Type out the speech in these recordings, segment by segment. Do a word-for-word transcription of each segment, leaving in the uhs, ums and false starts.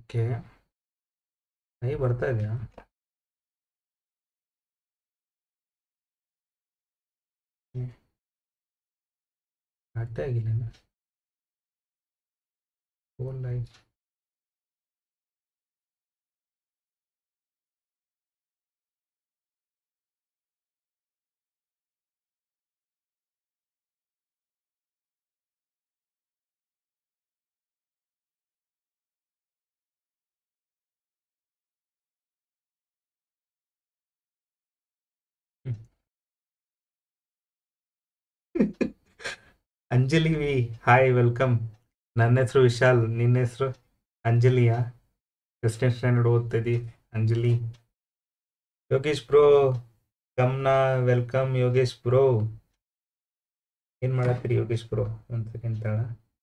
Okay. ಕೈ ಬರ್ತಾ ಇದೆಯಾ? ಅಟ್ಟೆ ಆಗಿಲ್ಲ phone live. Anjali V hi welcome. ನನ್ನ ಹೆಸರು ವಿಶಾಲ್, ನಿನ್ನ ಹೆಸರು? ಅಂಜಲಿಯಾ? ಎಷ್ಟನೇ ಸ್ಟ್ಯಾಂಡರ್ಡ್ ಓದ್ತಾ ಇದ್ದಿ ಅಂಜಲಿ? ಯೋಗೇಶ್ ಬ್ರೋ ಕಮ್ನ ವೆಲ್ಕಮ್ ಯೋಗೇಶ್ ಬ್ರೋ. ಏನ್ ಮಾಡತ್ತೀರಿ ಯೋಗೇಶ್ ಬ್ರೋ? ಒಂದ್ ಸೆಕೆಂಡ್ ತಳ.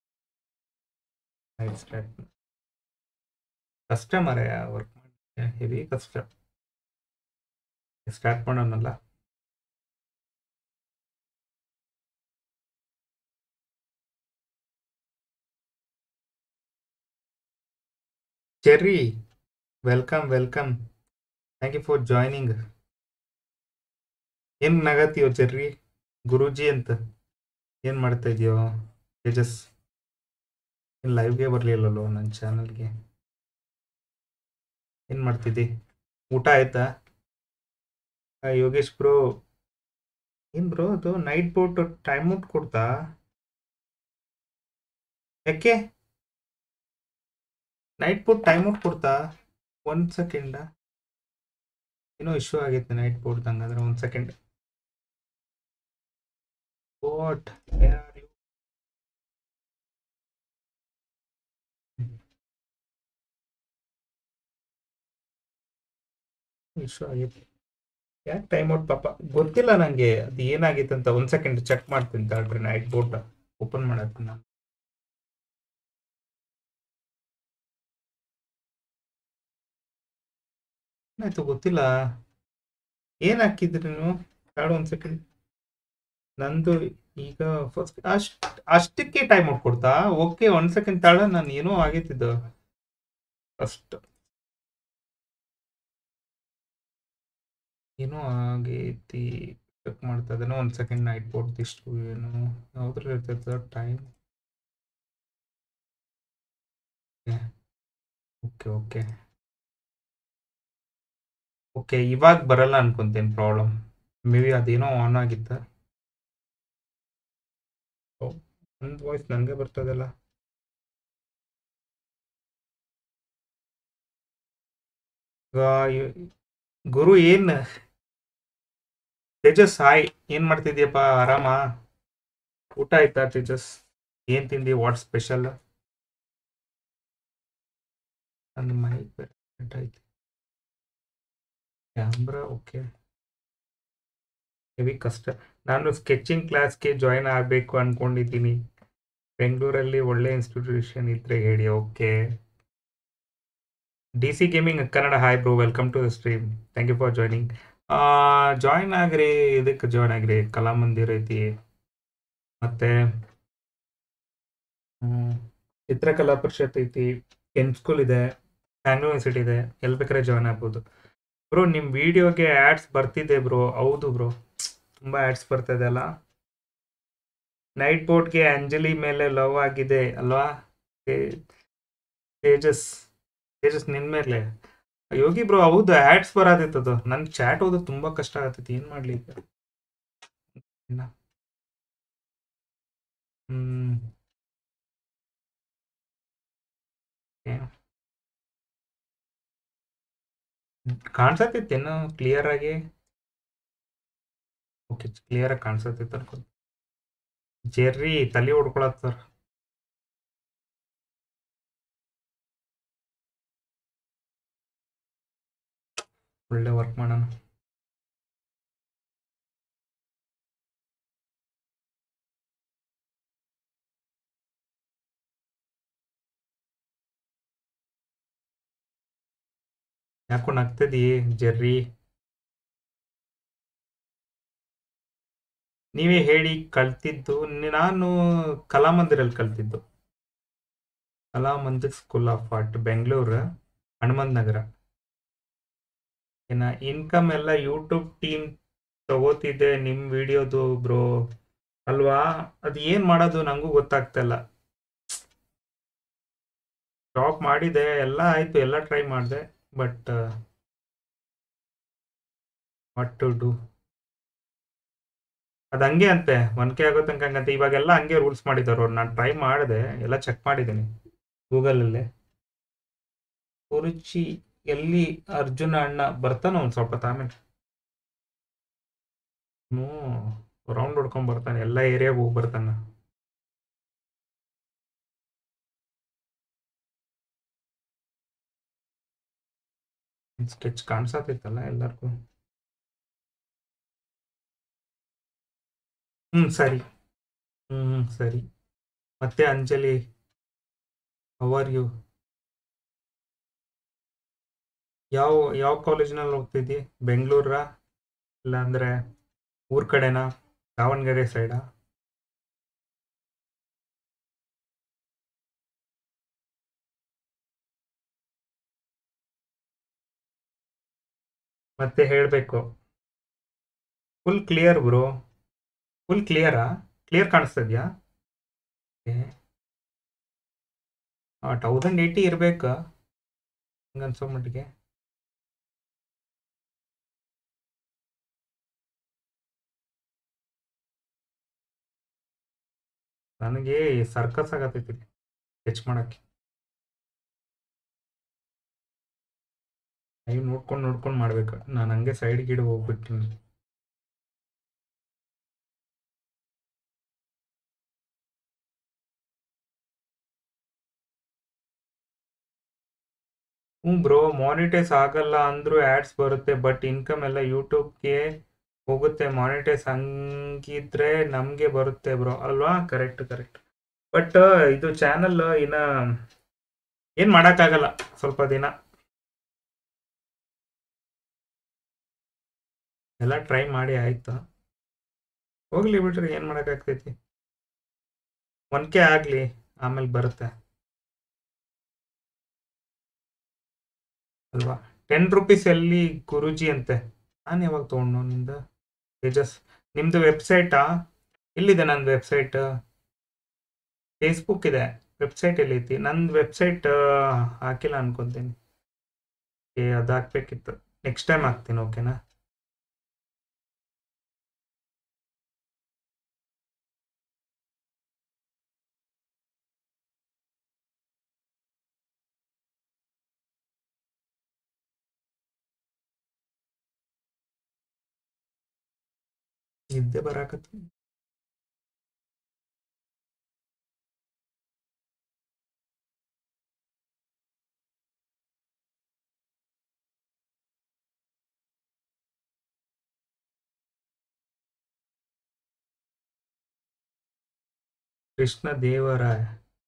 ಆಯ್ತು ಸ್ಟಾರ್ಟ್. ಕಷ್ಟ ಮರ ವರ್ಕ್ ಮಾಡಿ ಹೆವಿ ಕಷ್ಟ. ಸ್ಟಾರ್ಟ್ ಮಾಡೋಣಲ್ಲ. Cherry welcome welcome. Thank you for joining. ಏನ್ ನಗತ್ತೀಯೋ ಚೆರ್ರಿ? ಗುರೂಜಿ ಅಂತ ಏನ್ ಮಾಡ್ತಾ ಇದೀಯೋ ತೇಜಸ್? ಏನ್ ಲೈವ್ಗೆ ಬರ್ಲಿಲ್ಲಲ್ಲೋ ನನ್ನ ಚಾನಲ್ಗೆ? ಏನ್ ಮಾಡ್ತಿದ್ದಿ? ಊಟ ಆಯ್ತಾ? ಆ, ಯೋಗೇಶ್ ಬ್ರೋ ಏನ್ ಬ್ರೋ ಅದು ನೈಟ್ ಬೋಟ್ ಟೈಮ್ ಔಟ್ ಕೊಡ್ತಾ? ಯಾಕೆ ನೈಟ್ ಬೋಟ್ ಟೈಮ್ ಔಟ್ ಕೊಡ್ತಾ? ಒಂದ್ ಸೆಕೆಂಡ್, ಏನೋ ಇಶ್ಯೂ ಆಗೈತೆ ನೈಟ್ ಬೋಟ್ ಹಂಗಂದ್ರೆ. ಒಂದ್ ಸೆಕೆಂಡ್. ವಾಟ್ ಇಶ್ಯೂ ಆಗೈತೆ? ಯಾಕೆ ಟೈಮ್ ಔಟ್ ಪಾಪ ಗೊತ್ತಿಲ್ಲ ನಂಗೆ ಅದು ಏನಾಗಿತ್ತು ಅಂತ. ಒಂದ್ ಸೆಕೆಂಡ್ ಚೆಕ್ ಮಾಡ್ತೀನಿ ತಡ್ರಿ. ನೈಟ್ ಬೋಟ್ ಓಪನ್ ಮಾಡತ್ತೀನಿ ನಾನು. ಏನಾಯ್ತು ಗೊತ್ತಿಲ್ಲ. ಏನ್ ಹಾಕಿದ್ರಿ ನೀವು? ತಾಳು ಒಂದ್ ಸೆಕೆಂಡ್. ನಂದು ಈಗ ಫಸ್ಟ್ ಅಷ್ಟ್ ಅಷ್ಟಕ್ಕೆ ಟೈಮ್ ಔಟ್ ಕೊಡ್ತಾ? ಓಕೆ ಒಂದ್ ಸೆಕೆಂಡ್ ತಾಳ, ನಾನು ಏನೋ ಆಗೈತಿದ್ದು ಫಸ್ಟ್. ಏನೋ ಆಗೈತಿ ಚೆಕ್ ಮಾಡ್ತಾ ಇದ್ದೇನೆ. ಒಂದ್ ಸೆಕೆಂಡ್. ನೈಟ್ ಬೋಟ್ ಇಷ್ಟು ಏನು ಯಾವ್ದ್ರಲ್ಲಿ ಇರ್ತೈತೆ ಟೈಮ್? ಓಕೆ ಓಕೆ ಓಕೆ ಇವಾಗ ಬರಲ್ಲ ಅನ್ಕೊಂತೇನೆ ಪ್ರಾಬ್ಲಮ್. ಮೇ ಬಿ ಅದೇನೋ ಆನ್ ಆಗಿತ್ತ. ಒಂದು ವಾಯ್ಸ್ ನನಗೆ ಬರ್ತದಲ್ಲ. ಈಗ ಗುರು ಏನ್ ತೇಜಸ್ ಹಾಯ್, ಏನ್ ಮಾಡ್ತಿದ್ಯಪ್ಪ? ಆರಾಮ? ಊಟ ಆಯ್ತಾ ತೇಜಸ್? ಏನ್ ತಿಂದಿ? What special? ನನ್ನ ಮೈಕ್ ಆಯ್ತು. Camera okay. ಹೆವಿ ಕಷ್ಟ. ನಾನು ಸ್ಕೆಚಿಂಗ್ ಕ್ಲಾಸ್ಗೆ ಜಾಯಿನ್ ಆಗಬೇಕು ಅನ್ಕೊಂಡಿದ್ದೀನಿ. ಬೆಂಗಳೂರಲ್ಲಿ ಒಳ್ಳೆ ಇನ್ಸ್ಟಿಟ್ಯೂಷನ್ ಇದ್ರೆ ಹೇಳಿ. Okay. D C gaming Kannada hi bro, welcome to the stream. Thank you for joining. Join ಆಗ್ರಿ, ಇದಕ್ಕೆ ಜಾಯ್ನ್ ಆಗ್ರಿ. ಕಲಾಮಂದಿರ್ ಐತಿ, ಮತ್ತೆ ಹ್ಮ್, ಚಿತ್ರಕಲಾ ಪರಿಷತ್ ಐತಿ, ಎನ್ ಸ್ಕೂಲ್ ಇದೆ, ಆಂಗ್ಲೋ ಯೂನಿವರ್ಸಿಟಿ ಇದೆ. ಎಲ್ಲಿ ಬೇಕಾದ್ರೆ ಜಾಯ್ನ್ ಆಗ್ಬೋದು. ಬ್ರೋ ನಿಮ್ಮ ವಿಡಿಯೋಗೆ ಆ್ಯಡ್ಸ್ ಬರ್ತಿದೆ ಬ್ರೋ. ಹೌದು ಬ್ರೋ, ತುಂಬ ಆ್ಯಡ್ಸ್ ಬರ್ತಾ ಅಲ್ಲ. ನೈಟ್ ಬೋಟ್ಗೆ ಅಂಜಲಿ ಮೇಲೆ ಲವ್ ಆಗಿದೆ ಅಲ್ವಾ? ತೇ- ತೇಜಸ್ ತೇಜಸ್ ನಿನ್ ಮೇಲೆ ಯೋಗಿ ಬ್ರೋ. ಹೌದು ಆ್ಯಡ್ಸ್ ಬರೋದಿತ್ತದು. ನನ್ ಚಾಟ್ ಓದೋದು ತುಂಬಾ ಕಷ್ಟ ಆಗತ್ತೈತಿ. ಏನ್ ಮಾಡ್ಲಿ ಈಗ? ಇನ್ನ ಹ್ಮ್ ಕಾಣಿಸತ್ತಿತ್ತೇನು ಕ್ಲಿಯರ್ ಆಗಿ? ಓಕೆ, ಕ್ಲಿಯರ್ ಆಗಿ ಕಾಣಿಸತ್ತಿತ್ತು ಅನ್ಕೊ. ಜೆರ್ರಿ ತಲೆ ಹೊಡ್ಕೊಳತ್ತಾರ. ಒಳ್ಳೆ ವರ್ಕ್ ಮಾಡೋಣ. ಯಾಕೋ ನಗ್ತದಿ ಜೆರ್ರಿ? ನೀವೇ ಹೇಳಿ ಕಲ್ತಿದ್ದು. ನಾನು ಕಲಾಮಂದಿರಲ್ಲಿ ಕಲ್ತಿದ್ದು. Kala Mandir school of art Bengaluru Hanumantha Nagar. ಏನ ಇನ್ಕಮ್ ಎಲ್ಲ ಯೂಟ್ಯೂಬ್ ಟೀಮ್ ತಗೋತಿದ್ದೆ ನಿಮ್ಮ ವಿಡಿಯೋದು ಬ್ರೋ ಅಲ್ವಾ? ಅದು ಏನು ಮಾಡೋದು ನನಗೂ ಗೊತ್ತಾಗ್ತಿಲ್ಲ. ಜಾಬ್ ಮಾಡಿದೆ, ಎಲ್ಲ ಆಯಿತು, ಎಲ್ಲ ಟ್ರೈ ಮಾಡಿದೆ, ಬಟ್ ವಾಟ್ ಟು ಡೂ? ಅದು ಹಂಗೆ ಅಂತೆ, ಒನ್ ಕೆ ಆಗೋ ತನಕ ಹಂಗಂತೆ. ಇವಾಗೆಲ್ಲ ಹಂಗೆ ರೂಲ್ಸ್ ಮಾಡಿದ್ದಾರೆ ಅವ್ರು. ನಾನು ಟ್ರೈ ಮಾಡಿದೆ, ಎಲ್ಲ ಚೆಕ್ ಮಾಡಿದ್ದೀನಿ ಗೂಗಲಲ್ಲಿ. ಕುರುಚಿ ಎಲ್ಲಿ ಅರ್ಜುನ ಅಣ್ಣ ಬರ್ತಾನೆ ಒಂದು ಸ್ವಲ್ಪ ಹೊತ್ತು ಆಮೇಲೆ. ಹ್ಞೂ, ರೌಂಡ್ ಹೊಡ್ಕೊಂಡ್ ಬರ್ತಾನೆ, ಎಲ್ಲ ಏರಿಯಾಗ ಹೋಗಿ ಬರ್ತಾನೆ. ಸ್ಕೆಚ್ ಕಾಣಿಸತ್ತಿತ್ತಲ್ಲ ಎಲ್ಲರಿಗೂ. ಹ್ಞೂ ಸರಿ. ಹ್ಞೂ ಹ್ಞೂ ಸರಿ. ಮತ್ತೆ ಅಂಜಲಿ, ಹೌ ಆರ್ ಯು? ಯಾವ ಯಾವ ಕಾಲೇಜಿನಲ್ಲಿ ಹೋಗ್ತಿದ್ದಿ? ಬೆಂಗಳೂರಾ ಇಲ್ಲಾಂದರೆ ಊರ ಕಡೆನಾ, ದಾವಣಗೆರೆ ಸೈಡಾ? ಮತ್ತೆ ಹೇಳಬೇಕು. ಫುಲ್ ಕ್ಲಿಯರ್ ಬ್ರೋ, ಫುಲ್ ಕ್ಲಿಯರಾ? ಕ್ಲಿಯರ್ ಕಾಣಿಸ್ತಿದ್ಯಾ? ತೌಸಂಡ್ ಏಯ್ಟಿ ಇರಬೇಕಾ ಹಂಗನ್ಸೋ ಮಟ್ಟಿಗೆ. ನನಗೆ ಸರ್ಕಸ್ ಆಗತೈತಿ ಸ್ಕೆಚ್ ಮಾಡಕ್ಕೆ. ನೀವು ನೋಡ್ಕೊಂಡು ನೋಡ್ಕೊಂಡು ಮಾಡ್ಬೇಕು, ನಾನು ಹಂಗೆ ಸೈಡ್ ಗಿಡ ಹೋಗ್ಬಿಟ್ಟಿನಿ. ಹ್ಞೂ ಬ್ರೋ, ಮಾನಿಟೈಸ್ ಆಗಲ್ಲ ಅಂದರೂ ಆ್ಯಡ್ಸ್ ಬರುತ್ತೆ, ಬಟ್ ಇನ್ಕಮ್ ಎಲ್ಲ ಯೂಟ್ಯೂಬ್ಗೆ ಹೋಗುತ್ತೆ. ಮಾನಿಟೈಸ್ ಹಂಗಿದ್ರೆ ನಮಗೆ ಬರುತ್ತೆ ಬ್ರೋ, ಅಲ್ವಾ? Correct correct. ಬಟ್ ಇದು ಚಾನಲ್ ಇನ್ನ ಏನು ಮಾಡೋಕ್ಕಾಗಲ್ಲ ಸ್ವಲ್ಪ ದಿನ. ಎಲ್ಲ ಟ್ರೈ ಮಾಡಿ ಆಯ್ತಾ, ಹೋಗ್ಲಿ ಬಿಟ್ರೆ ಏನು ಮಾಡೋಕ್ಕಾಗ್ತೈತಿ. ಒನ್ ಕೆ ಆಗಲಿ, ಆಮೇಲೆ ಬರುತ್ತೆ ಅಲ್ವಾ? ಟೆನ್ ರುಪೀಸ್ ಎಲ್ಲಿ ಗುರೂಜಿ ಅಂತೆ. ನಾನು ಯಾವಾಗ ತೊಗೊಂಡು ನಿಂದ ತೇಜಸ್? ನಿಮ್ಮದು ವೆಬ್ಸೈಟಾ? ಎಲ್ಲಿದೆ ನಂದು ವೆಬ್ಸೈಟ್? ಫೇಸ್ಬುಕ್ ಇದೆ, ವೆಬ್ಸೈಟ್ ಎಲ್ಲೈತಿ? ನಂದು ವೆಬ್ಸೈಟ್ ಹಾಕಿಲ್ಲ ಅನ್ಕೊತೀನಿ. ಏ ಅದು ಹಾಕ್ಬೇಕಿತ್ತು, ನೆಕ್ಸ್ಟ್ ಟೈಮ್ ಹಾಕ್ತೀನಿ, ಓಕೆನಾ? ನಿದ್ದೆ ಬರಾಕತ್ತು. ಕೃಷ್ಣ ದೇವರಾಯ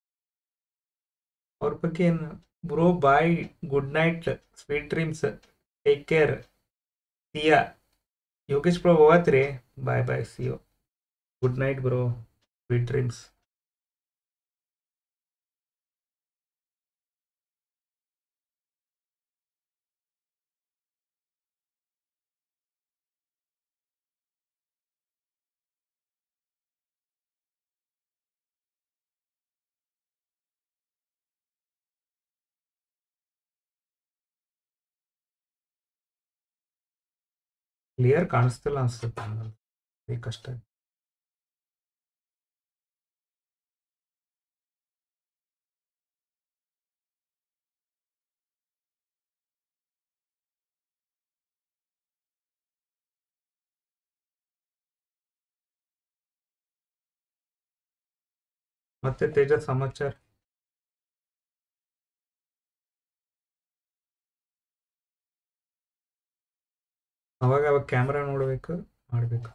ಅವ್ರ ಬಗ್ಗೆ ಏನು bro? Bye, good night, sweet dreams, take care, Siya. Yogesh bro ಹೋಗತ್ರಿ, bye bye, see you, good night bro, sweet dreams. Clear ಕಾಣಿಸ್ತಿಲ್ಲ ಅನ್ಸುತ್ತೆ ನನಗೆ, ಕಷ್ಟ. ಮತ್ತೆ ತೇಜಸ್ ಸಮಾಚಾರ? ಅವಾಗ ಅವಾಗ ಕ್ಯಾಮ್ರಾ ನೋಡ್ಬೇಕು, ಮಾಡ್ಬೇಕು.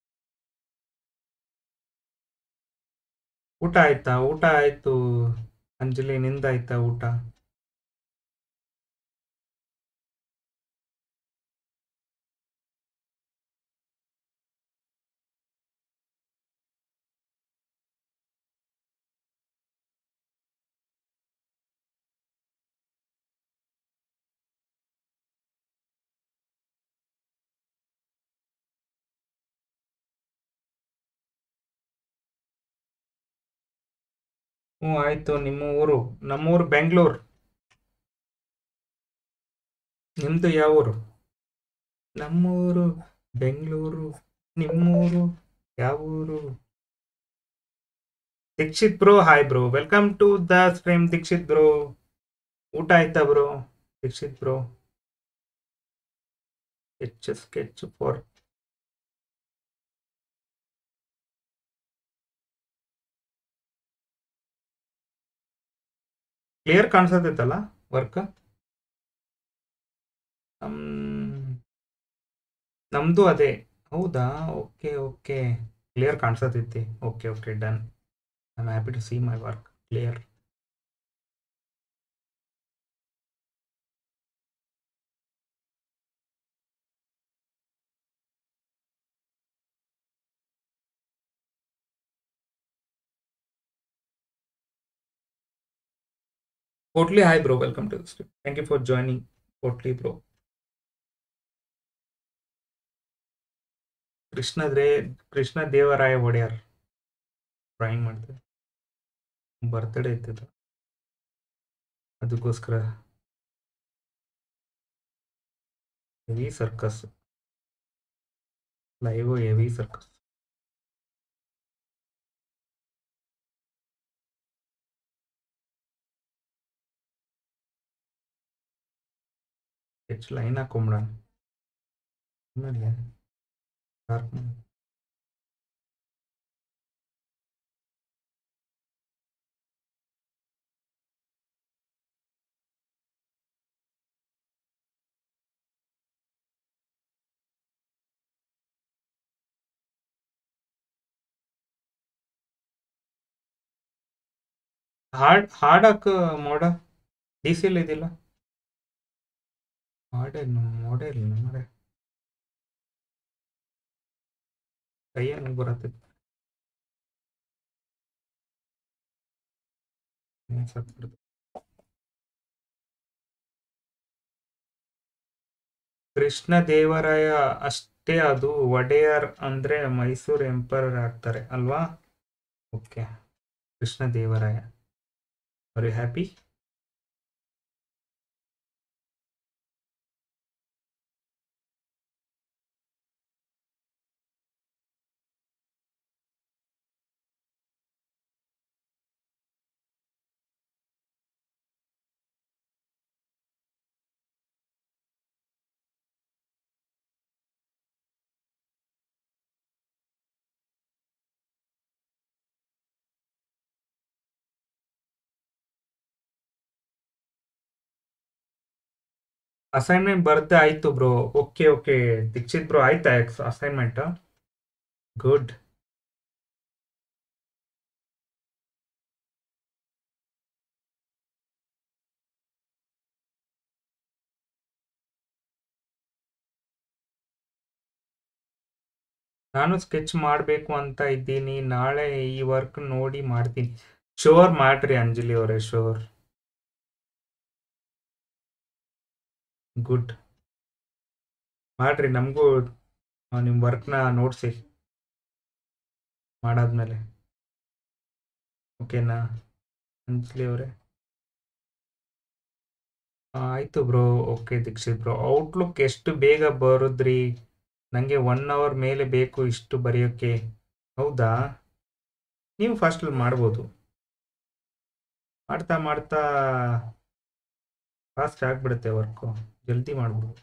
ಊಟ ಆಯ್ತಾ? ಊಟ ಆಯ್ತು ಅಂಜಲಿ ನಿಂದಾಯ್ತಾ ಊಟ? ಹ್ಞೂ ಆಯ್ತು. ನಿಮ್ಮ ಊರು? ನಮ್ಮೂರು ಬೆಂಗಳೂರು. ನಿಮ್ದು ಯಾವ ಊರು? ನಮ್ಮೂರು ಬೆಂಗಳೂರು. ನಿಮ್ಮೂರು ಯಾವ ಊರು? Dikshit bro, hi bro, welcome to the stream Dikshit bro. ಊಟ ಆಯ್ತಾ ಬ್ರೋ? ದೀಕ್ಷಿತ್ ಬ್ರೋ, ಎಚ್ ಸ್ಕೆಚ್ ಫಾರ್ ಕ್ಲಿಯರ್ ಕಾಣಿಸತೈತಲ್ಲ ವರ್ಕ್? ನಮ್ದು ಅದೇ. ಹೌದಾ? ಓಕೆ ಓಕೆ, ಕ್ಲಿಯರ್ ಕಾಣಿಸತೈತಿ. Okay okay, done. I am happy to see my work clear. Portly, hi bro, welcome to the stream. Thank you for joining, Portly bro. Krishna ದೇ Krishna Devaraya Wodeyar drawing ಮಾಡ್ತಾರೆ. Birthday ಇತ್ತಿದ್ದು, ಅದಕ್ಕೋಸ್ಕರ heavy circus, live heavy circus. ಹೆಚ್ಚು line ಹಾಕೊಂಬಿಡ dark ಮಾಡಿ. ಹಾಡ್ ಹಾಡಕ್ ಮೋಡ D C L ಇದಿಲ್ಲ. ಹಾಡೇನು ಮೋಡೇ ಇಲ್ಲ ಮೋಡೆ, ಕೈಯನ್ನು ಬರತ್ತಿತ್ತು. ಕೃಷ್ಣ ದೇವರಾಯ ಅಷ್ಟೇ, ಅದು ಒಡೆಯರ್ ಅಂದ್ರೆ ಮೈಸೂರು ಎಂಪರರ್ ಆಗ್ತಾರೆ ಅಲ್ವಾ? ಓಕೆ, Krishna Devaraya. Are you happy? Assignment ಬರ್ದೆ ಆಯ್ತು bro. Okay okay Dikshit bro, ಆಯ್ತಾ ಅಸೈನ್ಮೆಂಟ್? ಗುಡ್. ನಾನು ಸ್ಕೆಚ್ ಮಾಡಬೇಕು ಅಂತ ಇದ್ದೀನಿ, ನಾಳೆ ಈ ವರ್ಕ್ ನೋಡಿ ಮಾಡ್ತೀನಿ. ಶೋರ್ ಮಾಡ್ರಿ ಅಂಜಲಿ ಅವರೇ, ಶೋರ್. ಗುಡ್, ಮಾಡ್ರಿ. ನಮಗೂ ನಿಮ್ಮ ವರ್ಕ್ನ ನೋಡಿಸಿ ಮಾಡಾದ್ಮೇಲೆ. ಓಕೆನಾ ಅಂಜಲಿ ಅವರೇ? ಆಯ್ತು bro. Okay Dikshit bro, outlook ಎಷ್ಟು ಬೇಗ ಬರುದ್ರಿ? ನನಗೆ ಒನ್ ಅವರ್ ಮೇಲೆ ಬೇಕು ಇಷ್ಟು ಬರೆಯೋಕ್ಕೆ. ಹೌದಾ? ನೀವು ಫಾಸ್ಟಲ್ಲಿ ಮಾಡ್ಬೋದು, ಮಾಡ್ತಾ ಮಾಡ್ತಾ ಫಾಸ್ಟ್ ಆಗಿಬಿಡುತ್ತೆ ವರ್ಕು, ಜಲ್ದಿ ಮಾಡ್ಬೋದು.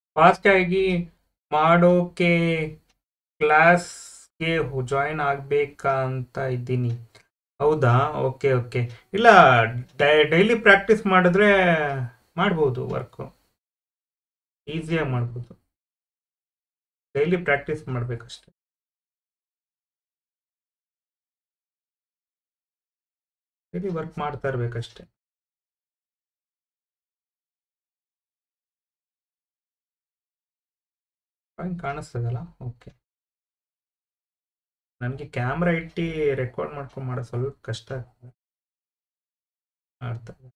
ಫಾಸ್ಟ್ ಆಗಿ ಮಾಡೋಕೆ ಕ್ಲಾಸ್ಗೆ ಜಾಯಿನ್ ಆಗ್ಬೇಕಾ ಅಂತ ಇದ್ದೀನಿ. ಹೌದಾ? Okay okay. ಇಲ್ಲ, ಡೈಲಿ ಪ್ರಾಕ್ಟೀಸ್ ಮಾಡಿದ್ರೆ ಮಾಡ್ಬೋದು ವರ್ಕು, ಈಸಿಯಾಗಿ ಮಾಡ್ಬೋದು. ಡೈಲಿ ಪ್ರಾಕ್ಟೀಸ್ ಮಾಡ್ಬೇಕಷ್ಟೆ. ಡೈಲಿ ವರ್ಕ್ ಮಾಡ್ತಾ ಇರ್ಬೇಕಷ್ಟೆ. ಡ್ರಾಯಿಂಗ್ ಕಾಣಿಸ್ತದಲ್ಲ? ಓಕೆ. ನನಗೆ ಕ್ಯಾಮ್ರಾ ಇಟ್ಟು ರೆಕಾರ್ಡ್ ಮಾಡ್ಕೊಂಡು ಮಾಡೋ ಸ್ವಲ್ಪ ಕಷ್ಟ ಆಗ್ತದೆ. ಮಾಡ್ತಾರೆ.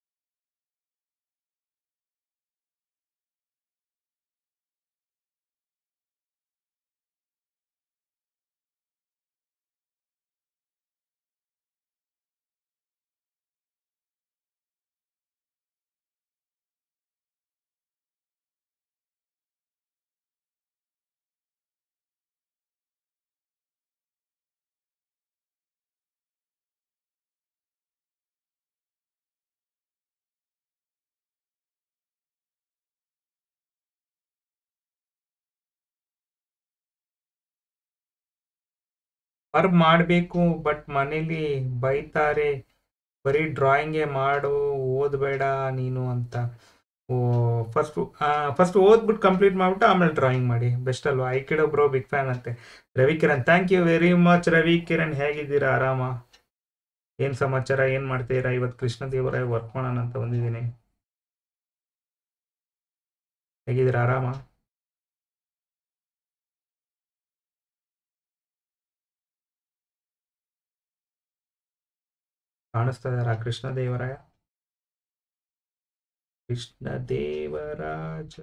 ವರ್ಕ್ ಮಾಡಬೇಕು, ಬಟ್ ಮನೇಲಿ ಬೈತಾರೆ, ಬರೀ ಡ್ರಾಯಿಂಗೇ ಮಾಡು, ಓದಬೇಡ ನೀನು ಅಂತ. ಓ, ಫಸ್ಟ್ ಫಸ್ಟ್ ಓದ್ಬಿಟ್ಟು ಕಂಪ್ಲೀಟ್ ಮಾಡ್ಬಿಟ್ಟು ಆಮೇಲೆ ಡ್ರಾಯಿಂಗ್ ಮಾಡಿ, ಬೆಸ್ಟ್ ಅಲ್ವಾ? ಐಕಿಡೋ ಬ್ರೋ ಬಿಗ್ ಫ್ಯಾನ್ ಅಂತೆ Ravi Kiran. Thank you very much Ravi Kiran. ಹೇಗಿದ್ದೀರಾ? ಆರಾಮ? ಏನು ಸಮಾಚಾರ? ಏನು ಮಾಡ್ತೀರಾ? ಇವತ್ತು ಕೃಷ್ಣ ದೇವರಾಯ ವರ್ಕ್ ಮಾಡೋಣ ಅಂತ ಬಂದಿದ್ದೀನಿ. ಹೇಗಿದ್ದೀರಾ? ಆರಾಮ? ಕಾಣಿಸ್ತಾ ಇದ್ದಾರಾ Krishna Devaraya? Krishna Devaraja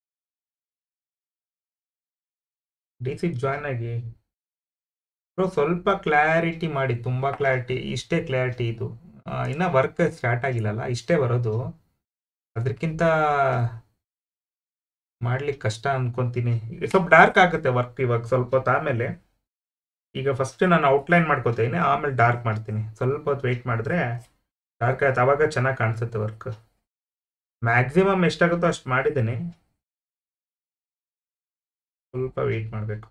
D C join ಆಗಿ ಬ್ರೋ. ಸ್ವಲ್ಪ ಕ್ಲಾರಿಟಿ ಮಾಡಿ, ತುಂಬ ಕ್ಲಾರಿಟಿ. ಇಷ್ಟೇ ಕ್ಲಾರಿಟಿ ಇದು. ಆ, ಇನ್ನ ವರ್ಕ್ ಸ್ಟಾರ್ಟ್ ಆಗಿಲ್ಲಲ್ಲ, ಇಷ್ಟೇ ಬರೋದು. ಅದಕ್ಕಿಂತ ಮಾಡ್ಲಿಕ್ಕೆ ಕಷ್ಟ ಅನ್ಕೊಂತೀನಿ. ಸ್ವಲ್ಪ ಡಾರ್ಕ್ ಆಗುತ್ತೆ ವರ್ಕ್ ಇವಾಗ ಸ್ವಲ್ಪ ಹೊತ್ತು ಆಮೇಲೆ. ಈಗ ಫಸ್ಟ್ ನಾನು ಔಟ್ಲೈನ್ ಮಾಡ್ಕೋತೀನಿ, ಆಮೇಲೆ ಡಾರ್ಕ್ ಮಾಡ್ತೀನಿ. ಸ್ವಲ್ಪ ಹೊತ್ತು ವೆಯ್ಟ್ ಮಾಡಿದ್ರೆ ಡಾರ್ಕ್ ಆಯ್ತು, ಅವಾಗ ಚೆನ್ನಾಗಿ ಕಾಣಿಸುತ್ತೆ ವರ್ಕ್. ಮ್ಯಾಕ್ಸಿಮಮ್ ಎಷ್ಟಾಗುತ್ತೋ ಅಷ್ಟು ಮಾಡಿದ್ದೀನಿ, ಸ್ವಲ್ಪ ವೆಯ್ಟ್ ಮಾಡಬೇಕು.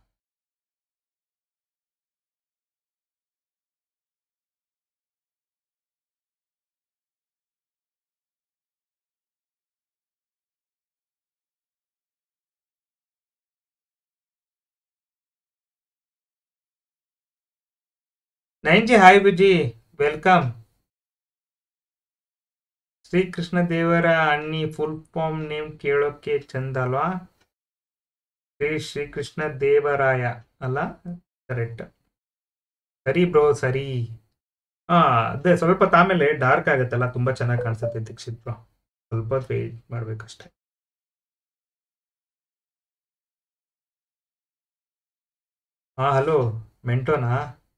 Nine G hi Bujji, welcome. Srikrishna ದೇವರ ಅಣ್ಣಿ ಫುಲ್ ಫಾರ್ಮ್ ನೇಮ್ ಕೇಳೋಕೆ ಚಂದ ಅಲ್ವಾ? ಶ್ರೀ ಶ್ರೀಕೃಷ್ಣ ದೇವರಾಯ ಅಲ್ಲ? ಕರೆಕ್ಟ್. ಸರಿ ಬ್ರೋ, ಸರಿ. ಹಾ, ಅದೇ ಸ್ವಲ್ಪ ಹೊತ್ತು ಆಮೇಲೆ ಡಾರ್ಕ್ ಆಗುತ್ತಲ್ಲ, ತುಂಬಾ ಚೆನ್ನಾಗಿ ಕಾಣಿಸುತ್ತೆ ದೀಕ್ಷಿತ್ ಬ್ರೋ. ಸ್ವಲ್ಪ ಹೊತ್ತು ವೆಯ್ಟ್ ಮಾಡ್ಬೇಕಷ್ಟೆ. ಹಾ, ಹಲೋ ಮೆಂಟೋನಾ?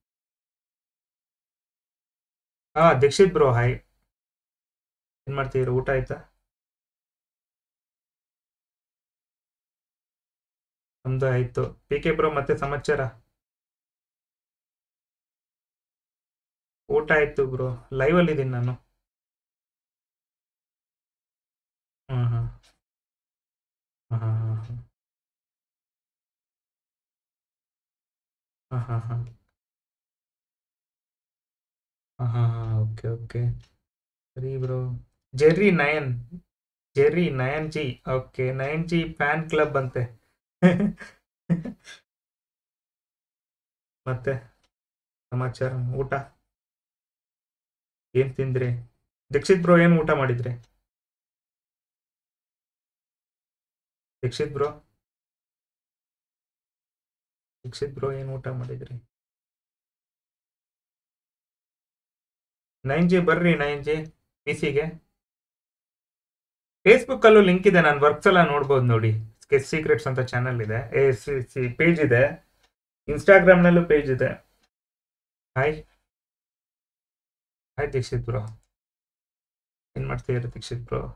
ಹಾ, ದೀಕ್ಷಿತ್ ಬ್ರೋ ಹಾಯ್. ಏನ್ ಮಾಡ್ತೀರ? ಊಟ ಆಯ್ತಾ? ನಮ್ದು ಆಯ್ತು. ಪಿ ಕೆ ಬ್ರೋ, ಮತ್ತೆ ಸಮಾಚಾರ? ಊಟ ಆಯ್ತು ಬ್ರೋ. ಲೈವ್ ಅಲ್ಲಿ ಇದ್ದೀನಿ ನಾನು. ಹ್ಮ್ ಹ್ಮ್ ಹಾ ಹಾ ಹಾ ಹಾ ಹಾ ಹಾ ಹಾ ಹಾ ಓಕೆ ಓಕೆ. ಸರಿ bro. Jerry nine, Jerry nine G. Okay, nine G fan club ಅಂತೆ. ಮತ್ತೆ ಸಮಾಚಾರ? ಊಟ ಏನ್ ತಿಂದ್ರಿ? ದೀಕ್ಷಿತ್ ಬ್ರೋ ಏನ್ ಊಟ ಮಾಡಿದ್ರಿ? ದೀಕ್ಷಿತ್ ಬ್ರೋ, ದೀಕ್ಷಿತ್ ಬ್ರೋ ಏನ್ ಊಟ ಮಾಡಿದ್ರಿ? ನೈನ್ ಜಿ ಬರ್ರಿ, ನೈನ್ ಜಿ ಪಿ ಸಿಗೆ. ಫೇಸ್ಬುಕ್ ಅಲ್ಲೂ ಲಿಂಕ್ ಇದೆ, ನಾನು ವರ್ಕ್ಸ್ ಎಲ್ಲ ನೋಡ್ಬೋದು ನೋಡಿ. ಸ್ಕೆಚ್ ಸೀಕ್ರೆಟ್ಸ್ ಅಂತ ಚಾನಲ್ ಇದೆ, ಎ ಸಿ ಪೇಜ್ ಇದೆ. ಇನ್ಸ್ಟಾಗ್ರಾಮ್ ನಲ್ಲೂ ಪೇಜ್ ಇದೆ. ಹಾಯ್ ಹಾಯ್ ದೀಕ್ಷಿತ್ ಬ್ರೋ, ಏನ್ ಮಾಡ್ತಿದ್ದೀರಾ ದೀಕ್ಷಿತ್ ಬ್ರೋ?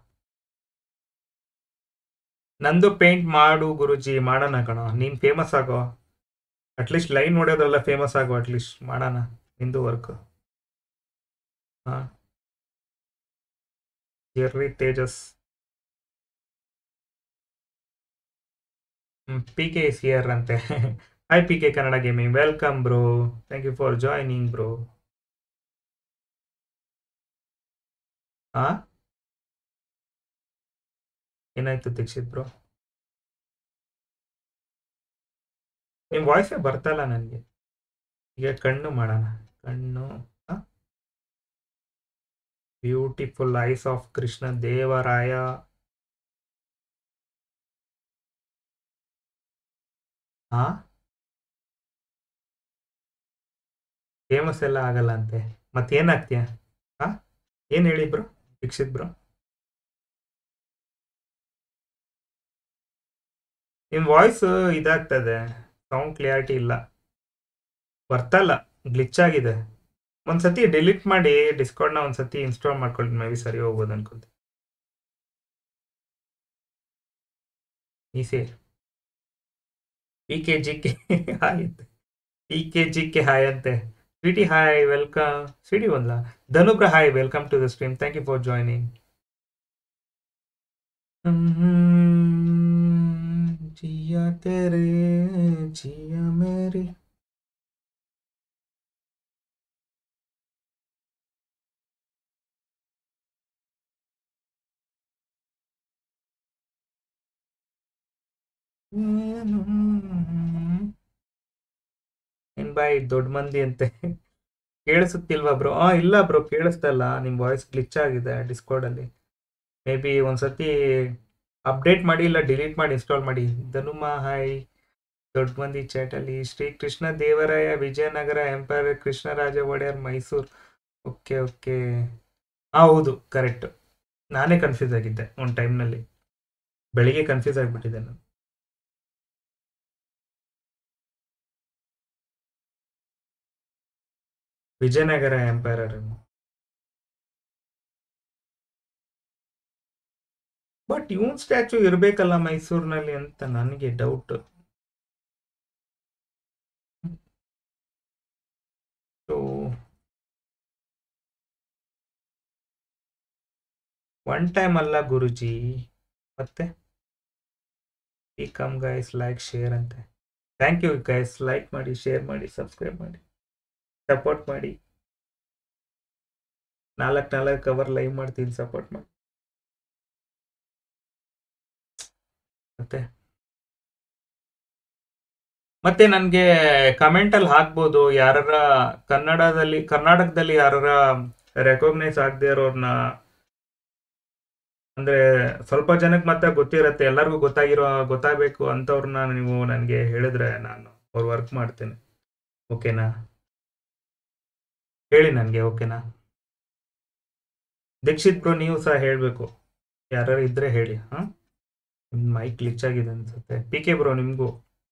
ನಂದು ಪೇಂಟ್ ಮಾಡು ಗುರುಜಿ. ಮಾಡೋಣ ಕಣೋ, ನೀನ್ ಫೇಮಸ್ ಆಗೋ. ಅಟ್ಲೀಸ್ಟ್ ಲೈನ್ ನೋಡೋದ್ರಲ್ಲ ಫೇಮಸ್ ಆಗೋ, ಅಟ್ಲೀಸ್ಟ್ ಮಾಡೋಣ ನಿಂದು ವರ್ಕ್. ಹಾ, Jerry Tejas. P K is here ಅಂತೆ. Hi P K Kannada gaming, welcome bro, thank you for joining bro. ಆ ಏನಾಯ್ತು ದೀಕ್ಷಿತ್ ಬ್ರೋ? ನಿಮ್ಮ ವಾಯ್ಸೇ ಬರ್ತಲ್ಲ ನನಗೆ. ಈಗ ಕಣ್ಣು ಮಾಡೋಣ. ಕಣ್ಣು beautiful eyes of Krishna Devaraya. ಹಾ ಫೇಮಸ್ ಎಲ್ಲ ಆಗಲ್ಲ ಅಂತೆ, ಮತ್ತೇನಾಗ್ತೀಯ? ಹಾ ಏನು ಹೇಳಿ ಬ್ರೋ ದೀಕ್ಷಿತ್ ಬ್ರೋ? ನಿಮ್ಮ ವಾಯ್ಸ್ ಇದಾಗ್ತದೆ, ಸೌಂಡ್ ಕ್ಲಿಯಾರಿಟಿ ಇಲ್ಲ, ಬರ್ತಲ್ಲ, ಗ್ಲಿಚ್ ಆಗಿದೆ. ಒಂದ್ಸತಿ ಡಿಲೀಟ್ ಮಾಡಿ ಡಿಸ್ಕೌಂಟ್ನ ಒಂದ್ಸತಿ ಇನ್ಸ್ಟಾಲ್ ಮಾಡ್ಕೊಳ್ಳಿ, ಮೇ ಬಿ ಸರಿ ಹೋಗ್ಬೋದು ಅನ್ಕೊಂತೀನಿ. ಈಸೆ P K G K hi ಅಂತೆ, P K G K hi ಅಂತೆ. Sweety hi, welcome. ಸ್ವೀಟಿ ಒಂದ್ಲ ಧನುಬ್ರ hi, welcome to the stream, thank you for joining. जिया तेरे जिया मेरी. ಏನ್ ಬಾಯ್ ದೊಡ್ಡ ಮಂದಿ ಅಂತೆ. ಕೇಳಿಸುತ್ತಿಲ್ವಾ ಬ್ರೋ? ಆ ಇಲ್ಲ ಬ್ರೋ, ಕೇಳಿಸ್ತಾ ಇಲ್ಲ, ನಿಮ್ಮ ವಾಯ್ಸ್ ಗ್ಲಿಚ್ ಆಗಿದೆ ಡಿಸ್ಕಾರ್ಡ್ ಅಲ್ಲಿ. ಮೇ ಬಿ ಒಂದ್ಸತಿ ಅಪ್ಡೇಟ್ ಮಾಡಿ ಇಲ್ಲ ಡಿಲೀಟ್ ಮಾಡಿ ಇನ್ಸ್ಟಾಲ್ ಮಾಡಿ. ಧನುಮ ಹಾಯ್, ದೊಡ್ಡ ಮಂದಿ ಚಾಟ್ ಅಲ್ಲಿ. Shri Krishna Devaraya Vijayanagara empire Krishnaraja Wodeyar Mysuru. Okay okay, ಹೌದು ಕರೆಕ್ಟ್. ನಾನೇ ಕನ್ಫ್ಯೂಸ್ ಆಗಿದ್ದೆ ಒಂದು ಟೈಮ್ನಲ್ಲಿ, ಬೆಳಿಗ್ಗೆ ಕನ್ಫ್ಯೂಸ್ ಆಗಿಬಿಟ್ಟಿದ್ದೆ ನಾನು. ವಿಜಯನಗರ ಎಂಪೈರರ್. ಬಟ್ ಇವನ್ ಸ್ಟ್ಯಾಚು ಇರಬೇಕಲ್ಲ ಮೈಸೂರಿನಲ್ಲಿ ಅಂತ ನನಗೆ ಡೌಟ್. ಒನ್ ಟೈಮ್ ಅಲ್ಲ ಗುರುಜಿ, ಮತ್ತೆ ಈ ಕಮ್ ಗೈಸ್ ಲೈಕ್ ಶೇರ್ ಅಂತೆ. ಥ್ಯಾಂಕ್ ಯು ಗೈಸ್, ಲೈಕ್ ಮಾಡಿ, ಶೇರ್ ಮಾಡಿ, ಸಬ್ಸ್ಕ್ರೈಬ್ ಮಾಡಿ, ಸಪೋರ್ಟ್ ಮಾಡಿ. ನಾಲ್ಕು ನಾಲ್ಕು ಕವರ್ ಲೈವ್ ಮಾಡ್ತೀನಿ, ಸಪೋರ್ಟ್ ಮಾಡಿ. ಮತ್ತೆ ಮತ್ತೆ ನನಗೆ ಕಮೆಂಟಲ್ಲಿ ಹಾಕ್ಬೋದು, ಯಾರ ಕನ್ನಡದಲ್ಲಿ ಕರ್ನಾಟಕದಲ್ಲಿ ಯಾರ ರೆಕಗ್ನೈಸ್ ಆಗದೆ ಇರೋರ್ನ, ಅಂದ್ರೆ ಸ್ವಲ್ಪ ಜನಕ್ಕೆ ಮತ್ತೆ ಗೊತ್ತಿರತ್ತೆ, ಎಲ್ಲರಿಗೂ ಗೊತ್ತಾಗಿರೋ ಗೊತ್ತಾಗಬೇಕು ಅಂತವ್ರನ್ನ ನೀವು ನನಗೆ ಹೇಳಿದ್ರೆ ನಾನು ಅವ್ರ ವರ್ಕ್ ಮಾಡ್ತೇನೆ. ಓಕೆನಾ? ಹೇಳಿ ನನಗೆ, ಓಕೆನಾ? ದೀಕ್ಷಿತ್ ಬ್ರೋ ನೀವು ಸಹ ಹೇಳಬೇಕು, ಯಾರು ಇದ್ರೆ ಹೇಳಿ. ಹಾಂ, ನಿಮ್ಮ ಮೈಕ್ ಗ್ಲಿಚ್ ಆಗಿದೆ ಅನ್ಸುತ್ತೆ. ಪಿ ಕೆ ಬ್ರೋ ನಿಮಗೂ.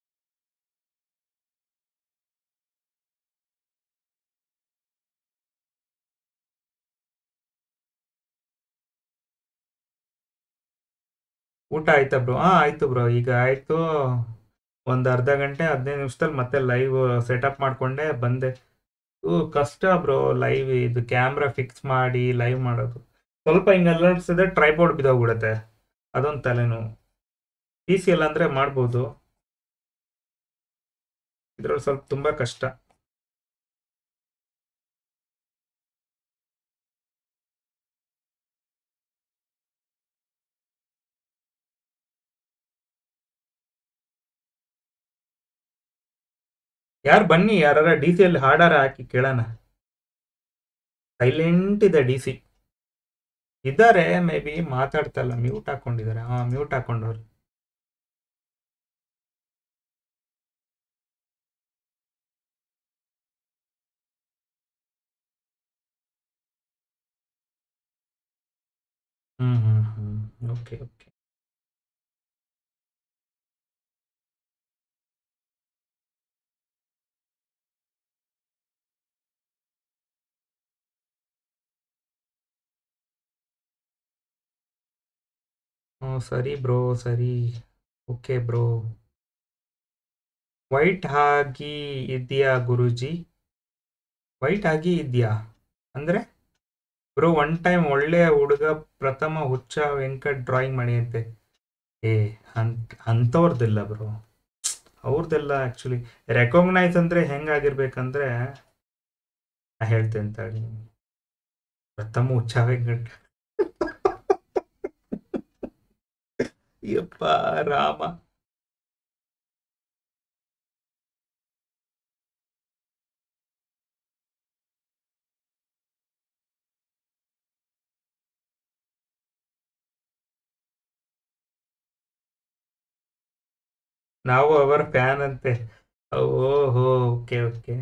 ಊಟ ಆಯ್ತಾ ಬ್ರೋ? ಹಾಂ ಆಯಿತು ಬ್ರೋ, ಈಗ ಆಯಿತು. ಒಂದು ಅರ್ಧ ಗಂಟೆ ಹದಿನೈದು ನಿಮಿಷದಲ್ಲಿ ಮತ್ತೆ ಲೈವ್ ಸೆಟಪ್ ಮಾಡಿಕೊಂಡೆ ಬಂದೆ. ಕಷ್ಟ ಬ್ರೋ ಲೈವ್, ಇದು ಕ್ಯಾಮ್ರಾ ಫಿಕ್ಸ್ ಮಾಡಿ ಲೈವ್ ಮಾಡೋದು. ಸ್ವಲ್ಪ ಹಿಂಗೆ ಅಲ್ಲಾಡ್ಸಿದ್ರೆ ಟ್ರೈಪಾಡ್ ಬಿದ್ದೋಗ್ಬಿಡುತ್ತೆ, ಅದೊಂದು ತಲೆನೋವು. ಪಿ ಸಿ ಎಲ್ಲ ಅಂದರೆ ಮಾಡ್ಬೋದು, ಇದ್ರಲ್ಲಿ ಸ್ವಲ್ಪ ತುಂಬ ಕಷ್ಟ. ಯಾರು ಬನ್ನಿ, ಯಾರ ಡಿ ಸಿ ಅಲ್ಲಿ ಹಾಡಾರ ಹಾಕಿ ಕೇಳೋಣ. ಸೈಲೆಂಟ್ ಇದೆ ಡಿ ಸಿ. ಇದ್ದಾರೆ, ಮೇ ಬಿ ಮಾತಾಡ್ತಾ ಇಲ್ಲ, ಮ್ಯೂಟ್ ಹಾಕೊಂಡಿದ್ದಾರೆ. ಹಾಂ ಮ್ಯೂಟ್ ಹಾಕೊಂಡವ್ರು. ಹ್ಞೂ ಹ್ಞೂ ಹ್ಞೂ ಓಕೆ ಓಕೆ. ಹ್ಞೂ ಸರಿ ಬ್ರೋ, ಸರಿ, ಓಕೆ ಬ್ರೋ. ವೈಟ್ ಆಗಿ ಇದೆಯಾ ಗುರುಜಿ? ವೈಟ್ ಆಗಿ ಇದೆಯಾ ಅಂದರೆ ಬ್ರೋ, ಒನ್ ಟೈಮ್ ಒಳ್ಳೆಯ ಹುಡುಗ ಪ್ರಥಮ ಹುಚ್ಚ ವೆಂಕಟ್ ಡ್ರಾಯಿಂಗ್ ಮಾಡಿ ಅಂತೆ. ಏ ಅಂತ ಅಂಥವ್ರದ್ದಿಲ್ಲ ಬ್ರೋ. ಅವ್ರದ್ದೆಲ್ಲ ಆ್ಯಕ್ಚುಲಿ ರೆಕಾಗ್ನೈಸ್ ಅಂದರೆ ಹೆಂಗಾಗಿರ್ಬೇಕಂದ್ರೆ ನಾ ಹೇಳ್ತೇನೆ ತಡಿ. ಪ್ರಥಮ ಉಚ್ಚ ವೆಂಕಟ್ ಯಪ್ಪ ರಾಮ. ನಾವು ಅವರ ಫ್ಯಾನ್ ಅಂತೆ. ಓಹೋ, ಓಕೆ ಓಕೆ.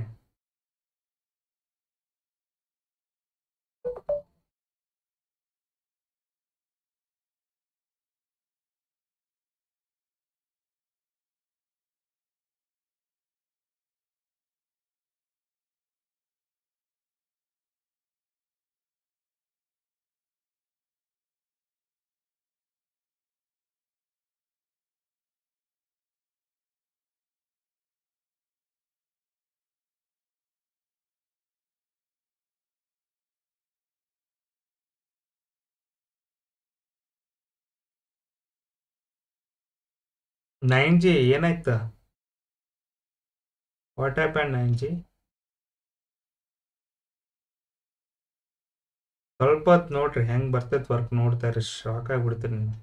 ನೈನ್ ಜಿ ಏನಾಯ್ತು? What happen nine G? ಸ್ವಲ್ಪ ಹೊತ್ತು ನೋಡ್ರಿ ಹೆಂಗೆ ಬರ್ತೈತೆ ವರ್ಕ್, ನೋಡ್ತಾರೆ ಶಾಕ್ ಆಗಿಬಿಡ್ತೀರಿ ನೀವು.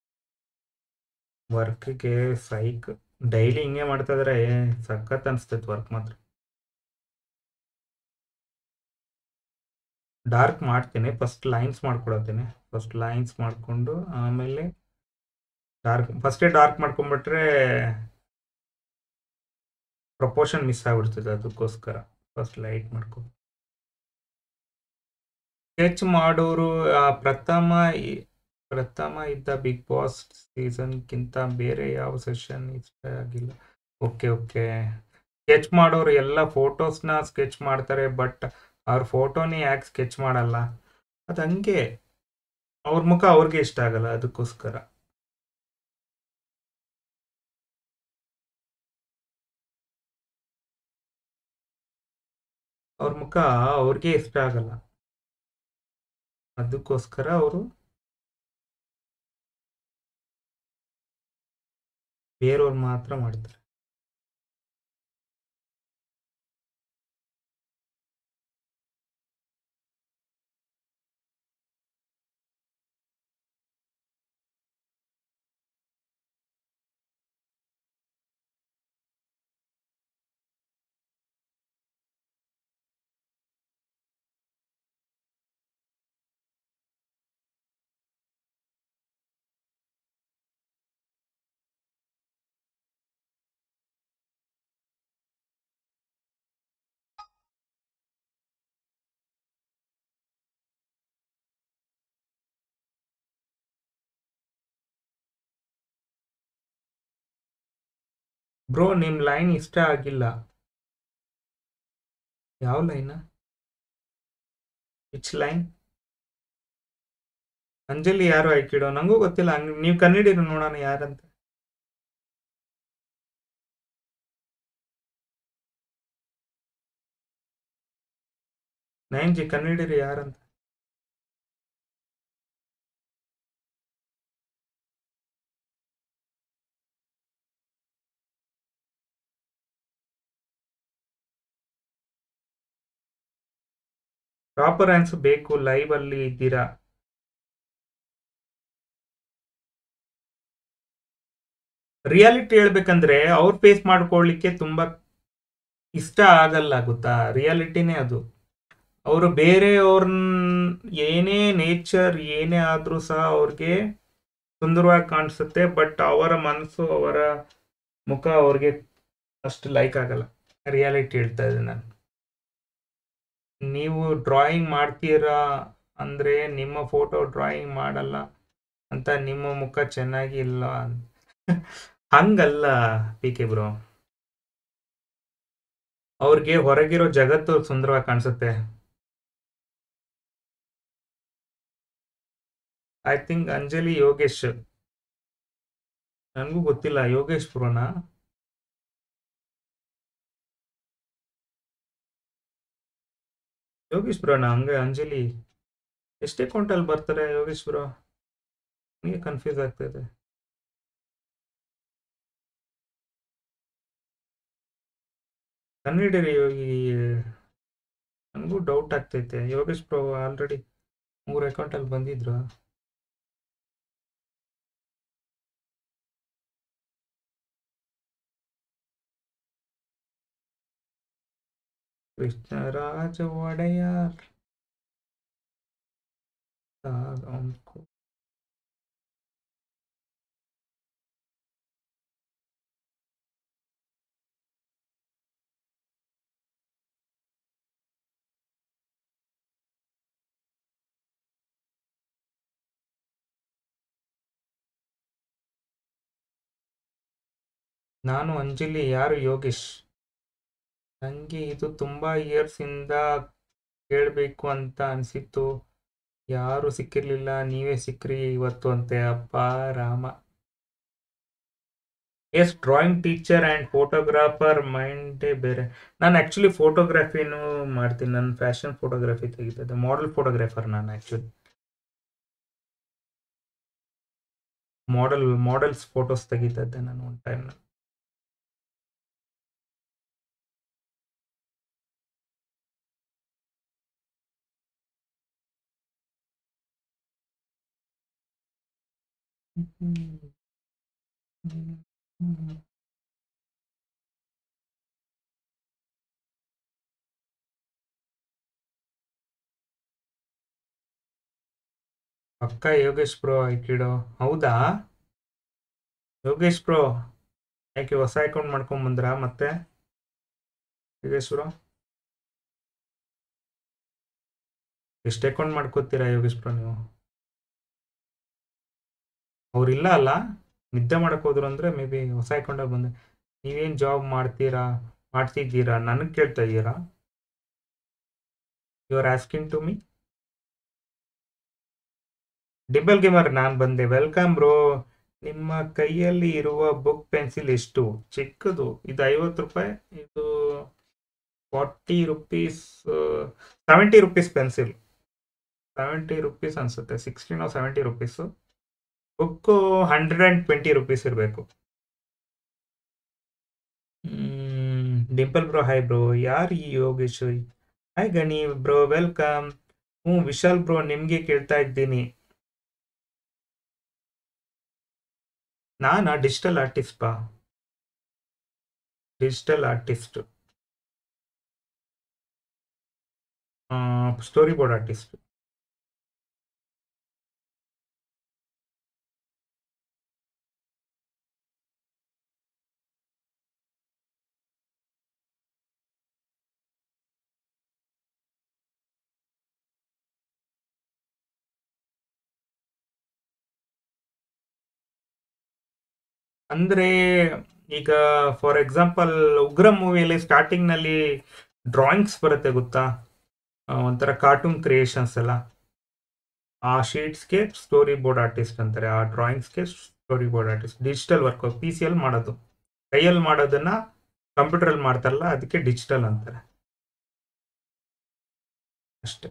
ವರ್ಕ್ಗೆ ಸೈಕ್ ಡೈಲಿ ಹಿಂಗೆ ಮಾಡ್ತಾ ಇದ್ರೆ ಸಖತ್ ಅನಿಸ್ತೈತೆ ವರ್ಕ್ ಮಾತ್ರ. ಡಾರ್ಕ್ ಮಾಡ್ತೀನಿ, ಫಸ್ಟ್ ಲೈನ್ಸ್ ಮಾಡ್ಕೊಳತ್ತೀನಿ. ಫಸ್ಟ್ ಲೈನ್ಸ್ ಮಾಡಿಕೊಂಡು ಆಮೇಲೆ ಡಾರ್ಕ್, ಫಸ್ಟೇ ಡಾರ್ಕ್ ಮಾಡ್ಕೊಂಡ್ಬಿಟ್ರೆ ಪ್ರಪೋರ್ಷನ್ ಮಿಸ್ ಆಗ್ಬಿಡ್ತದೆ. ಅದಕ್ಕೋಸ್ಕರ ಫಸ್ಟ್ ಲೈಟ್ ಮಾಡ್ಕೊ. ಸ್ಕೆಚ್ ಮಾಡೋರು ಆ, ಪ್ರಥಮ ಇ- ಪ್ರಥಮ ಇದ್ದ ಬಿಗ್ ಬಾಸ್ ಸೀಸನ್ಗಿಂತ ಬೇರೆ ಯಾವ ಸೆಷನ್ ಇಷ್ಟ ಆಗಿಲ್ಲ. Okay okay. ಸ್ಕೆಚ್ ಮಾಡೋರು ಎಲ್ಲ ಫೋಟೋಸ್ನ ಸ್ಕೆಚ್ ಮಾಡ್ತಾರೆ, ಬಟ್ ಅವ್ರ ಫೋಟೋನೇ ಯಾಕೆ ಸ್ಕೆಚ್ ಮಾಡಲ್ಲ? ಅದು ಹಂಗೆ, ಅವ್ರ ಮುಖ ಅವ್ರಿಗೆ ಇಷ್ಟ ಆಗಲ್ಲ, ಅದಕ್ಕೋಸ್ಕರ. ಅವ್ರ ಮುಖ ಅವ್ರಿಗೆ ಇಷ್ಟ ಆಗಲ್ಲ, ಅದಕ್ಕೋಸ್ಕರ ಅವರು ಬೇರೆಯವ್ರು ಮಾತ್ರ ಮಾಡ್ತಾರೆ. ಬ್ರೋ ನಿಮ್ ಲೈನ್ ಇಷ್ಟ ಆಗಿಲ್ಲ. ಯಾವ ಲೈನ್? Which line? ಅಂಜಲಿ ಯಾರು ಆಯ್ಕಿಡೋ ನಂಗೂ ಗೊತ್ತಿಲ್ಲ. ಹಂಗ್ ನೀವು ಕನ್ನಡಿರು ನೋಡೋಣ ಯಾರಂತ. ನೈನ್ ಜಿ ಕನ್ನಡಿರು ಯಾರಂತ. ಪ್ರಾಪರ್ ಆನ್ಸರ್ ಬೇಕು, ಲೈವ್ ಅಲ್ಲಿ ಇದ್ದೀರಾ. ರಿಯಾಲಿಟಿ ಹೇಳ್ಬೇಕಂದ್ರೆ ಅವ್ರು ಫೇಸ್ ಮಾಡ್ಕೊಳ್ಳಿಕ್ಕೆ ತುಂಬಾ ಇಷ್ಟ ಆಗಲ್ಲ ಗೊತ್ತಾ, ರಿಯಾಲಿಟಿನೇ ಅದು. ಅವರು ಬೇರೆಯವ್ರನ್ನ ಏನೇ ನೇಚರ್ ಏನೇ ಆದ್ರೂ ಸಹ ಅವ್ರಿಗೆ ಸುಂದರವಾಗಿ ಕಾಣಿಸುತ್ತೆ, ಬಟ್ ಅವರ ಮನಸ್ಸು ಅವರ ಮುಖ ಅವ್ರಿಗೆ ಅಷ್ಟು ಲೈಕ್ ಆಗಲ್ಲ. ರಿಯಾಲಿಟಿ ಹೇಳ್ತಾ ಇದ್ದೀನಿ ನಾನು. ನೀವು ಡ್ರಾಯಿಂಗ್ ಮಾಡ್ತೀರಾ ಅಂದ್ರೆ ನಿಮ್ಮ ಫೋಟೋ ಡ್ರಾಯಿಂಗ್ ಮಾಡಲ್ಲ ಅಂತ ನಿಮ್ಮ ಮುಖ ಚೆನ್ನಾಗಿ ಇಲ್ಲ ಅಂತ. ಹಂಗಲ್ಲ ಪಿ ಕೆ ಬ್ರೋ, ಅವ್ರಿಗೆ ಹೊರಗಿರೋ ಜಗತ್ತು ಸುಂದರವಾಗಿ ಕಾಣಿಸುತ್ತೆ. ಐ ಥಿಂಕ್ ಅಂಜಲಿ ಯೋಗೇಶ್, ನನಗೂ ಗೊತ್ತಿಲ್ಲ. ಯೋಗೇಶ್ ಬ್ರೋನಾ? ಯೋಗೇಶ್ ಬ್ರೋನಾ? ಹಂಗೆ ಅಂಜಲಿ ಎಷ್ಟೇ ಅಕೌಂಟಲ್ಲಿ ಬರ್ತಾರೆ ಯೋಗೇಶ್ ಬ್ರೋ? ನನಗೆ ಕನ್ಫ್ಯೂಸ್ ಆಗ್ತದೆ. ಕನ್ನಡಿರಿ ಈ ನನಗೂ ಡೌಟ್ ಆಗ್ತೈತೆ. ಯೋಗೇಶ್ ಬ್ರೋ ಆಲ್ರೆಡಿ ಮೂರು ಅಕೌಂಟಲ್ಲಿ ಬಂದಿದ್ರು. ಕೃಷ್ಣರಾಜ ಒಡೆಯರ್ उनको ನಾನು ಅಂಜಲಿ. ಯಾರು ಯೋಗೇಶ್? ನನಗೆ ಇದು ತುಂಬ ಇಯರ್ಸಿಂದ ಕೇಳಬೇಕು ಅಂತ ಅನಿಸಿತ್ತು, ಯಾರು ಸಿಕ್ಕಿರಲಿಲ್ಲ, ನೀವೇ ಸಿಕ್ಕ್ರಿ ಇವತ್ತು ಅಂತೆ. ಅಪ್ಪ Rama. Yes, drawing teacher and photographer ಮೈಂಡೇ ಬೇರೆ. ನಾನು ಆ್ಯಕ್ಚುಲಿ ಫೋಟೋಗ್ರಫಿನೂ ಮಾಡ್ತೀನಿ. ನಾನು ಫ್ಯಾಷನ್ ಫೋಟೋಗ್ರಫಿ ತೆಗಿತಿದ್ದೆ, ಮಾಡೆಲ್ ಫೋಟೋಗ್ರಾಫರ್ ನಾನು ಆ್ಯಕ್ಚುಲಿ. ಮಾಡೆಲ್ ಮಾಡೆಲ್ಸ್ ಫೋಟೋಸ್ ತೆಗಿತಾ ಇದ್ದೆ ನಾನು ಒಂದು ಟೈಮ್ನ. ಪಕ್ಕ ಯೋಗೇಶ್ ಬ್ರೋ ಐಕಿಡೋ. ಹೌದಾ ಯೋಗೇಶ್ ಬ್ರೋ, ಯಾಕೆ ಹೊಸ ಅಕೌಂಟ್ ಮಾಡ್ಕೊಂಬಂದ್ರ ಮತ್ತೆ ಯೋಗೇಶ್ ಬ್ರೋ? ಎಷ್ಟು ಅಕೌಂಟ್ ಮಾಡ್ಕೋತೀರಾ ಯೋಗೇಶ್ ಬ್ರೋ ನೀವು? ಅವ್ರಿಲ್ಲ ಅಲ್ಲ, ನಿದ್ದೆ ಮಾಡಕ್ ಹೋದ್ರು ಅಂದ್ರೆ ಮೇ ಬಿ ಹೊಸ ಅಕೌಂಟಾಗಿ ಬಂದೆ. ನೀವೇನು ಜಾಬ್ ಮಾಡ್ತೀರಾ ಮಾಡ್ತಿದ್ದೀರಾ ನನಗೆ ಕೇಳ್ತಾ ಇದ್ದೀರಾ? You are asking to me. Dimple gamer ನಾನು ಬಂದೆ. Welcome bro. ನಿಮ್ಮ ಕೈಯಲ್ಲಿ ಇರುವ ಬುಕ್ ಪೆನ್ಸಿಲ್ ಎಷ್ಟು? ಚಿಕ್ಕದು. ಇದು ಐವತ್ತು ರೂಪಾಯಿ, ಇದು forty rupees, seventy rupees pencil. Seventy rupees ಅನ್ಸುತ್ತೆ, sixteen seventy rupees. Book hundred and twenty rupees ಇರಬೇಕು. Dimple bro hi bro. ಯಾರು ಈ Yogesh? Hi Gani bro, welcome. ಹ್ಞೂ ವಿಶಾಲ್ ಬ್ರೋ, ನಿಮಗೆ ಕೇಳ್ತಾ ಇದ್ದೀನಿ. ನಾನಾ ಡಿಜಿಟಲ್ ಆರ್ಟಿಸ್ಟ್ ಬಾ, digital artist, story board artist. ಅಂದ್ರೆ ಈಗ ಫಾರ್ ಎಕ್ಸಾಂಪಲ್ ಉಗ್ರ ಮೂವಿಯಲ್ಲಿ ಸ್ಟಾರ್ಟಿಂಗ್ನಲ್ಲಿ ಡ್ರಾಯಿಂಗ್ಸ್ ಬರುತ್ತೆ ಗೊತ್ತಾ, ಆ, ಒಂಥರ ಕಾರ್ಟೂನ್ ಕ್ರಿಯೇಷನ್ಸ್ ಎಲ್ಲ. ಆ ಶೀಟ್ಸ್ಗೆ ಸ್ಟೋರಿ ಬೋರ್ಡ್ ಆರ್ಟಿಸ್ಟ್ ಅಂತಾರೆ, ಆ ಡ್ರಾಯಿಂಗ್ಸ್ಗೆ story board artist. Digital work P C L ಮಾಡೋದು, ಕೈಯಲ್ಲಿ ಮಾಡೋದನ್ನ ಕಂಪ್ಯೂಟರಲ್ಲಿ ಮಾಡ್ತಾರಲ್ಲ ಅದಕ್ಕೆ ಡಿಜಿಟಲ್ ಅಂತಾರೆ ಅಷ್ಟೇ.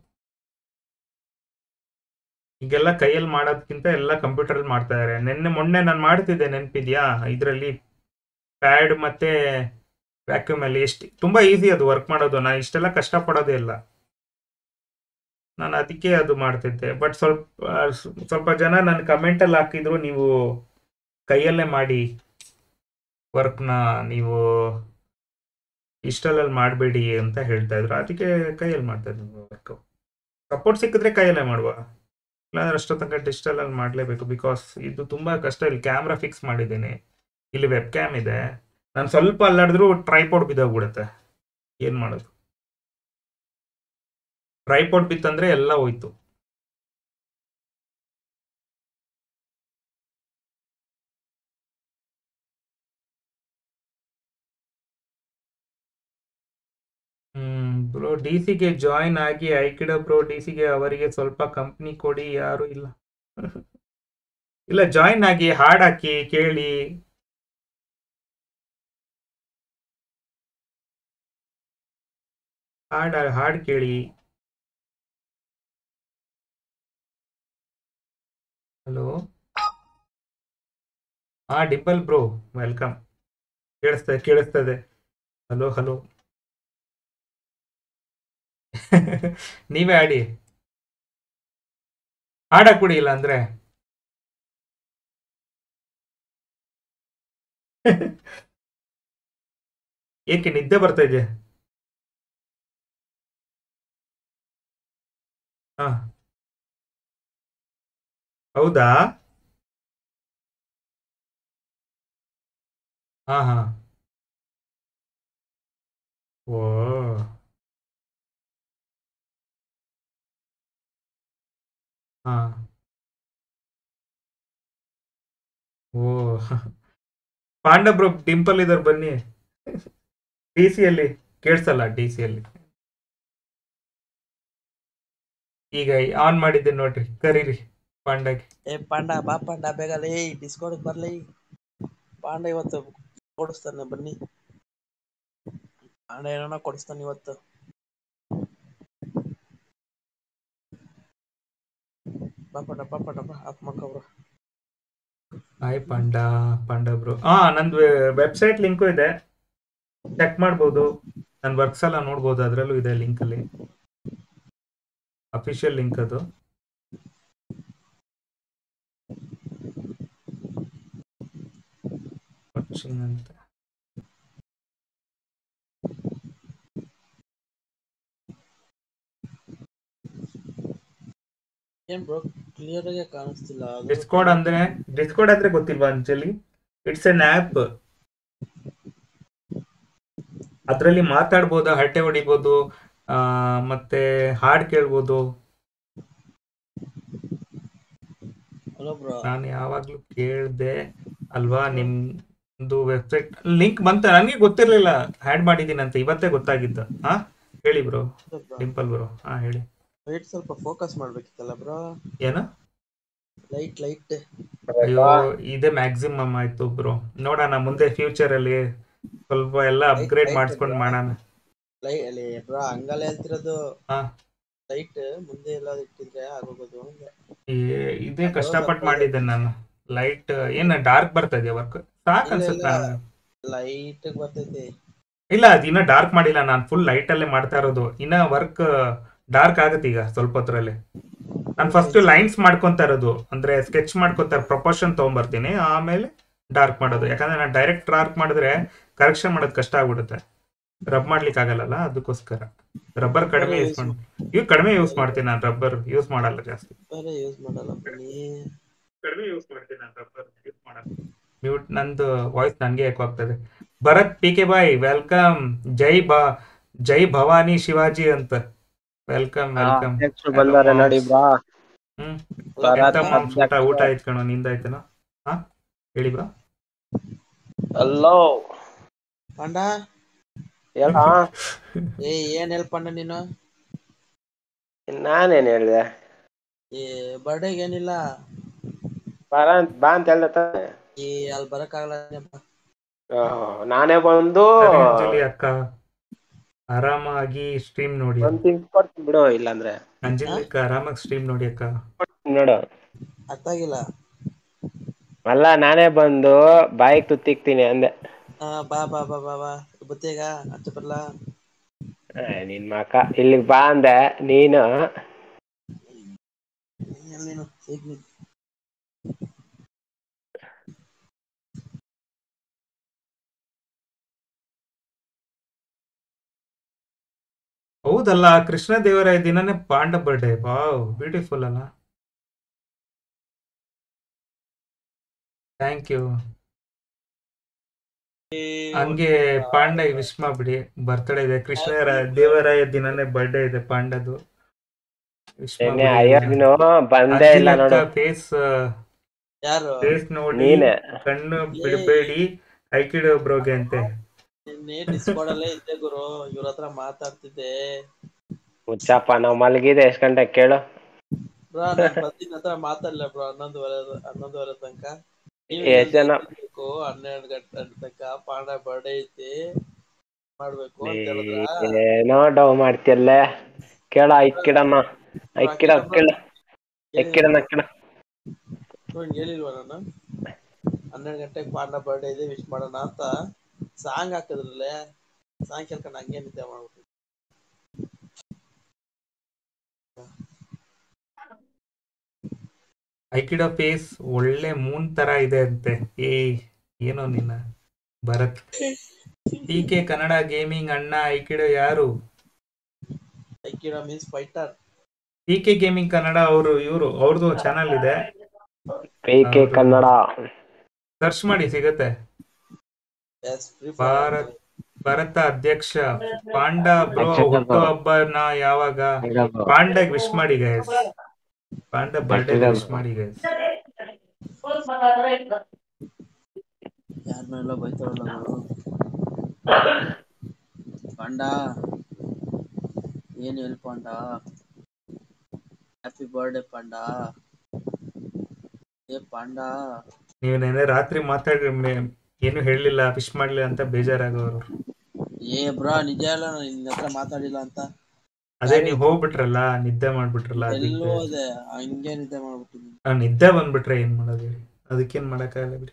ಈಗೆಲ್ಲ ಕೈಯಲ್ಲಿ ಮಾಡೋದಕ್ಕಿಂತ ಎಲ್ಲ ಕಂಪ್ಯೂಟರಲ್ಲಿ ಮಾಡ್ತಾ ಇದಾರೆ. ನಿನ್ನೆ ಮೊನ್ನೆ ನಾನು ಮಾಡ್ತಿದ್ದೆ, ನೆನಪಿದ್ಯಾ? ಇದರಲ್ಲಿ ಪ್ಯಾಡ್ ಮತ್ತೆ ವ್ಯಾಕ್ಯೂಮ್ ಅಲ್ಲಿ ಎಷ್ಟು ತುಂಬಾ ಈಸಿ ಅದು ವರ್ಕ್ ಮಾಡೋದು. ನಾನು ಇಷ್ಟೆಲ್ಲ ಕಷ್ಟಪಡೋದೇ ಇಲ್ಲ, ನಾನು ಅದಕ್ಕೆ ಅದು ಮಾಡ್ತಿದ್ದೆ. ಬಟ್ ಸ್ವಲ್ಪ ಸ್ವಲ್ಪ ಜನ ನನ್ನ ಕಮೆಂಟಲ್ಲಿ ಹಾಕಿದ್ರು, ನೀವು ಕೈಯಲ್ಲೇ ಮಾಡಿ ವರ್ಕ್ನ, ನೀವು ಇಷ್ಟರಲ್ಲಿ ಮಾಡಬೇಡಿ ಅಂತ ಹೇಳ್ತಾ ಇದ್ರು. ಅದಕ್ಕೆ ಕೈಯಲ್ಲಿ ಮಾಡ್ತಾ ಇದ್ವಿ ವರ್ಕ್. ಸಪೋರ್ಟ್ ಸಿಕ್ಕಿದ್ರೆ ಕೈಯಲ್ಲೇ ಮಾಡುವ, ಇಲ್ಲಾಂದ್ರೆ ಅಷ್ಟೋ ತನಕ ಡಿಜಿಟಲಲ್ಲಿ ಮಾಡಲೇಬೇಕು. ಬಿಕಾಸ್ ಇದು ತುಂಬ ಕಷ್ಟ. ಇಲ್ಲಿ ಕ್ಯಾಮ್ರಾ ಫಿಕ್ಸ್ ಮಾಡಿದ್ದೀನಿ, ಇಲ್ಲಿ ವೆಬ್ ಕ್ಯಾಮ್ ಇದೆ. ನಾನು ಸ್ವಲ್ಪ ಅಲ್ಲಾಡಿದ್ರು ಟ್ರೈಪೋಡ್ ಬಿದ್ದೋಗ್ಬಿಡುತ್ತೆ. ಏನು ಮಾಡೋದು? ಟ್ರೈಪೋಡ್ ಬಿತ್ತಂದ್ರೆ ಎಲ್ಲ ಹೋಯ್ತು. ಹ್ಮ್ ಬ್ರೋ, ಡಿ ಸಿಗೆ ಜಾಯಿನ್ ಆಗಿ ಐಕಿಡ ಬ್ರೋ. ಡಿ ಸಿಗೆ ಅವರಿಗೆ ಸ್ವಲ್ಪ ಕಂಪ್ನಿ ಕೊಡಿ, ಯಾರು ಇಲ್ಲ. ಇಲ್ಲ, ಜಾಯಿನ್ ಆಗಿ ಹಾಡ್ ಹಾಕಿ ಕೇಳಿ. ಹಾಡ್ ಹಾಡ್ ಕೇಳಿ. ಹಲೋ, ಹಾ ಡಿಂಪಲ್ ಬ್ರೋ ವೆಲ್ಕಮ್. ಕೇಳಿಸ್ತದೆ ಕೇಳಿಸ್ತದೆ. Hello hello. ನೀವೇ ಆಡಿ, ಆಡಕ್ ಬಿಡಿ ಇಲ್ಲ ಅಂದ್ರೆ. ಏಕೆ ನಿದ್ದೆ ಬರ್ತಾ ಇದೆ? ಹಾ, ಹೌದಾ? ಹಾ ಹಾ. ಓ. ಹಾ. ಓ. ಪಾಂಡಬ್ರು ಡಿಂಪಲ್ ಇದಾರೆ ಬನ್ನಿ. ಡಿ ಸಿ ಅಲ್ಲಿ ಕೇಳಿಸಲ್ಲ, ಡಿ ಸಿ ಅಲ್ಲಿ ಈಗ ಆನ್ ಮಾಡಿದ್ದೆ ನೋಡ್ರಿ, ಕರೀರಿ ಪಾಂಡಗೆ. ಏ ಪಾಂಡ ಬಾ ಪಾಂಡ ಬೇಗ ಲೇ ಡಿಸ್ಕೌಂಟ್ ಬರ್ಲಿ. ಪಾಂಡ ಇವತ್ತು ಕೊಡಿಸ್ತಾನೆ ಬನ್ನಿ. ಪಾಂಡ ಏನೋ ಕೊಡಿಸ್ತಾನೆ ಇವತ್ತು. ಬಾ ಪಾಂಡ ಬಾ ಪಾಂಡ ಬಾ ಆಪ್ ಮಾಡ್ಕೊಬ್ರು. Hi panda, panda bro. ಹಾ, ನಂದು ವೆಬ್ಸೈಟ್ ಲಿಂಕು ಇದೆ, ಚೆಕ್ ಮಾಡ್ಬೋದು. ನನ್ನ ವರ್ಕ್ಸ್ ಎಲ್ಲ ನೋಡ್ಬೋದು, ಅದರಲ್ಲೂ ಇದೆ ಲಿಂಕ್ ಅಲ್ಲಿ, ಅಫಿಷಿಯಲ್ ಲಿಂಕ್ ಅದು. ವಾಚಿಂಗ್ ಅಂತ. ಏನ್ ಬ್ರೋ ಕ್ಲಿಯರ್ ಆಗಿ ಕಾಣಿಸ್ತಿಲ್ಲ ಅದು. ಡಿಸ್ಕೋಡ್ ಅಂದ್ರೆ ಡಿಸ್ಕೋಡ್ ಅಂದ್ರೆ ಗೊತ್ತಿಲ್ವಾ ಅಂಜಲಿ? It's an app. ಅದರಲ್ಲಿ ಮಾತಾಡ್ಬೋದು, ಹರಟೆ ಹೊಡಿಬೋದು, ಆ, ಮತ್ತೆ ಹಾಡ್ ಕೇಳ್ಬೋದು. Hello bro. ನಾನು ಯಾವಾಗ್ಲೂ ಕೇಳ್ದೆ ಅಲ್ವಾ ನಿಮ್ದು ವೆಬ್ಸೈಟ್ ಲಿಂಕ್ ಬಂತ, ನನಗೆ ಗೊತ್ತಿರ್ಲಿಲ್ಲ ಆ್ಯಡ್ ಮಾಡಿದ್ದೀನಿ ಅಂತ, ಇವತ್ತೇ ಗೊತ್ತಾಗಿದ್ದು. ಹಾ ಹೇಳಿ ಬ್ರೋ, ಡಿಂಪಲ್ ಬ್ರೋ. ಹಾ ಹೇಳಿ. ಲೈಟ್ ಸ್ವಲ್ಪ ಫೋಕಸ್ ಮಾಡ್ಬೇಕಿತ್ತಲ್ಲ ಬ್ರೋ. ಏನು? ಲೈಟ್ ಲೈಟ್ ಅಯ್ಯೋ, ಇದೇ ಮ್ಯಾಕ್ಸಿಮಮ್ ಆಯ್ತು ಬ್ರೋ. ನೋಡೋಣ ಮುಂದೆ ಫ್ಯೂಚರ್ ಅಲ್ಲಿ ಸ್ವಲ್ಪ ಎಲ್ಲ ಅಪ್ಗ್ರೇಡ್ ಮಾಡಿಸ್ಕೊಂಡು ಮಾಡೋಣ. ಲೈಟ್ ಅಲ್ಲಿ ಬ್ರೋ ಹಂಗಲ್ಲ ಹೇಳ್ತಿರೋದು. ಹಾ, ಲೈಟ್ ಮುಂದೆ ಎಲ್ಲ ಇಟ್ಟಿದ್ರೆ ಆಗೋಗೋದು. ಇದೇ ಕಷ್ಟಪಟ್ಟು ಮಾಡಿದ್ದೆ ನಾನು. ಲೈಟ್ ಏನ ಡಾರ್ಕ್ ಬರ್ತಾ ಇದೆಯಾ ವರ್ಕ್? ಸಾಕ್ ಅನ್ಸುತ್ತೆ ನಾನು. ಲೈಟ್ ಬರ್ತೈತೆ. ಇಲ್ಲ, ಅದು ಇನ್ನ ಡಾರ್ಕ್ ಮಾಡಿಲ್ಲ, ನಾನು ಫುಲ್ ಲೈಟ್ ಅಲ್ಲೇ ಮಾಡ್ತಾ ಇರೋದು. ಇನ್ನ ವರ್ಕ್ ಡಾರ್ಕ್ ಆಗುತ್ತೆ ಈಗ ಸ್ವಲ್ಪ ಹೊತ್ತರಲ್ಲಿ. ನಾನು ಫಸ್ಟ್ ಲೈನ್ಸ್ ಮಾಡ್ಕೊಂತ ಇರೋದು, ಅಂದ್ರೆ ಸ್ಕೆಚ್ ಮಾಡ್ಕೊಂತ ಪ್ರಪೋರ್ಷನ್ ತಗೊಂಡ್ಬರ್ತೀನಿ, ಆಮೇಲೆ ಡಾರ್ಕ್ ಮಾಡೋದು. ಯಾಕಂದ್ರೆ ನಾನು ಡೈರೆಕ್ಟ್ ಡಾರ್ಕ್ ಮಾಡಿದ್ರೆ ಕರೆಕ್ಷನ್ ಮಾಡೋದು ಕಷ್ಟ ಆಗ್ಬಿಡುತ್ತೆ, ರಬ್ ಮಾಡ್ಲಿಕ್ಕೆ ಆಗಲ್ಲ, ಅದಕ್ಕೋಸ್ಕರ ರಬ್ಬರ್ ಕಡಿಮೆ ಯೂಸ್ ಮಾಡಿ. ಇವ್ ಕಡಿಮೆ ಯೂಸ್ ಮಾಡ್ತೀನಿ ನಾನು, ರಬ್ಬರ್ ಯೂಸ್ ಮಾಡಲ್ಲ ಜಾಸ್ತಿ. ಯೂಸ್ ಮಾಡಲ್ಲ ಕಡಿಮೆ ಯೂಸ್ ಮಾಡ್ತೀನಿ ನಾನು, ರಬ್ಬರ್ ಯೂಸ್ ಮಾಡಲ್ಲ. ಮ್ಯೂಟ್, ನಂದು ವಾಯ್ಸ್ ನನಗೆ ಯಾಕೋ ಆಗ್ತದೆ. Bharat P K boy welcome. ಜೈ ಬಾ ಜೈ ಭವಾನಿ ಶಿವಾಜಿ ಅಂತ. Welcome welcome. ಬಂದಾರೆ ನೋಡಿ ಬ್ರಾ. ಹ್ಮ್, ಎಂತ ಮಾಮ್ಸ್ ಊಟ ಊಟ ಆಯ್ತು ಕಣೋ, ನಿಂದಾಯ್ತೇನೋ? ಹಾ ಹೇಳಿ ಬ್ರಾ. ಹಲೋ ಪಾಂಡ. ಹೇಳ. ಏ ಏನ್ ಹೇಳ್ ಪಾಂಡ ನೀನು? ನಾನೇನ್ ಹೇಳ್ದೆ? ಏ ಬರ್ಡೇಗೆ ಏನಿಲ್ಲ, ಬರ ಬಾ ಅಂತ ಹೇಳ್ದ ತಾನೆ. ಏ ಅಲ್ಲಿ ಬರಕ್ ಆಗಲ್ಲ. ನಾನೇ ಬಂದು ಸರಿ ಅಂಜಲಿ ಅಕ್ಕ, ಆರಾಮಾಗಿ ಸ್ಟ್ರೀಮ್ ನೋಡಿ. ಒಂದ್ ತಿಂಗ್ ಕೊಡ್ತೀನಿ ಬಿಡು, ಇಲ್ಲಾಂದ್ರೆ ಅಂಜಲಿ ಅಕ್ಕ ಆರಾಮಾಗಿ ಸ್ಟ್ರೀಮ್ ನೋಡಿ ಅಕ್ಕ. ನೋಡು, ಅರ್ಥ ಆಗಿಲ್ಲ. ಅಲ್ಲ ನಾನೇ ಬಂದು ಬಾಯಿಗೆ ತುತ್ತಿಕ್ತೀನಿ ಅಂದೆ. ಹಾ ಬಾ ಬಾ ಬಾ ಬಾ ಬಾ ಬತ್ತೇಗ ಅಚ್ಚ ಬರ್ಲಾ. ನಿನ್ ಮಕ ಇಲ್ಲಿಗ್ ಬಾ ಅಂದೆ ನೀನು. ನೀನು ಹೌದಲ್ಲ, ಕೃಷ್ಣ ದೇವರಾಯ ದಿನನೇ ಪಾಂಡ ಬರ್ಡೇ. ವಾವ್, ಬ್ಯೂಟಿಫುಲ್ ಅಲ್ಲ? Thank you. ಹಂಗೆ ಪಾಂಡ ವಿಶ್ ಮಾಡ್ಬಿಡಿ, ಬರ್ತ್ಡೇ ಇದೆ. ಕೃಷ್ಣ ದೇವರಾಯ ದಿನನೇ ಬರ್ಡೇ ಇದೆ ಪಾಂಡದು. ವಿಶ್ ಬಂದೇ ಇಲ್ಲ ನೋಡು. ಫೇಸ್ ಯಾರು ಫೇಸ್ ನೋಡಿ ನೀನೆ ಕಣ್ಣು ಬಿಡಬೇಡಿ, ಐಕಿಡೋ ಬ್ರೋಗೆ ಅಂತೆ. ನಿನ್ನೆ ಡಿಸ್ಕೌಂಟ್ ಅಲ್ಲೇ ಇದ್ದೆ ಗುರು, ಇವ್ರ ಹತ್ರ ಮಾತಾಡ್ತಿದ್ದೆ. ಮುಚ್ಚಪ್ಪ, ನಾವ್ ಮಲಗಿದೆ ಎಷ್ಟ್ ಗಂಟೆ ಕೇಳು. ಬ್ರೋ ನಾನ್ ಬರ್ತೀನಿ ಹತ್ರ ಮಾತಾಡ್ಲ ಬ್ರೋ, ಹನ್ನೊಂದುವರೆ ಹನ್ನೊಂದುವರೆ ತನಕ. ನೀವು ಎಷ್ಟ್ ಜನ ಬೇಕು ಹನ್ನೆರಡು ಗಂಟೆ ತನಕ ಪಾಂಡ ಬರ್ಡೇ ಐತಿ ಮಾಡ್ಬೇಕು ಅಂತ ಹೇಳಿದ್ರ. ಏನೋ ಡವ್ ಮಾಡ್ತಿಯಲ್ಲ, ಕೇಳ ಐಕ್ಕಿಡಮ್ಮ ಐಕ್ಕಿಡ ಕೇಳ ಐಕ್ಕಿಡನ ಕೇಳ. ಹೇಳಿಲ್ವಾ ನಾನು ಹನ್ನೆರಡು ಗಂಟೆಗೆ ಪಾಂಡ ಬರ್ಡೇ ಇದೆ ವಿಶ್ ಮಾಡೋಣ ಅಂತ ಸಾಂಗ್ ಹಾಕಿದ್ರಲ್ಲೇ, ಸಾಂಗ್ ಕೇಳ್ಕೊಂಡು ಹಂಗೆ ನಿದ್ದೆ ಮಾಡ್ಬಿಟ್ಟು. ಐಕಿಡೋ ಫೇಸ್ ಒಳ್ಳೆ ಮೂನ್ ತರ ಇದೆ ಅಂತೆ. ಏ ಏನೋ ನಿನ್ನ Bharat. T K Kannada gaming ಅಣ್ಣ ಐಕಿಡೋ ಯಾರು? Aikido means fighter. T K gaming Kannada ಅವರು ಇವರು ಅವ್ರದ್ದು ಚಾನಲ್ ಇದೆ. ಪಿ ಕೆ ಕನ್ನಡ ಸರ್ಚ್ ಮಾಡಿ ಸಿಗತ್ತೆ. ಎಸ್ ಫ್ರೀ ಭಾರತ್ ಭಾರತ ಅಧ್ಯಕ್ಷ ಪಾಂಡಾ ಬ್ರೋ ಹುಟ್ಟು ಹಬ್ಬನ ಯಾವಾಗ? ಪಾಂಡಾಗ್ ವಿಶ್ ಮಾಡಿ ಗೈಸ್. ಪಾಂಡಾ ಬರ್ಡೇ ವಿಶ್ ಮಾಡಿ ಗೈಸ್. ಯಾರನ್ನೆಲ್ಲ ಬೈತಾರಲ್ಲ ಅವರು. ಪಾಂಡ ಏನು ಹೇಳಿ ಪಾಂಡ, ಹ್ಯಾಪಿ ಬರ್ಡೇ ಪಾಂಡ. ಏ ಪಾಂಡ ನೀವು ನೆನ್ನೆ ರಾತ್ರಿ ಮಾತಾಡಿ ಏನು ಹೇಳಲಿಲ್ಲ, ವಿಶ್ ಮಾಡ್ಲಿಲ್ಲ ಅಂತ ಬೇಜಾರಾಗೋರು. ಏ ಬ್ರೋ ನಿಜ ಅಲ್ಲ, ನಾನು ನಿನ್ನ ಹತ್ರ ಮಾತಾಡಿಲ್ಲ ಅಂತ. ಅದೇ ನೀವು ಹೋಗ್ಬಿಟ್ರಲ್ಲ, ನಿದ್ದೆ ಮಾಡ್ಬಿಟ್ರಲ್ಲ. ಎಲ್ಲೋ ಅದಕ್ಕೆ ಅದೇ ಹಂಗೆ ನಿದ್ದೆ ಮಾಡ್ಬಿಟ್ಟಿದ್ದೀನಿ. ಆ, ನಿದ್ದೆ ಬಂದ್ಬಿಟ್ರೆ ಏನ್ ಮಾಡೋದು ಹೇಳಿ, ಅದಕ್ಕೇನ್ ಮಾಡಕ್ಕಾಗಲ್ಲ ಬಿಡಿ.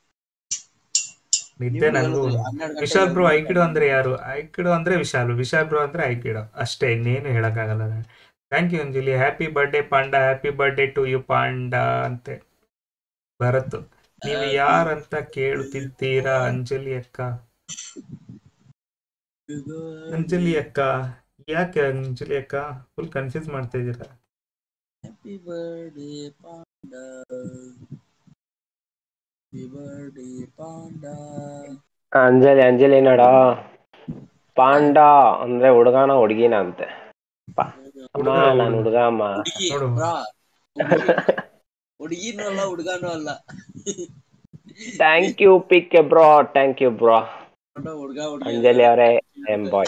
ನಿದ್ದೆ ನನಗೂ. ವಿಶಾಲ್ ಬ್ರೋ ಐಕಿಡೋ ಅಂದ್ರೆ ಯಾರು? ಐಕಿಡೋ ಅಂದ್ರೆ ವಿಶಾಲ್, ವಿಶಾಲ್ ಬ್ರೋ ಅಂದ್ರೆ ಐಕಿಡೋ ಅಷ್ಟೇ, ಇನ್ನೇನು ಹೇಳಕ್ಕಾಗಲ್ಲ. Thank you Anjali. Happy birthday panda, happy birthday to you panda ಅಂತೆ ಭರತ್. ನೀವು ಯಾರಂತ ಕೇಳುತ್ತಿದ್ದೀರಾ ಅಂಜಲಿ ಅಕ್ಕ? ಅಂಜಲಿ ಅಕ್ಕ ಯಾಕೆ ಅಂಜಲಿ ಅಕ್ಕ ಫುಲ್ ಕನ್ಫ್ಯೂಸ್ ಮಾಡ್ತಾ ಇದ್ದೀರಾ? Happy birthday panda, happy birthday panda. Anjali Anjali ನೋಡ, ಪಾಂಡ ಅಂದ್ರೆ ಹುಡುಗಾನ ಹುಡುಗಿನ ಅಂತೆ. ಅಮ್ಮ ಹುಡುಗ ನಾನು ಹುಡುಗ ಹುಡುಗ ಅಮ್ಮ. ಹುಡುಗಿ ನೋಡು. ಬ್ರಾ, ಹುಡುಗಿ ಹುಡುಗಿನೂ ಅಲ್ಲ ಹುಡುಗಾನೂ ಅಲ್ಲ. Thank you P K bro, thank you bro. ಹುಡುಗ ಹುಡುಗಿ ಅಂಜಲಿ ಅವರೇ ಎಂ ಬಾಯ್.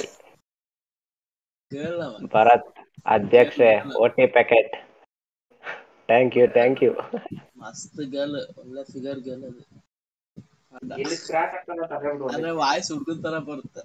ಭರತ್ ಅಧ್ಯಕ್ಷೆ ಓಟಿ packet. Thank you thank you. ಮಸ್ತ್ ಗರ್ಲ್, ಒಳ್ಳೆ ಫಿಗರ್ ಗರ್ಲ್ ಅದು. ಅಂದ್ರೆ ವಾಯ್ಸ್ ಹುಡುಗನ್ ತರ ಬರುತ್ತೆ.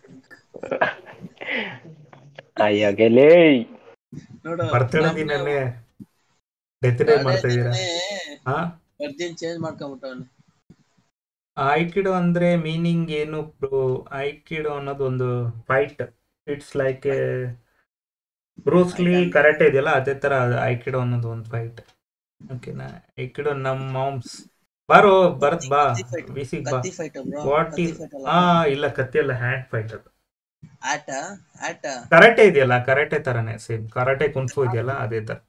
ಅಯ್ಯೋ ಗೆಲೇ ನೋಡು ಬರ್ತಡೇ ದಿನನೇ ಡೆತ್ ಡೇ ಮಾಡ್ತಾ ಇದ್ದೀರಾ? ಹಾ, ಬರ್ದಿನ್ ಚೇಂಜ್ ಮಾಡ್ಕೊಂಡ್ಬಿಟ್ಟವನು. ಐಕಿಡೋ ಅಂದ್ರೆ ಮೀನಿಂಗ್ ಏನು ಬ್ರೋ? ಐಕಿಡೋ ಅನ್ನೋದು ಒಂದು fight. It's like a Bruce Lee karate ಇದೆಯಲ್ಲ, ಅದೇ ತರ ಐಕಿಡೋ ಅನ್ನೋದು ಒಂದು ಫೈಟ್. ಓಕೆನಾ? ಐಕಿಡೋ ನಮ್ಮ ಮಾಮ್ಸ್. ಬಾರೋ ಭರತ್ ಬಾ, ವಿಸಿಗ್ ಬಾ. ಕತ್ತಿ ಫೈಟ್ ಬ್ರೋ, ವಾಟ್ ಕತ್ತಿ ಈಸ್? ಫೈಟ್ ಹಾ ಅಲ್ಲ, ಇಲ್ಲ, ಕತ್ತಿ ಅಲ್ಲ, ಹ್ಯಾಂಡ್ ಫೈಟ್ ಅದು. ಆಟ ಆಟ ಕರಾಟೆ ಇದೆಯಲ್ಲ, ಕರಾಟೆ ತರನೇ ಸೇಮ್. ಕರಾಟೆ ಕುನ್ಫು ಇದೆಯಲ್ಲ, ಅದೇ ತರ.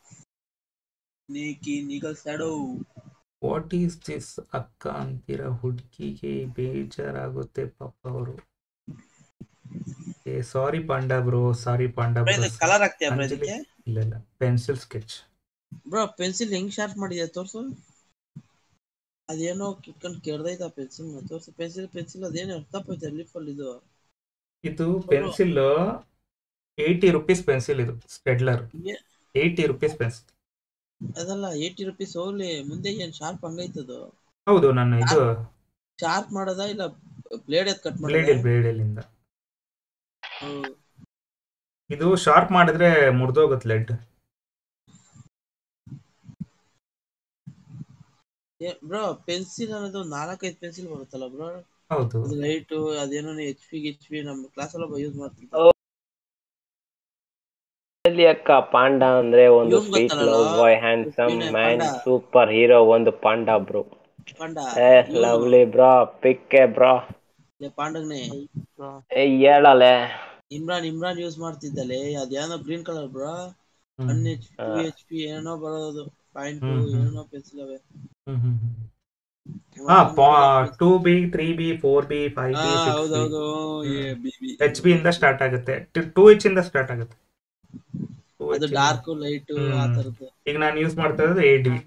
ನೀಕಿ ನಿಗಲ್ ಸ್ಯಾಡೋ. ವಾಟ್ ಈಸ್ ದಿಸ್ ಅಕ್ಕ ಅಂತೀರಾ? ಹುಡುಗಿಗೆ ಬೇಜಾರಾಗುತ್ತೆ ಪಾಪ ಅವರು. ಏ sorry panda bro, sorry panda bro bro. ಇದು ಕಲರ್ ಹಾಕ್ತೀಯಾ ಬ್ರೋ ಅಂಜಲಿ ಇದಕ್ಕೆ? ಇಲ್ಲ ಇಲ್ಲ, ಪೆನ್ಸಿಲ್ ಸ್ಕೆಚ್. ಬ್ರೋ ಪೆನ್ಸಿಲ್ ಹೆಂಗ್ ಶಾರ್ಪ್ ಮಾಡಿದ್ಯಾ ತೋರ್ಸು. ಅದೇನೋ ಕಿತ್ಕೊಂಡು ಕೆಡ್ದೈತ ಪೆನ್ಸಿಲ್ ತೋರ್ಸು. ಪೆನ್ಸಿಲ್ ಪೆನ್ಸಿಲ್ ಅದೇನೋ ಅರ್ಥಪೈತೆ ಲಿಫಲ್ ಇದು. ಇದು ಪೆನ್ಸಿಲ್ ಏಯ್ಟಿ ರುಪೀಸ್ ಪೆನ್ಸಿಲ್. ಇದು ಸ್ಪೆಡ್ಲರ್ ಏಯ್ಟಿ ರುಪೀಸ್ ಪೆನ್ಸಿಲ್. ಅದಲ್ಲ ಏಯ್ಟಿ ರುಪೀಸ್ ಹೋಗ್ಲಿ, ಮುಂದೆ ಏನ್ ಶಾರ್ಪ್ ಹಂಗೈತದು? ಹೌದು, ನಾನು ಇದು ಶಾರ್ಪ್ ಮಾಡದ ಇಲ್ಲ ಬ್ಲೇಡ್ ಎತ್ ಕಟ್ ಬ್ಲೇಡ್ ಮಾಡದ? ಇಲ್ಲಿ ಬ್ಲೇಡಲ್ಲಿಂದ ಇದು ಶಾರ್ಪ್ ಮಾಡಿದ್ರೆ ಮುರಿದೋಗುತ್ತೆ ಲೆಡ್. ಬ್ರೋ ಪೆನ್ಸಿಲ್ ಅನ್ನೋದು ನಾಲ್ಕೈದು ಪೆನ್ಸಿಲ್ ಬರುತ್ತಲ್ಲ ಬ್ರೋ? ಹೌದು, ಅದು ಲೈಟ್ ಅದೇನೋ ಎಚ್ ಪಿ ಎಚ್ ಪಿ ನಮ್ಮ ಕ್ಲಾಸ್ ಎಲ್ಲ ಯೂಸ್ ಮಾಡ್ತಿದ್ದೆ. ಅಂಜಲಿ ಅಕ್ಕ, ಪಾಂಡ ಅಂದ್ರೆ ಒಂದು ಇವ್ನ್ ಸ್ವೀಟ್ ಗೊತ್ತಲ್ಲ ಲವ್ ಬಾಯ್, ಹ್ಯಾಂಡ್ಸಮ್ ಇವನೇ ಮ್ಯಾನ್, ಪಾಂಡ. ಸೂಪರ್ ಹೀರೋ ಒಂದು ಪಾಂಡ ಬ್ರೋ. ಪಾಂಡ ಏ ಇವನು ಲವ್ಲಿ ಬ್ರೋ, ಪಿಕ್ಕೆ ಬ್ರೋ. ಪಾಂಡಗ್ನೆ ಏ ಹೇಳಲೆ ಇಮ್ರಾನ್ ಇಮ್ರಾನ್ ಯೂಸ್ ಮಾಡ್ತಿದ್ದಲೆ, ಅದೇನೋ green colour bro. One H two H P ಏನೋ ಬರೋದು, ಪಾಯಿಂಟ್ ಏನೋ ಪೆನ್ಸಿಲ್ ಅವೆ. Two B three B four B five B six B ಹೌದೌದು, ಎಚ್ ಬಿ ಇಂದ ಸ್ಟಾರ್ಟ್ ಆಗುತ್ತೆ. ಟೂ ಎಚ್ ಇಂದ ಸ್ಟಾರ್ಟ್ ಆಗುತ್ತೆ. ಅದು ಡಾರ್ಕ್ ಲೈಟ್ ಆ ತರದ್ದು. ಈಗ ನಾನು ಯೂಸ್ ಮಾಡ್ತಾ ಇರೋದು ಏಟ್ ಬಿ.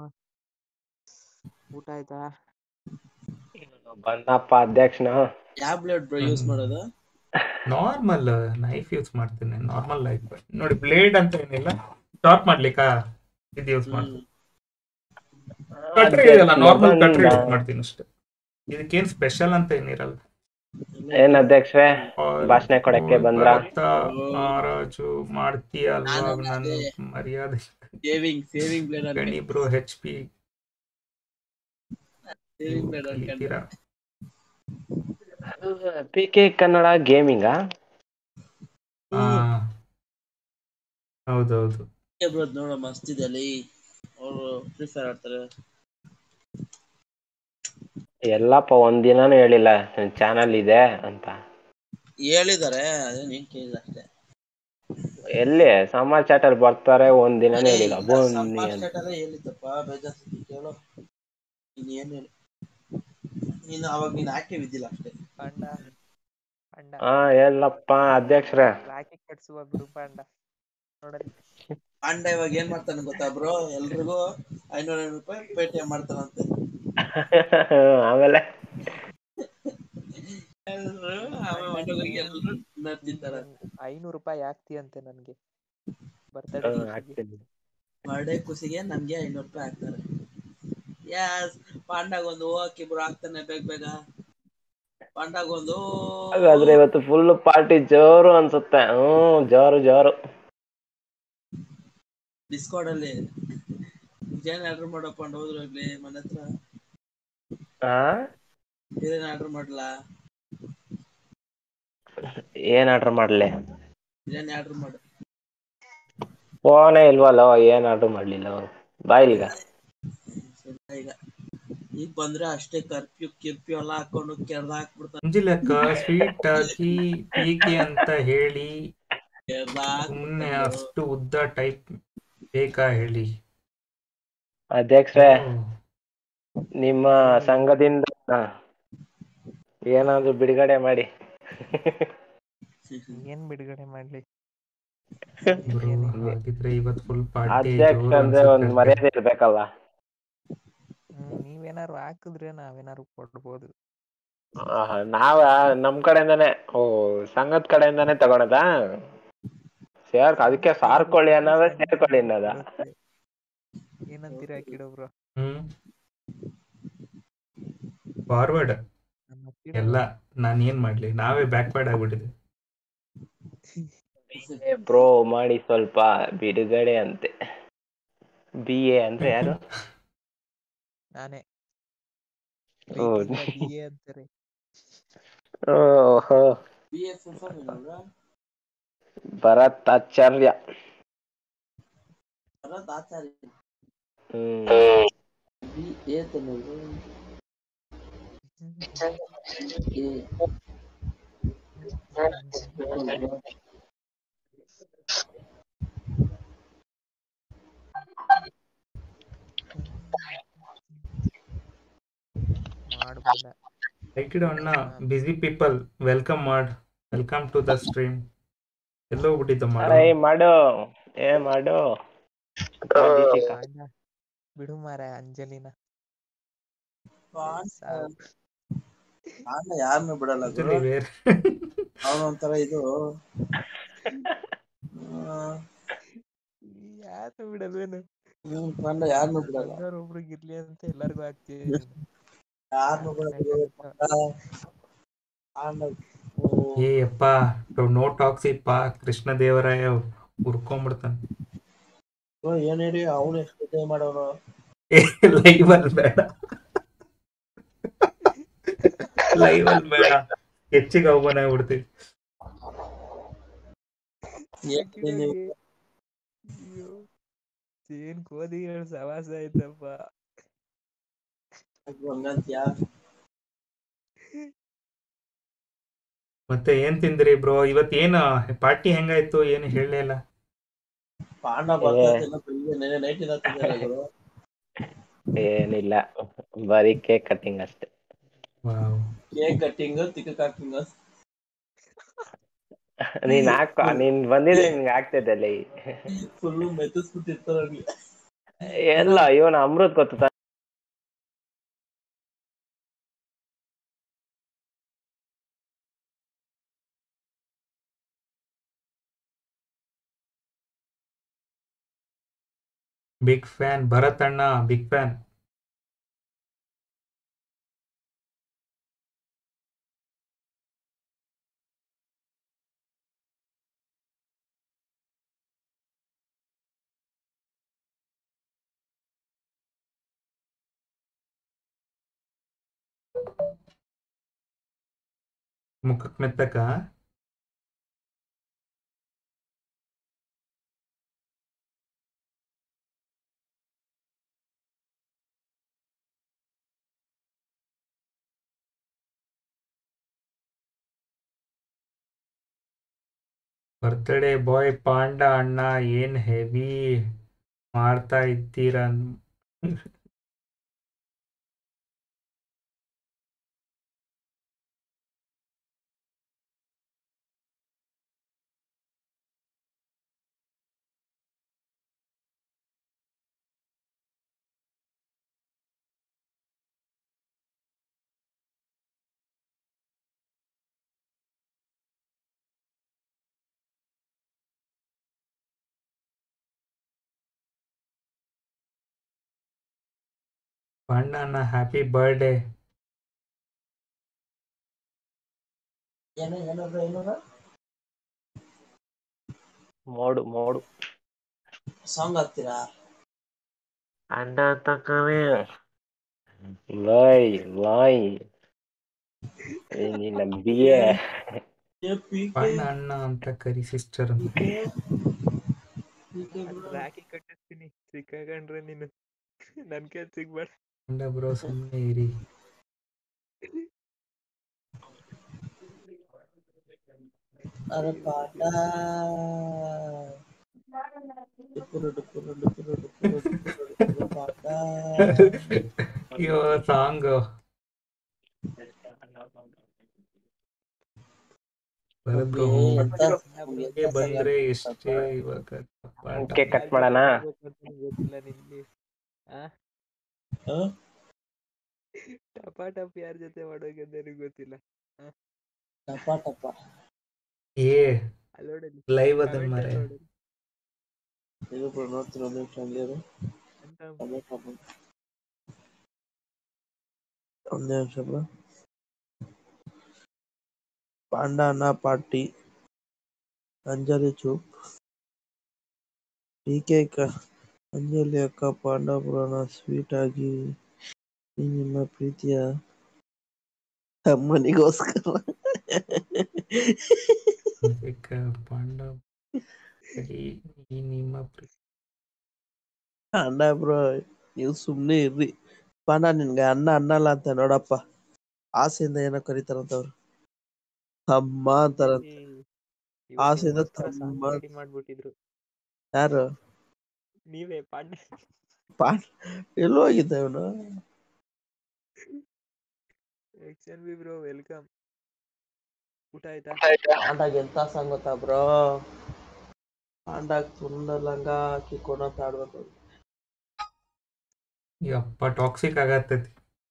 ಊಟ ಆಯ್ತಾ? ಬಂದಪ್ಪ ಅಧ್ಯಕ್ಷನ. ಯಾವ ಬ್ಲೇಡ್ ಬ್ರೋ ಯೂಸ್ ಮಾಡೋದು? ನಾರ್ಮಲ್ ನೈಫ್ ಯೂಸ್ ಮಾಡ್ತೀನಿ, ನಾರ್ಮಲ್ ನೈಫ್. ನೋಡಿ ಬ್ಲೇಡ್ ಅಂತ ಏನಿಲ್ಲ, ಶಾರ್ಪ್ ಮಾಡ್ಲಿಕ್ಕ ಇದು ಯೂಸ್ ಮಾಡ್ತೀನಿ. ಕಟ್ರಿ ಇದೆಯಲ್ಲ, ನಾರ್ಮಲ್ ಕಟ್ರಿ ಯೂಸ್ ಮಾಡ್ತೀನಿ ಅಷ್ಟೇ. ಇದಕ್ಕೇನ್ ಸ್ಪೆಷಲ್ ಅಂತ ಏನಿರಲ್ಲ. ಏನ್ ಅಧ್ಯಕ್ಷರೇ ಭಾಷಣ ಕೊಡಕ್ಕೆ ಬಂದ್ರ? ಮಹಾರಾಜು ಮಾಡ್ತೀಯ ಅಲ್ವಾ ನನ್ನ ಮರ್ಯಾದೆ. Shaving shaving blade Gani bro H P shaving blade ಅನ್ಕೊಂಡೆ. P K Kannada gaming. ಹೌದೌದು ಬ್ರೋ ನೋಡ ಮಸ್ತ್ ಇದೆ ಅಲ್ಲಿ. ಅವರು ಫ್ರೀ ಫೈರ್ ಆಡ್ತಾರೆ? ಎಲ್ಲಪ್ಪ ಒಂದಿನಾನು ಹೇಳಿಲ್ಲ ಚಾನಲ್ ಇದೆ ಅಂತ. ಹೇಳಿದ್ದಾರೆ, ಅದೇ ನೀನ್ ಕೇಳಿದ ಅಷ್ಟೇ. ಎಲ್ಲಿ ಸಮಾಜ್ ಚಾಟಲ್ಲಿ ಬರ್ತಾರೆ, ಒಂದ್ ದಿನಾನು ಏ ಹೇಳಿಲ್ಲ ಇಲ್ಲ, ಬನ್ನಿ ಸಮಾಜ್ ಅಂತ. ಚಾಟ್ ಅಲ್ಲೇ ಹೇಳಿದ್ದಪ್ಪ, ಬೇಜಾರ್ ಸತಿ ಕೇಳು. ನೀನ್ ಏನ್ ಹೇಳಿ, ನೀನು ಅವಾಗ ನೀನ್ ಆಕ್ಟಿವ್ ಇದ್ದಿಲ್ಲ ಅಷ್ಟೇ. ಪಾಂಡ ಪಾಂಡ ಹಾ ಹೇಳಪ್ಪ ಅಧ್ಯಕ್ಷರೇ. ರಾಖಿ ಕಟ್ಸುವ ಬಿಡು ಪಾಂಡ ನೋಡಲಿ. ಪಾಂಡ ಇವಾಗ ಏನ್ ಮಾಡ್ತಾನೆ ಗೊತ್ತಾ ಬ್ರೋ, ಎಲ್ರಿಗೂ ಐನೂರ ಐನೂರು ರೂಪಾಯಿ ಪೇಟಿಎಂ ಮಾಡ್ತಾನಂತೆ. ಆಮೇಲೆ ಎಲ್ರು ಆಮೇಲೆ ಪಾಂಡ ಮನೆಗೆ ಹೋಗಿ ನೀನ್ ಎಲ್ರು dinner ಈಗ ತಿಂತಾರೆ. ನಂಗ್ ಐನೂರು ರೂಪಾಯಿ ಹಾಕ್ತಿಯಂತೆ ನನ್ಗೆ ಬರ್ತಡೇ ಹ್ಮ್ ಖುಷಿಗೆ. ಆಗ್ತೀನಿ. ಬರ್ಡೇ ಖುಷಿಗೆ ನನ್ಗೆ ಐನೂರು ರೂಪಾಯಿ ಹಾಕ್ತಾರೆ. ಯಾಸ್ ಪಾಂಡಾಗ ಒಂದು ಹೋಗಕ್ಕೆ ಇಬ್ರು ಹಾಕ್ತಾನೆ ಬೇಗ ಬೇಗ. ಪಾಂಡಾಗ ಒಂದು ಹಾಗಾದ್ರೆ ಇವತ್ತು ಫುಲ್ ಪಾರ್ಟಿ ಜೋರು ಅನ್ಸುತ್ತೆ. ಹ್ಮ್ ಜೋರು ಜೋರು. ಡಿಸ್ಕೌಂಟ್ ಅಲ್ಲಿ ಬಿರಿಯಾನಿ ಆರ್ಡರ್ ಮಾಡೋ ಪಾಂಡ ಹೋದ್ರಲ್ಲಿ ಮನೆ ಹತ್ರ. ಆ ಬಿರಿಯಾನಿ ಆರ್ಡರ್ ಮಾಡ್ಲಾ? ಏನ್ ಆರ್ಡರ್ ಮಾಡ್ಲಿ? ಬಿರಿಯಾನಿ ಆರ್ಡರ್ ಮಾಡು. ಫೋನೇ ಇಲ್ವಲ್ಲ, ಏನ್ ಆರ್ಡರ್ ಮಾಡ್ಲಿಲ್ಲ. ಬಾ ಈಗ. ಈಗ ಈಗ ಬಂದ್ರೆ ಅಷ್ಟೇ ಕರ್ಫ್ಯೂ ಕಿರ್ಫ್ಯೂ ಎಲ್ಲ ಹಾಕೊಂಡು ಕೆರ್ದ ಹಾಕ್ಬಿಡ್ತಾನೆ. ಮುಂಜಿಲಕ್ಕ ಸ್ವೀಟ್ ಆಗಿ ಪೀಕೆ ಅಂತ ಹೇಳಿ ಕೆರ್ದ ಸುಮ್ಮನೆ ಹಾಕ್ಬಿಡ್ತಾನೆ. ಅಷ್ಟು ಉದ್ದ ಟೈಪ್ ಬೇಕಾ ಹೇಳಿ? ಅಧ್ಯಕ್ಷರೇ, ಓ, ನಿಮ್ಮ ಹೇಳು ಸಂಘದಿಂದ ಏನಾದ್ರು ಬಿಡುಗಡೆ ಮಾಡಿ. ಏನ್ ಬಿಡುಗಡೆ ಮಾಡ್ಲಿ? ಬ್ರೋ ಏನಿಲ್ಲ. ಹಾಗಿದ್ರೆ ಇವತ್ತು ಫುಲ್ ಪಾರ್ಟಿ ಅಧ್ಯಕ್ಷ ಜೋರು ಅಂದ್ರೆ ಅನ್ಸುತ್ತೆ ಒಂದ್ ಅಲ್ರಿ? ಮರ್ಯಾದೆ ಇರ್ಬೇಕಲ್ಲ. ಹ್ಮ್ ನೀವೇನಾರು ಹಾಕಿದ್ರೆ ನಾವೇನಾರು ಕೊಡ್ಬೋದು. ಆಹಾ, ನಾವ ನಮ್ ಕಡೆಯಿಂದಾನೆ, ಓ ಸಂಘದ ಕಡೆಯಿಂದಾನೆ ತಗೊಳದ ಸೇರ್ ಅದಕ್ಕೆ ಸಂಘದ್ ಕಡೆ ಸಾರ್ಕೊಳ್ಳಿ ಇದ್ರೆ ಅನ್ನೋದ ಸಂಘ ಸೇರ್ಕೊಳ್ಳಿ ನಿಮ್ಗೆ ಅನ್ನೋದ. ಕೊಡುತ್ತೆ. ಏನಂತೀರಾ ಕಿಡೋಬ್ರು? ಹ್ಮ್ ಫಾರ್ವರ್ಡ್ ನಮ್ಮ ಕಿಡೋ ಎಲ್ಲ ನಾನು ಏನ್ ಮಾಡ್ಲಿ, ನಾವೇ ಬ್ಯಾಕ್ವರ್ಡ್ ಆಗ್ಬಿಟ್ಟಿದೆ. ಬ್ರೋ ಮಾಡಿ ಸ್ವಲ್ಪ ಬಿಡುಗಡೆ ಅಂತೆ. ಬಿ ಎ ಅಂದ್ರೆ ಯಾರು? ನಾನೇ. ಓ ಪ್ರೀತಿಯಿಂದ ಬಿ ಎ ಅಂತಾರೆ. ಓಹೋ, ಬಿ ಎ ಫುಲ್ ಫಾರ್ಮ್ ಏನಂದ್ರ? Bharat Acharya. Bharat Acharya. Hmm B A ತಾನೆ ಬ್ರೋ? ಎ ಮಾಡ್ಬೇಡ. ಐಕಿಡು ಅಣ್ಣ, ನಮ್ಮ ಬಿಸಿ ಪೀಪಲ್ ವೆಲ್ಕಮ್ ಮಾಡ್, ವೆಲ್ಕಮ್ ಟು ದ ಸ್ಟ್ರೀಮ್. ಎಲ್ಲೋ ಹೋಗ್ಬಿಟ್ಟಿದ್ದ ಮಾಡು. ಏ ಮಾಡು, ಏ ಮಾಡು. ದೀಪಿಕಾ ಪಾಂಡ ಬಿಡು ಮಾರ ಅಂಜಲಿನ. ಪಾಂಡ ಸಾವು. ಪಾಂಡ ಯಾರನ್ನು ಬಿಡಲ್ಲ ಗುರು. ಆಕ್ಚುಲಿ ವೇರ್ ಅವನೊಂಥರ ಇದು ಯಾರು ಬಿಡಲ್ವೇನು? ಹ್ಮ್ ಪಾಂಡ ಯಾರನ್ನು ಬಿಡಲ್ಲ. ಹಂಗಾರ ಒಬ್ರಿಗೆ ಇರ್ಲಿ ಅಂತ ಎಲ್ಲರಿಗೂ ಆಗ್ತೀವಿ ನೀನು. ಯಾರನ್ನು ಯಾರನ್ನ ಬಿಡಲ್ಲ ಕರೆಕ್ಟ್. ಪಾಂಡ. ಏ ಅಪ್ಪ, ನೋ ಟಾಕ್ಸಿಕ್ ಪಾ, ಕೃಷ್ಣ ದೇವರಾಯ ಹುರ್ಕೊಂಡ್ಬಿಡ್ತಾನೆ. ಏನ್ ಹೇಳಿ, ಅವನು ಎಷ್ಟು ಮಾಡೋನು. ಲೈವ್ ಅಲ್ಲಿ ಬೇಡ, ಲೈವ್ ಅಲ್ಲಿ ಬೇಡ, ಹೆಚ್ಚಿಗೆ ಅವಮಾನ ಆಗ್ಬಿಡ್ತೀವಿ. ಕಿಡೋಗೆ ಅಯ್ಯೋ ಏನ್ ಕೋದಿಗಳು ಸವಾಸ ಆಯ್ತಪ್ಪ. ಹಂಗಂತ್ಯಾ? ಮತ್ತೆ ಏನ್ ತಿಂದ್ರಿ ಬ್ರೋ ಇವತ್ತು? ಏನ ಪಾರ್ಟಿ ಹೆಂಗಾಯ್ತು, ಏನು ಹೇಳಲೇ ಇಲ್ಲ. ಪಾಂಡ ಏ ಬರ್ತೈತೆ ನೆನೆ ನೈಟ್ ಇಲ್ಲ ತಿಂದಿಲ್ಲ ಗುರು. ಏನಿಲ್ಲ, ಬರೀ ಕೇಕ್ ಕಟ್ಟಿಂಗ್ ಅಷ್ಟೇ. ವಾವ್. ಕೇಕ್ ಕಟ್ಟಿಂಗ್, ತಿಕ್ಕ ಹಾಕಿಂಗ್. ನೀನ್ ಹಾಕ, ನೀನ್ ಬಂದಿದ್ರೆ ನಿನ್ಗೆ ಆಗ್ತಿದ್ದೆ ಅಲ್ಲಿ. ಫುಲ್ ಮೆತ್ತಿಸ್ಬಿಟ್ಟಿರ್ತಾರ. ಎಲ್ಲ ಇವನ ಅಮೃತ್ ಗೊತ್ತ. ಬಿಗ್ ಫ್ಯಾನ್ ಭರತ್ ಅಣ್ಣ, ಬಿಗ್ ಫ್ಯಾನ್. ಮುಖಕ್ಕೆ ಮೆತ್ತಕ. ಬರ್ತ್ಡೇ ಬಾಯ್ ಪಾಂಡ ಅಣ್ಣ ಏನ್ ಹೆವಿ ಮಾಡ್ತಾ ಇದ್ದೀರಾ ಪಾಂಡ ಅಣ್ಣ ಹ್ಯಾಪಿ ಬರ್ಡೇ ಏನೋ ಏನೋ ಏನೋ ಮೋಡು ಮೋಡು ಸಾಂಗ್ ಹಾಕ್ತೀರಾ? ಅಣ್ಣ ತಕ್ಕವೆ ಲೈ ಲೈ ನಿನ್ನ ಬಿಯೆ ಏ ಪಿ ಕೆ ಪಾಂಡ ಅಣ್ಣ ಅಂತ ಕರಿ ಸಿಸ್ಟರ್ ಪಿ ಅಂತ ಕೆ ಪಿ ಕೆ ಅದ್ ಬ್ರೋ ರಾಖಿ ಕಟ್ಟಿಸ್ತೀನಿ ಸಿಕ್ಕಾಕೊಂಡ್ರೆ ನೀನು ನನ್ ಕೈ ಸಿಗ್ಬೇಡ. ಪಾಂಡ ಬ್ರೋ ಸುಮ್ಮನೆ ಇರಿ ಅರೆ ಪಾಟ ಡುಪುರು ಡುಪುರು ಡುಪುರು ಡುಪುರು ಡುಪುರು ಡುಪುರು ಪಾಟ ಅಯ್ಯೋ ಸಾಂಗ್ ಬರದ್ರು ಅಬ್ಬೇ ಎಂತ ಬ್ರೋ ಎಂತ ಸಂಘ ಬಂದ್ರೆ ಎಷ್ಟೇ ಇವಾಗ ಪಾಠ ಕೇಕ್ ಕಟ್ ಯಾರ್ ಜೊತೆ ಮಾಡೋಣ ಮಾಡ್ಬೇಕು ಅಂತ ಗೊತ್ತಿಲ್ಲ ನಿನ್ಗೆ. ಆ ಟಪ ಟಪ್ ಯಾರ ಜೊತೆ ಮಾಡೋಕೆ ಅಂತ ನಿನಗ್ ಗೊತ್ತಿಲ್ಲ. ಟಪ ಟಪ ಏ ಅಲ್ಲೋಡಲ್ಲಿ ಲೈವ್ ಅದ ಕಮೆಂಟ್ ಮರೆ ಅಲ್ಲಿ ನೋಡಲ್ಲಿ ಇದು ಬ್ರೋ ನೋಡ್ತೀನಿ ಒಂದು ನಿಮಿಷ ಹಂಗೆ ಇರು. ಅಂತ ಟಪ ಟಪ ಒಂದೇ ನಿಮಿಷ ಬ್ರೋ. ಪಾಂಡ ಅಣ್ಣ ಪಾರ್ಟಿ ಅಂಜಲಿ ಚೂಪ್ ಪಿ ಕೆ ಅಂಜಲಿ ಅಕ್ಕ ಪಾಂಡ ಪುರಾಣ ಸ್ವೀಟ್ ಆಗಿ ಈ ನಿಮ್ಮ ಪ್ರೀತಿಯ ಅಮ್ಮನಿಗೋಸ್ಕರ ಬೇಕಾ ಪಾಂಡ ಬರೀ ಈ ನಿಮ್ಮ ಪ್ರೀತಿ ಅಣ್ಣ ಬ್ರೋ ನೀವು ಸುಮ್ನೆ ಇರ್ರಿ. ಪಾಂಡ ನಿನ್ಗೆ ಅಣ್ಣ ಅನ್ನಲ್ಲ ಅಂತ ನೋಡಪ್ಪ ಆಸೆಯಿಂದ ಏನೋ ಕರೀತಾರಂತ ಅವ್ರು ಅಮ್ಮ ಅಂತಾರಂತ ಇವತ್ತು ಆಸೆಯಿಂದ ನಿಮ್ಗೋಸ್ಕರ ತಮ್ಮ ಸಾಂಗ್ ರೆಡಿ ಮಾಡ್ಬಿಟ್ಟಿದ್ರು. ಯಾರು ನೀವೇ ಪಾಂಡ ಪಾಂಡ ಎಲ್ಲೋ ಹೋಗಿದ್ದ ಇವನು ಎಕ್ಸ್ ಬಿ ಬ್ರೋ ವೆಲ್ಕಮ್. ಊಟ ಆಯ್ತಾ? ಪಾಂಡಾಗ ಎಂತ ಸಾಂಗ್ ಗೊತ್ತಾ ಬ್ರೋ? ಪಾಂಡಾಗ ತುಂಡ ಲಂಗ ಹಾಕಿ ಕೊಡಂತ ಆಡ್ಬೇಕು. ಯಪ್ಪ ಟಾಕ್ಸಿಕ್ ಆಗತ್ತೈತಿ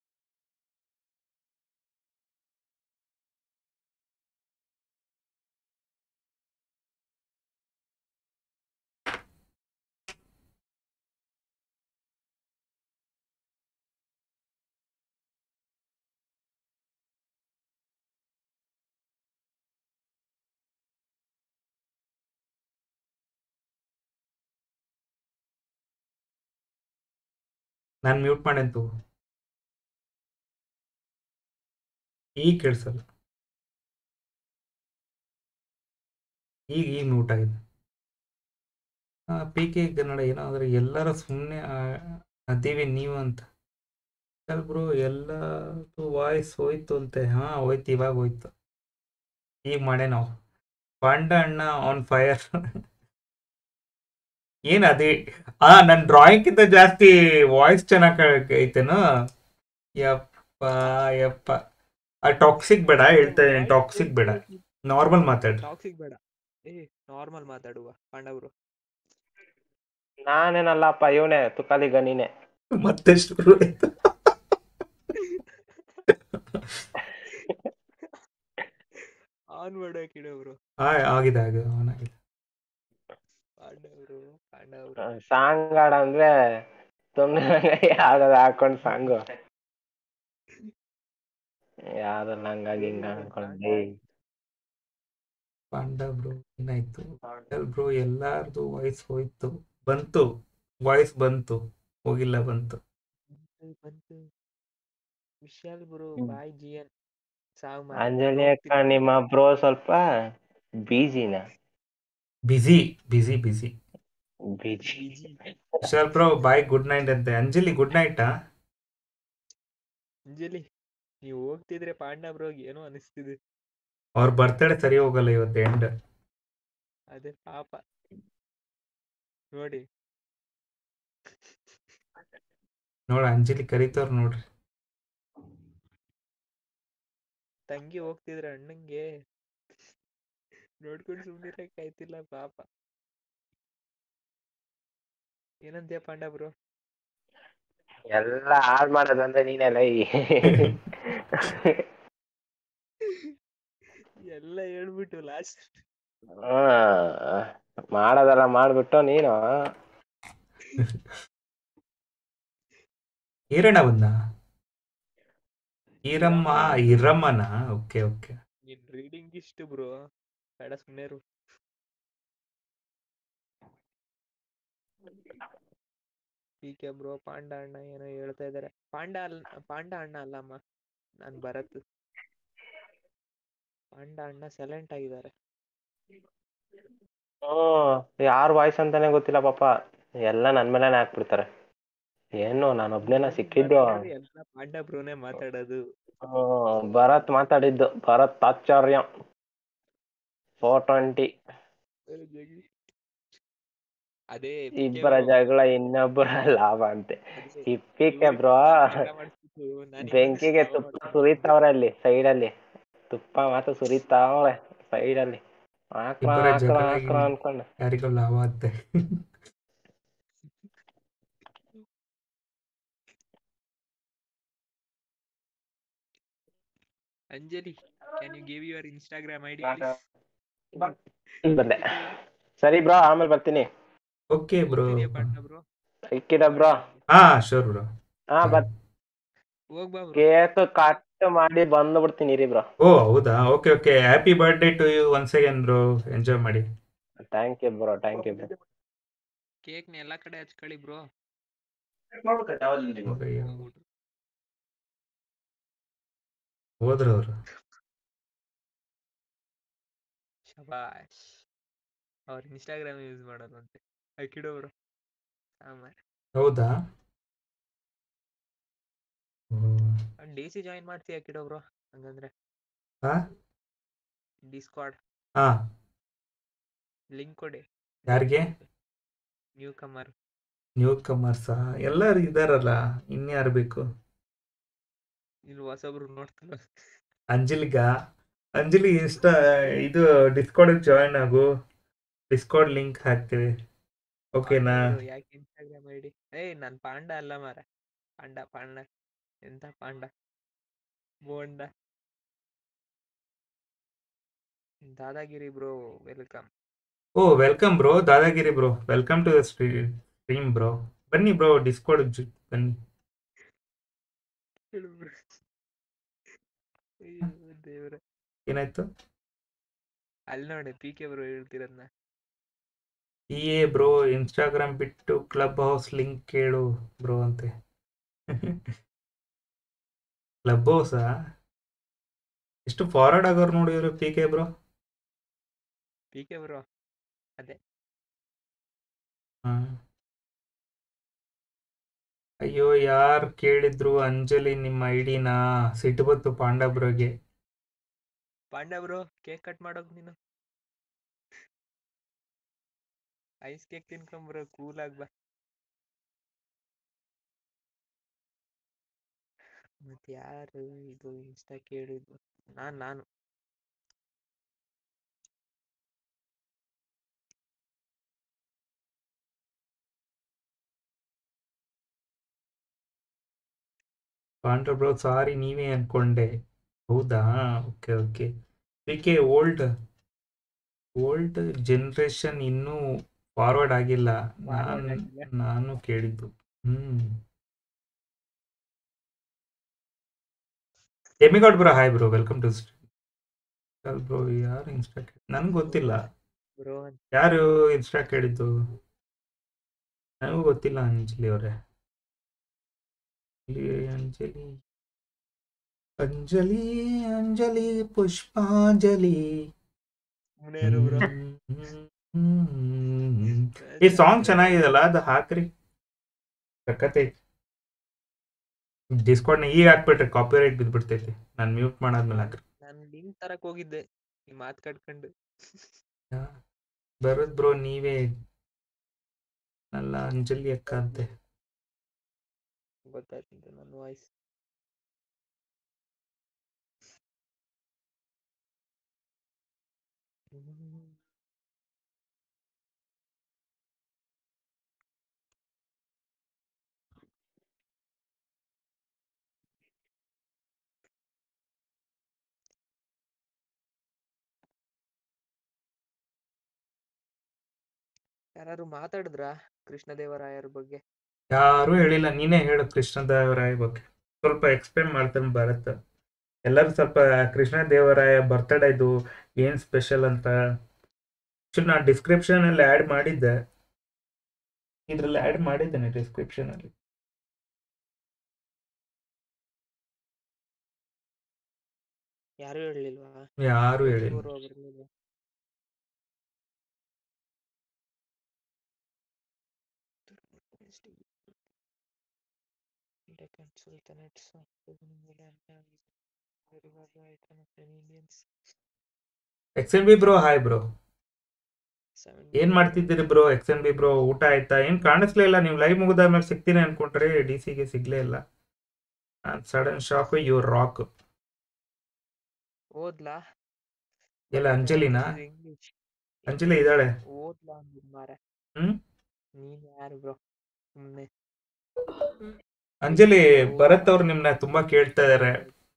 ನಾನು ಮ್ಯೂಟ್ ಮಾಡಂತು ಈಗ ಕೇಳಿಸಲ್ಲ ಈಗ ಈಗ ಮ್ಯೂಟ್ ಆಗಿದೆ. ಪಿ ಕೆ ಕನ್ನಡ ಏನಾದ್ರೆ ಎಲ್ಲರ ಸುಮ್ಮನೆ ಅದೀವಿ ನೀವು ಅಂತ ಬ್ರೋ ಎಲ್ಲದು ವಾಯ್ಸ್ ಹೋಯ್ತು ಅಂತೆ. ಹಾ ಹೋಯ್ತು ಇವಾಗ ಹೋಯ್ತು ಈಗ ಮಾಡೇ ನಾವು ಪಾಂಡ ಅಣ್ಣ ಆನ್ ಫೈರ್ ಏನ್ ಅದೇ ಆ ನನ್ನ ಡ್ರಾಯಿಂಗ್ಕಿಂತ ಜಾಸ್ತಿ ವಾಯ್ಸ್ ಚೆನ್ನಾಗಿ ಐತೆನೋ ಯಪ್ಪ ಯಪ್ಪ ಆ ಟಾಕ್ಸಿಕ್ ಬೇಡ ಹೇಳ್ತಾ ಇದ್ದೀನಿ ಟಾಕ್ಸಿಕ್ ಬೇಡ ನಾರ್ಮಲ್ ಮಾತಾಡ್ರಿ ಟಾಕ್ಸಿಕ್ ಬೇಡ ಏ ನಾರ್ಮಲ್ ಮಾತಾಡುವ ಪಾಂಡವರು. ನಾನೇನಲ್ಲಪ್ಪ ಇವನೇ ತುಕಾಲಿಗ ನೀನೆ ಮತ್ತೆ ಶುರು ಆಯ್ತು ಆನ್ ಮಾಡಕ್ ಇಡೋರು ಆ ಆಗಿದೆ ಆಗಿದೆ ಆನ್ ಆಗಿದೆ ಪಾಂಡವರು ಪಾಂಡವರು ಸಾಂಗ್ ಆಡ ಅಂದ್ರೆ ಸುಮ್ಮನೆ ಯಾವ್ದಾದ್ರು ಹಾಕೊಂಡ್ ಸಾಂಗು ಯಾವ್ದಲ್ಲ ಹಂಗಾಗಿ ಹಿಂಗ ಅನ್ಕೊಂಡಿ ಪಾಂಡ ಬ್ರೋ ಏನಾಯ್ತು ಬ್ರೋ ಎಲ್ಲಾರ್ದು ವಾಯ್ಸ್ ಹೋಯ್ತು ಬಂತು ವಾಯ್ಸ್ ಬಂತು ಹೋಗಿಲ್ಲ ಬಂತು ಬಂತು ವಿಶಾಲ್ ಗುರು ಬಾಯ್ ಜಿ ಎನ್ ಸಾವ್ ಅಂಜಲಿ ಅಕ್ಕ ನಿಮ್ಮ ಬ್ರೋ ಸ್ವಲ್ಪ ಬಿಜಿನ busy busy busy busy Vishal bro bye good night ಅಂತೆ. ಅಂಜಲಿ ಗುಡ್ ನೈಟಾ? ಅಂಜಲಿ ನೀವು ಹೋಗ್ತಿದ್ರೆ ಪಾಂಡ ಬ್ರೋಗ್ ಏನೋ ಅನಿಸ್ತಿದೆ. ಅವ್ರ ಬರ್ತಡೇ ಸರಿ ಹೋಗಲ್ಲ ಇವತ್ತು ಎಂಡ್ ಅದೇ ಪಾಪ ನೋಡಿ. ನೋಡ ಅಂಜಲಿ ಕರೀತವ್ರ ನೋಡ್ರಿ. ತಂಗಿ ಹೋಗ್ತಿದ್ರೆ ಅಣ್ಣಂಗೆ ನೋಡ್ಕೊಂಡು ಸುಮ್ನಿರಕ್ ಆಯ್ತಿಲ್ಲ ಪಾಪ. ಏನಂತೀಯ ಪಾಂಡ ಬ್ರೋ? ಎಲ್ಲ ಹಾಳ್ ಮಾಡೋದಂದ್ರೆ ನೀನೆಲ್ಲ ಎಲ್ಲ ಹೇಳ್ಬಿಟ್ಟು ಲಾಸ್ಟ್ ಹಾ ಮಾಡೋದೆಲ್ಲ ಮಾಡ್ಬಿಟ್ಟು ನೀನು ಈರಣ್ಣ ಬಂದ. ಈರಮ್ಮ ಈರಮ್ಮನ ಓಕೆ ಓಕೆ. ನಿನ್ ರೀಡಿಂಗ್ ಇಷ್ಟು ಬ್ರೋ, ಬೇಡ ಸುಮ್ಮನೆ. ಪೀಕೆ ಬ್ರೋ ಪಾಂಡ ಅಣ್ಣ ಏನೋ ಹೇಳ್ತಾ ಇದಾರೆ. ಪಾಂಡ ಅಲ್ ಪಾಂಡ ಅಣ್ಣ ಅಲ್ಲಮ್ಮ, ನಾನ್ ಭರತ್. ಪಾಂಡ ಅಣ್ಣ ಸೈಲೆಂಟ್ ಆಗಿದ್ದಾರೆ. ಹ್ಮ್ ಯಾರ್ ವಾಯ್ಸ್ ಅಂತಾನೆ ಗೊತ್ತಿಲ್ಲ ಪಾಪ, ಎಲ್ಲ ನನ್ ಮೇಲೆನೆ ಹಾಕ್ಬಿಡ್ತಾರೆ. ಏನು ನಾನು ಒಬ್ನೇನ ಸಿಕ್ಕಿದ್ದು. ಎಲ್ಲ ಪಾಂಡ ಬ್ರೋನೇ ಮಾತಾಡೋದು. ಹ್ಮ್ ಭರತ್ ಮಾತಾಡಿದ್ದು, ಭರತ್ ಆಚಾರ್ಯ ಫೋರ್ ಟ್ವೆಂಟಿ. ಅದೇ ಇಬ್ಬರ ಜಗಳ ಇನ್ನೊಬ್ಬರ ಲಾಭ ಅಂತೆ. ಇಪ್ಪಿಕೆ ಬ್ರೋ ಬೆಂಕಿಗೆ ತುಪ್ಪ ಸುರಿತಾವ್ರೆ ಅಲ್ಲಿ ಸೈಡ್ ಅಲ್ಲಿ, ತುಪ್ಪ ಮಾತ್ರ ಸುರಿತಾವ್ರೆ ಸೈಡ್ ಅಲ್ಲಿ. ಹಾಕ್ರ ಇಬ್ಬರ ಹಾಕ್ರ ಜಗಳ ಹಾಕ್ರ ಅನ್ಕೊಂಡು ಯಾರಿಗೂ ಲಾಭ ಆಗುತ್ತೆ. Anjali, can you give your Instagram ID ಬಂದೆ. ಸರಿ ಬ್ರೋ, ಆಮೇಲೆ ಬರ್ತೀನಿ. Okay bro. ಬ್ರೋ ಸಿಕ್ಕಿದ ಬ್ರೋ. ಹಾ ಶೋರ್ ಬ್ರೋ. ಹಾ ಬರ್ ಹೋಗ್ಬಾ ಬ್ರೋ. ಕೇಕ್ ಕಟ್ ಮಾಡಿ ಬಂದು ಬಿಡ್ತೀನಿ ಇರಿ ಬ್ರೋ. ಓ ಹೌದಾ, okay okay. Happy birthday to you once again bro. Enjoy ಮಾಡಿ. Thank you bro, thank you bro. Cake ನ ಎಲ್ಲಾ ಕಡೆ ಹಚ್ಕೊಳ್ಳಿ ಬ್ರೋ. ಹೋದ್ರು ಅವರು. ಶಬಾಷ್. ಅವ್ರ ಇನ್ಸ್ಟಾಗ್ರಾಮ್ ಯೂಸ್ ಮಾಡೋದಂತೆ ಹಾಕಿಡೋ ಬ್ರೋ. ಹೌದಾ, ಡಿ ಸಿ ಜಾಯಿನ್ ಮಾಡ್ತೀಯ ಹಾಕಿಡೋ ಬ್ರೋ ಹಂಗಂದ್ರೆ? ಹಾ ಡಿಸ್ಕಾರ್ಡ್ ಹಾ ಲಿಂಕ್ ಕೊಡಿ. ಯಾರಿಗೆ? ನ್ಯೂ ಕಮರ್. ನ್ಯೂ ಕಮರ್ಸ್ ಎಲ್ಲರೂ ಇದಾರಲ್ಲ, ಇನ್ಯಾರು ಬೇಕು? ಇಲ್ಲಿ ಹೊಸಬ್ರು ನೋಡ್ತಾರ. ಅಂಜಲಿಗ ಅಂಜಲಿ ಇನ್ಸ್ಟಾ ಇದು ಡಿಸ್ಕಾರ್ಡ್ ಜಾಯಿನ್ ಆಗು. ಡಿಸ್ಕಾರ್ಡ್ ಲಿಂಕ್ ಹಾಕ್ತೀವಿ, ಓಕೆನಾ? ಯಾಕೆ ಇನ್ಸ್ಟಾಗ್ರಾಮ್ ಐಡಿ? ಏಯ್ ನನ್ ಪಾಂಡ ಅಲ್ಲ ಮಾರ. ಪಾಂಡ ಪಾಂಡ ಎಂತ panda bonda. Dadagiri bro welcome. ಓ welcome bro, Dadagiri bro, welcome to the stream bro. ಬನ್ನಿ ಬ್ರೋ, ಡಿಸ್ಕಾರ್ಡ್ ಬನ್ನಿ. ದೇವ್ರ, ಏನಾಯ್ತು? ಅಲ್ಲಿ ನೋಡಿ ಪಿ ಕೆ ಬ್ರೋ ಹೇಳ್ತಿರದ್ನ. ಏ ಬ್ರೋ, ಇನ್ಸ್ಟಾಗ್ರಾಮ್ ಬಿಟ್ಟು ಕ್ಲಬ್ ಹೌಸ್ ಲಿಂಕ್ ಕೇಳು ಬ್ರೋ ಅಂತೆ. ಕ್ಲಬ್ ಹೌಸಾ? ಎಷ್ಟು ಫಾರ್ವರ್ಡ್ ಆಗೋರು ನೋಡಿದ್ರು P K bro. P K bro ಅದೇ. ಹಾ ಅಯ್ಯೋ, ಯಾರು ಕೇಳಿದ್ರು ಅಂಜಲಿ ನಿಮ್ಮ ಐಡಿನ? ಸಿಟ್ಟು ಬಂತು ಪಾಂಡ ಬ್ರೋಗೆ. ಪಾಂಡ ಬ್ರೋ ಕೇಕ್ ಕಟ್ ಮಾಡೋಕ್ ನೀನು ಐಸ್ ಕೇಕ್ ತಿನ್ಕೊಂಬ್ರೋ, ಕೂಲ್ ಆಗ್ ಬಾ. ಮತ್ತೆ ಯಾರು ಇದು ಇನ್ಸ್ಟಾ ಕೇಳಿದ್ದು? ನಾನ್ ನಾನು ಪಾಂಡ ಬ್ರೋ ಸಾರಿ, ನೀವೇ ಅನ್ಕೊಂಡೆ. ಹೌದಾ, okay okay. P K old old generation ಇನ್ನೂ ಫಾರ್ವರ್ಡ್ ಆಗಿಲ್ಲ. ನಾನು ನಾನು ಕೇಳಿದ್ದು. ಹ್ಮ್ ಎಮಿಗಾಡ್ bro, hi bro, welcome to stream bro. ಯಾರು ಇನ್ಸ್ಟಾ ನನ್ಗೆ ಗೊತ್ತಿಲ್ಲ. ಬ್ರೋ ಯಾರು ಇನ್ಸ್ಟಾ ಕೇಳಿದ್ದು ನನಗೂ ಗೊತ್ತಿಲ್ಲ. ಅಂಜಲಿ ಅವರೇ, ಅಂಜಲಿ ಅಂಜಲಿ ಅಂಜಲಿ ಪುಷ್ಪಾಂಜಲಿ. ಈ ಸಾಂಗ್ ಚೆನ್ನಾಗಿದೆಲ್ಲ, ಅದು ಹಾಕ್ರಿ. ಸಕ್ಕತ್ತೈತಿ. ಡಿಸ್ಕಾರ್ಡ್ ನ ಈಗ ಹಾಕ್ಬಿಟ್ರೆ ಕಾಪಿರೈಟ್ ಬಿದ್ಬಿಡ್ತೈತಿ. ನಾನು ಮ್ಯೂಟ್ ಮಾಡಾದ್ಮೇಲೆ ಹಾಕ್ರಿ. ನಾನು ಲಿಂಕ್ ತರಕ್ ಹೋಗಿದ್ದೆ, ಈ ಮಾತ್ ಕಟ್ಕೊಂಡು ಬರೋದ್ ಬ್ರೋ ನೀವೇ ಅಲ್ಲ ಅಂಜಲಿ ಅಕ್ಕ ಅಂತೆ. ಗೊತ್ತಾಯ್ತು ನನ್ನ ವಾಯ್ಸ್. ಯಾರು ಮಾತಾಡಿದ್ರ ಕೃಷ್ಣದೇವರಾಯರ ಬಗ್ಗೆ? ಯಾರು ಹೇಳಿಲ್ಲ, ನೀನೇ ಹೇಳು ಕೃಷ್ಣದೇವರಾಯ ಬಗ್ಗೆ ಸ್ವಲ್ಪ ಎಕ್ಸ್ಪ್ಲೇನ್ ಮಾಡ್ತಾನೆ ಭರತ್. ಎಲ್ಲರೂ ಸ್ವಲ್ಪ ಕೃಷ್ಣದೇವರಾಯ ಬರ್ತಡೇ ಇದು ಏನ್ ಸ್ಪೆಷಲ್ ಅಂತ ನಾನು ಡಿಸ್ಕ್ರಿಪ್ಷನ್ ಅಲ್ಲಿ ಆಡ್ ಮಾಡಿದ್ದೆ, ಇದ್ರಲ್ಲಿ ಆಡ್ ಮಾಡಿದ್ದೇನೆ ಡಿಸ್ಕ್ರಿಪ್ಷನ್ ಅಲ್ಲಿ. ಯಾರು ಹೇಳಲಿಲ್ವಾ? ಯಾರು ಹೇಳಿಲ್ಲ. ಇವರು ಬರ್ಲಿಲ್ವಾ? X N B bro hi bro, ಏನ್ ಮಾಡ್ತಿದ್ದೀರಿ bro? X N B bro ಊಟ ಆಯ್ತಾ? ಏನ್ ಕಾಣಿಸ್ಲೇ ಇಲ್ಲ, ನೀವು ಲೈವ್ ಮುಗಿದಾದ್ಮೇಲೆ ಸಿಗ್ತೀನಿ ಅನ್ಕೊಂಡ್ರೆ ಡಿ ಸಿಗೆ ಸಿಗ್ಲೇ ಇಲ್ಲ. Sudden shock you rock. ಓದ್ಲಾ? ಎಲ್ಲ ಅಂಜಲಿನಾ? ಇಂಗ್ಲಿಷ್ ಅಂಜಲಿ ಇದ್ದಾಳೆ. ಓದ್ಲಾ ಮಾರ. ಹ್ಮ್ ನೀನ್ ಯಾರು ಬ್ರೋ ಸುಮ್ನೆ? ಅಂಜಲಿ, ಭರತ್ ಅವ್ರು ನಿಮ್ನ ತುಂಬಾ ಕೇಳ್ತಾ ಇದಾರೆ,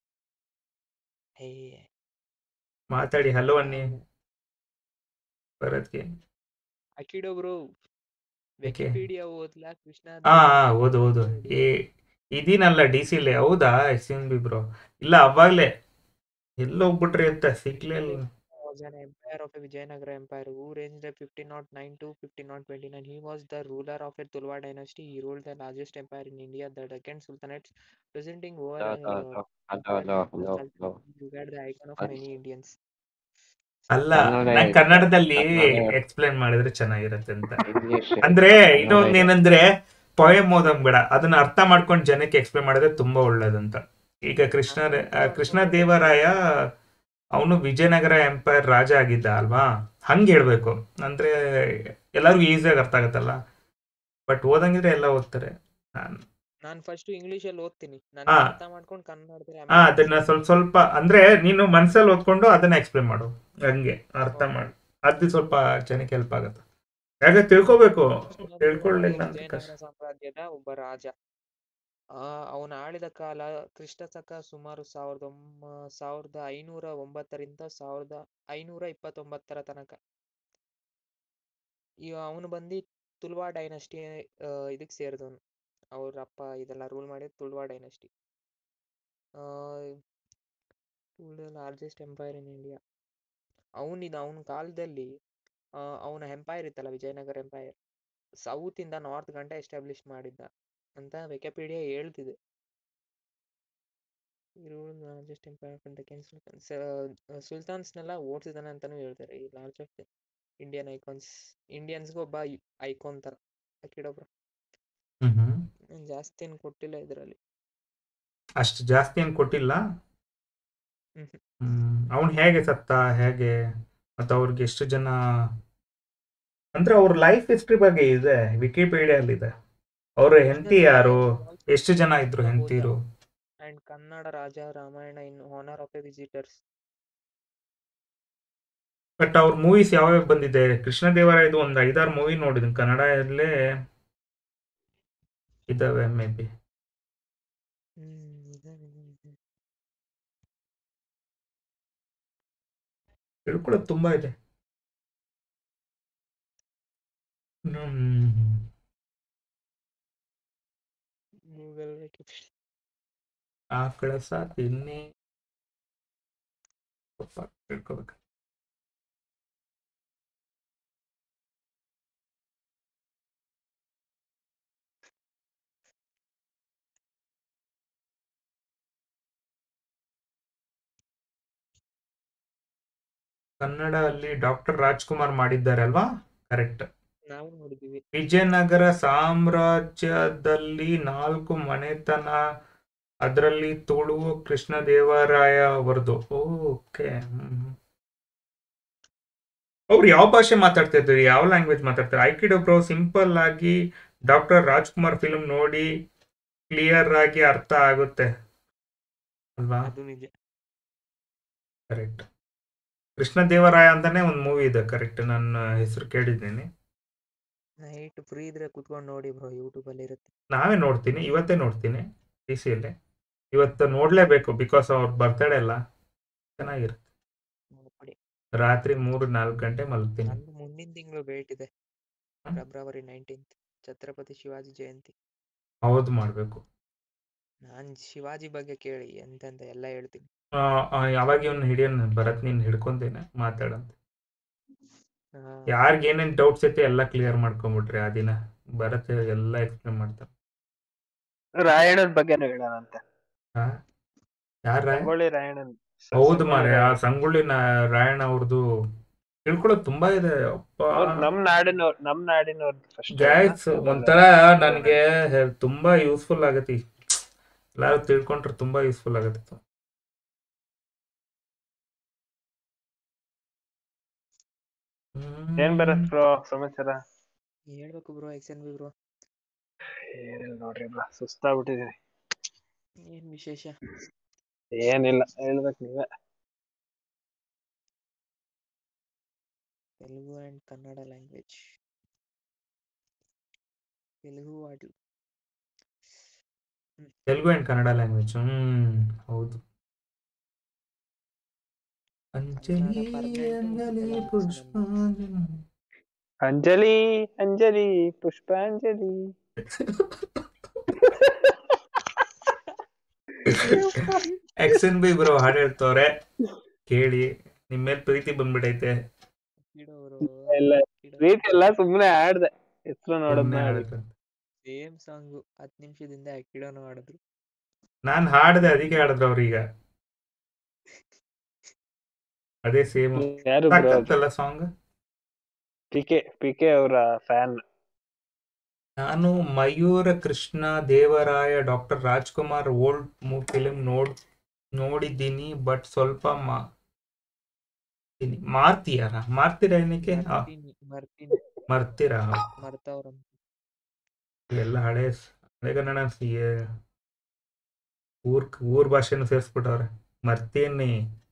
ಮಾತಾಡಿ ಹಲೋ ಅನ್ನಿ ಭರತ್ಗೆ. ಅಕಿಡೋ ಬ್ರೋ ವಿಕಿಪೀಡಿಯಾ ಓದ್ಲಾ? ಕೃಷ್ಣ ಹಾ ಓದು ಓದು. ಇದೀನಲ್ಲ ಡಿ ಸಿಲಿ. ಹೌದಾ ಎಸ್ ಎನ್ ಬಿ ಬ್ರೋ? ಇಲ್ಲ ಅವಾಗ್ಲೇ ಎಲ್ಲೋಗ್ಬಿಟ್ರಿ ಅಂತ ಸಿಗ್ಲೇ ಇಲ್ಲ. was an empire of a Vijayanagara empire who ranged at fifteen oh nine to fifteen twenty-nine. He was the ruler of a Tulwa dynasty. He ruled the largest empire in India, the Deccan Sultanates, presenting over Hello, uh, hello, hello, hello, hello, hello. regard the icon of many Indians. ಅಲ್ಲ ಕನ್ನಡ ನಾನ್ ಕನ್ನಡದಲ್ಲಿ Kannada explain ಮಾಡಿದ್ರೆ ಚೆನ್ನಾಗಿರತ್ತೆ ಅಂತ. English ಅಂದ್ರೆ ಕನ್ನಡ ಇನ್ನೊಂದ್ ಏನಂದ್ರೆ poem ಓದಂಗ್ ಬೇಡ, ಅದನ್ನ ಅರ್ಥ ಮಾಡ್ಕೊಂಡು ಜನಕ್ಕೆ ಎಕ್ಸ್ಪ್ಲೇನ್ ಮಾಡಿದ್ರೆ ತುಂಬಾ ಒಳ್ಳೇದಂತ. ಈಗ ಕೃಷ್ಣ ಕೃಷ್ಣ ದೇವರಾಯ ಅವನು ವಿಜಯನಗರ ಎಂಪೈರ್ ರಾಜ ಆಗಿದ್ದ ಅಲ್ವಾ, ಹಂಗೆ ಹೇಳ್ಬೇಕು ಅಂದ್ರೆ ಎಲ್ಲರಿಗೂ ಈಸಿಯಾಗಿ ಅರ್ಥ ಆಗತ್ತಲ್ಲ. ಬಟ್ ಓದಂಗಿದ್ರೆ ಎಲ್ಲ ಓದ್ತಾರೆ. ನಾನು ನಾನು ಫಸ್ಟ್ ಇಂಗ್ಲಿಷ್ ಅಲ್ಲಿ ಓದ್ತೀನಿ, ನಾನು ಹಾ ಅರ್ಥ ಮಾಡ್ಕೊಂಡು ಕನ್ನಡದಲ್ಲಿ ಹಾ ಅದನ್ನ ಸ್ವಲ್ಪ ಸ್ವಲ್ಪ ಅಂದ್ರೆ ನೀನು ಮನ್ಸಲ್ಲಿ ಓದ್ಕೊಂಡು ಅದನ್ನ ಎಕ್ಸ್ಪ್ಲೇನ್ ಮಾಡು, ಹಂಗೆ ಅರ್ಥ ಮಾಡಿ. ಅದು ಸ್ವಲ್ಪ ಜನಕ್ಕೆ ಹೆಲ್ಪ್ ಆಗತ್ತೆ. ಯಾಕೆ ತಿಳ್ಕೊಬೇಕು, ತಿಳ್ಕೊಳ್ಳಿಲ್ಲ ಅಂತ ಕಷ್ಟ. ವಿಜಯನಗರ ಸಾಮ್ರಾಜ್ಯದ ಒಬ್ಬ ರಾಜ. ಆ ಅವನ ಆಳಿದ ಕಾಲ ಕ್ರಿಸ್ತ ಶಕ ಸುಮಾರು ಸಾವಿರದ ಒಂಬ ಸಾವಿರದ ಐನೂರ ಒಂಬತ್ತರಿಂದ ಸಾವಿರದ ಐನೂರ ಇಪ್ಪತ್ತೊಂಬತ್ತರ ತನಕ. ಈಗ ಅವನು ಬಂದು ತುಳ್ವಾ ಡೈನಸ್ಟಿ ಇದಕ್ಕೆ ಸೇರಿದವನು. ಅವ್ರ ಅಪ್ಪ ಇದೆಲ್ಲ ರೂಲ್ ಮಾಡಿದ Tuluva dynasty. Largest empire in India. ಅವನಿದ ಅವನ ಕಾಲದಲ್ಲಿ ಅವನ ಎಂಪೈರ್ ಇತ್ತಲ್ಲ ವಿಜಯನಗರ ಎಂಪೈರ್, ಸೌತ್ ಇಂದ ನಾರ್ತ್ ಗಂಟ ಎಸ್ಟಾಬ್ಲಿಷ್ ಮಾಡಿದ್ದ ಅಂತ ವಿಕಿಪೀಡಿಯಾ ಹೇಳ್ತಿದೆ. ಲಾರ್ಜೆಸ್ಟ್ ಎಂಪೈರ್ ಸುಲ್ತಾನ್ಸ್ನೆಲ್ಲ ಓಡಿಸಿದಾನೆ ಅಂತಾನು ಹೇಳ್ತಾರೆ. ಈ ಲಾರ್ಜ್ ಆಫ್ ಇಂಡಿಯನ್ ಐಕಾನ್ಸ್, ಇಂಡಿಯನ್ಸ್ಗೆ ಒಬ್ಬ ಐಕಾನ್ ತರ ಹಾಕಿಡೋಬ್ರು. ಜಾಸ್ತಿ ಏನು ಕೊಟ್ಟಿಲ್ಲ ಇದರಲ್ಲಿ, ಅಷ್ಟು ಜಾಸ್ತಿ ಏನು ಕೊಟ್ಟಿಲ್ಲ. ಹ್ಮ್ ಹ್ಮ್ ಅವನು ಹೇಗೆ ಸತ್ತ, ಹೇಗೆ ಮತ್ತು ಅವ್ರಿಗೆ ಎಷ್ಟು ಜನ ಅಂದ್ರೆ ಅವ್ರ ಲೈಫ್ ಹಿಸ್ಟ್ರಿ ಬಗ್ಗೆ ಇದೆ ವಿಕಿಪೀಡಿಯಲ್ಲಿ ಇದೆ. ಅವ್ರ ಹೆಂಡತಿ ಯಾರು, ಎಷ್ಟು ಜನ ಇದ್ರು ಹೆಂಡತಿರು. ಅಂಡ್ ಕನ್ನಡ ರಾಜ Ramayana in honour of a visitors. But ಅವ್ರ ಮೂವೀಸ್ ಯಾವ್ಯಾವ ಬಂದಿದೆ? ಕೃಷ್ಣದೇವರಾಯದು ಒಂದು ಐದಾರು ಮೂವಿ ನೋಡಿದ್ದೀನಿ ಕನ್ನಡದಲ್ಲೇ ಇದಾವೆ ಮೇ ಬಿ. ತಿಳ್ಕೊಳ್ಳೋದು ತುಂಬಾ ಇದೆ. ಆಕಳ ಸಾಕು ಇನ್ನೇ ತಿಳ್ಕೊಬೇಕು. ಕನ್ನಡ ಅಲ್ಲಿ ಡಾಕ್ಟರ್ ರಾಜ್ಕುಮಾರ್ ಮಾಡಿದ್ದಾರೆ ಅಲ್ವಾ? ಕರೆಕ್ಟ್. ನಾವು ನೋಡಿದೀವಿ. ವಿಜಯನಗರ ಸಾಮ್ರಾಜ್ಯದಲ್ಲಿ ನಾಲ್ಕು ಮನೆತನ, ಅದರಲ್ಲಿ ತುಳು ಕೃಷ್ಣದೇವರಾಯ ಅವರದು. ಓಕೆ. ಅವ್ರು ಯಾವ ಭಾಷೆ ಮಾತಾಡ್ತಾ ಇದ್ರು, ಯಾವ ಲ್ಯಾಂಗ್ವೇಜ್ ಮಾತಾಡ್ತಾರೆ? ಐಕಿಡೋ ಬ್ರೋ ಸಿಂಪಲ್ ಆಗಿ ಡಾಕ್ಟರ್ ರಾಜ್ಕುಮಾರ್ ಫಿಲ್ಮ್ ನೋಡಿ ಕ್ಲಿಯರ್ ಆಗಿ ಅರ್ಥ ಆಗುತ್ತೆ ಅಲ್ವಾ? ಅದು ನಿಜ. ಕರೆಕ್ಟ್. ಕೃಷ್ಣ ದೇವರಾಯ ಅಂತಾನೆ ಒಂದು ಮೂವಿ ಇದೆ, ಕರೆಕ್ಟ್, ನನ್ನ ಹೆಸರು ಕೇಳಿದ್ದೀನಿ. ನೈಟ್ ಫ್ರೀ ಇದ್ರೆ ಕುತ್ಕೊಂಡು ನೋಡಿ ಬ್ರೋ, ಯೂಟ್ಯೂಬ್ ಅಲ್ಲಿ ಇರುತ್ತೆ. ನಾವೇ ನೋಡ್ತೀನಿ, ಇವತ್ತೇ ನೋಡ್ತೀನಿ ಡಿ ಸಿಯಲ್ಲಿ. ಇವತ್ತು ನೋಡ್ಲೇಬೇಕು, ಬಿಕಾಸ್ ಅವ್ರ ಬರ್ತಡೇ ಅಲ್ಲ, ಚೆನ್ನಾಗಿರುತ್ತೆ. ನೋಡಿ. ರಾತ್ರಿ ಮೂರು ನಾಲ್ಕು ಗಂಟೆ ಮಲಗ್ತೀನಿ. ನಂದು ಮುಂದಿನ ತಿಂಗಳು ಡೇಟ್ ಇದೆ, hmm. February nineteenth, Chhatrapati Shivaji Jayanti. ಹೌದು, ಮಾಡಬೇಕು. ನಾನ್ ಶಿವಾಜಿ ಬಗ್ಗೆ ಕೇಳಿ ಎಂತೆಂತ ಎಲ್ಲ ಹೇಳ್ತೀನಿ. ಯಾವಾಗ ಇವನು ಹಿಡಿಯೋಣ, ಭರತ್ ನೀನು ಹಿಡ್ಕೊಂತೇನೆ ಮಾತಾಡಂತ. ಹಾ, ಯಾರಿಗೆ ಏನೇನು ಡೌಟ್ಸ್ ಐತೆ ಎಲ್ಲ ಕ್ಲಿಯರ್ ಮಾಡ್ಕೊಂಬಿಟ್ರಿ ಆ ದಿನ. ಭರತ್ ಎಲ್ಲ ಎಕ್ಸ್ಪ್ಲೇನ್ ಮಾಡ್ತಾನೆ. ರಾಯಣ್ಣನ ಬಗ್ಗೆನೂ ಹೇಳೋಣಂತೆ. ಹಾ, ಯಾರ ರಾಯ? ಸಂಗೊಳ್ಳಿ ರಾಯಣ್ಣನ್. ಹೌದು ಸಂಗೊಳ್ಳಿ ಮಾರೆ, ಆ ರಾಯಣ್ಣ. ಸಂಗೊಳ್ಳಿ ನಾ- ರಾಯಣ್ಣ ಅವ್ರದ್ದು ತಿಳ್ಕೊಳ್ಳೋದು ತುಂಬಾ ಇದೆ. ಅಪ್ಪ ಅವ್ರು ನಮ್ ನಾಡಿನವ್ರು, ನಮ್ ನಾಡಿನವ್ರು ಫಸ್ಟ್. ಗೈಸ್, ಒಂಥರ ನನಗೆ ತುಂಬಾ ಯೂಸ್ಫುಲ್ ಆಗತ್ತೆ. ಎಲ್ಲಾರು ತಿಳ್ಕೊಂಡ್ರೆ ತುಂಬಾ ಯೂಸ್ಫುಲ್ ಆಗತ್ತೆ. ಏನ್ ಬರತ್ ಬ್ರೋ ಸಮಾಚಾರ? ಹೇಳ್ಬೇಕು bro, X N B bro. ಏನಿಲ್ಲ ನೋಡ್ರಿ ಬ್ರೋ, ಸುಸ್ತಾಗ್ಬಿಟ್ಟಿದೀನಿ. ಏನ್ ವಿಶೇಷ? ಏನಿಲ್ಲ, ಹೇಳ್ಬೇಕು ನೀವೇ. Telugu and Kannada language. ತೆಲುಗು ಆಡಿ Telugu and Kannada language. Hmm ಹೌದು. Anjali Anjali Pushpanjali. Anjali Anjali Pushpanjali. X N B bro ಹಾಡು ಹೇಳ್ತವ್ರೆ, ಕೇಳಿ. ನಿಮ್ ಮೇಲೆ ಪ್ರೀತಿ ಬಂದ್ಬಿಟ್ಟೈತೆ. ಇಲ್ಲ ಪ್ರೀತಿ ಎಲ್ಲ, ಸುಮ್ನೆ ಆಡ್ದೆ, ಹೆಸರು ನೋಡೋದ್ ಸುಮ್ನೆ ಮಾಡಿ. ಹಾಡಿದ್ರು. ಸೇಮ್ ಸಾಂಗು ಹತ್ತು ನಿಮಿಷದಿಂದ ಅಕ್ಕಿಡೋನು ಆಡಿದ್ರು. ನಾನ್ ಹಾಡ್ದೆ, ಅದಕ್ಕೆ ಹಾಡಿದ್ರು ಅವ್ರೀಗ. ಅದೇ ಸೇಮ್ ಯಾರು ಬ್ರೋ? ಸಾಕಂತಲ್ಲ song. P K P K ಅವರ ಫ್ಯಾನ್. ನಾನು Mayura Krishna Devaraya doctor Rajkumar old film ನೋಡ್ ನೋಡಿದ್ದೀನಿ, ಬಟ್ ಸ್ವಲ್ಪ ಮಾ ಮಾರ್ತೀಯಾರ ಮಾರ್ತೀರ ಏನಕ್ಕೆ? ಆ, ಮರ್ತೀನಿ ಮರ್ತೀನಿ ಮರ್ತೀರಾ? ಮರ್ತವ್ರಂತ. ಎಲ್ಲ ಹಳೆ ಹಳೆಗನ್ನಡ ಸಿ ಊರ್ ಊರ್ ಭಾಷೆನೂ ಸೇರಿಸ್ಬಿಟ್ಟವ್ರೆ. ಮರ್ತೀನಿ.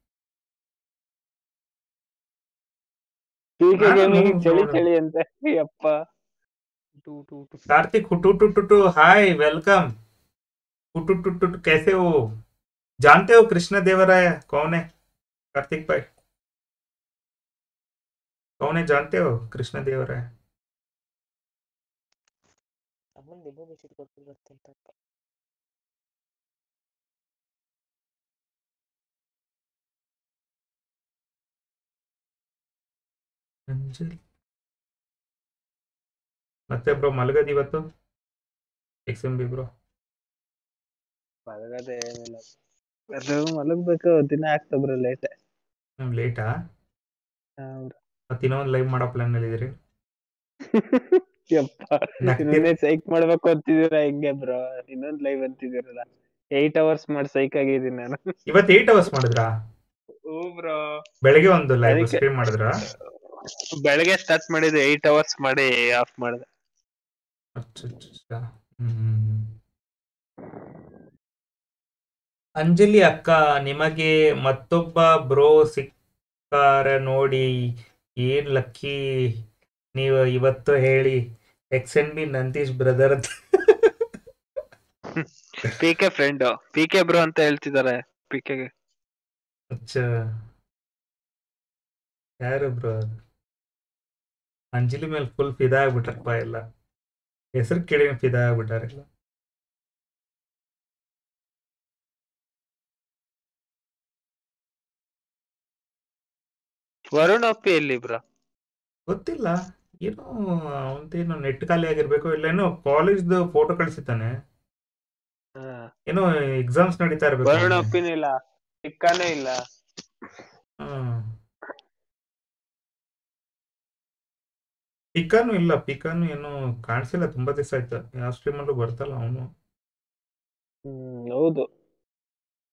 ಪಿ ಕೆ ನಾನು ಗೇಮಿಂಗ್ ನೋಡ್- ಚಳಿ ನೋಡು. ಚಳಿ ಅಂತೆ. ಯಪ್ಪ ಟು ಟು ಟು कार्तिक हुटू टू टू टू हाय वेलकम। हुटू टू टू कैसे हो? जानते हो कृष्ण देवराय कौन है? कार्तिक भाई कौन है, जानते हो कृष्ण देवराय? ಅಮ್ಮನ್ ದೆಬ್ಬ ಬಿಸಿಟ್ಟು ಕೊಟ್ಟು ಬರ್ತಂತ. ಅಂಜಲಿ ಮತ್ತೆ ಬ್ರೋ ಮಲಗದ್ ಇವತ್ತು ಎಕ್ಸ್ ಎಂ ಬಿ ಬ್ರೋ? ಮಲಗದೆ ಏನಿಲ್ಲ, ಅದು ಮಲಗ್ಬೇಕು, ದಿನ ಆಗ್ತಬ್ರ ಲೇಟ್. ಹ್ಮ್ ಲೇಟಾ? ಹೌದು. ಮತ್ತೆ ಇನ್ನೊಂದು ಲೈವ್ ಮಾಡೋ ಪ್ಲಾನ್ ಅಲ್ಲಿ ಇದೀರಿ? ಯಪ್ಪ, ಇನ್ನೊಂದೇ ಸೈಕ್ ಮಾಡ್ಬೇಕು ಅಂತಿದ್ದೀರಾ ಹೆಂಗೆ ಬ್ರೋ? ಇನ್ನೊಂದ್ ಲೈವ್ ಅಂತಿದ್ದೀರಲ್ಲ, ಏಟ್ ಅವರ್ಸ್ ಮಾಡಿ ಸೈಕ್ ಆಗಿದ್ದೀನಿ ನಾನು. ಇವತ್ತು ಏಟ್ ಅವರ್ಸ್ ಮಾಡಿದ್ರಾ? ಓ ಬ್ರೋ, ಬೆಳಗ್ಗೆ ಒಂದು ಲೈವ್ ಅದಕ್ಕೆ ಸ್ಟ್ರೀಮ್ ಮಾಡಿದ್ರಾ? ಬೆಳಗ್ಗೆ ಸ್ಟಾರ್ಟ್ ಮಾಡಿದೆ, ಏಟ್ ಅವರ್ಸ್ ಮಾಡಿ ಆಫ್ ಮಾಡಿದೆ. ಅಚ್ಚಾ. ಹ್ಮ್. ಅಂಜಲಿ ಅಕ್ಕ, ನಿಮಗೆ ಮತ್ತೊಬ್ಬ ಬ್ರೋ ಸಿಕ್ಕಾರ ನೋಡಿ, ಏನ್ ಲಕ್ಕಿ ನೀವು ಇವತ್ತು ಹೇಳಿ. X N B Nandish brother. P K friend, P K bro ಅಂತ ಹೇಳ್ತಿದ್ದಾರೆ ಪಿ ಕೆಗೆ. ಅಚ್ಚಾ, ಯಾರು ಬ್ರೋ? ಅಂಜಲಿ ಮೇಲೆ ಫುಲ್ ಫಿದಾ ಆಗ್ಬಿಟ್ರಪ್ಪ ಎಲ್ಲ. ಹೆಸರು ಕೇಳಿ ಫಿದಾ ಆಗ್ಬಿಟ್ಟಾರೆಲ್ಲ. ವರುಣ್ ಅಪ್ಪಿ ಎಲ್ಲಿ ಬ್ರೋ? ಗೊತ್ತಿಲ್ಲ, ಏನೋ ಅವಂತೇನೋ ನೆಟ್ ಖಾಲಿ ಆಗಿರ್ಬೇಕು, ಇಲ್ಲ ಏನೋ ಕಾಲೇಜ್ದು ಫೋಟೋ ಕಳಿಸಿದ್ದಾನೆ, ಏನೋ ಎಕ್ಸಾಮ್ಸ್ ನಡೀತಾ ಇರ್ಬೇಕು ವರುಣ್ ಅವ್ನಿಗೆ. ಅಪ್ಪಿನೂ ಇಲ್ಲ, ಚಿಕ್ಕಾನೇ ಇಲ್ಲ. ಹ್ಮ್. ಪಿಕಾನು ಇಲ್ಲ, ಪಿಕಾನು ಏನೋ ಕಾಣಿಸಿಲ್ಲ, ತುಂಬಾ ದಿವಸ ಆಯ್ತು. ಯಾವ ಸ್ಟ್ರೀಮ್ ಅಲ್ಲೂ ಬರ್ತಲ್ಲ ಅವನು. ಹ್ಮ್ ಹೌದು.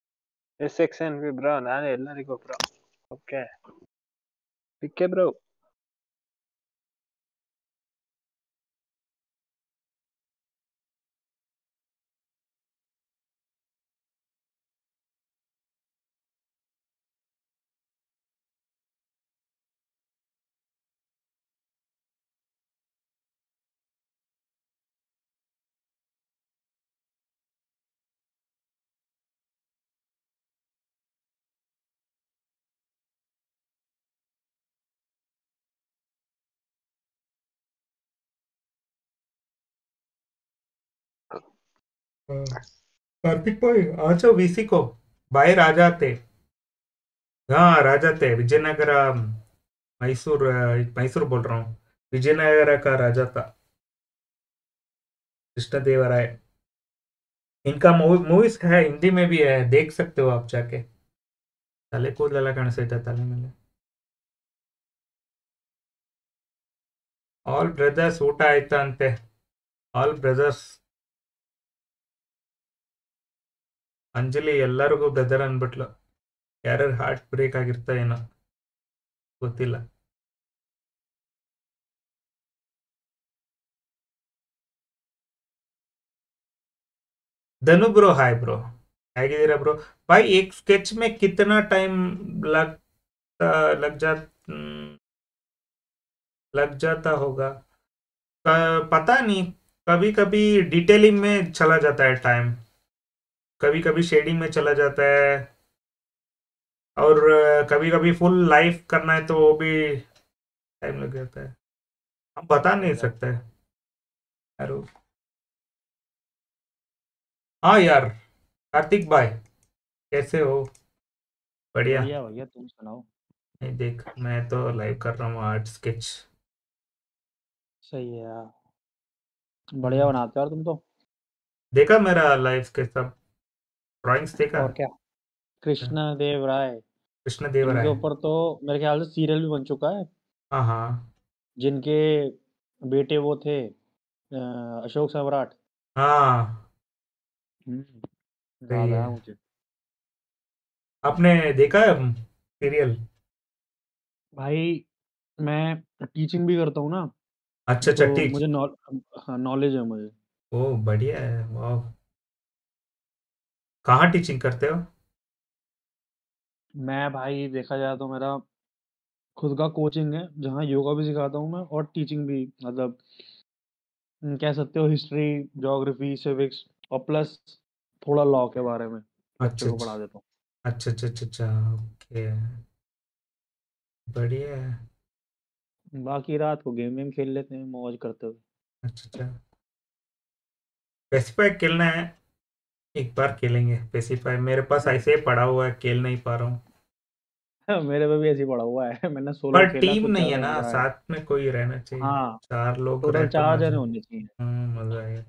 Yes X N B bro, ನಾನು ಎಲ್ಲರಿಗೂ bro. Okay P K bro. Kartik भाई आ जाओ वीसी को, बाहर आ जाते। हाँ आ जाते, विजयनगर मैसूर, मैसूर बोल रहा हूँ, विजयनगर का राजा था कृष्णदेवराय। इनका मूवीज है, हिंदी में भी है, देख सकते हो आप जाके। ತಲೆ ಕೂದಲೆಲ್ಲ ಕಾಣಿಸ್ತೈತೆ ತಲೆ ಮೇಲೆ. ಆಲ್ ಬ್ರದರ್ಸ್ ಊಟ ಆಯ್ತಾ ಅಂತೆ. ಆಲ್ ಬ್ರದರ್ಸ್ ಅಂಜಲಿ ಎಲ್ಲರಿಗೂ ಬ್ರದರ್ ಅನ್ಬಿಟ್ಲು. ಯಾರ್ಯಾರು ಹಾರ್ಟ್ ಬ್ರೇಕ್ ಆಗಿರ್ತಾ ಏನೋ ಗೊತ್ತಿಲ್ಲ. धनु ब्रो हाय ब्रो, ಹೇಗಿದ್ದೀರಾ ಬ್ರೋ? भाई एक स्केच में कितना टाइम लगता लग जा लग जाता होगा? प- पता नहीं, कभी कभी डिटेलिंग में चला जाता है टाइम, कभी कभी शेडिंग में चला जाता है, और कभी कभी फुल लाइफ करना है तो वो भी टाइम लग जाता है, हम बता नहीं सकते यार। हाँ यार, कार्तिक भाई कैसे हो? बढ़िया। बढ़िया भैया, तुम सुनाओ। नहीं देख, मैं तो लाइव कर रहा हूँ आर्ट स्केच। सही है यार, बढ़िया बनाते हो यार तुम तो। देखा मेरा लाइव स्केच सब, ड्राइंग्स देखा? और क्या, कृष्ण देव राय, कृष्ण देव इनके राय। ऊपर तो मेरे ख्याल से सीरियल भी बन चुका है, हाँ हाँ जिनके बेटे वो थे अ, अशोक सम्राट। हाँ हम्म, सही याद है। आया मुझे। आपने देखा है सीरियल? भाई मैं टीचिंग भी करता हूँ ना, अच्छा अच्छा, तो टीच। मुझे नॉलेज है मुझे। ओ बढ़िया है, वाह। कहाँ टीचिंग करते हो? मैं भाई देखा जाए तो मेरा खुद का कोचिंग है, जहाँ योगा भी सिखाता हूँ मैं और टीचिंग भी, मतलब हम्म, कह सकते हो हिस्ट्री, ज्योग्राफी, सिविक्स और प्लस थोड़ा लॉ के बारे में बच्चों अच्छा को पढ़ा अच्छा देता हूँ। अच्छा अच्छा अच्छा अच्छा, ओके, बढ़िया है। बाकी रात को गेम वेम खेल लेते हैं मौज करते हुए। अच्छा अच्छा, पेसिफाई खेलना है, एक बार खेलेंगे पेसिफाई। मेरे पास ऐसे ही पड़ा हुआ है, खेल नहीं पा रहा हूँ। मेरे पे भी ऐसे ही पड़ा हुआ है। मैंने सोलो पर खेला, टीम कुछ नहीं है ज्यादा ना, मजा आया। साथ में कोई रहना चाहिए। हाँ, चार लोग रहे टोटल तो चार जने मजा। होने चाहिए। हम्म, मजा आएगा।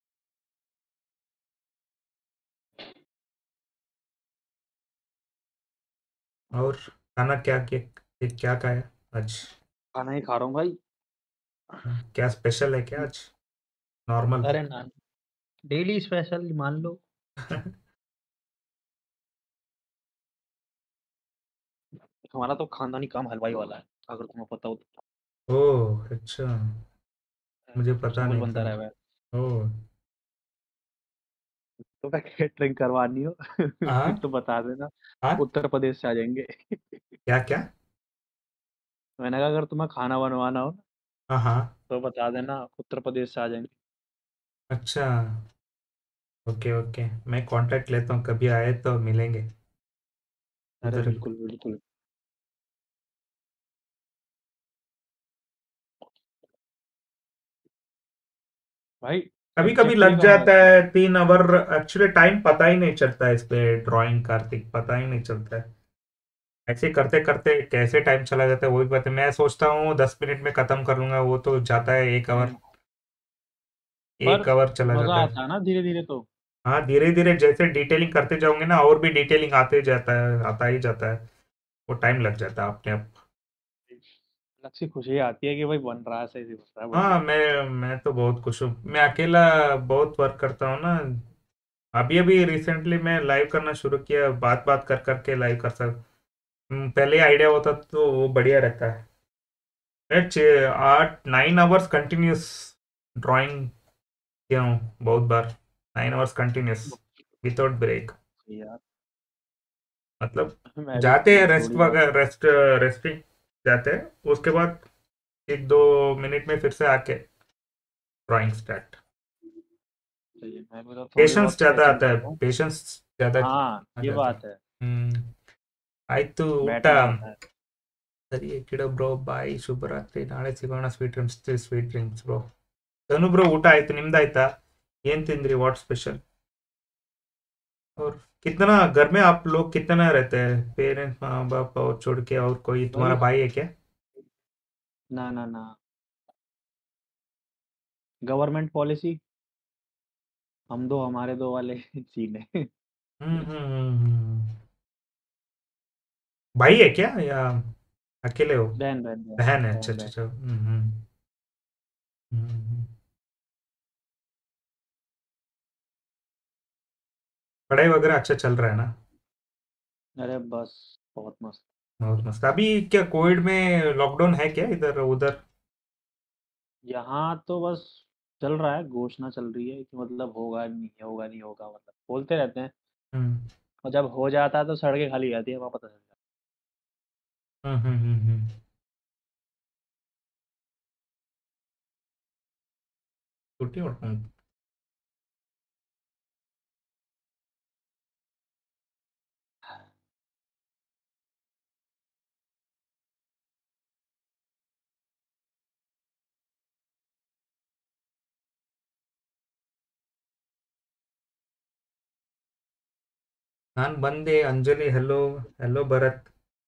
और खाना क्या क्या क्या खाया आज? खाना ही खा रहा हूँ भाई। क्या स्पेशल है क्या आज? नॉर्मल? अरे ना, डेली स्पेशल मान लो। हमारा तो खानदानी काम हलवाई वाला है, अगर तुम्हें पता हो तो। ओह अच्छा, मुझे कुछ पता ना कुछ नहीं बनता था। रहा है। ओह तो क्या केटरिंग करवानी हो हाँ तो बता देना, हाँ, उत्तर प्रदेश से आ जाएंगे। क्या क्या? मैंने कहा अगर तुम्हें खाना बनवाना हो हाँ हाँ, तो बता देना, उत्तर प्रदेश से आ जाएंगे। अच्छा, ओके ओके, मैं कांटेक्ट लेता हूँ, कभी आए तो मिलेंगे अरे उधर। बिल्कुल बिल्कुल भाई। कभी कभी सब्जेक्ट ही लग कहाँ जाता रहता है। है तीन आवर, एक्चुअली टाइम पता ही नहीं चलता है इस पे, ड्राइंग कार्तिक पता ही नहीं चलता है। ऐसे करते करते कैसे टाइम चला जाता है वही बात है। मैं सोचता हूँ दस मिनट में खत्म कर लूंगा, वो तो जाता है एक आवर, हम्म, पर एक आवर चला मजा जाता है। आता है ना धीरे धीरे तो। हाँ धीरे धीरे जैसे डिटेलिंग करते जाओगे ना, और भी डिटेलिंग आते जाता है, आता ही जाता है, वो टाइम लग जाता है अपने आप। अलग सी खुशी आती है कि भाई बन रहा है, सही से बन रहा है, हाँ बढ़िया। मैं मैं तो बहुत खुश हूँ, मैं अकेला बहुत वर्क करता हूँ ना। अभी अभी रिसेंटली मैं लाइव करना शुरू किया, बात बात कर करके लाइव कर सक। हम्म, पहले आइडिया होता तो वो बढ़िया रहता है। मैं छः आठ नाइन आवर्स कंटिन्यूस ड्राइंग किया हूँ बहुत बार, nine hours continuous without break. यार मतलब मैं भी जाते हैं रेस्ट थोड़ी बहुत। वगैरह, रेस्ट रेस्टिंग जाते हैं, उसके बाद एक दो मिनट में फिर से आके ड्राइंग स्टार्ट। सही है, मैं भी तो थोड़ी पेशेंस बहुत ज़्यादा स्केचिंग आता है, करता हूँ। पेशेंस ज़्यादा हाँ आ ये जाता है। बात है, हम्म, ಆಯ್ತು ಊಟ बैठना होता है। ಸರಿ ಕಿಡೋ ಬ್ರೋ, ಬಾಯ್, ಶುಭರಾತ್ರಿ, ನಾಳೆ ಸಿಗೋಣ. Sweet dreams sweet dreams bro. Dhanu bro ಊಟ ಆಯ್ತು, ನಿಮ್ದಾಯ್ತಾ? ಏನ್ ತಿಂದ್ರಿ, ವಾಟ್ ಸ್ಪೆಷಲ್? और कितना घर में आप लोग कितना रहते हैं, पेरेंट्स माँ बाप और छोड़ के, और कोई तुम्हारा वही भाई है क्या? ना ना ना गवर्नमेंट पॉलिसी हम दो हमारे दो वाले सीन है। हम्म हम्म हम्म, हम्म। भाई है क्या या अकेले हो? बहन बहन बहन बहन है, अच्छा बहन अच्छा बहन अच्छा। हम्म हम्म हम्म, हम्म। पढ़ाई वगैरह अच्छा चल रहा है ना? अरे बस बहुत मस्त। बहुत मस्त। अभी क्या कोविड में लॉकडाउन है क्या इधर उधर? यहाँ तो बस चल रहा है, घोषणा चल रही है कि मतलब होगा नहीं होगा नहीं होगा, मतलब बोलते रहते हैं। हम्म और जब हो जाता है तो सड़कें खाली रहती है, वहाँ पता चल जाता हम्म हम्म हम्म, हम्म। छुट्टी और हम्म। ನಾನ್ ಬಂದೆ ಅಂಜಲಿ. Hello hello Bharat.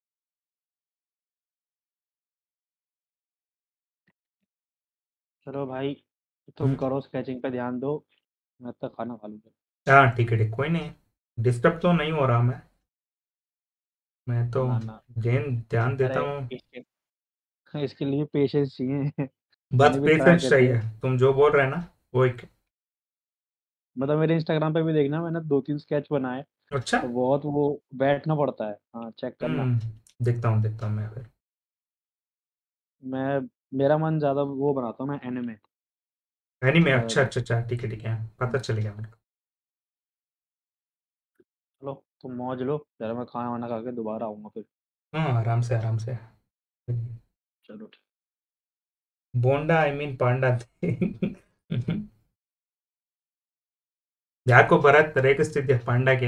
है। चलो भाई, तुम हम्म करो स्केचिंग पे ध्यान दो, मैं तो खाना खा लूँगा। हाँ ठीक है ठीक, कोई नहीं। डिस्टर्ब तो नहीं हो रहा मैं मैं तो ना ना, ध्यान ध्यान देता अरे हूँ। इसके इसके लिए पेशेंस चाहिए। बस मैंने भी ट्राई पेशेंस करी है। चाहिए, तुम जो बोल रहे हैं ना वो एक। मतलब मेरे इंस्टाग्राम पे भी देखना, मैंने दो तीन स्केच बनाए। अच्छा। तो बहुत वो बैठना पड़ता है, हाँ चेक करना। हम्म देखता हूँ देखता हूँ मैं फिर। मैं मेरा मन ज्यादा वो बनाता हूँ मैं, एनिमे एनीमे, अच्छा ज्यादातर। अच्छा अच्छा, ठीक है ठीक है, पता चल गया मेरे चलो तुम मौज लो, जरा मैं खाना वाना खा के दोबारा आऊंगा फिर। को। हाँ आराम से आराम से। चलो ठीक। Bonda I mean panda. ಯಾಕೋ ಭರತ್ ರೇಗಿಸ್ತಿದ್ಯಾ ಪಾಂಡಾಗೆ?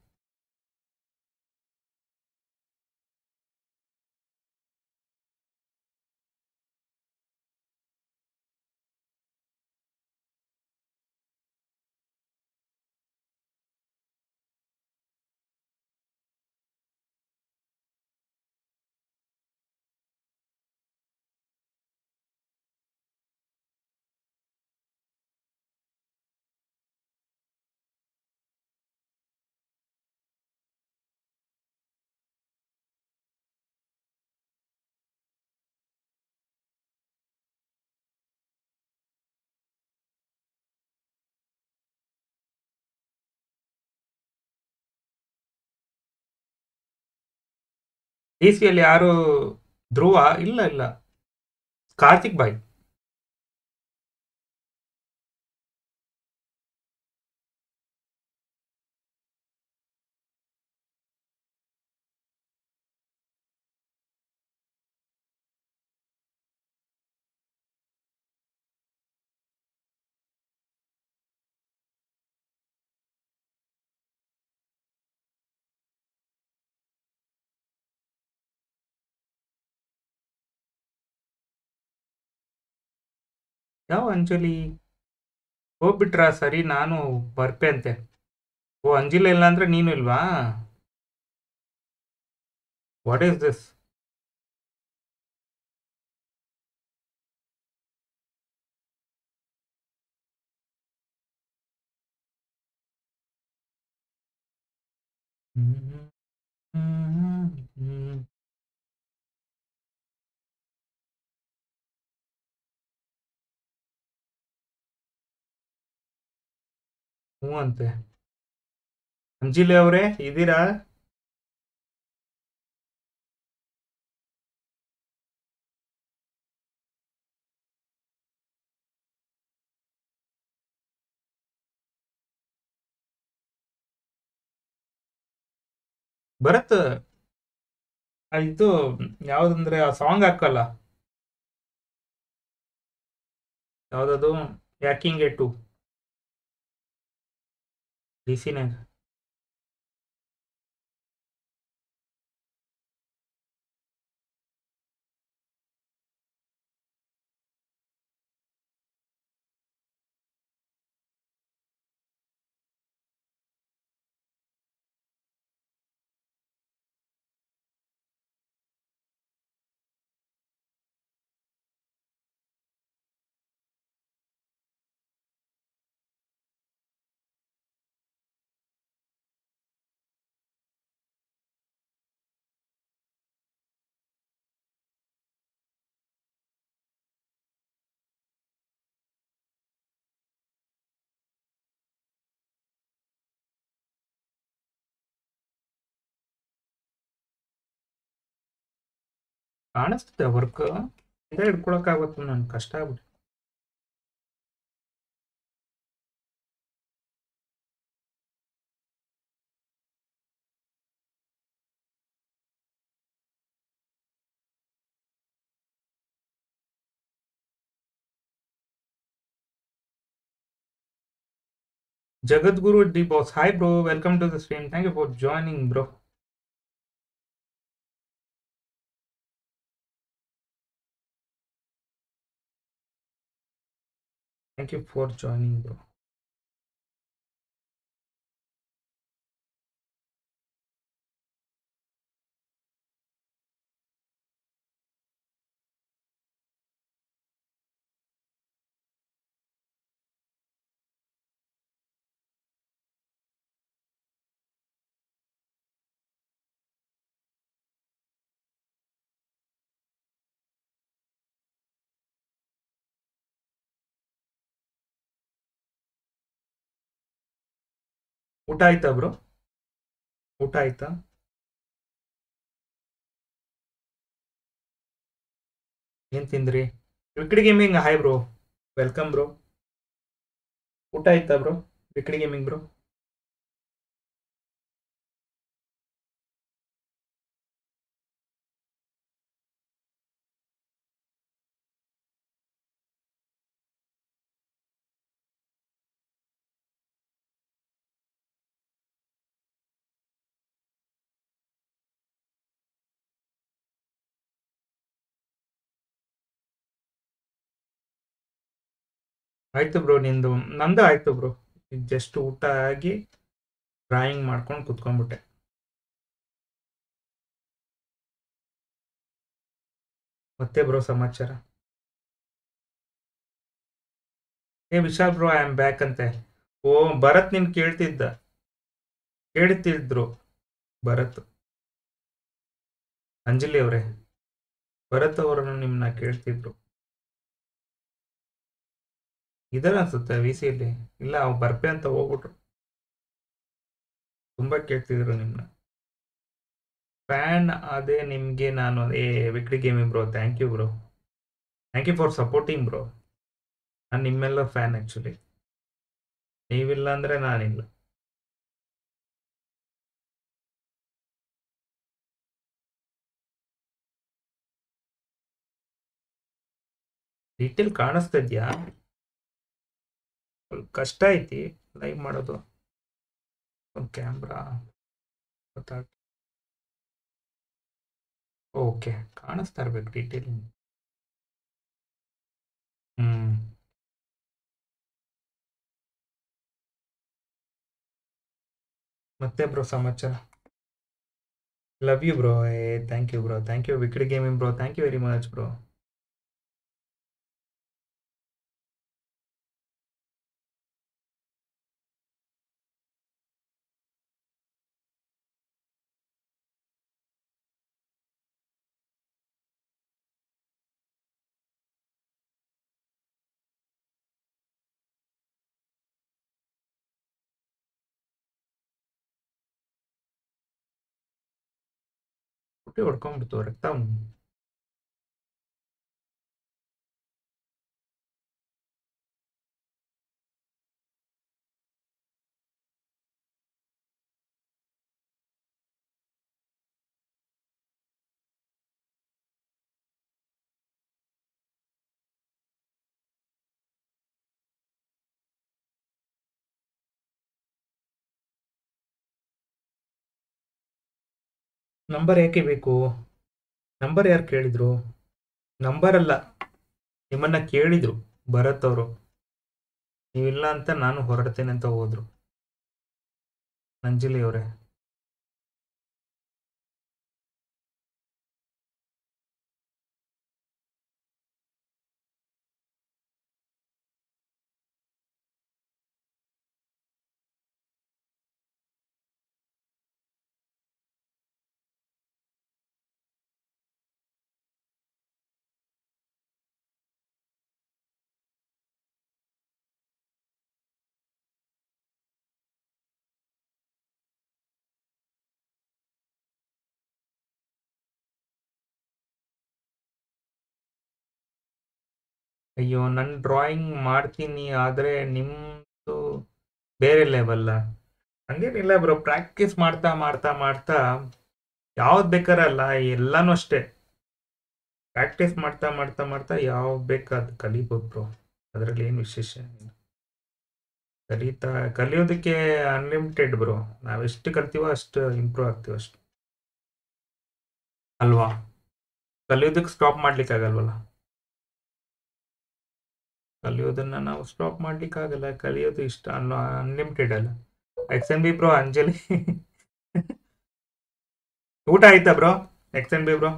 ಡಿ ಸಿಯಲ್ಲಿ ಯಾರು? ಧ್ರುವ? ಇಲ್ಲ ಇಲ್ಲ, ಕಾರ್ತಿಕ್ ಬಾಯ್. ಯಾವ ಅಂಜಲಿ? ಹೋಗ್ಬಿಟ್ರಾ? ಸರಿ, ನಾನು ಬರ್ಪೆ ಅಂತೆ. ಓ ಅಂಜಿಲ ಇಲ್ಲ ಅಂದ್ರೆ ನೀನು ಇಲ್ವಾ? What is this? ಹ್ಞೂ ಅಂತೆ. ಅಂಜಿಲಿ ಅವರೇ ಇದ್ದೀರಾ? ಭರತ್, ಆ ಇದು ಯಾವ್ದಂದ್ರೆ ಆ ಸಾಂಗ್ ಹಾಕಲ್ಲ, ಯಾವ್ದದು? ಯಾಕಿಂಗ್ ಟು ಡಿ ಸಿನಾಗ. ಕಾಣಿಸ್ತದೆ ವರ್ಕ್ ಇದೇ ಹಿಡ್ಕೊಳಕ್ಕಾಗತ್ತು ನನ್ಗೆ ಕಷ್ಟ ಆಗ್ಬಿಟ್ಟು. Jagadguru D Boss, hi bro, welcome to the stream. Thank you for joining, bro. Thank you for joining, bro. ಊಟ ಆಯ್ತಾ ಬ್ರೋ? ಊಟ ಆಯ್ತಾ? ಏನ್ ತಿಂದ್ರಿ? Wicked gaming hi bro, welcome bro. ಊಟ ಆಯ್ತಾ ಬ್ರೋ? Wicked gaming bro. ಆಯ್ತು ಬ್ರೋ, ನಿಂದು ನಂದು ಆಯ್ತು ಬ್ರೋ. ಜಸ್ಟ್ ಊಟ ಆಗಿ ಡ್ರಾಯಿಂಗ್ ಮಾಡ್ಕೊಂಡು ಕುತ್ಕೊಂಡ್ಬಿಟ್ಟೆ. ಮತ್ತೆ ಬ್ರೋ ಸಮಾಚಾರ? ಏ Vishal bro, I am back ಅಂತೆ. ಓ ಭರತ್ ನಿನ್ ಕೇಳ್ತಿದ್ದ, ಕೇಳ್ತಿದ್ರು ಭರತ್. ಅಂಜಲಿ ಅವರೇ, ಭರತ್ ಅವರನ್ನು ನಿಮ್ಮನ್ನ ಕೇಳ್ತಿದ್ರು. ಇದರ ಅನ್ಸುತ್ತೆ ವಿ ಸಿಯಲ್ಲಿ. ಇಲ್ಲ, ಅವ್ ಬರ್ಪೆ ಅಂತ ಹೋಗ್ಬಿಟ್ರು. ತುಂಬಾ ಕೇಳ್ತಿದ್ರು ನಿಮ್ಮನ್ನ. ಫ್ಯಾನ್ ಅದೇ ನಿಮ್ಗೆ ನಾನು. ಏ wicked gaming bro, thank you bro, thank you for supporting bro. ನಾನು ನಿಮ್ಮೆಲ್ಲ ಫ್ಯಾನ್ ಆ್ಯಕ್ಚುಲಿ. ನೀವಿಲ್ಲ ಅಂದರೆ ನಾನಿಲ್ಲ. ಡೀಟೇಲ್ ಕಾಣಿಸ್ತಾ ಇದೆಯಾ? ಸ್ವಲ್ಪ ಕಷ್ಟ ಐತಿ ಲೈವ್ ಮಾಡೋದು. ಒಂದು ಕ್ಯಾಮ್ರಾ ಗೊತ್ತಾಗ್ತದೆ. ಓಕೆ, ಕಾಣಿಸ್ತಾ ಇರ್ಬೇಕು ಡೀಟೇಲ್. ಹ್ಮ್ ಮತ್ತೆ ಬ್ರೋ ಸಮಾಚಾರ? Love you bro. ಏ thank you bro, thank you wicked gaming bro, thank you very much bro. ಹುಟ್ಟಿ ಹೊಡ್ಕೊಂಡ್ಬಿಡ್ತು ರಕ್ತ. ನಂಬರ್ ಯಾಕೆ ಬೇಕು? ನಂಬರ್ ಯಾರು ಕೇಳಿದ್ರು? ನಂಬರ್ ಅಲ್ಲ, ನಿಮ್ಮನ್ನ ಕೇಳಿದ್ರು ಭರತ್ ಅವರು. ನೀವಿಲ್ಲ ಅಂತ ನಾನು ಹೊರಡ್ತೇನೆ ಅಂತ ಹೋದ್ರು ಅಂಜಲಿ ಅವರೇ. ಅಯ್ಯೋ ನನ್ನ ಡ್ರಾಯಿಂಗ್ ಮಾಡ್ತೀನಿ ಆದರೆ ನಿಮ್ಮದು ಬೇರೆ ಲೆವೆಲ್ಲ. ಹಂಗೇನಿಲ್ಲ ಬ್ರೋ, ಪ್ರಾಕ್ಟೀಸ್ ಮಾಡ್ತಾ ಮಾಡ್ತಾ ಮಾಡ್ತಾ ಯಾವ್ದು ಬೇಕಾರಲ್ಲ, ಎಲ್ಲಾನು ಅಷ್ಟೇ ಪ್ರಾಕ್ಟೀಸ್ ಮಾಡ್ತಾ ಮಾಡ್ತಾ ಮಾಡ್ತಾ ಯಾವ ಬೇಕಾದ್ ಕಲಿಬೋದು ಬ್ರೋ. ಅದರಲ್ಲಿ ಏನು ವಿಶೇಷ ಏನಿಲ್ಲ. ಕಲಿತಾ ಕಲಿಯೋದಕ್ಕೆ ಅನ್ಲಿಮಿಟೆಡ್ ಬ್ರೋ. ನಾವೆಷ್ಟು ಕಲ್ತೀವೋ ಅಷ್ಟು ಇಂಪ್ರೂವ್ ಆಗ್ತೀವಿ ಅಷ್ಟು ಅಲ್ವಾ. ಕಲಿಯೋದಕ್ಕೆ ಸ್ಟಾಪ್ ಮಾಡ್ಲಿಕ್ಕೆ ಆಗಲ್ವಲ್ಲ. ಕಲಿಯೋದನ್ನ ನಾವು ಸ್ಟಾಪ್ ಮಾಡ್ಲಿಕ್ಕೆ ಆಗಲ್ಲ. ಕಲಿಯೋದು ಇಷ್ಟ ಅನ್ನೋ ಅನ್ಲಿಮಿಟೆಡ್ ಅಲ್ಲ. X N B bro. Anjali ಊಟ ಆಯ್ತಾ bro? X N B bro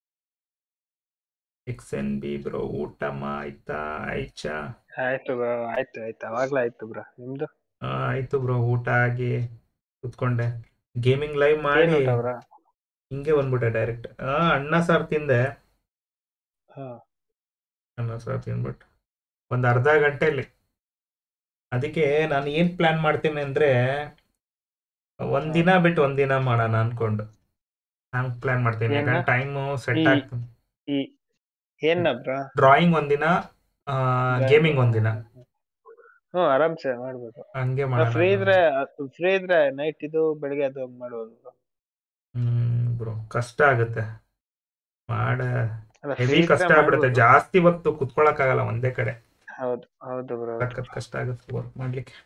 X N B bro ಊಟ ಆಯ್ತಾ? ಆಯ್ಚಾ? ಆಯ್ತು ಬ್ರೋ, ಆಯ್ತು ಆಯ್ತು ಅವಾಗ್ಲೇ ಆಯ್ತು ಬ್ರೋ. ನಿಮ್ದು? ಆ, ಆಯ್ತು ಬ್ರೋ. ಊಟ ಆಗಿ ಕುತ್ಕೊಂಡೆ, ಗೇಮಿಂಗ್ ಲೈವ್ ಏನ್ ಮಾಡಿ ಊಟ ಬ್ರೋ? ಹಿಂಗೆ ಬಂದ್ಬಿಟ್ಟೆ ಡೈರೆಕ್ಟ್. ಅನ್ನ ಸಾರು ತಿಂದೆ. ಹಾ ಅನ್ನ ಸಾರು ತಿಂದ್ಬಿಟ್ಟು ಒಂದು ಅರ್ಧ ಗಂಟೆಯಲ್ಲಿ. ಅದಕ್ಕೆ ನಾನು ಏನು ಪ್ಲಾನ್ ಮಾಡ್ತೀನಿ ಅಂದರೆ, ಒಂದಿನ ಬಿಟ್ಟು ಒಂದಿನ ಮಾಡೋಣ ಅನ್ಕೊಂಡು ಹಂಗೆ ಪ್ಲಾನ್ ಮಾಡ್ತೀನಿ. ಏನ್ನ? ಯಾಕಂದ್ರೆ ಟೈಮು ಸೆಟ್ ಈ- ಆಗ್ತೀನಿ. ಈ ಏನ ಬ್ರೋ? ಡ್ರಾಯಿಂಗ್ ಒಂದಿನ, ಗೇಮಿಂಗ್ ಒಂದಿನ, ಹ್ಮ್ ಆರಾಮ್ಸೆ ಮಾಡ್ಬೋದು. ಹಂಗೆ ಮಾಡೋಣ. ಫ್ರೀ ಇದ್ರೆ ಫ್ರೀ ಇದ್ರೆ ನೈಟ್ ಇದು ಬೆಳಿಗ್ಗೆ ಅದು ಹಂಗ್ ಮಾಡ್ಬೋದು bro. ಹ್ಮ್ ಬ್ರೋ, ಕಷ್ಟ ಆಗುತ್ತೆ ಮಾಡ ಅಲ್ಲ ಹೆವಿ ಫ್ರೀ ಕಷ್ಟ ಇದ್ರೆ ಆಗ್ಬಿಡುತ್ತೆ. ಮಾಡ್ಬೋದು. ಜಾಸ್ತಿ ಹೊತ್ತು ಕುತ್ಕೊಳಕ್ಕಾಗಲ್ಲ ಒಂದೇ ಕಡೆ. ಹೌದು ಹೌದು ಬ್ರೋ. ಸಖತ್ ಕಷ್ಟ ಆಗುತ್ತೆ ವರ್ಕ್ ಮಾಡ್ಲಿಕ್ಕೆ.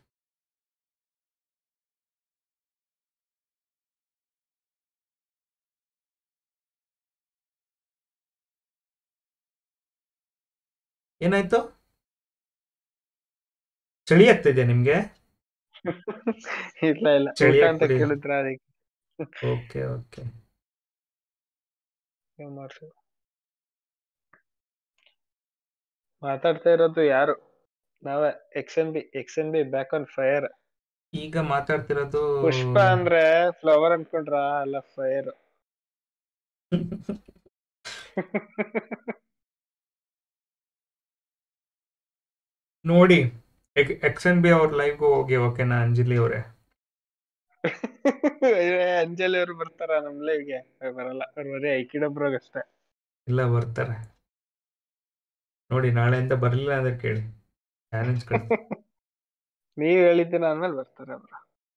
ಏನಾಯ್ತು? ಚಳಿ ಆಗ್ತಿದೆ ನಿಮ್ಗೆ? ಇಲ್ಲ ಇಲ್ಲ ಚಳಿ ಊಟ ಅಂತ ಆಗ್ಬಿಡಿ. ಕೇಳಿದ್ರ ಅದಕ್ಕೆ ಓಕೆ ಓಕೆ. ಏನ್ ಮಾಡ್ಸು. ಮಾತಾಡ್ತಾ ಇರೋದು ಯಾರು? ನಾವೇ. X N B X N B back on fire. ಈಗ ಮಾತಾಡ್ತಿರೋದು ಪುಷ್ಪ ಅಂದ್ರೆ ಫ್ಲವರ್ ಅನ್ಕೊಂಡ್ರ? ಅಲ್ಲ ಫೈರ್. ನೋಡಿ, ಎಕ್ಸ್ ಎನ್ ಬಿ ಅವ್ರ ಲೈವ್ಗೆ ಹೋಗಿ. ಓಕೆನಾ ಅಂಜಲಿ ಅವರೇ? ಅಂಜಲಿ ಅವ್ರು ಬರ್ತಾರ ನಮ್ ಲೈವ್ಗೆ? ಬರಲ್ಲ, ಅವ್ರು ಬರೀ ಐಕಿಡಬ್ರಾಗ ಅಷ್ಟೇ. ಇಲ್ಲ, ಬರ್ತಾರೆ ನೋಡಿ. ನಾಳೆಯಿಂದ ಬರಲಿಲ್ಲ ಅಂದ್ರೆ ಕೇಳಿ, ಚಾಲೆಂಜ್ ಕಳಿಸಿ. ನೀವ್ ಹೇಳಿದ್ದೀನ ಆದ್ಮೇಲೆ ಬರ್ತಾರೆ ಅವ್ರು.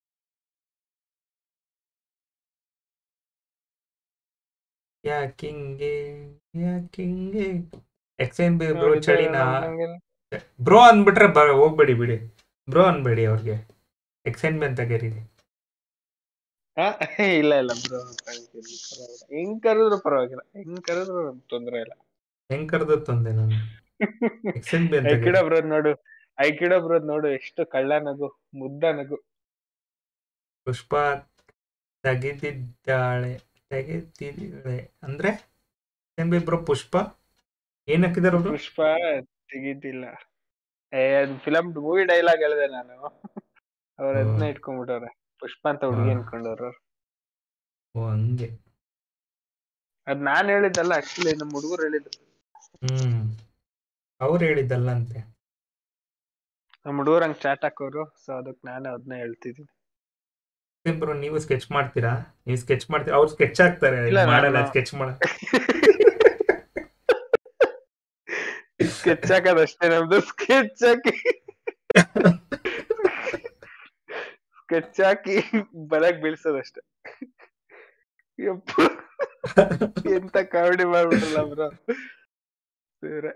ಯಾಕಿಂಗೆ ಯಾಕಿಂಗೆ ಎಕ್ಸ್ ಎನ್ ಬಿ ಬ್ರೋ ನೋಡಿದ್ದೆ ಚಳಿನಾ? ನಮ್ ಹಂಗೆಲ್ಲ. ಬ್ರೋ ಅಂದ್ಬಿಟ್ರೆ ಬ ಹೋಗ್ಬೇಡಿ ಬಿಡಿ. ಬ್ರೋ ಅನ್ಬೇಡಿ ಅವ್ರಿಗೆ. ಎಕ್ಸ್ ಎನ್ ಬಿ ಅಂತ ಕರೀರಿ. ಹಾ ಇಲ್ಲ ಇಲ್ಲ ಬ್ರೋ, ಹೆಂಗ್ ಕರೆದ್ರು ಪರವಾಗಿಲ್ಲ, ಹೆಂಗ್ ಕರೆದ್ರು ತೊಂದ್ರೆ ಇಲ್ಲ. ಹೆಂಗ್ ಕರೆದು ತಂದೆ ನಾನು? ಎಕ್ಸ್ ಎನ್ ಬಿ ಅಂತ ಐಕಿಡ ಕರೀರಿ. ಬ್ರೋದ್ ನೋಡು, ಐಕಿಡ ಬ್ರೋದ್ ನೋಡು, ಎಷ್ಟು ಕಳ್ಳ ನಗು, ಮುದ್ದ ನಗು. ಪುಷ್ಪ ತೆಗೆದಿದ್ದಾಳೆ ತೆಗೆದಿದ್ದಾಳೆ ಅಂದ್ರೆ X N B bro. Pushpa ಏನ್ ಹಾಕಿದಾರ ಅವರು? ಪುಷ್ಪ ತೆಗಿತಿಲ್ಲ. ಏ ಫಿಲಮ್ ಮೂವಿ ಡೈಲಾಗ್ ಹೇಳಿದೆ ನಾನು. ಅವ್ರ ಅದನ್ನ ಇಟ್ಕೊಂಡ್ಬಿಟ್ಟವ್ರೆ, ಪುಷ್ಪ ಅಂತ ಹುಡುಗಿ ಅನ್ಕೊಂಡವ್ರು. ಓ ಹಂಗೆ. ಅದ್ ನಾನ್ ಹೇಳಿದ್ದಲ್ಲ, ಆಕ್ಚುಲಿ ನಮ್ ಹುಡುಗರು ಹೇಳಿದ್ದು. ಹ್ಮ್ ಅವ್ರು ಹೇಳಿದ್ದಲ್ಲ ಅಂತೆ. ನಮ್ ಹುಡುಗರು ಹಂಗ್ ಚಾಟ್ ಹಾಕೋರು, ಸೊ ಅದಕ್ ನಾನು ಅದನ್ನ ಹೇಳ್ತಿದ್ದೀನಿ. ಬ್ರೋ ನೀವು ಸ್ಕೆಚ್ ಮಾಡ್ತೀರಾ? ನೀವು ಸ್ಕೆಚ್ ಮಾಡ್ತೀರಾ? ಅವ್ರು ಸ್ಕೆಚ್ ಹಾಕ್ತಾರೆ, ಇಲ್ಲ, ಮಾಡಲ್ಲ. ನಾನು- ಸ್ಕೆಚ್ ಮಾಡ ಸ್ಕೆಚ್ ಹಾಕೋದಷ್ಟೇ ನಮ್ದು. ಸ್ಕೆಚ್ ಹಾಕಿ ಸ್ಕೆಚ್ ಹಾಕಿ ಬಲಕ್ ಬೀಳ್ಸೋದಷ್ಟೇ. ಯಪ್ಪ, ಎಂತ ಕಾಮಿಡಿ ಮಾಡ್ಬಿಟ್ರಲ್ಲ ಬ್ರೋ. ಬೇರೆ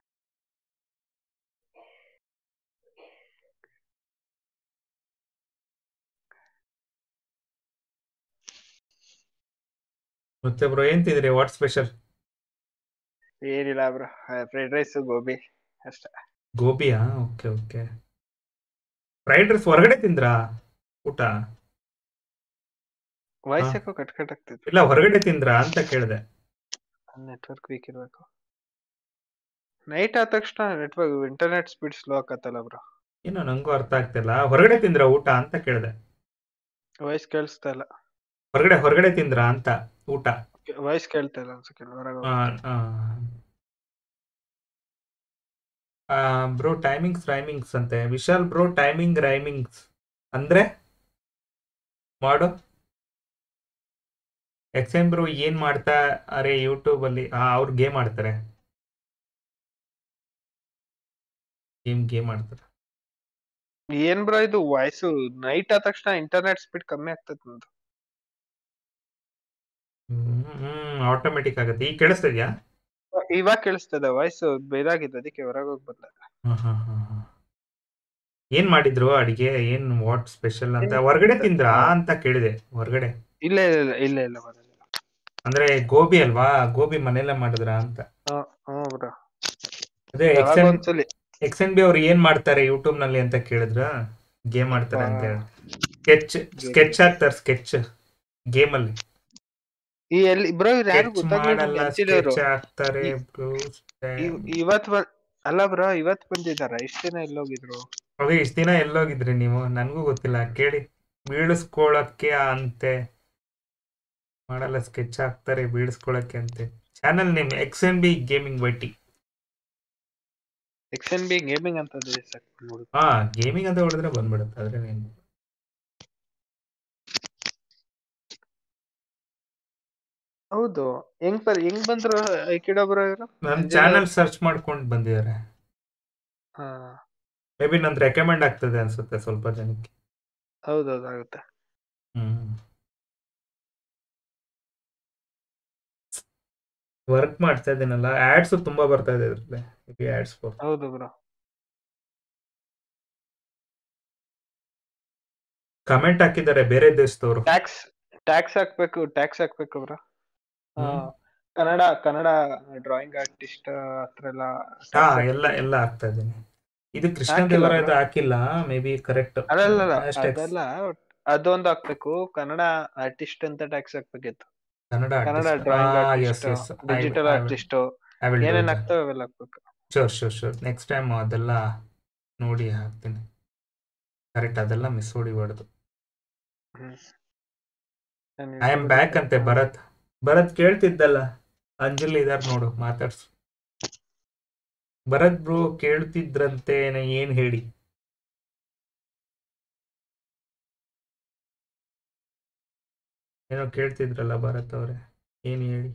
ಮತ್ತೆ ಬ್ರೋ ಏನ್ ತಿಂದ್ರಿ? What special? ಏನಿಲ್ಲ ಬ್ರೋ, ಫ್ರೈಡ್ ರೈಸ್ ಗೋಬಿ ಅಷ್ಟೇ. ಗೋಬಿಯಾ? Okay okay. ಫ್ರೈಡ್ ರೈಸ್ ಹೊರಗಡೆ ತಿಂದ್ರಾ ಊಟ? ವಾಯ್ಸ್ ಹಾ. ಯಾಕೋ ಕಟ್ ಕಟ್ ಆಗ್ತಿತ್ತು. ಇಲ್ಲ, ಹೊರಗಡೆ ತಿಂದ್ರಾ ಅಂತ ಕೇಳಿದೆ. ನೆಟ್ವರ್ಕ್ ವೀಕ್ ಇರ್ಬೇಕು. ನೈಟ್ ಆದ ತಕ್ಷಣ ನೆಟ್ವರ್ಕ್ ಇಂಟರ್ನೆಟ್ ಸ್ಪೀಡ್ ಸ್ಲೋ ಆಕತ್ತಲ್ಲ ಬ್ರೋ. ಏನೋ ನಂಗೂ ಅರ್ಥ ಆಗ್ತಿಲ್ಲ. ಹೊರಗಡೆ ತಿಂದ್ರಾ ಊಟ ಅಂತ ಕೇಳಿದೆ. ವಾಯ್ಸ್ ಕೇಳಿಸ್ತಾ ಇಲ್ಲ. ಹೊರಗಡೆ ಹೊರಗಡೆ ತಿಂದ್ರಾ ಅಂತ ಊಟ? ವಾಯ್ಸ್ ಕೇಳ್ತಾ ಇಲ್ಲ ಅನ್ಸಕ್ಕೆ, ಹೊರಗೆ ಬ್ರೋ ಟೈಮಿಂಗ್ಸ್ ರೈಮಿಂಗ್ಸ್ ಅಂತೆ. ವಿಶಾಲ್ ಬ್ರೋ ಟೈಮಿಂಗ್ ರೈಮಿಂಗ್ಸ್ ಅಂದ್ರೆ ಮಾಡು. ಎಕ್ಸ್ ಎನ್ ಬ್ರೋ ಏನ್ ಮಾಡ್ತಾ ಅರೆ ಯೂಟ್ಯೂಬ್ ಅಲ್ಲಿ? ಅವ್ರು ಗೇಮ್ ಆಡ್ತಾರೆ. ಗೇಮ್ ಗೇಮ್ ಆಡ್ತಾರೆ. ಏನ್ ಬ್ರೋ ಇದು ವಾಯ್ಸು ನೈಟ್ ಆದ ತಕ್ಷಣ ಇಂಟರ್ನೆಟ್ ಸ್ಪೀಡ್ ಕಮ್ಮಿ ಆಗ್ತದೆ ನಂದು. ಹ್ಮ್ ಹ್ಮ್ ಆಟೋಮೆಟಿಕ್ ಆಗುತ್ತೆ. ಈಗ ಕೇಳಿಸ್ತಿದ್ಯಾ? ಇವಾಗ ಕೇಳಿಸ್ತದೆ ವಾಯ್ಸು ಬೇದಾಗಿದೆ, ಅದಕ್ಕೆ ಹೊರಗೆ ಹೋಗಿ ಬಂದೆ. ಹಾ ಹಾ ಹಾ ಹಾ ಏನ್ ಮಾಡಿದ್ರು ಅಡಿಗೆ? ಏನ್ ವಾಟ್ ಸ್ಪೆಷಲ್ ಅಂತ? ಏನ್ ಹೊರಗಡೆ ಗೊತ್ತಾ? ತಿಂದ್ರಾ ಆ, ಅಂತ ಕೇಳಿದೆ. ಹೊರಗಡೆ ಇಲ್ಲ ಇಲ್ಲ ಇಲ್ಲ ಇಲ್ಲ ಇಲ್ಲ ಬರಲ್ಲ. ಅಂದ್ರೆ ಗೋಬಿ ಅಲ್ವಾ, ಗೋಬಿ ಮನೆಯಲ್ಲೇ ಮಾಡಿದ್ರಾ ಅಂತ. ಹ್ಮ್ ಹ್ಮ್ ಬ್ರೋ, ಅದೇ ಎಕ್ಸ್ ಯಾವಾಗ ಎನ್ ಒಂದ್ಸಲಿ. ಎಕ್ಸ್ ಎನ್ ಬಿ ಅವ್ರು ಏನ್ ಮಾಡ್ತಾರೆ ಯೂಟ್ಯೂಬ್ ನಲ್ಲಿ ಅಂತ ಕೇಳಿದ್ರ, ಗೇಮ್ ಅಪ್ಪ ಆಡ್ತಾರೆ ಅಂತ ಹೇಳಿ. ಸ್ಕೆಚ್ ಸ್ಕೆಚ್ ಹಾಕ್ತಾರೆ, ಸ್ಕೆಚ್ ಗೇಮ್ ಅಲ್ಲಿ. ಈ ಎಲ್ಲಿ ಬ್ರೋ ಇವ್ರು ಯಾರು ಸ್ಕೆಚ್ ಗೊತ್ತಾಗ್ಲಿಲ್ಲ ಮಾಡಲ್ಲ, ನಂಗೆ ಹಂಚಿದವ್ರು. ಸ್ಕೆಚ್ ಹಾಕ್ತಾರೆ ಇ- ಬ್ರೋ. ಇವ್- ಇವತ್ ಬ- ಅಲ್ಲ ಬ್ರೋ ಇವತ್ ಬಂದಿದಾರ, ಇಷ್ಟ ದಿನ ಎಲ್ಲೋಗಿದ್ರು? ಅದೇ ಇಷ್ಟ ದಿನ ಎಲ್ಲೋಗಿದ್ರಿ ನೀವು? ನನ್ಗೂ ಗೊತ್ತಿಲ್ಲ, ಕೇಳಿ. ಬೀಳಿಸ್ಕೊಳಕ್ಕೆ ಅಂತೆ ಮಾಡಲ್ಲ, ಸ್ಕೆಚ್ ಹಾಕ್ತಾರೆ ಬೀಳಿಸ್ಕೊಳಕ್ಕೆ ಅಂತೆ. Channel name X N B gaming YT. X N B gaming ಅಂತ ನೋಡು. ಹಾ ಗೇಮಿಂಗ್ ಅಂತ ಹೊಡೆದ್ರೆ ಬಂದ್ಬಿಡುತ್ತೆ. ಆದ್ರೆ ನೀನು ಹೌದು, ಹೆಂಗ್ ಬರ್ ಹೆಂಗ್ ಬಂದ್ರು ಐಕಿಡ ಬ್ರೋ ಇವರು? ನನ್ನ ಅಂಜಲಿ ಚಾನಲ್ ಅವ್ರು. ಸರ್ಚ್ ಮಾಡ್ಕೊಂಡು ಬಂದಿದ್ದಾರೆ. ಹಾ ಮೇ ಬಿ ನಂದು ರೆಕಮೆಂಡ್ ಆಗ್ತದೆ ಅನ್ಸುತ್ತೆ ಸ್ವಲ್ಪ ಜನಕ್ಕೆ. ಹೌದೌದು ಆಗುತ್ತೆ. ಹ್ಮ್ ವರ್ಕ್ ಮಾಡ್ತಾ ಇದ್ದೀನಲ್ಲ, ಆಡ್ಸ್ ತುಂಬಾ ಬರ್ತಾ ಇದೆ ಇದ್ರಲ್ಲಿ. ಆಡ್ಸ್ ಹೌದು ಬ್ರೋ. ಕಮೆಂಟ್ ಹಾಕಿದ್ದಾರೆ ಬೇರೆ ದೇಶದವರು. ಟ್ಯಾಕ್ಸ್ ಟ್ಯಾಕ್ಸ್ ಹಾಕ್ಬೇಕು, ಟ್ಯಾಕ್ಸ್ ಹಾಕ್ಬೇಕು ಬ್ರೋ. ಆ, ಹ್ಮ್ ಕನ್ನಡ ಕನ್ನಡ ಡ್ರಾಯಿಂಗ್ ಆರ್ಟಿಸ್ಟ್ ಹತ್ರ ಎಲ್ಲ ಹಾ ಟ್ಯಾಕ್ಸ್ ಎಲ್ಲ ಹಾಕ್ಬೇಕು. ಎಲ್ಲ ಆಗ್ತಾ ಇದ್ದೀನಿ. ಇದು ಕೃಷ್ಣ ಹಾಕಿಲ್ಲ ದೇವರಾಯದು ಬ್ರೋ. ಹಾಕಿಲ್ಲ, ಮೇ ಬಿ ಕರೆಕ್ಟ್. ಅಲ್ಲಲ್ಲ ಟ್ಯಾಕ್ಸ್ ಅದೆಲ್ಲ ಅದೊಂದು ಹಾಕ್ಬೇಕು. ಕನ್ನಡ ಆರ್ಟಿಸ್ಟ್ ಅಂತ ಟ್ಯಾಕ್ಸ್ ಹಾಕ್ಬೇಕಿತ್ತು. ಕನ್ನಡ ಕನ್ನಡ ಆರ್ಟಿಸ್ಟ್. ಡ್ರಾಯಿಂಗ್ ಆ as artist, as I digital I artist, I will do ಏನೇನ್ ಇಟ್. ಆಗ್ತವೆ ಅವೆಲ್ಲ ಹಾಕ್ಬೇಕು. Sure sure sure next time ಅದೆಲ್ಲ ನೋಡಿ ಹಾಕ್ತೀನಿ. ಕರೆಕ್ಟ್, ಅದೆಲ್ಲ ಮಿಸ್ ಹೊಡಿಬಾರ್ದು. ಹ್ಮ್ ನಾನ್ ಐ ಆಮ್ ಯೂಟ್ಯೂಬಲ್ಲಿ ಬ್ಯಾಕ್ ಸರ್ಚ್ ಅಂತೆ ಮಾಡಿ. ಭರತ್. ಭರತ್ ಕೇಳ್ತಿದ್ದಲ್ಲ, ಅಂಜಲಿ ಇದಾರ್ ನೋಡು, ಮಾತಾಡ್ಸು. ಭರತ್ ಬ್ರೋ ಕೇಳ್ತಿದ್ರಂತೆ, ನ- ಏನ್ ಹೇಳಿ? ಏನೋ ಕೇಳ್ತಿದ್ರಲ್ಲ ಭರತ್ ಅವ್ರೆ, ಏನ್ ಹೇಳಿ?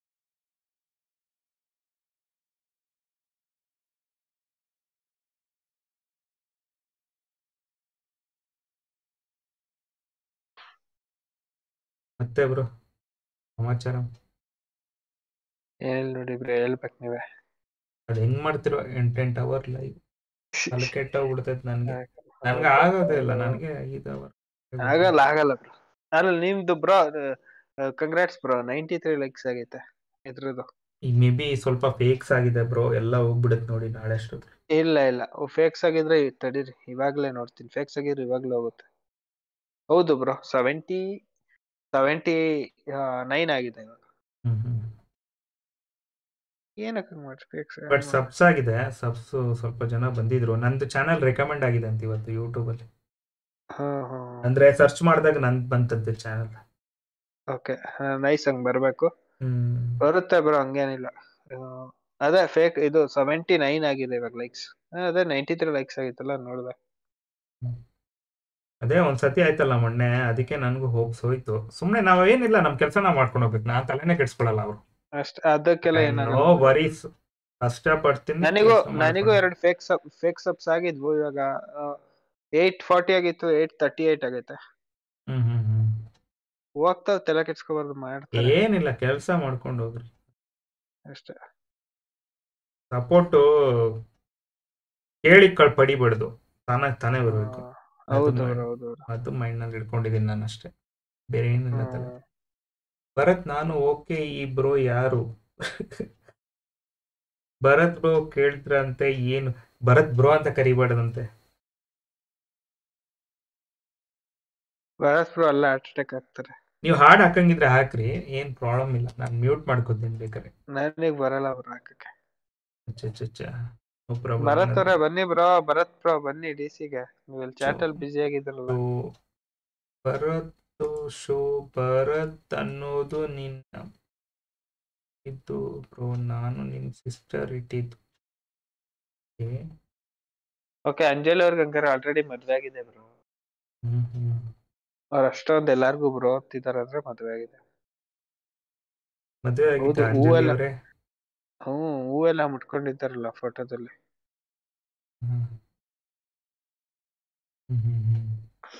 ಮತ್ತೆ ಬ್ರೋ ಸಮಾಚಾರ? ಏನಿಲ್ಲ ನೋಡಿ ಬ್ರೋ, ಹೇಳ್ಬೇಕು ನೀವೇ. ಅದ್ ಹೆಂಗ್ ಮಾಡ್ತಿರೋ ಎಂಟೆಂಟ್ ಅವರ್ ಲೈವ್ ತಲೆ ಕೆಟ್ಟೋಗ್ಬಿಡ್ತೈತೆ ನನ್ಗೆ. ನನ್ಗೆ ಹೌದು. ಆಗೋದೇ ಇಲ್ಲ, ನನಗೆ ಐದು ಅವರ್ ಆಗಲ್ಲ ಆಗಲ್ಲ ಬ್ರೋ. ಅಲ್ಲ ನಿಮ್ದು bro, congrats bro, ninety three likes ಆಗೈತೆ ಇದ್ರದ್ದು. ಈಗ ಮೇ ಬಿ ಸ್ವಲ್ಪ ಫೇಕ್ಸ್ ಆಗಿದೆ ಬ್ರೋ, ಎಲ್ಲ ಹೋಗ್ಬಿಡುತ್ತೆ ನೋಡಿ ನಾಳೆ ಅಷ್ಟೊತ್ತು. ಇಲ್ಲ ಇಲ್ಲ ಫೇಕ್ಸ್ ಆಗಿದ್ರೆ ತಡೀರಿ, ಇವಾಗ್ಲೇ ನೋಡ್ತೀನಿ. ಫೇಕ್ಸ್ ಆಗಿದ್ರೆ ಇವಾಗ್ಲೇ ಹೋಗುತ್ತೆ. ಹೌದು ಬ್ರೋ, ಸೆವೆಂಟಿ ಸೆವೆಂಟಿ ನೈನ್ ಆಗಿದೆ ಇವಾಗ. ಹ್ಮ್ ಹ್ಮ್ ಏನಕ್ಕೆ ಮಾಡಿ ಫೇಕ್ಸ್ ಬಟ್ ಸಬ್ಸ್ ಆಗಿದೆ. ಸಬ್ಸ್ ಸ್ವಲ್ಪ ಜನ ಬಂದಿದ್ರು. ನಂದು ಚಾನಲ್ ರೆಕಮೆಂಡ್ ಆಗಿದೆ ಅಂತ ಇವತ್ತು ಯೂಟ್ಯೂಬ್ ಅಲ್ಲಿ. ಹಾ ಹಾ ಅಂದ್ರೆ ಸರ್ಚ್ ಮಾಡಿದಾಗ ನಂದು ಬಂತದ್ದು ಚಾನಲ್. Okay, nice. ಹಂಗ್ ಬರ್ಬೇಕು, ಹ್ಮ್ ಬರುತ್ತೆ ಬ್ರೋ, ಹಂಗೇನಿಲ್ಲ. ಆ, ಅದೇ ಫೇಕ್ ಇದು ಸೆವೆಂಟಿ ನೈನ್ ಆಗಿದೆ ಇವಾಗ ಲೈಕ್ಸ್. ಅದೇ ನೈಂಟಿ ತ್ರೀ ಲೈಕ್ಸ್ ಆಗಿತ್ತಲ್ಲ ನೋಡ್ದೆ. ಅದೇ ಒಂದ್ಸತಿ ಆಯ್ತಲ್ಲ ಮೊನ್ನೆ, ಅದಕ್ಕೆ ನನಗೂ ಹೋಪ್ಸ್ ಹೋಯ್ತು. ಸುಮ್ನೆ ನಾವ್ ಏನಿಲ್ಲ, ನಮ್ ಕೆಲಸ ನಾವ್ ಮಾಡ್ಕೊಂಡು ಹೋಗ್ಬೇಕು. ನಾನ್ ತಲೆನೇ ಕೆಡ್ಸ್ಕೊಳಲ್ಲ ಅವರು. ಅಷ್ಟ ಅದಕ್ಕೆಲ್ಲ ನೋ ಏನಾಗಲ್ಲ. ವರೀಸ್, ಕಷ್ಟಪಡ್ತೀನಿ. ನನಗೂ ಕೆಲ್ಸ ನನಗೂ ಮಾಡ್ಕೊಂಡು. ಎರಡು ಫೇಕ್ ಸಬ್ ಫೇಕ್ ಸಬ್ಸ್ ಆಗಿದ್ವು. ಇವಾಗ ಏಟ್ ಫಾರ್ಟಿ ಆಗಿತ್ತು, ಏಟ್ ತರ್ಟಿ ಏಟ್ ಆಗೈತೆ. ಹ್ಮ್ ಹ್ಮ್ ಹ್ಮ್ ಹೋಗ್ತಾವ್, ತಲೆ ಕೆಡ್ಸ್ಕೊಬಾರ್ದು, ಮಾಡ್ತಾರೆ ಏನಿಲ್ಲ, ಕೆಲಸ ಮಾಡ್ಕೊಂಡು ಹೋಗ್ರಿ ಅಷ್ಟೇ. ಸಪೋರ್ಟು ಕೇಳಿ ಕಳ್ ಪಡಿಬಾರ್ದು, ತಾನಾಗ್ ತಾನೇ ಆ, ಬರ್ಬೇಕು. ಅದು ಹೌದು ಮೈ- ಬ್ರೋ, ಹೌದು ಬ್ರೋ. ಅದು ಮೈಂಡ್ ನಲ್ಲಿ ಇಟ್ಕೊಂಡಿದ್ದೀನಿ ನಾನು ಅಷ್ಟೇ, ಬೇರೆ ಏನಿಲ್ಲ ತಲೆ. ಹ್ಮ್ ಭರತ್ ನಾನು ಓಕೆ. ಈ ಬ್ರೋ ಯಾರು? ಭರತ್ ಬ್ರೋ ಕೇಳ್ತ್ರಂತೆ. ಏನು ಭರತ್ ಬ್ರೋ ಅಂತ ಕರಿಬಾರ್ದಂತೆ. ಭಾರತ್ ಬ್ರೋ ಅಲ್ಲ, ಹಾರ್ಟ್ ಅಟ್ಯಾಕ್ ಆಗ್ತಾರೆ. ನೀವು ಹಾಡ್ ಹಾಕಂಗಿದ್ರೆ ಹಾಕ್ರಿ, ಏನ್ ಪ್ರಾಬ್ಲಮ್ ಇಲ್ಲ. ನಾನು ಮ್ಯೂಟ್ ಮಾಡ್ಕೋತೀನಿ ಬೇಕಾದ್ರೆ. ನನಗ್ ಬರಲ್ಲ ಬ್ರೋ ಹಾಕಕ್ಕೆ. No problem. ಭರತ್ ಅವರೇ ಬನ್ನಿ ಬ್ರೋ, ಭರತ್ ಬ್ರೋ ಬನ್ನಿ ಡಿ ಸಿಗೆ. ನೀವು ಇಲ್ಲಿ ಚಾಟ್ ಅಲ್ಲಿ ಬಿಸಿ ಆಗಿದ್ರಲ್ಲ. ಭರತ್ ಶೋ ಭರತ್ ಅನ್ನೋದು ನಿನ್ನ ಇದು ಬ್ರೋ, ನಾನು ನಿಮ್ ಸಿಸ್ಟರ್ ಇಟ್ಟಿದ್ದು. Okay. ಓಕೆ, ಅಂಜಲಿ ಅವ್ರಿಗೆ ಹಂಗಾರೆ ಆಲ್ರೆಡಿ ಮದ್ವೆ ಆಗಿದೆ ಬ್ರೋ. ಹ್ಮ್ ಹ್ಮ್ ಅವ್ರ ಅಷ್ಟೊಂದ್ ಎಲ್ಲಾರ್ಗು ಬ್ರೋ ಅಂತಿದಾರೆ ಅಂದ್ರೆ ಮದ್ವೆ ಆಗಿದೆ. ಮದುವೆ ಆಗಿದ್ದ ಹೌದು, ಅಂಜಲಿ ಹೂವೆಲ್ಲ ಅವರೇ? ಹ್ಮ್ ಹೂವೆಲ್ಲ ಮುಟ್ಕೊಂಡಿದ್ದಾರಲ್ಲ ಫೋಟೋದಲ್ಲಿ. ಹ್ಮ್ ಹ್ಮ್ ಹ್ಮ್ ಹ್ಮ್.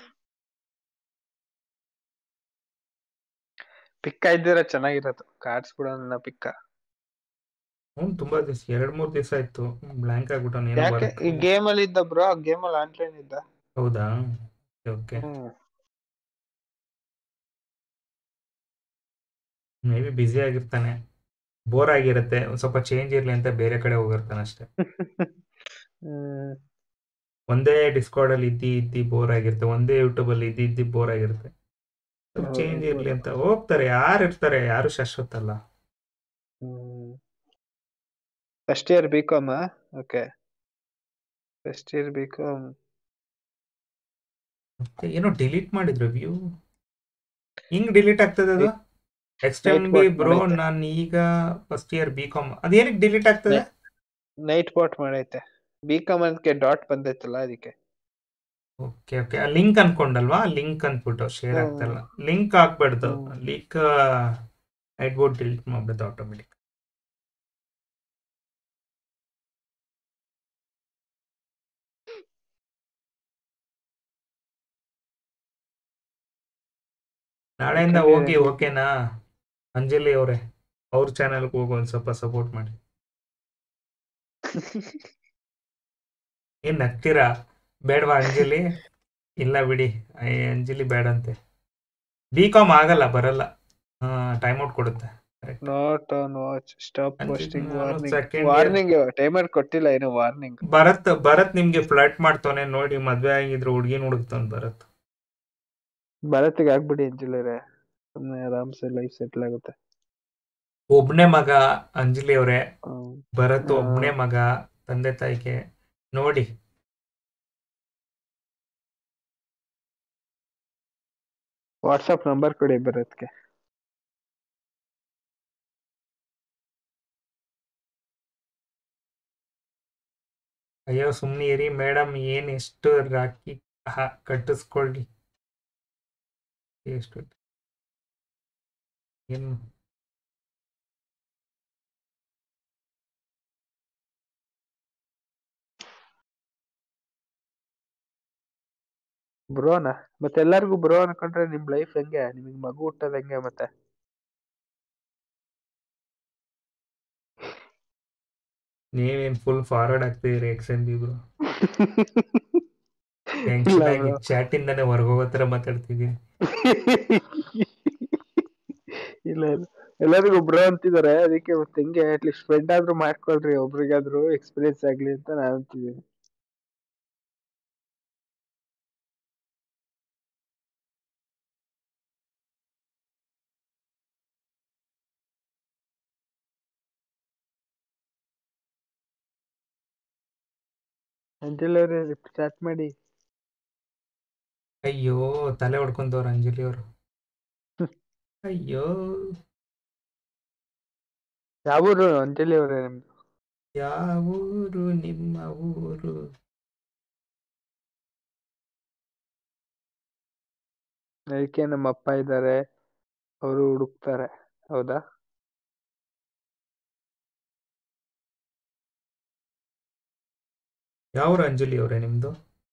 ಪಿಕ್ಕ ಇದ್ದಿರ ಚೆನ್ನಾಗಿರೋದು ಕಾರ್ಡ್ಸ್ ಬಿಡೋಣ ಪಿಕ್ಕ. ಅವ್ನು ತುಂಬಾ ದಿವಸ ಎರಡ್ ಮೂರ್ ದಿವಸ ಆಯ್ತು ಬ್ಲಾಂಕ್ ಆಗ್ಬಿಟ್ಟವ್ನು ಏನೋ ಯಾಕೆ ವರ್ಕ್. ಈ ಗೇಮ್ ಅಲ್ಲಿ ಇದ್ದ ಬ್ರೋ ಗೇಮ್ ಅಲ್ಲಿ ಆನ್ಲೈನ್ ಇದ್ದ. ಹೌದಾ ಓಕೆ. ಹ್ಮ್ ಮೇ ಬಿ ಬ್ಯುಸಿ ಆಗಿರ್ತಾನೆ, ಬೋರ್ ಆಗಿರುತ್ತೆ, ಒಂದ್ ಸ್ವಲ್ಪ ಚೇಂಜ್ ಇರ್ಲಿ ಅಂತ ಬೇರೆ ಕಡೆ ಹೋಗಿರ್ತಾನೆ ಅಷ್ಟೇ. ಹ್ಮ್ ಒಂದೇ ಡಿಸ್ಕಾರ್ಡ್ ಅಲ್ಲಿ ಇದ್ದಿ ಇದ್ದಿ ಬೋರ್ ಆಗಿರುತ್ತೆ, ಒಂದೇ ಯೂಟ್ಯೂಬ್ ಅಲ್ಲಿ ಇದ್ದಿ ಇದ್ದಿ ಬೋರ್ ಆಗಿರುತ್ತೆ. ಚೇಂಜ್ ಇರ್ಲಿ ಅಂತ ಹೋಗ್ತಾರೆ. ಯಾರು ಇರ್ತಾರೆ, ಯಾರು ಶಾಶ್ವತ ಅಲ್ಲ. ಹ್ಮ್ first year B com. Okay first year B com. ಮತ್ತೆ ಏನೋ ಡಿಲೀಟ್ ಮಾಡಿದ್ರು ವ್ಯೂ, ಹಿಂಗ್ ಡಿಲೀಟ್ ಆಗ್ತದೆ ಅದು. X ten night B bot bro, ಮಾಡೈತೆ. ನಾನು ಈಗ ಫಸ್ಟ್ ಇಯರ್ ಬಿ ಕಾಮ್, ಅದೇನಕ್ಕೆ ಡಿಲೀಟ್ ಆಗ್ತದೆ? ನೈಟ್ ಬಾಟ್ ಮಾಡೈತೆ. ಬಿ ಕಾಮ್ ಅದಕ್ಕೆ ಡಾಟ್ ಬಂದೈತಲ್ಲ ಅದಕ್ಕೆ. ಓಕೆ ಓಕೆ, ಲಿಂಕ್ ಅನ್ಕೊಂಡಲ್ವಾ, ಲಿಂಕ್ ಅಂದ್ಬಿಟ್ಟು ಶೇರ್ ಆಗ್ತಲ್ಲ. ಲಿಂಕ್ ಹಾಕ್ಬಾರ್ದು, ಲಿಂಕ್ ನೈಟ್ ಬೋರ್ಡ್ ಡಿಲೀಟ್ ಮಾಡ್ಬಿಡುತ್ತೆ ಆಟೋಮೆಟಿಕ್. ನಾಳೆಯಿಂದ ಹೋಗಿ ಓಕೆನಾ ಅಂಜಲಿ ಅವರೇ, ಅವ್ರ ಚಾನಲ್ಗೆ ಹೋಗಿ ಒಂದು ಸ್ವಲ್ಪ ಸಪೋರ್ಟ್ ಮಾಡಿ. ಏನ್ ನಗ್ತೀರಾ? ಬೇಡವಾ ಅಂಜಲಿ? ಇಲ್ಲ ಬಿಡಿ, ಐ ಅಂಜಲಿ ಬೇಡಂತೆ. ಬಿ ಕಾಮ್ ಆಗಲ್ಲ, ಬರಲ್ಲ, ಟೈಮ್ ಔಟ್ ಕೊಡುತ್ತೆ. Not on watch stop posting ನಾನು warning. Second year. Warning timer ಕೊಟ್ಟಿಲ್ಲ ಏನು ವಾರ್ನಿಂಗ್. ಭರತ್ ಭರತ್ ನಿಮ್ಗೆ ಫ್ಲರ್ಟ್ ಮಾಡ್ತಾನೆ ನೋಡಿ, ಮದ್ವೆ ಆಗಿದ್ರು ಹುಡ್ಗಿನ ಹುಡುಕ್ತಾನೆ ಭರತ್. ಭಾರತಿಗೆ ಆಗ್ಬಿಡಿ ಅಂಜಲಿರೆ, ಸುಮ್ಮನೆ ಆರಾಮ್ಸೆ ಲೈಫ್ ಸೆಟ್ಲ್ ಆಗುತ್ತೆ. ಒಬ್ನೇ ಮಗ ಅಂಜಲಿ ಅವರೇ, ಹ್ಮ್. ಭರತ್ ಆ, ಒಬ್ನೇ ಮಗ, ತಂದೆ ತಾಯಿಗೆ ನೋಡಿ. ವಾಟ್ಸಪ್ ನಂಬರ್ ಕೊಡಿ ಭರತ್ಗೆ. ಅಯ್ಯೋ ಸುಮ್ನೆ ಇರಿ ಮೇಡಮ್, ಏನ್ ಎಷ್ಟು ರಾಕಿ ಹ- ಕಟ್ಟಿಸ್ಕೊಳ್ಳಿ. ಎಷ್ಟು ಏನು ಬ್ರೋನಾ ಮತ್ತೆ ಎಲ್ಲಾರ್ಗು ಬ್ರೋ ಅನ್ಕೊಂಡ್ರೆ ನಿಮ್ ಲೈಫ್ ಹೆಂಗೆ? ನಿಮಗ್ ಮಗು ಹುಟ್ಟೋದ್ ಹೆಂಗೆ ಮತ್ತೆ? ನೀವೇನ್ ಫುಲ್ ಫಾರ್ವರ್ಡ್ ಆಗ್ತಿದ್ದೀರಿ ಎಕ್ಸ್ ಎನ್ ಬಿ ಬ್ರೋ. ಇಲ್ಲ ಟೆನ್ಷನ್ ಆಗಿ ಬ್ರೋ. ಚಾಟ್ ಇಂದಾನೆ ಹೊರಗೋಗೋ ತರ ಮಾತಾಡ್ತಿದ್ದೀನಿ. ಇಲ್ಲ ಇಲ್ಲ ಎಲ್ಲರಿಗೂ ಬ್ರೋ ಅಂತಿದ್ದಾರೆ, ಅದಕ್ಕೆ ಮತ್ತೆ ಹೆಂಗೆ ಅಟ್ಲೀಸ್ಟ್ ಫ್ರೆಂಡ್ ಆದ್ರೂ ಮಾಡ್ಕೊಳ್ರಿ, ಒಬ್ರಿಗಾದ್ರೂ ಎಕ್ಸ್ಪೀರಿಯನ್ಸ್ ಆಗ್ಲಿ ಅಂತ ನಾನು ಅಂತಿದ್ದೀನಿ. ಅಂಜಲಿ ಅವ್ರೆ ಚಾಟ್ ಮಾಡಿ. ಅಯ್ಯೋ ತಲೆ ಹೊಡ್ಕೊಂತವ್ರ ಅಂಜಲಿ ಅವರು. ಅಯ್ಯೋ ಯಾವೂರು ಅಂಜಲಿ ಅವ್ರೆ ನಿಮ್ದು? ಯಾವ ಊರು ನಿಮ್ಮ ಊರು? ಅದಕ್ಕೆ ನಮ್ಮ ಅಪ್ಪ ಇದ್ದಾರೆ, ಅವರು ಹುಡುಕ್ತಾರೆ. ಹೌದಾ? ಯಾವ ಊರು ಅಂಜಲಿ ಅವರೇ ನಿಮ್ದು?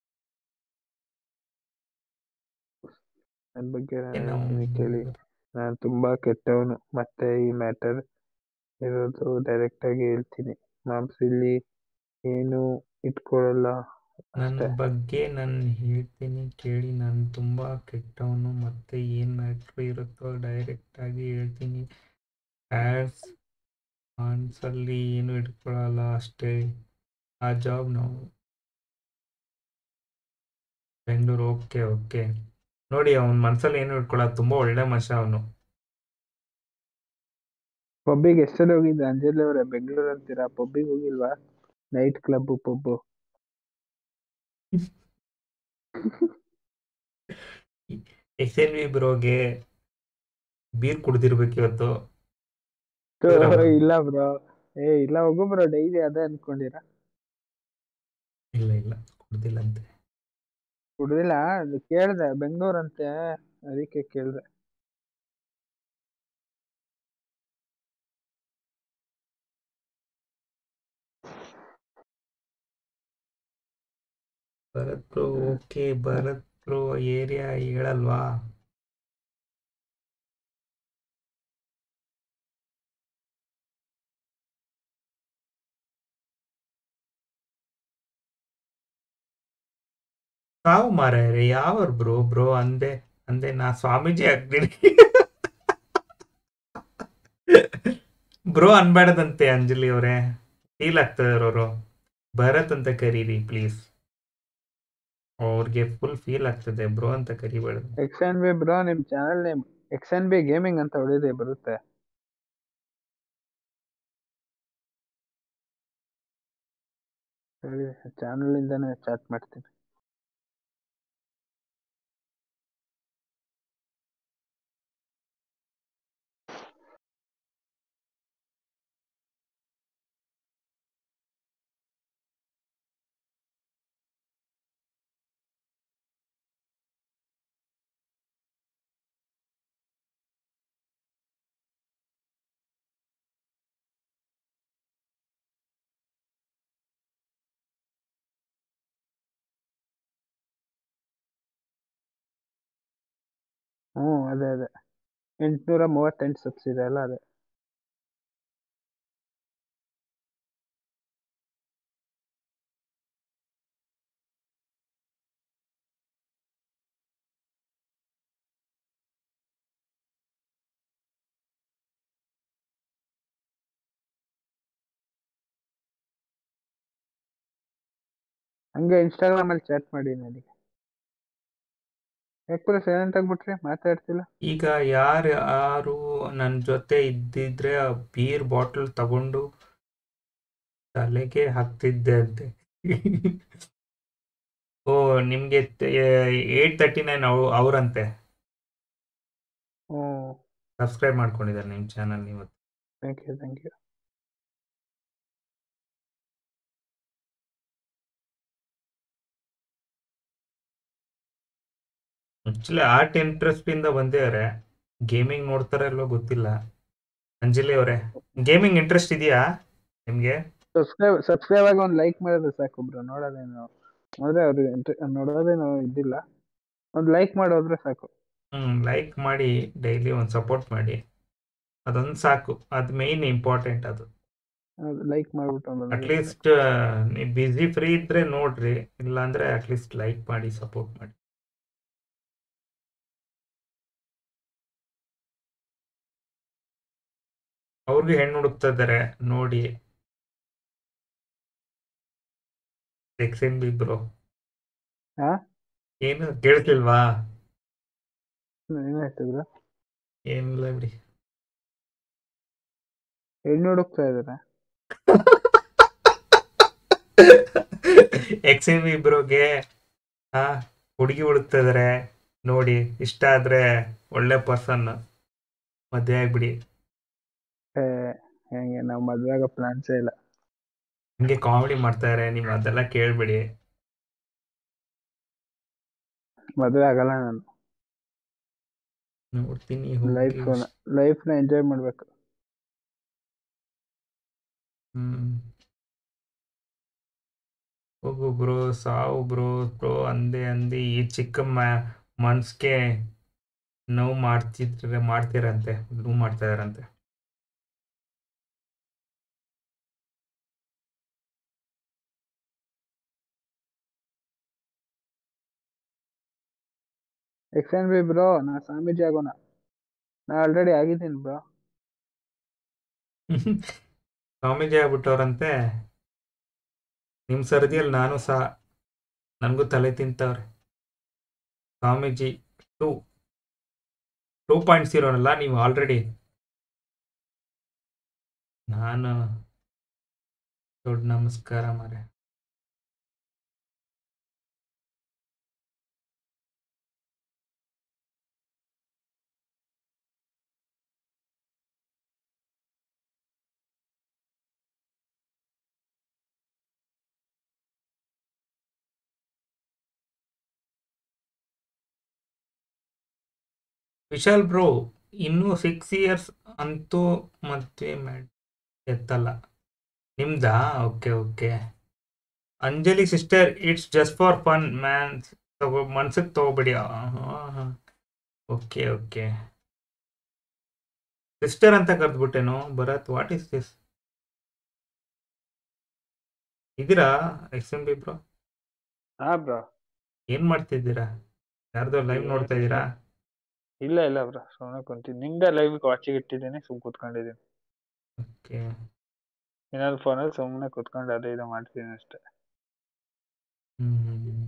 ನನ್ ಬಗ್ಗೆ ನಾನು ಏನು ಹೇಳ್ತೀನಿ ಕೇಳಿ. ನಾನು ತುಂಬಾ ಕೆಟ್ಟವನು, ಮತ್ತೆ ಈ ಮ್ಯಾಟರ್ ಇರೋದು ಡೈರೆಕ್ಟ್ ಆಗಿ ಹೇಳ್ತೀನಿ. ಮಾಮ್ಸ್ ಇಲ್ಲಿ ಏನು ಇಟ್ಕೊಳ್ಳಲ್ಲ ನನ್ನ ಅಷ್ಟೇ. ಬಗ್ಗೆ ನಾನು ಹೇಳ್ತೀನಿ ಕೇಳಿ. ನಾನು ತುಂಬ ಕೆಟ್ಟವನು, ಮತ್ತೆ ಏನು ಮ್ಯಾಟ್ರ್ ಇರುತ್ತೋ ಡೈರೆಕ್ಟ್ ಆಗಿ ಹೇಳ್ತೀನಿ. ಆ್ಯಡ್ಸ್ ಆನ್ಸಲ್ಲಿ ಏನು ಇಟ್ಕೊಳ್ಳಲ್ಲ ಅಷ್ಟೇ. ಆ ಜಾಬ್ ನಾವು ಬೆಂಗಳೂರು. ಓಕೆ ಓಕೆ, ನೋಡಿ ಅವನ ಮನಸ್ಸಲ್ಲಿ ಏನು ಇಟ್ಕೊಳ್ಳೋದು, ತುಂಬ ಒಳ್ಳೆ ಮನುಷ್ಯ ಅವನು. ಪಬ್ಬಿಗೆ ಎಷ್ಟಲ್ಲಿ ಹೋಗಿದ್ದ ಅಂಜಲಿ ಅವರೇ? ಬೆಂಗಳೂರು ಅಂತೀರಾ, ಪಬ್ಬಿಗೆ ಹೋಗಿಲ್ವಾ? Night club pub. X N V ಬ್ರೋಗೆ ಬೀರ್ ಕುಡ್ದಿರ್ಬೇಕು ಇವತ್ತು. ಇಲ್ಲ ಬ್ರೋ, ಏ ಇಲ್ಲ ಹೋಗು ಬ್ರೋ, ಡೈಲಿ ಅದೇ ಅನ್ಕೊಂಡಿರ. ಇಲ್ಲ ಇಲ್ಲ ಕುಡ್ದಿಲ್ಲ ಅಂತೆ. ಕುಡ್ದಿಲ್ಲ, ಅದು ಕೇಳ್ದೆ ಬೆಂಗಳೂರು ಅಂತೆ, ಅದಕ್ಕೆ ಕೇಳ್ದೆ. Bharat bro okay Bharat bro area ಹೇಳಲ್ವಾ? ತಾವು ಮಾರಾಯರೆ ಯಾವರ್ ಬ್ರೋ ಬ್ರೋ ಅಂದೆ ಅಂದೆ ನಾ ಸ್ವಾಮೀಜಿ ಆಗ್ತೀನಿ. ಬ್ರೋ ಅನ್ಬೇಡದಂತೆ ಅಂಜಲಿ ಅವರೇ, ಫೀಲ್ ಆಗ್ತದೆ ಅವರು. ಭರತ್ ಅಂತ ಕರೀರಿ ಪ್ಲೀಸ್, ಅವ್ರಿಗೆ ಫುಲ್ ಫೀಲ್ ಆಗ್ತದೆ. ಬ್ರೋ ಅಂತ ಕರಿಬೇಡ. ಎಕ್ಸ್ ಎನ್ ಬಿ ಬ್ರೋ ನಿಮ್ channel name X N B gaming ಅಂತ ಹೊಡಿದೆ ಬರುತ್ತೆ. ಸರಿ ಚಾನಲ್ ಇಂದಾನೆ ಚಾಟ್ ಮಾಡ್ತೀನಿ. ಹ್ಮ್ ಅದೇ ಅದೇ ಎಂಟ್ನೂರ ಮೂವತ್ತೆಂಟು ಸಬ್ಸ್ ಇದೆ ಅಲ್ಲ ಅದೇ. ಹಂಗೆ ಇನ್ಸ್ಟಾಗ್ರಾಮ್ ಅಲ್ಲಿ ಚಾಟ್ ಮಾಡಿ ನನಗೆ. ಯಾಕೆ ಸೈಲೆಂಟ್ ಆಗ್ಬಿಟ್ರಿ, ಮಾತಾಡ್ತಿಲ್ಲ? ಈಗ ಯಾರು ಯಾರು ನನ್ನ ಜೊತೆ ಇದ್ದಿದ್ರೆ ಆ ಬೀರ್ ಬಾಟಲ್ ತಗೊಂಡು ತಲೆಗೆ ಹಾಕ್ತಿದ್ದೆ ಅಂತೆ. ಓ ನಿಮ್ಗೆ ಏಟ್ ತರ್ಟಿ ನೈನ್ ಅವರಂತೆ ಹ್ಮ್ ಸಬ್ಸ್ಕ್ರೈಬ್ ಮಾಡ್ಕೊಂಡಿದ್ದಾರೆ ನಿಮ್ಮ ಚಾನಲ್ ಇವತ್ತು. Thank you thank you. Actually art interest ಇಂದ ಬಂದಿದ್ದಾರೆ. ಗೇಮಿಂಗ್ ನೋಡ್ತಾರ ಇಲ್ವೋ ಗೊತ್ತಿಲ್ಲ. ಅಂಜಲಿ ಅವರೇ, ಗೇಮಿಂಗ್ ಇಂಟ್ರೆಸ್ಟ್ ಇದೆಯಾ ನಿಮ್ಗೆ? ಸಬ್ಸ್ಕ್ರೈಬ್ ಸಬ್ಸ್ಕ್ರೈಬ್ ಆಗಿ ಒಂದು ಲೈಕ್ ಮಾಡಿದ್ರೆ ಸಾಕು ಬ್ರೋ. ನೋಡೋದೇನು ಅಂದ್ರೆ ಅವ್ರಿಗೆ ನೋಡೋದೇನು ಇದ್ದಿಲ್ಲ, ಒಂದು ಲೈಕ್ ಮಾಡೋದ್ರೆ ಸಾಕು. ಹ್ಮ್ ಲೈಕ್ ಮಾಡಿ, ಡೈಲಿ ಒಂದು ಸಪೋರ್ಟ್ ಮಾಡಿ, ಅದೊಂದು ಸಾಕು. ಅದು ಮೇನ್ ಇಂಪಾರ್ಟೆಂಟ್. ಅದು ಲೈಕ್ ಮಾಡ್ಬಿಟ್ಟು ಒಂದು ಅಟ್ಲೀಸ್ಟ್ ನೀವು ಬಿಸಿ ಫ್ರೀ ಇದ್ರೆ ನೋಡ್ರಿ, ಇಲ್ಲಾಂದ್ರೆ ಅಟ್ಲೀಸ್ಟ್ ಲೈಕ್ ಮಾಡಿ ಸಪೋರ್ಟ್ ಮಾಡಿ. ಅವ್ರಿಗೆ ಹೆಣ್ಣು ಹುಡುಕ್ತಾ ಇದ್ದಾರೆ ನೋಡಿ. ಎಕ್ಸೆನ್ ಬಿ ಬ್ರೋ ಹಾ ಏನು ಕೇಳ್ತಿಲ್ವಾ? ಏನಾಯ್ತು ಬ್ರೋ? ಏನಿಲ್ಲ ಬಿಡಿ. ಹೆಣ್ಣು ಹುಡುಕ್ತಾ ಇದಾರೆ. ಎಕ್ಸೆನ್ ಬಿ ಬ್ರೋಗೆ ಹಾ ಹುಡುಗಿ ಹುಡುಕ್ತಾ ಇದಾರೆ ನೋಡಿ. ಇಷ್ಟ ಆದ್ರೆ ಒಳ್ಳೆ ಪರ್ಸನ್ ಮದುವೆ ಆಗ್ಬಿಡಿ. ಹೆಂಗೆ ನಾವು ಮದ್ವೆ ಆಗೋ ಪ್ಲಾನ್ಸೇ ಇಲ್ಲ. ಹಂಗೆ ಕಾಮಿಡಿ ಮಾಡ್ತಾರೆ ನೀವು, ಅದೆಲ್ಲ ಕೇಳ್ಬಿಡಿ. ಮದ್ವೆ ಆಗಲ್ಲ ನಾನು. ನೋಡ್ತೀನಿ ಲೈಫ್ ಲೈಫ್ ನ ಎಂಜಾಯ್ ಮಾಡ್ಬೇಕು. ಹ್ಮ್ ಹೋಗು ಬ್ರೋ, ಸಾವು ಬ್ರೋ. ಬ್ರೋ ಅಂದೆ ಅಂದಿ ಈ ಚಿಕ್ಕ ಮನ್ಸ್ಗೆ ನೋವು ಮಾಡ್ತಿದ್ರೆ ಮಾಡ್ತೀರಂತೆ, ನೋವು ಮಾಡ್ತಾ ಇದಾರಂತೆ. ಎಕ್ಸ್ ಎನ್ ಬಿ ಬ್ರೋ, ನಾ ಸ್ವಾಮೀಜಿ ಆಗೋಣ. ನಾ ಆಲ್ರೆಡಿ ಆಗಿದ್ದೀನಿ ಬ್ರೋ. ಸ್ವಾಮೀಜಿ ಆಗ್ಬಿಟ್ಟವ್ರಂತೆ. ನಿಮ್ಮ ಸರದಿಯಲ್ಲಿ ನಾನು ಸಹ, ನನಗೂ ತಲೆ ತಿಂತವ್ರೆ. ಸ್ವಾಮೀಜಿ ಟೂ ಟೂ ಪಾಯಿಂಟ್ ಜೀರೋನಲ್ಲ ನೀವು ಆಲ್ರೆಡಿ. ನಾನು ದೊಡ್ಡ ನಮಸ್ಕಾರ ಮಾರೆ. ವಿಶಾಲ್ ಬ್ರೋ ಇನ್ನೂ ಸಿಕ್ಸ್ ಇಯರ್ಸ್ ಅಂತೂ ಮದುವೆ ಮಾಡಿ ಎತ್ತಲ್ಲ ನಿಮ್ದಾ? Okay okay. Anjali sister it's just for fun man. ತಗೋ ಮನ್ಸಕ್ಕೆ ತಗೋಬೇಡಿ. ಓಕೆ ಓಕೆ ಸಿಸ್ಟರ್ ಅಂತ ಕರೆದ್ಬಿಟ್ಟೇನು ಭರತ್, ವಾಟ್ ಇಸ್ ದಿಸ್? ಇದೀರಾ ಎಕ್ಸ್ ಎಂ ಬಿ ಬ್ರೋ? ಹಾ ಬ್ರೋ. ಏನ್ ಮಾಡ್ತಿದ್ದೀರಾ? ಯಾರ್ದೋ ಲೈವ್ ನೋಡ್ತಾ ಇದ್ದೀರಾ? ಇಲ್ಲ ಇಲ್ಲ ಬ್ರೋ, ಸುಮ್ಮನೆ ಕುಂತೀನಿ. ನಿಮ್ದೆ ಲೈವ್ ವಾಚಿಗೆ ಇಟ್ಟಿದ್ದೀನಿ, ಸುಮ್ ಕುತ್ಕೊಂಡಿದ್ದೀನಿ. ಓಕೆ ಇನ್ನೊಂದು ಫೋನಲ್ಲಿ ಸುಮ್ಮನೆ ಕುತ್ಕೊಂಡು ಅದೇ ಇದು ಮಾಡ್ತೀನಿ ಅಷ್ಟೇ. ಹ್ಮ್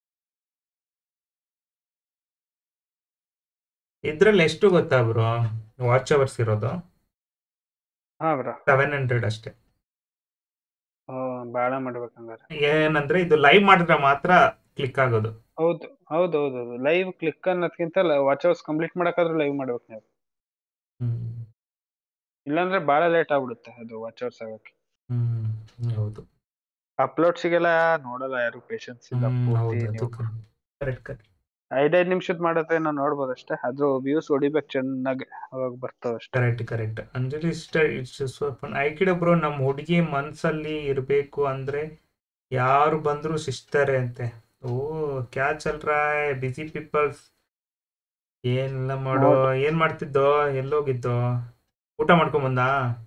ಇದ್ರಲ್ಲಿ ಎಷ್ಟು ಗೊತ್ತಾ ಬ್ರೋ ವಾಚ್ ಅವರ್ಸ್ ಇರೋದು? ಹಾ ಬ್ರೋ. ಸೆವೆನ್ ಹಂಡ್ರೆಡ್ ಅಷ್ಟೇ. ಬಾಳ ಮಾಡ್ಬೇಕಂಗಾರೆ. ಏನಂದ್ರೆ ಇದು ಲೈವ್ ಮಾಡಿದ್ರೆ ಮಾತ್ರ ಕ್ಲಿಕ್ ಆಗೋದು. ಹೌದು ಹೌದು ಹೌದು ಹೌದು ಲೈವ್ ಕ್ಲಿಕ್ ಅನ್ನೋದ್ಕಿಂತ ವಾಚ್ ಅವರ್ಸ್ ಕಂಪ್ಲೀಟ್ ಮಾಡಕ್ಕಾದ್ರೂ ಲೈವ್ ಮಾಡ್ಬೇಕು ನೀವು. ಹ್ಮ್ ಇಲ್ಲಾಂದ್ರೆ ಬಹಳ ಲೇಟ್ ಆಗ್ಬಿಡುತ್ತೆ ಅದು ವಾಚ್ ಅವರ್ಸ್ ಆಗಕ್ಕೆ. ಹ್ಮ್ ಹೌದು. ಅಪ್ಲೋಡ್ಸಿಗೆಲ್ಲ ನೋಡಲ್ಲ ಯಾರು, ಪೇಷನ್ಸ್ ಇಲ್ಲ ಹ್ಮ್ ಪೂರ್ತಿ. ಹೌದು ನೀವು ಅದು ಕರೆಕ್ಟ್ ಕರೆಕ್ಟ್. ಐದೈದು ನಿಮಿಷದ ಮಾಡಿದ್ರೆ ನಾವು ನೋಡ್ಬೋದು ಅಷ್ಟೇ. ಅದು ವ್ಯೂಸ್ ಹೊಡಿಬೇಕು ಚೆನ್ನಾಗಿ, ಅವಾಗ ಬರ್ತಾವ ಅಷ್ಟೇ. Correct correct. Anjali sister it's ಸ್ವಲ್ಪ ಐಕಿಡ ಬ್ರೋ, ನಮ್ಮ ಹುಡುಗಿ ಮನ್ಸಲ್ಲಿ ಇರಬೇಕು ಅಂದ್ರೆ ಯಾರು ಬಂದ್ರು ಸಿಸ್ಟರೇ ಅಂತೆ. ಓ ಕ್ಯಾ ಚಲ್ ರಾ ಹೈ ಬಿಸಿ ಪೀಪಲ್ಸ್. ಏನಿಲ್ಲ ಮಾಡೋ, ನೋಡು. ಏನ್ ಮಾಡ್ತಿದ್ದೋ, ಎಲ್ಲೋಗಿದ್ದೋ? ಊಟ ಮಾಡ್ಕೊಂಡ್ ಬಂದ?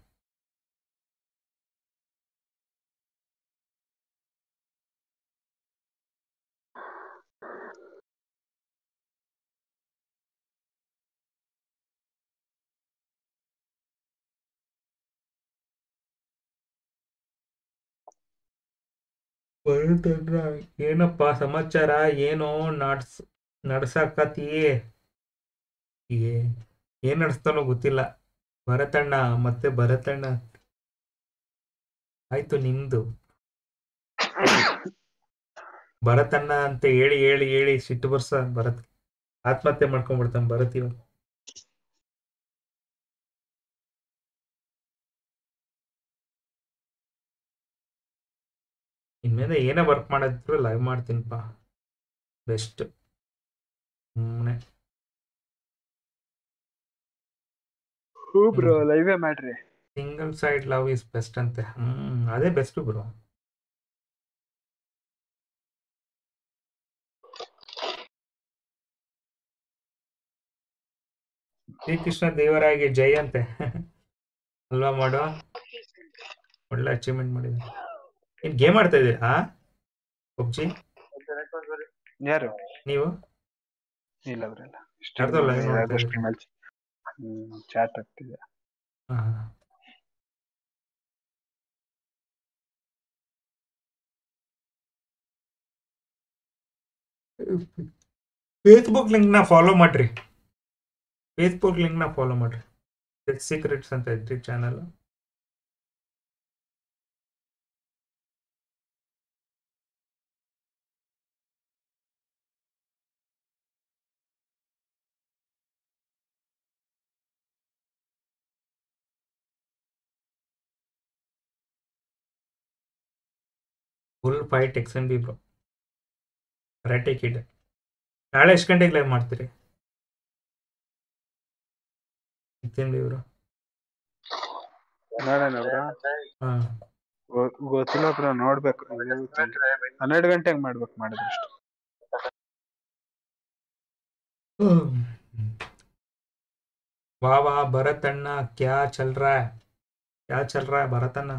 ಬರುತ್ತಂದ್ರ ಏನಪ್ಪ ಸಮಾಚಾರ? ಏನೋ ನಡ್ಸ್ ನಡ್ಸಕತಿ ಏ ಏನ್ ನಡ್ಸ್ತಾನೋ ಗೊತ್ತಿಲ್ಲ. ಭರತಣ್ಣ ಮತ್ತೆ ಭರತಣ್ಣ ಆಯ್ತು ನಿಮ್ದು. ಭರತಣ್ಣ ಅಂತ ಹೇಳಿ ಹೇಳಿ ಹೇಳಿ ಸಿಟ್ಟು ಬರ್ಸ ಭರತ್ ಆತ್ಮಹತ್ಯೆ ಮಾಡ್ಕೊಂಡ್ಬಿಡ್ತಾನೆ ಭರತ್ ಇವಾಗ. ಇನ್ಮೇಲೆ ಏನೇ ವರ್ಕ್ ಮಾಡಿದ್ರು ಲೈವ್ ಮಾಡ್ತೀನಿಪ್ಪ, ಬೆಸ್ಟ್. ಸುಮ್ಮನೆ ಹೂ ಬ್ರೋ, ಲೈವೇ ಮಾಡ್ರಿ. Single side love is best ಅಂತೆ. ಹ್ಮ್ ಅದೇ ಬೆಸ್ಟ್ ಬ್ರೋ. ಶ್ರೀಕೃಷ್ಣ ದೇವರಾಗಿ ಜೈ ಅಂತೆ ಅಲ್ವಾ ಮಾಡೋ? ಒಳ್ಳೆ ಅಚೀವ್ಮೆಂಟ್ ಮಾಡಿದೆ. ಏನ್ ಗೇಮ್ ಆಡ್ತಾ ಇದ್ದೀರಾ ಪಬ್ಜಿ ಯಾರು? ನೀವು? ಇಲ್ಲ ಅವರೆಲ್ಲ ಯಾರ್ದೋ live ನೋಡ್ತಾ ಇದ್ದೀರಾ? ಹ್ಮ್ ಚಾಟ್ ಆಗ್ತಿದೆ. ಹಾ ಫೇಸ್ಬುಕ್ ಲಿಂಕ್ನ ಫಾಲೋ ಮಾಡ್ರಿ. ಫೇಸ್ಬುಕ್ ಲಿಂಕ್ನ ಫಾಲೋ ಮಾಡ್ರಿ. ಟೆಕ್ ಸೀಕ್ರೆಟ್ಸ್ ಅಂತ ಇದ್ರಿ channel. Full fight X N B bro. Karate kid. ನಾಳೆ ಎಷ್ಟು ಗಂಟೆಗೆ ಲೈವ್ ಮಾಡ್ತೀರಿ ಎಕ್ಸ್ ಎನ್ ಬಿ ಬ್ರೋ? ನೋಡೋಣ ಬ್ರೋ. ಹಾ ಗೊತ್ತಿಲ್ಲ ಬ್ರೋ, ನೋಡ್ಬೇಕು. ಹನ್ನೆರಡು ಗಂಟೆಗೆ ಮಾಡ್ಬೇಕು ಮಾಡಿದ್ರೆ ಅಷ್ಟು. वाह वाह भरत अन्ना, क्या चल रहा है? क्या चल रहा है भरत अन्ना?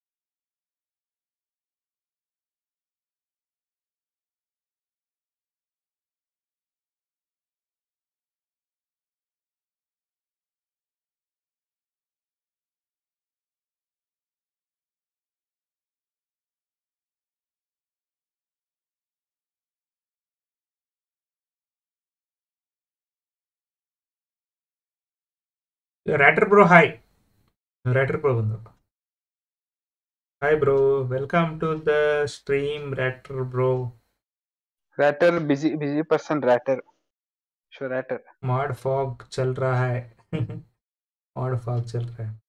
रैटर ब्रो हाय. रैटर ब्रो बंदो. Hi bro, welcome to the stream रैटर ब्रो. रैटर बिजी बिजी पर्सन रैटर. शो रैटर. मॉड फॉग चल रहा है. मॉड फॉग चल रहा है.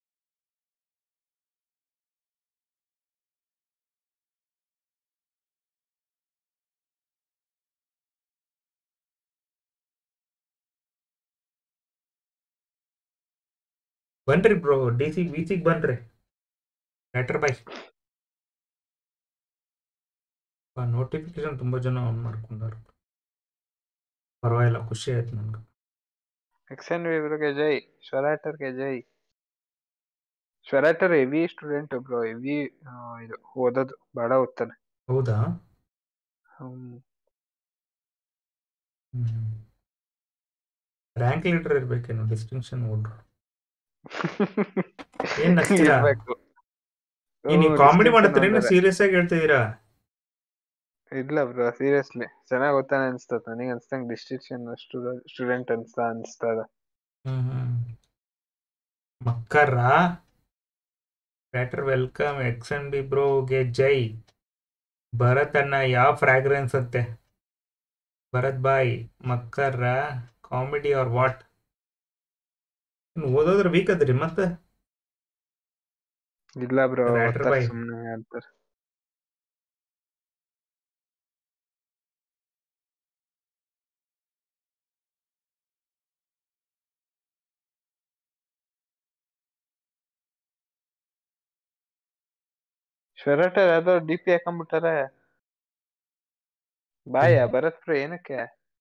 बन्री ब्रो, डीसी वीसी बन्री. रैटर बाई. ನೋಟಿಫಿಕೇಶನ್ ತುಂಬ ಜನ ಆನ್ ಮಾಡ್ಕೊಂಡಾರ. ಪರವಾಗಿಲ್ಲ, ಖುಷಿ ಆಯ್ತು ನನಗೆ. ಎಕ್ಸೆನ್ ವಿಬ್ರಿಗೆ ಜೈ, ಶ್ವರಾಟರ್ಗೆ ಜೈ. ಶ್ವರಾಟರ್ ಹೆವಿ ಸ್ಟೂಡೆಂಟ್ ಬ್ರೋ, ಹೆವಿ ಇದು ಓದೋದು ಬಹಳ ಓದ್ತಾನೆ. ಹೌದಾ? ಹ್ಮ್ ರ್ಯಾಂಕ್ ಲೀಡರ್ ಇರ್ಬೇಕೇನು, ಡಿಸ್ಟಿಂಕ್ಷನ್ ಓಡ್ರು. ಏನ್ ನಗ್ತೀರಾ? ಇರ್ಬೇಕು. ಏ, ನೀವು ಹ್ಮ್, ಕಾಮಿಡಿ distinction ಮಾಡತ್ತೀರೇನು ಹೊಂದಿದ್ದಾರೆ. ಸೀರಿಯಸ್ ಆಗಿ ಹೇಳ್ತಿದ್ದೀರಾ? ಇಲ್ಲ ಬ್ರೋ, ಸೀರಿಯಸ್ಲಿ ಚೆನ್ನಾಗ್ ಓದ್ತಾನೆ ಅನ್ಸ್ತದ. ನನಗೆ ಅನ್ಸ್ತಂಗ್ ಡಿಸ್ಟ್ರಿಕ್ಷನ್ ಸ್ಟೂಡೆಂಟ್ ಅನ್ಸ್ತಾ ಅನ್ಸ್ತದ. ಹ್ಮ್ ಹ್ಮ್ ಮಕ್ಕರ್ರಾ ಬ್ಯಾಟರ್ ವೆಲ್ಕಮ್. ಎಕ್ಸ್ ಎನ್ ಬಿ ಬ್ರೋಗೆ ಜೈ. ಭರತ್ ಅಣ್ಣ ಯಾವ ಫ್ರಾಗ್ರೆನ್ಸ್ ಅಂತೆ? ಭರತ್ ಬಾಯ್ ಮಕ್ಕರ್ರ ಕಾಮಿಡಿ ಆರ್ ವಾಟ್? ಓದೋದ್ರ ವೀಕ್ ಅದ್ರಿ ಮತ್ತೆ? ಇಲ್ಲ ಬ್ರೋ, ಬ್ಯಾಟರ್ ಓದ್ತಾರ ಬಾಯ್ ಸುಮ್ನೆ ಹೇಳ್ತಾರ. ಶ್ವರಾಟರ್ ಯಾವ್ದೋ ಡಿ ಪಿ ಹಾಕೊಂಡ್ಬಿಟ್ಟಾರೆ. ಬಾಯ ಭರತ್ ಬ್ರೋ ಏನಕ್ಕೆ?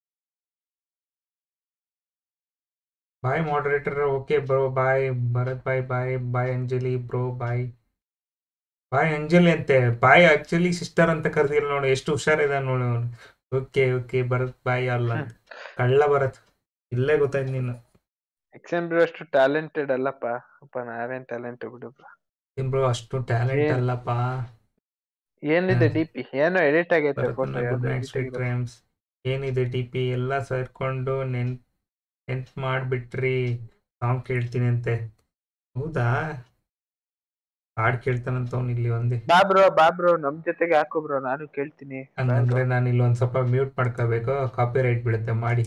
Bye moderator. Okay bro, bye Bharat bye. Bye bye Anjali bro. Bye bye Anjali ಅಂತೆ. ಬಾಯ್ ಆಕ್ಚುಲಿ ಸಿಸ್ಟರ್ ಅಂತ ಕರೆದಿಲ್ಲ ನೋಡು, ಎಷ್ಟು ಹುಷಾರಿದ ನೋಡು. ಓಕೆ ಓಕೆ ಭರತ್ ಬಾಯ್ ಅಲ್ಲ ಅಂತ. ಕಳ್ಳ ಭರತ್, ಇಲ್ಲೇ ಗೊತ್ತಾಯ್ತು ನೀನು. ಎಕ್ಸೆನ್ ಬ್ರೋ ಅಷ್ಟು ಟ್ಯಾಲೆಂಟೆಡ್ ಅಲ್ಲಪ್ಪ. ಅಪ್ಪ ನಾವೇನ್ ಟ್ಯಾಲೆಂಟ್ ಬಿಡು ಬ್ರೋ. ಬ್ರೋ ಅಷ್ಟು ಟ್ಯಾಲೆಂಟ್ ಏನ್ ಅಲ್ಲಪ್ಪ. ಏನಿದೆ ಡಿ ಪಿ? ಏನೋ ಎಡಿಟ್ ಆಗೈತೆ ಫೋಟೋ, ಭರತನ ಗುಡ್ ಯಾವ್ದೋ ನೈಟ್ ಎಡಿಟ್ ಸ್ವೀಟ್ ಆಗಿರೋದು. ಡ್ರೀಮ್ಸ್. ಏನಿದೆ ಡಿ ಪಿ ಎಲ್ಲ ಸೇರ್ಕೊಂಡು ನೆನ್ ನೆನ್ಪ್ ಮಾಡಿಬಿಟ್ರಿ. ಸಾಂಗ್ ಕೇಳ್ತೀನಿ ಅಂತೆ. ಹೌದಾ? ಹಾಡು ಕೇಳ್ತಾನಂತ ಅವ್ನು ಇಲ್ಲಿ ಒಂದೇ. ಬಾ ಬ್ರೋ, ಬಾ ಬ್ರೋ, ನಮ್ ಜೊತೆಗೆ ಹಾಕು ಬ್ರೋ, ನಾನು ಕೇಳ್ತೀನಿ. ಬಾ ಬ್ರೋ. ಹಂಗಂದ್ರೆ ನಾನು ಇಲ್ಲಿ ಒಂದು ಸ್ವಲ್ಪ ಮ್ಯೂಟ್ ಮಾಡ್ಕೋಬೇಕು, ಕಾಪಿ ರೈಟ್ ಬೀಳುತ್ತೆ. ಮಾಡಿ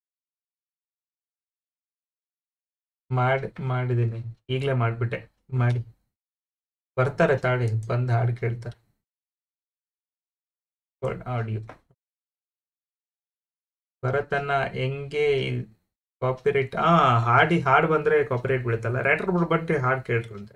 ಮಾಡಿ ಮಾಡಿದ್ದೀನಿ, ಈಗಲೇ ಮಾಡಿಬಿಟ್ಟೆ. ಮಾಡಿ ಬರ್ತಾರೆ ತಾಳಿ, ಬಂದು ಹಾಡು ಕೇಳ್ತಾರೆ. ಆಡಿಯೋ ಭರತನ್ನ ಹೆಂಗೆ ಕಾಪಿರೈಟ್? ಹಾ, ಹಾಡಿ ಹಾಡು ಬಂದ್ರೆ ಕಾಪಿರೈಟ್ ಬೀಳುತ್ತಲ್ಲ. ರೈಟರ್ ಬಿಡ್ಬಟ್ಟು ಹಾಡು ಕೇಳ್ರಂತೆ.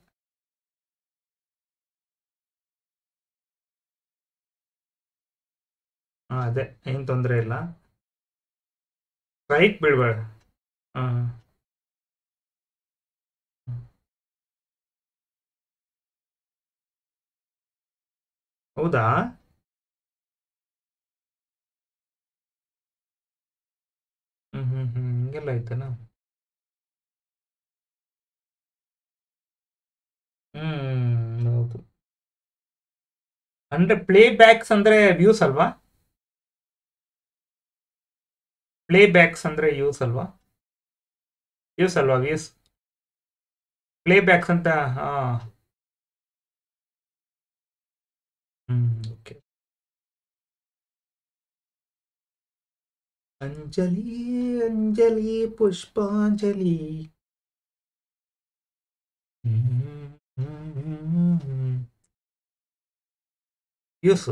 ಹಾ, ಅದೇ ಏನು ತೊಂದರೆ ಇಲ್ಲ. ಸ್ಟ್ರೈಕ್ ಬೀಳ್ಬೇಡ. ಹಾ, ಹೌದಾ? ಹ್ಮ್ ಹ್ಮ್ ಹ್ಮ್ ಹಿಂಗೆಲ್ಲ ಐತನಾ? ಹ್ಮ್ ಹೌದು. ಅಂದ್ರೆ ಪ್ಲೇ ಬ್ಯಾಕ್ಸ್ ಅಂದ್ರೆ ವ್ಯೂಸ್ ಅಲ್ವಾ? ಪ್ಲೇ ಬ್ಯಾಕ್ಸ್ ಅಂದ್ರೆ ಯೂಸ್ ಅಲ್ವಾ? ವ್ಯೂಸ್ ಅಲ್ವಾ? ವ್ಯೂಸ್ ಪ್ಲೇ ಬ್ಯಾಕ್ಸ್ ಅಂತ. ಹಾ, ಹ್ಮ್ ಓಕೆ. ಅಂಜಲಿ ಅಂಜಲಿ ಪುಷ್ಪಾಂಜಲಿ. ಹ್ಮ್ ಹ್ಮ್ ಹ್ಮ್ ಹ್ಮ್ ವ್ಯೂಸ್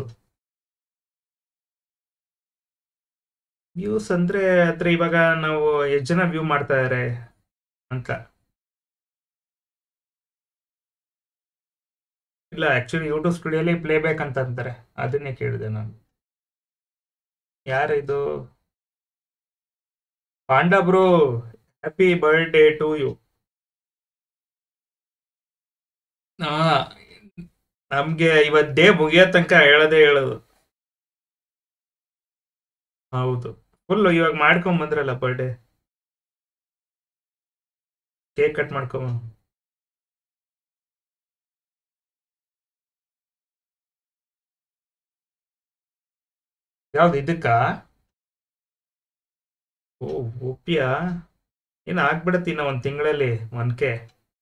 ವ್ಯೂಸ್ ಅಂದ್ರೆ ಅದ್ರ ಇವಾಗ ನಾವು ಎಷ್ಟು ಜನ ವ್ಯೂ ಮಾಡ್ತಾ ಇದಾರೆ ಅಂತ. ಇಲ್ಲ, ಆಕ್ಚುಲಿ ಯೂಟ್ಯೂಬ್ ಸ್ಟುಡಿಯೋಲಿ ಪ್ಲೇ ಬ್ಯಾಕ್ ಅಂತ ಅಂತಾರೆ, ಅದನ್ನೇ ಕೇಳಿದೆ ನಾನು. ಯಾರಿದು? Panda bro, happy birthday to you. ಹಾ, ನಮ್ಗೆ ಇವತ್ತು ಡೇ ಮುಗಿಯೋ ತನಕ ಹೇಳೋದೇ ಹೇಳೋದು. ಹೌದು, ಫುಲ್ ಇವಾಗ ಮಾಡ್ಕೊಂಡ್ ಬಂದ್ರಲ್ಲ ಬರ್ಡೇ, ಕೇಕ್ ಕಟ್ ಮಾಡ್ಕೊಂಡ್. ಯಾವ್ದು ಇದಕ್ಕ? ಓ, ಒಪ್ಪಿಯಾ? ಏನು ಆಗ್ಬಿಡತ್ತೆ ಇನ್ನ ಒಂದು ತಿಂಗಳಲ್ಲಿ ಒನ್ ಕೆ.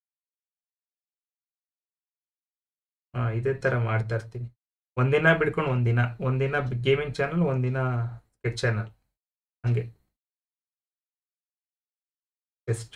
ಹಾ, ಇದೇ ತರ ಮಾಡ್ತಾ ಇರ್ತೀನಿ. ಒಂದಿನ ಬಿಡ್ಕೊಂಡು ಒಂದಿನ, ಒಂದಿನ ಗೇಮಿಂಗ್ ಚಾನಲ್, ಒಂದಿನ ಸ್ಕೆಚ್ ಚಾನಲ್, ಹಂಗೆ best.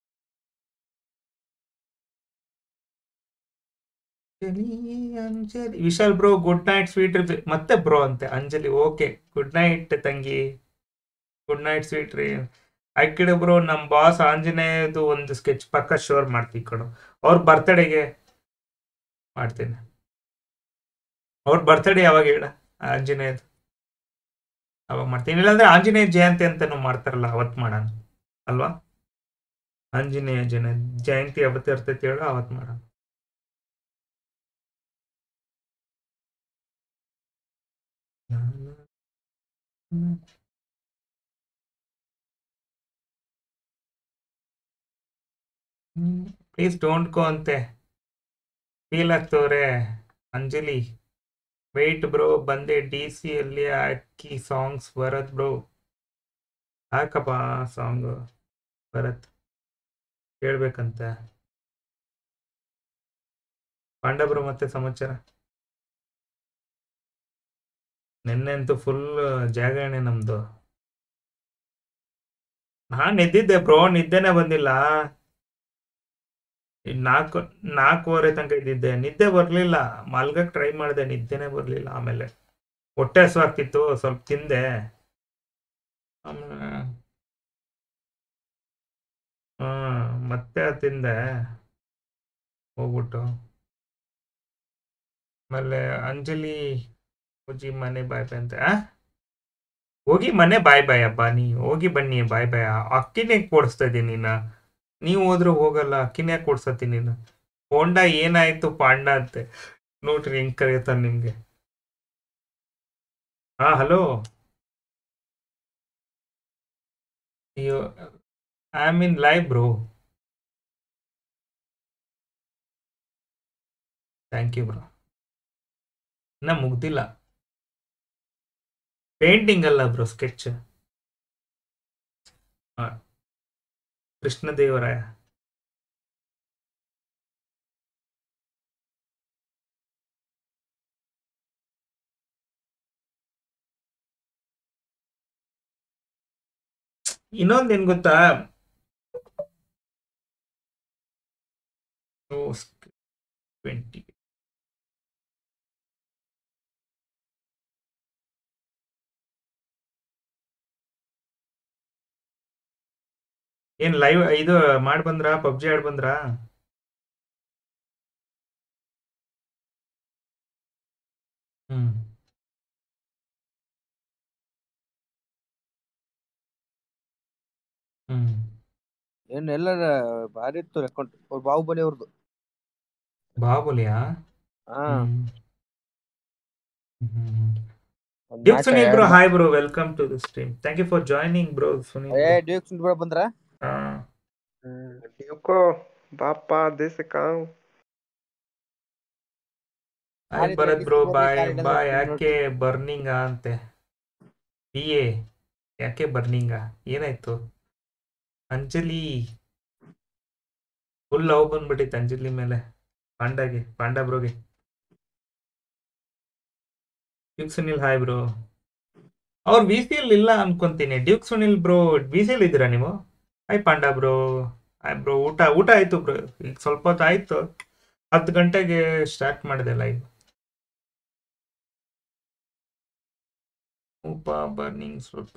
Anjali Vishal bro, good night sweet. ಮತ್ತೆ ಬ್ರೋ ಅಂತೆ ಅಂಜಲಿ. ಓಕೆ, ಗುಡ್ ನೈಟ್ ತಂಗಿ, ಗುಡ್ ನೈಟ್ ಸ್ವೀಟ್ ರೀ. ಆಕಿಡೆ ಬ್ರೋ, ನಮ್ಮ ಬಾಸ್ ಆಂಜನೇಯದು ಒಂದು ಸ್ಕೆಚ್ ಪಕ್ಕ ಶೋರ್ ಮಾಡ್ತೀವಿ ಕಣೋ. ಅವ್ರ ಬರ್ತಡೆಗೆ ಮಾಡ್ತೀನಿ. ಅವ್ರ ಬರ್ತಡೇ ಯಾವಾಗ ಹೇಳ? ಆಂಜನೇಯ ಅವಾಗ ಮಾಡ್ತೀನಿ, ಇಲ್ಲಾಂದ್ರೆ ಆಂಜನೇಯ ಜಯಂತಿ ಅಂತಾನು ಮಾಡ್ತಾರಲ್ಲ ಅವತ್ ಮಾಡೋಣ ಅಲ್ವಾ? ಆಂಜನೇಯ ಜನ ಜಯಂತಿ ಅವತ್ತು ಇರ್ತೈತಿ ಹೇಳು, ಅವತ್ ಮಾಡೋಣ. ಪ್ಲೀಸ್ ಡೋಂಟ್ ಗೋ ಅಂತೆ ಫೀಲ್ ಆಗ್ತವ್ರೆ ಅಂಜಲಿ. ವೆಯ್ಟ್ ಬ್ರೋ, ಬಂದೆ ಡಿ ಸಿ ಅಲ್ಲಿ ಹಾಕಿ ಸಾಂಗ್ಸ್ ಭರತ್ ಬ್ರೋ. ಹಾಕಪ್ಪ ಸಾಂಗ್ ಭರತ್, ಹೇಳ್ಬೇಕಂತ. ಪಾಂಡ ಬ್ರೋ ಮತ್ತೆ ಸಮಾಚಾರ? ನಿನ್ನೆ ಅಂತೂ ಫುಲ್ ಜಾಗರಣೆ ನಮ್ದು. ನಾನ್ ಎದ್ದಿದ್ದೆ ಬ್ರೋ, ನಿದ್ದೆನೆ ಬಂದಿಲ್ಲ. ನಾಲ್ಕು ನಾಲ್ಕೂವರೆ ತನಕ ಇದ್ದಿದ್ದೆ, ನಿದ್ದೆ ಬರ್ಲಿಲ್ಲ. ಮಲ್ಗಕ್ ಟ್ರೈ ಮಾಡಿದೆ, ನಿದ್ದೆನೆ ಬರ್ಲಿಲ್ಲ. ಆಮೇಲೆ ಹೊಟ್ಟೆ ಹಸುವಾಗ್ತಿತ್ತು, ಸ್ವಲ್ಪ ತಿಂದೆ. ಆಮೇಲೆ ಹ್ಮ್ ಮತ್ತೆ ತಿಂದೆ ಹೋಗ್ಬಿಟ್ಟು. ಆಮೇಲೆ ಅಂಜಲಿ ಹೋಗಿ ಮನೆ ಬಾಯ್ ಬಾಯ್ ಅಂತ. ಆ? ಹೋಗಿ ಮನೆ ಬಾಯ್ ಬಾಯ್ ಅಬ್ಬಾ, ನೀ ಹೋಗಿ ಬನ್ನಿ ಬಾಯ್ ಬಾಯ್. ಅಕ್ಕಿನೇ ಕೊಡಿಸ್ತಾ ಇದ್ದೀನಿ ನೀನ. ನೀವು ಹೋದ್ರೆ ಹೋಗಲ್ಲ, ಅಕ್ಕಿನೇ ಕೊಡ್ಸತ್ತೀನಿ ನೀನು. ಹೋಂಡ ಏನಾಯ್ತು ಪಾಂಡ ಅಂತೆ ನೋಡ್ರಿ, ಹೆಂಗ್ ಕರೀತಾರ ನಿಮ್ಗೆ. ಹಾ ಹಲೋ, ಅಯ್ಯೋ I am in live bro. Thank you bro. ಇನ್ನ ಮುಗ್ದಿಲ್ಲ. ಪೇಂಟಿಂಗ್ ಅಲ್ಲ ಬ್ರೋ, ಸ್ಕೆಚ್. ಹಾ, ಕೃಷ್ಣದೇವರಾಯ. ಇನ್ನೊಂದೇನ್ ಗೊತ್ತಾ, ಟ್ವೆಂಟಿ ಏನ್ ಲೈವ್ ಇದು ಮಾಡಿ ಬಂದ್ರ? ಪಬ್ಜಿ ಆಡ್ ಬಂದ್ರ? ಹ್ಮ್ ಹ್ಮ್ ಏನ್ ಎಲ್ಲರ ಭಾರಿ ಇತ್ತು ಅಕೌಂಟ್ ಅವ್ರ ಬಾಹುಬಲಿ ಅವ್ರದ್ದು. ಬಾಹುಬಲಿಯಾ? ಹಾ ಹ್ಮ್ ಹ್ಮ್ ಒಂದ್ Duke match Sunil bro, hi bro, welcome to the stream. Thank you for joining bro Sunil ಏ ಬ್ರೋ. ಡ್ಯೂಕ್ಸ್ ಕೂಡ ಬಂದ್ರ. ಹಾ ಹ್ಮ್ Yuko, Papa, this account. Hi ಯಾರಿದ್ರೆ Bharat bro, display boy car boy. ಇಡೋದು ಯಾಕೆ ನೋಡ್ತೀನಿ. ಬರ್ನಿಂಗ ಅಂತೆ? ಬಿ ಎ ಯಾಕೆ ಬರ್ನಿಂಗ? ಏನಾಯ್ತು? ಅಂಜಲಿ ಫುಲ್ ಲವ್ ಬಂದ್ಬಿಟ್ಟಿತ್ತು ಅಂಜಲಿ ಮೇಲೆ, ಪಾಂಡಾಗೆ, ಪಾಂಡ ಬ್ರೋಗೆ. Duke Sunil hi bro. ಅವ್ರು ವಿ ಸಿ ಎಲ್ ಇಲ್ಲ ಅನ್ಕೊಂತೀನಿ. Duke Sunil bro, V C L ಇದ್ದೀರಾ ನೀವು? Hi Panda bro. Hi bro, ಊಟ ಊಟ ಆಯ್ತು ಬ್ರೋ, ಈಗ ಸ್ವಲ್ಪ ಹೊತ್ತು ಆಯ್ತು. ಹತ್ತು ಗಂಟೆಗೆ ಸ್ಟಾರ್ಟ್ ಮಾಡಿದೆ ಲೈವ್. ಉಪ ಬರ್ನಿಂಗ್ ಸ್ವಲ್ಪ.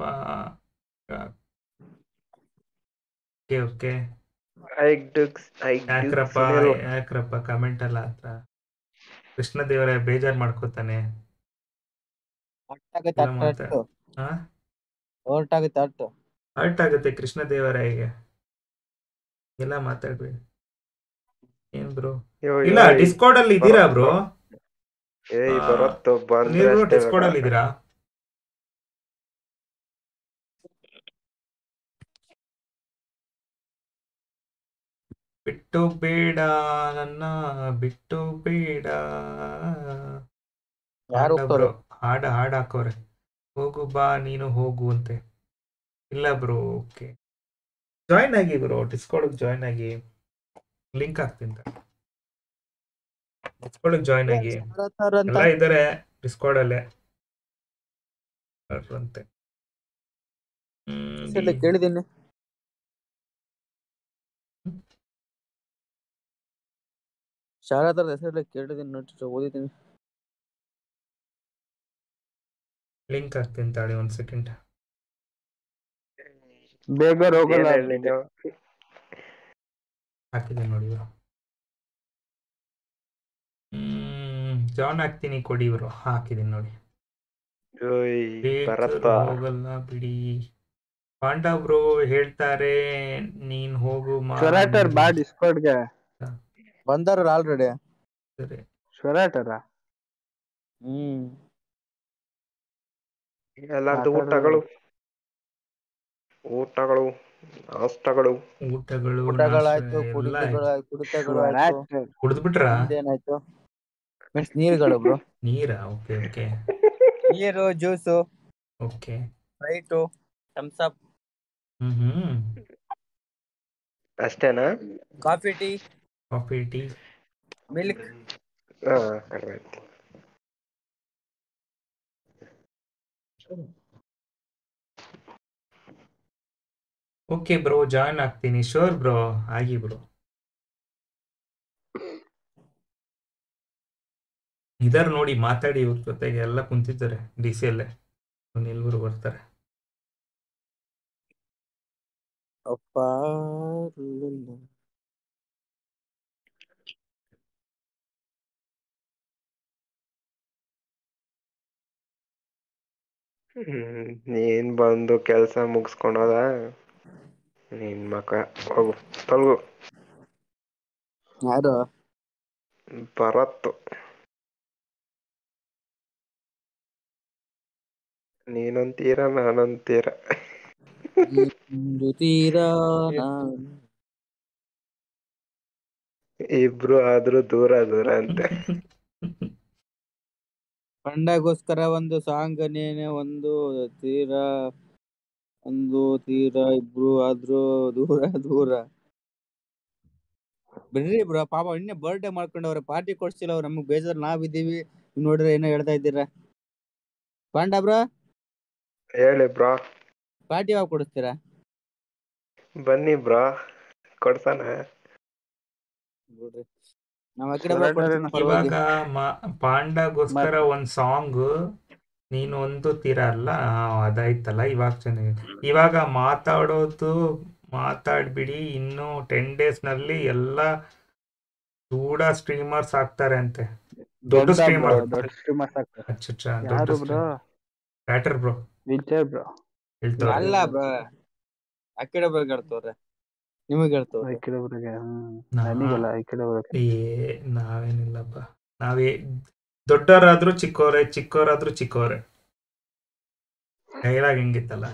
Okay okay. I Dux, I Dux ಯಾಕ್ರಪ್ಪ Sunil. ಯಾಕ್ರಪ್ಪ ಕಮೆಂಟ್ ಅಲ್ಲ ಹತ್ರ. ಕೃಷ್ಣದೇವರಾಯ ಬೇಜಾರ್ ಮಾಡ್ಕೋತಾನೆ ಅಟ್ಟಾಗತ್ತೆ ಎಲ್ಲ ಮಾತಾ. ಅಟ್ಟು ಹಾ, ಹೊರಟಾಗತ್ತೆ ಅಟ್ಟು. ಹರ್ಟ್ ಆಗುತ್ತೆ ಕೃಷ್ಣದೇವರಾಯಗೆ. ಎಲ್ಲ ಮಾತಾಡ್ಬೇಡಿ ಏನ್ ಬ್ರೋ. Yo, ಇಲ್ಲ, yo, ಡಿಸ್ಕಾರ್ಡ್ ಅಲ್ಲಿ ಇದ್ದೀರಾ ಬ್ರೋ? ಏಯ್ ಬರತ್ತೋ ಬಂದ್ರೆ ನೀವು ಅಷ್ಟೇ ಡಿಸ್ಕಾರ್ಡ್ ಅಲ್ಲಿ ಇದ್ದೀರಾ? ಬಿಟ್ಟು ಬೇಡ ನನ್ನ ಬಿಟ್ಟು ಬೇಡ. ಯಾರು ಪಾಂಡ ಬ್ರೋ ಹೋಗ್ತಾವ್ರೆ? ಹಾಡ ಹಾಡ್ ಹಾಕೋರೆ. ಹೋಗು ಬಾ ನೀನು ಹೋಗು ಅಂತೆ. ಇಲ್ಲ ಬ್ರೋ, ಓಕೆ. ಜಾಯ್ನ್ ಆಗಿ ಬ್ರೋ, ಡಿಸ್ಕಾರ್ಡ್ ಜಾಯ್ನ್ ಆಗಿ, ಲಿಂಕ್ ಹಾಕ್ತೀನಿ. ಡಿಸ್ಕಾರ್ಡ್ ಜಾಯ್ನ್ ಆಗಿ, ಅಂತ ಎಲ್ಲ ಇದ್ದಾರೆ ಡಿಸ್ಕಾರ್ಡ್ ಅಲ್ಲೇ ಅಂತೆ. ಹೆಸರೆಲ್ಲ ಕೇಳಿದ್ದೀನಿ. ಶಾರದಾರ ಹೆಸರೆಲ್ಲ ಕೇಳಿದ್ದೀನಿ, ನೋಡಿ ಓದಿದ್ದೀನಿ. ಲಿಂಕ್ ಹಾಕ್ತೀನಿ ತಾಳಿ ಒಂದ್ ಸೆಕೆಂಡ್. ಬೇಗ ಹೋಗಲ್ಲ. ಏನ್ ಹೇಳಿ ನೀವು? ಹಾಕಿದ್ದೀನಿ ನೋಡಿ ಇವರು. ಹ್ಮ್ ಜಾಯ್ನ್ ಆಗ್ತೀನಿ ಕೊಡಿ ಇವರು. ಹಾಕಿದ್ದೀನಿ ನೋಡಿ. ಓಯ್ ಭರತ ಬೇಕರು ಹೋಗಲ್ಲ ಬಿಡಿ. ಪಾಂಡ ಬ್ರೋ ಹೇಳ್ತಾರೆ ನೀನ್ ಹೋಗು ಮಾ ಶೊರಾಟರ್ ಬಾ ನೀರು. ಡಿಸ್ಕಾರ್ಡ್ಗೆ. ಬಂದಾರ ಆಲ್ರೆಡಿ. ಸರಿ ಶೊರಾಟರ ಹ್ಮ್ ಎಲ್ಲಾರ್ದು ಮಾತಾಡು. ಊಟಗಳು ಊಟಗಳು ನಾಷ್ಟಗಳು ಊಟಗಳು ನಾಷ್ಟ ಊಟಗಳಾಯ್ತು, ಎಲ್ಲ ಕುಡಿತಗಳು ಆಯ್ತು. ಕುಡಿತಗಳು ಆಯ್ತು. ಶೊರಾಟರ್ ಕುಡಿದ್ಬಿಟ್ರಾ? ನಿಮ್ದೇನಾಯ್ತು? ಮೀನ್ಸ್ ನೀರುಗಳು ಬ್ರೋ. ನೀರಾ? ಓಕೆ ಓಕೆ ನೀರು, juice, okay. Sprite, Thums Up, ಹ್ಮ್ ಹ್ಮ್ ಅಷ್ಟೇನಾ? Coffee, tea, coffee tea. Milk. ಹಾ ಕಡಿಮೆ ಆಯ್ತು. ಓಕೆ ಬ್ರೋ, ಜಾಯ್ನ್ ಆಗ್ತೀನಿ. ಶೋರ್ ಬ್ರೋ, ಆಗಿ ಬ್ರೋ. ಇದರ್ ನೋಡಿ ಮಾತಾಡಿ, ಇವ್ರ ಜೊತೆಗೆ ಎಲ್ಲ ಕುಂತಿದ್ದಾರೆ ಡಿ ಸಿ ಅಲ್ಲೇ. ಎಲ್ವರು ಬರ್ತಾರೆ. ಅಪ್ಪ ಹ್ಮ್ ನೀನ್ ಬಂದು ಕೆಲ್ಸ ಮುಗಿಸ್ಕೊಳೋದ? ನಿನ್ ಮಕ ಹೋಗು ತೊಲ್ಗು. ಯಾರು? ಭರತ್. ನೀನೊಂತೀರ ನಾನೊಂತೀರ. ನೀನು ತೀರಾ ನಾನು. ಇಬ್ರು ಆದ್ರೂ ದೂರ ದೂರ ಅಂತೆ. ಪಂಡಗೋಸ್ಕರ ಒಂದು ಸಾಂಗ್ ನೇನೆ, ಒಂದು ತೀರಾ, ಒಂದು ತೀರಾ, ಇಬ್ರು ಆದ್ರೂ ದೂರ ದೂರ. ಬಿಡ್ರಿ ಬ್ರೋ, ಪಾಪ ಇನ್ನೇ ಬರ್ಡೇ ಮಾಡ್ಕೊಂಡವ್ರೆ, ಪಾರ್ಟಿ ಕೊಡ್ಸಿಲ್ಲ ಅವ್ರು. ನಮಗ್ ಬೇಜಾರ್, ನಾವಿದ್ದೀವಿ, ನೀವ್ ನೋಡ್ರಿ ಏನೋ ಹೇಳ್ತಾ ಇದ್ದೀರಾ. ಪಾಂಡ ಬ್ರೋ, ಹೇಳಿ ಬ್ರಾ. ಪಾರ್ಟಿ ಯಾವಾಗ ಕೊಡಿಸ್ತೀರಾ? ಬನ್ನಿ ಬ್ರಾ, ಕೊಡ್ತಾನ. ಬಿಡ್ರಿ, ನಾವ್ ಆ ಕಡೆ ಬ್ರೋ ಕೊಡ್ತೀವಿ ಪರವಾಗಿ. ಇವಾಗ ಮಾ- ಪಾಂಡಗೋಸ್ಕರ ಒಂದ್ ಸಾಂಗ್, ನೀನು ಒಂದು ತೀರ ಅಲ್ಲ, ಆ, ಅದಾಯ್ತಲ್ಲ. ಇವಾಗ ಚೆನ್ನಾಗಿದೆ. ಇವಾಗ ಮಾತಾಡೋದು ಮಾತಾಡ್ಬಿಡಿ. ಇನ್ನು ಟೆನ್ ಡೇಸ್ ನಲ್ಲಿ ಎಲ್ಲ ದೂಡ ಸ್ಟ್ರೀಮರ್ಸ್ ಆಗ್ತಾರೆ ಅಂತೆ. ದೊಡ್ಡ ದೊಡ್ಡ ಸ್ಟ್ರೀಮರ್. ಬ್ರೋ, ದೊಡ್ಡ ಸ್ಟ್ರೀಮರ್ಸ್ ಆಗ್ತಾರೆ. ಅಚ್ಚಾ ದೊಡ್ಡ ಯಾರು bro? Streamer. Batter bro Vijay bro. ಹೇಳ್ತವ್ರೆ. ಅಲ್ಲ ಬ್ರೋ, ಆ ಕಡೆ ಬ್ರೋ ಹೇಳ್ತವ್ರೆ, ನಿಮಗ್ ಹೇಳ್ತವ್ರೆ. ಈ ಕಡೆ ಊರಿಗೆ. ಹ್ಮ್ ನಾ- ನನಗಲ್ಲ, ಈ ಕಡೆ ಊರಿಗೆ. ಏ ನಾವೇನಿಲ್ಲಪ್ಪ, ನಾವೇ ದೊಡ್ಡವರಾದ್ರೂ ಚಿಕ್ಕವರೇ, ಚಿಕ್ಕವರಾದ್ರೂ ಚಿಕ್ಕವರೇ. ಡೈಲಾಗ್ ಹೆಂಗಿತ್ತಲ್ಲ,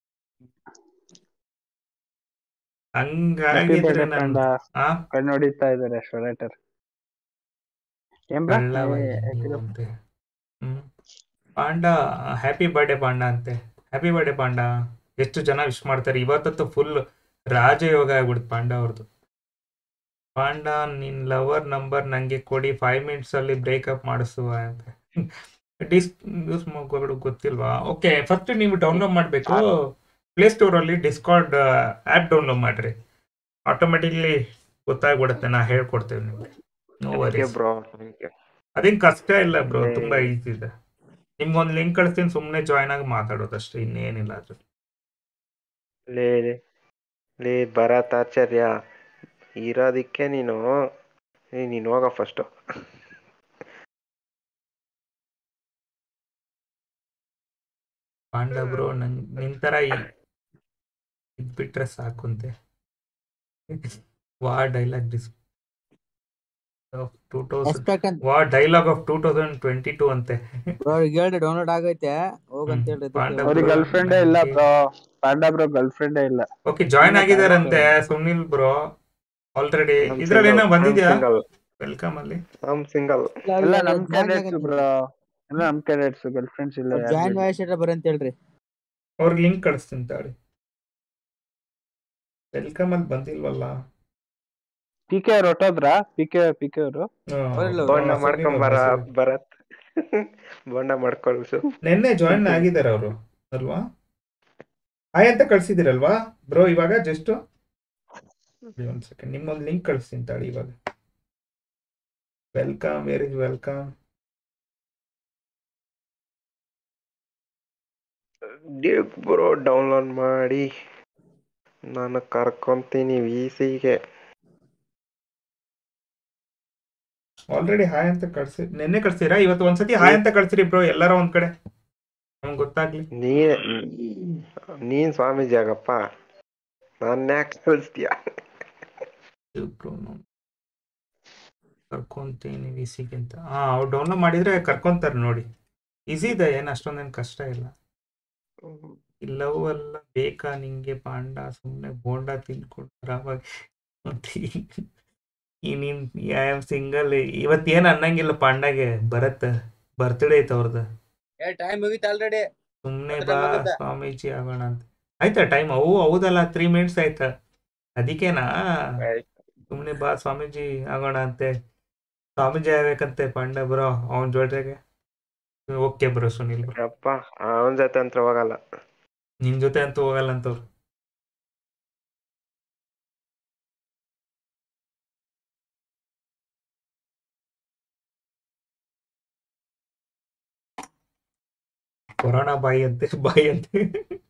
ಹ್ಯಾಪಿ ಹಂಗಾಗಿದ್ರೆ ಬರ್ಡೇ ನನ್ ಪಾಂಡ. ಆ ಕಣ್ಣು ಹೊಡಿತಾ ಇದಾರೆ ಶೊರಾಟರ್. ಏನ್ ಬ್ರಾ? ಕಳ್ಳ ಬೈ ನೀವು ಅಂತೆ. ಹ್ಮ್ ಪಾಂಡ, ಹ್ಯಾಪಿ ಬರ್ಡೇ ಪಾಂಡ ಅಂತೆ. Happy birthday Panda. ಎಷ್ಟು ಜನ ವಿಶ್ ಮಾಡ್ತಾರೆ. ಇವತ್ತಂತೂ ಫುಲ್ ರಾಜಯೋಗ ಆಗ್ಬಿಡ್ತು ಪಾಂಡ ಅವ್ರದ್ದು. ಪಾಂಡ, ನಿನ್ ಲವರ್ ನಂಬರ್ ನಂಗೆ ಕೊಡಿ, ಫೈವ್ ಮಿನಿಟ್ಸ್ ಅಲ್ಲಿ ಬ್ರೇಕಪ್ ಮಾಡಿಸುವ ಅಂತ. ಡಿಸ್ ಯೂಸ್ ಮಾಡ್ಕೋಬೇಡ, ಗೊತ್ತಿಲ್ವಾ? ಓಕೆ, ಫಸ್ಟ್ ನೀವು ಡೌನ್ಲೋಡ್ ಮಾಡಬೇಕು ಪ್ಲೇ ಸ್ಟೋರ್ ಅಲ್ಲಿ. ಡಿಸ್ಕಾರ್ಡ್ ಆ್ಯಪ್ ಡೌನ್ಲೋಡ್ ಮಾಡ್ರಿ, ಆಟೋಮೆಟಿಕ್ಲಿ ಗೊತ್ತಾಗ್ಬಿಡುತ್ತೆ. ನಾ ಹೇಳ್ಕೊಡ್ತೇವೆ ನಿಮ್ಗೆ. No worries. Bro thank you. ಅದೇನ್ ಕಷ್ಟ ಇಲ್ಲ ಬ್ರೋ, ತುಂಬಾ ಈಸಿ ಇದೆ. ನಿಮ್ಗೊಂದು ಲಿಂಕ್ ಕಳಿಸ್ತೀನಿ, ಸುಮ್ಮನೆ ಜಾಯ್ನ್ ಆಗಿ ಮಾತಾಡೋದಷ್ಟೇ, ಇನ್ನೇನಿಲ್ಲ ಅದು. ಲೇ ಲೇ ಭರತ್ ಆಚಾರ್ಯ, ಇರೋದಿಕ್ಕೆ ನೀನು ಏ, ನೀನು ಹೋಗ ಫಸ್ಟು. ಪಾಂಡ ಬ್ರೋ, ನನ್ ನಿಂತರ ಇದ್ಬಿಟ್ರೆ ಸಾಕುಂತೆ. ವಾ dialogue this of two thousand ಎಷ್ಟಕ್ಕಂತ ವಾ dialogue of two thousand twenty two ಅಂತೆ. ಬ್ರೋ ಹೇಳ್ರಿ, ಡೌನ್ಲೋಡ್ ಆಗೈತೆ, ಹೋಗಂತ ಹೇಳ್ರಿ. ಪಾಂಡ ಅವ್ರಿಗೆ ಬ್ರೋ ಗರ್ಲ್ ಫ್ರೆಂಡೇ ಇಲ್ಲ ನಂಗೆ- ಬ್ರೋ. ಪಾಂಡ ಬ್ರೋ ಗರ್ಲ್ ಫ್ರೆಂಡೇ ಇಲ್ಲ. ಓಕೆ, ಜಾಯ್ನ್ ಆಗಿದಾರಂತೆ ಸುನಿಲ್ ಬ್ರೋ ಆಲ್ರೆಡಿ. I'm ಇದ್ರಲ್ಲಿ ಏನೋ single, ಬಂದಿದ್ಯಾ? I'm single. ವೆಲ್ಕಮ್ ಅಲ್ಲಿ. I'm single. ಎಲ್ಲ ನಮ್ ಕ್ಯಾಂಡಿಡೇಟ್ಸ್ ಬ್ರೋ, ಎಲ್ಲ ನಮ್ ಕ್ಯಾಂಡಿಡೇಟ್ಸ್. ಗರ್ಲ್ ಫ್ರೆಂಡ್ಸ್ ಇಲ್ಲ ಯಾರ್ಗೂ ಜಾಯಿನ್ ಇಲ್ಲ. ವಾಯ್ಸ್ ಬರಂತ ಹೇಳ್ರಿ. ಅವ್ರಿಗೆ ಲಿಂಕ್ ಕಳಿಸ್ತೀನಿ ತಾಳಿ. ವೆಲ್ಕಮ್ ಅಲ್ಲಿ ಬಂದಿಲ್ವಲ್ಲ. ಪಿ ಕೆ ಅವ್ರು ಹೊಟ್ಟೋದ್ರಾ? ಪಿ ಕೆ ಪಿ ಕೆ ಅವರು ಬರಲ್ಲ ಅವ್ರು. ಬೋಂಡ ಮಾಡ್ಕೊಂಬರ ಭರತ್. ಬೋಂಡ ಮಾಡ್ಕೊಳ್ಸು. ನಿನ್ನೆ ಜಾಯಿನ್ ಆಗಿದ್ದಾರೆ ಅವರು ಅಲ್ವಾ? ಹಾಯ್ ಅಂತ ಕಳ್ಸಿದಿರಲ್ವಾ ಬ್ರೋ? ಇವಾಗ ಜಸ್ಟ್ ಒಂದ್ ಸೆಕೆಂಡ್, ನಿಮ್ಮೊಂದು ಲಿಂಕ್ ಕಳಿಸ್ತೀನಿ ತಾಳಿ ಇವಾಗ. Welcome, where is welcome. Duke bro download ಮಾಡಿ, ನಾನು ಕರ್ಕೊಂತೀನಿ ವಿ ಸಿಗೆ. ಆಲ್ರೆಡಿ ಹಾಯ್ ಅಂತ ಕಳ್ಸಿ, ನಿನ್ನೆ ಕಳ್ಸಿರಾ? ಇವತ್ತು ಒಂದ್ಸತಿ ಹಾಯ್ ಅಂತ ಕಳ್ಸಿರಿ ಬ್ರೋ, ಎಲ್ಲಾರ ಒಂದ್ ಕಡೆ. ನಮ್ಗೆ ಗೊತ್ತಾಗ್ಲಿ. ನೀ ನೀನ್ ಸ್ವಾಮೀಜಿ ಆಗಪ್ಪ, ನನ್ನ ಯಾಕೆ ಕಳಿಸ್ತೀಯ? ಕರ್ಕೊಂತೀನಿ ವಿ ಸಿಗೆ ಅಂತ. ಹಾ, ಅವ್ರು ಡೌನ್ಲೋಡ್ ಮಾಡಿದ್ರೆ ಕರ್ಕೊಂತಾರೆ ನೋಡಿ. ಈಸಿ ಇದೆ, ಏನು ಅಷ್ಟೊಂದೇನು ಕಷ್ಟ ಇಲ್ಲ. ಇಲ್ಲವೂ ಅಲ್ಲ ಬೇಕಾ ನಿಂಗೆ ಪಾಂಡ, ಸುಮ್ಮನೆ ಬೋಂಡ ತಿನ್ಕೊಡ್ತಾರ ಅವಾಗ. ಮತ್ತೆ ಈ ನೀನ್ ಐ ಆಮ್ ಸಿಂಗಲ್ ಇವತ್ತೇನು ಅನ್ನಂಗಿಲ್ಲ ಪಾಂಡಾಗೆ. ಭರತ್ ಬರ್ತ್ಡೇ ಐತೆ ಅವ್ರದ್ದು. ಏ ಟೈಮ್ ಮುಗೀತು ಆಲ್ರೆಡಿ. ಸುಮ್ಮನೆ ಮತ್ತೆ ಬಾ time ಆಗುತ್ತಾ? ಸ್ವಾಮೀಜಿ ಆಗೋಣ ಅಂತ. ಆಯ್ತಾ ಟೈಮ್? ಅವು ಹೌದಲ್ಲ, ತ್ರೀ ಮಿನಿಟ್ಸ್ ಆಯ್ತಾ? ಅದಕ್ಕೇನಾ ಸುಮ್ಮನೆ ಬಾ ಸ್ವಾಮೀಜಿ ಆಗೋಣ ಅಂತೆ. ಸ್ವಾಮೀಜಿ ಆಗ್ಬೇಕಂತೆ ಪಾಂಡ ಬ್ರೋ ಅವನ ಜೊತೆಗೆ. ಓಕೆ ಬ್ರೋ ಸುನಿಲ್ ಬ್ರೋ, ಅಪ್ಪ ಅವನ ಜೊತೆ ಅಂತ ಹೋಗಲ್ಲ. ನಿನ್ ಜೊತೆ ಅಂತೂ ಹೋಗಲ್ಲ ಅಂತವ್ರು. ಕೊರೋನಾ ಬಾಯಿ ಅಂತೆ ಬಾಯಿ ಅಂತೆ.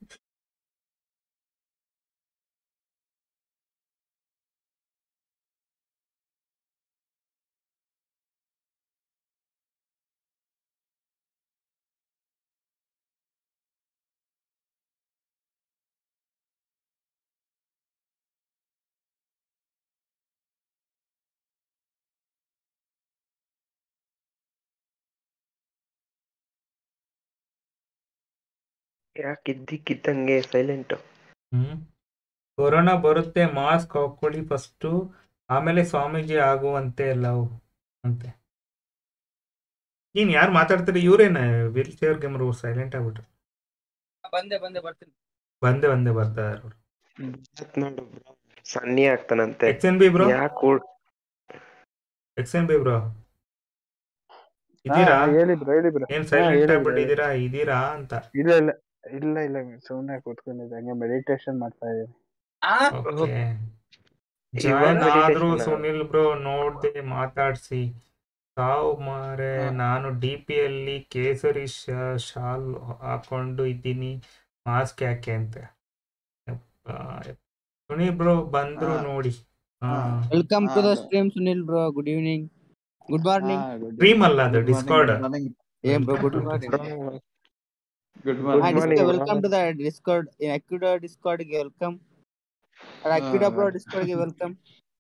ಯಾಕೆ ಇದ್ದಕ್ಕಿದ್ದಂಗೆ ಸೈಲೆಂಟ್? ಹ್ಮ್ ಕೊರೋನಾ ಬರುತ್ತೆ, ಮಾಸ್ಕ್ ಹಾಕೊಳ್ಳಿ ಫಸ್ಟು, ಆಮೇಲೆ ಸ್ವಾಮೀಜಿ ಆಗುವಂತೆ ಎಲ್ಲವು ಅಂತೆ. ಏನ್ ಯಾರು ಮಾತಾಡ್ತಾರೆ? ಇವ್ರೇನ ವೀಲ್ ಚೇರ್ ಗೇಮರ್ ಸೈಲೆಂಟ್ ಆಗ್ಬಿಟ್ರು. ಬಂದೆ ಬಂದೆ ಬರ್ತೀನಿ. ಬಂದೆ ಬಂದೆ ಬರ್ತಾರೆ ಅವ್ರು. ನೋಡು ಬ್ರೋ, ಸನ್ನಿ ಆಗ್ತಾನಂತೆ. ಎಕ್ಸ್ ಎನ್ ಬಿ ಬ್ರೋ, ಯಾಕೆ ಎಕ್ಸ್ ಎನ್ ಬಿ ಬ್ರೋ ಇದೀರಾ? ಹೇಳಿ ಬ್ರೋ, ಹೇಳಿ ಬ್ರೋ. ಏನ್ ಹಾ, ಸೈಲೆಂಟ್ ಹೇಳಿ ಬ್ರೋ, ಆಗ್ಬಿಟ್ಟಿದ್ದೀರಾ? ಇದೀರಾ ಅಂತ. ಇಲ್ಲ ಇಲ್ಲ ಇಲ್ಲ ಇಲ್ಲ ಸುಮ್ಮನೆ ಕೂತ್ಕೊಂಡಿದ್ದೆ, ಹಂಗೆ ಮೆಡಿಟೇಷನ್ ಮಾಡ್ತಾ ಇದ್ದೀನಿ. ಓಕೆ, ಇವಾಗ ಜಾಯ್ನ್ ಆದ್ರೂ meditation ಆ? ಸುನಿಲ್ ಬ್ರೋ ನೋಡ್ದೆ ಮಾತಾಡ್ಸಿ. ಸಾವು ಮಾರೆ, ನಾನು ಡಿ ಪಿ ಅಲ್ಲಿ ಕೇಸರಿ ಶಾಲ್ ಹಾಕೊಂಡು ಇದ್ದೀನಿ, ಮಾಸ್ಕ್ ಯಾಕೆ ಅಂತೆ. ಯಪ್ಪಾ, ಯಪ್ಪ. ಸುನಿಲ್ ಬ್ರೋ ಬಂದ್ರು ನೋಡಿ. ಹಾ, welcome to the stream Sunil bro. Good evening, good morning. Stream ಅಲ್ಲ ಅದು, ಡಿಸ್ಕಾರ್ಡ್. ಏನ್ ಬ್ರೋ ಗುಡ್ ಮಾರ್ನಿಂಗ್? ಗುಡ್ ಹಾ morning bro. Welcome to the Discord. ಅಕ್ಯುಡಾ ಡಿಸ್ಕಾರ್ಡ್ ಗೆ ವೆಲ್ಕಮ್. ಅಕ್ಯುಡಾ ಬ್ರೋ ಡಿಸ್ಕಾರ್ಡ್ ಗೆ ವೆಲ್ಕಮ್.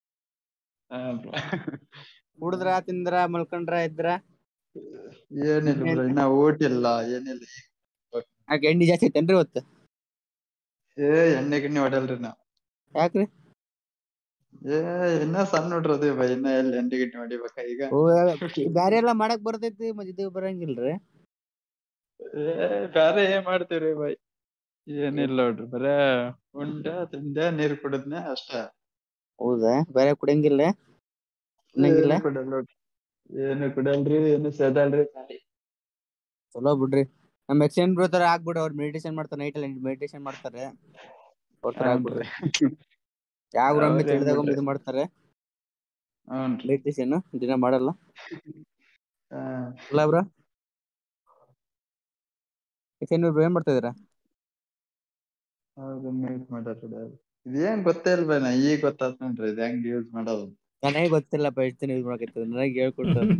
ಕುಡಿದ್ರ ತಿಂದ್ರ ಮಲ್ಕೊಂಡ್ರ ಇದ್ರ? ಏನಿಲ್ಲ ಬ್ರೋ, ಇನ್ನ ಊಟಿಲ್ಲ ಏನಿಲ್ಲ. ಯಾಕೆ ಎಣ್ಣೆ ಜಾಸ್ತಿ ಐತೇನ್ರಿ ಇವತ್ತು? ಏ ಎಣ್ಣೆ ಗಿಣ್ಣೆ ಹೊಡಲ್ರಿ ನಾವ್. ಯಾಕ್ರಿ? ಏ ಇನ್ನ ಸಣ್ಣ ಹುಡ್ರದಿ ಬೈ, ಇನ್ನ ಎಲ್ಲಿ ಎಣ್ಣೆ ಗಿಣ್ಣೆ ಹೊಡಿಬೇಕ ಈಗ. ಓ ಬ್ಯಾರೆ ಎಲ್ಲಾ ಮಾಡಕ್ ಬರ್ತೈತಿ, ಮತ್ ಇದು ಬರಂಗಿಲ್ರಿ? ಏ ಬ್ಯಾರೆ ಏನ್ ಮಾಡ್ತೀವ್ರಿ ಬೈ, ಏನಿಲ್ಲ ನೋಡ್ರಿ, ಬರೇ ಉಂಡೆ ತಿಂದೆ ನೀರ್ ಕುಡಿದ್ನೆ ಅಷ್ಟ. ಹೌದಾ? ಬೇರೆ ಕುಡಿಯಂಗಿಲ್ಲ ತಿನ್ನಂಗಿಲ್ಲ? ಏನು ಕುಡಲ್ ನೋಡ್ರಿ, ಏನು ಕುಡಲ್ರಿ, ಏನು ಸೇದಲ್ರಿ. ಚಲೋ ಬಿಡ್ರಿ. ನಮ್ ಎಕ್ಸ್ಚೇಂಜ್ ಬ್ರೋ ತರ ಆಗ್ಬಿಡು. ಅವ್ರು ಮೆಡಿಟೇಷನ್ ಮಾಡ್ತಾರೆ, ನೈಟ್ ಅಲ್ಲಿ ಮೆಡಿಟೇಷನ್ ಮಾಡ್ತಾರೆ. ಅವ್ರ ತರ ಆಗ್ಬಿಡ್ರಿ. ಯಾವ ಒಮ್ಮೆ ಅವ್ರ ಏನ್ ತಿಳಿದಾಗ ಒಮ್ಮೆ ಬಿಡ್ರಿ. ಇದು ಮಾಡ್ತಾರೆ ಹ್ಞೂನ್ರಿ. ಮೆಡಿಟೇಷನ್, ದಿನ ಮಾಡಲ್ಲ ಹಾ ಅಲ್ಲ ಬ್ರೋ? ಎಕ್ಸ್ಚೇಂಜ್ ಬ್ರೋ ಏನ್ ಮಾಡ್ತಾ ಇದೀರಾ? ಹೌದು, ಮ್ಯೂಟ್ ಮಾಡ್ಯಾರ. ಇದೇನ್ ಗೊತ್ತೇ ಇಲ್ಲ ಬೈ, ನಾ ಈಗ ಗೊತ್ತಾತ್ ನೋಡ್ರಿ ಇದು ಹೆಂಗ್ ಯೂಸ್ ಮಾಡೋದು. ನನಗೆ ಗೊತ್ತಿಲ್ಲಪ್ಪ, ಎಷ್ಟು ದಿನ ಯೂಸ್ ಮಾಡಕತ್ತಿದ್ರು, ನನಗೆ ಹೇಳ್ಕೊಡ್ತಾರೆ.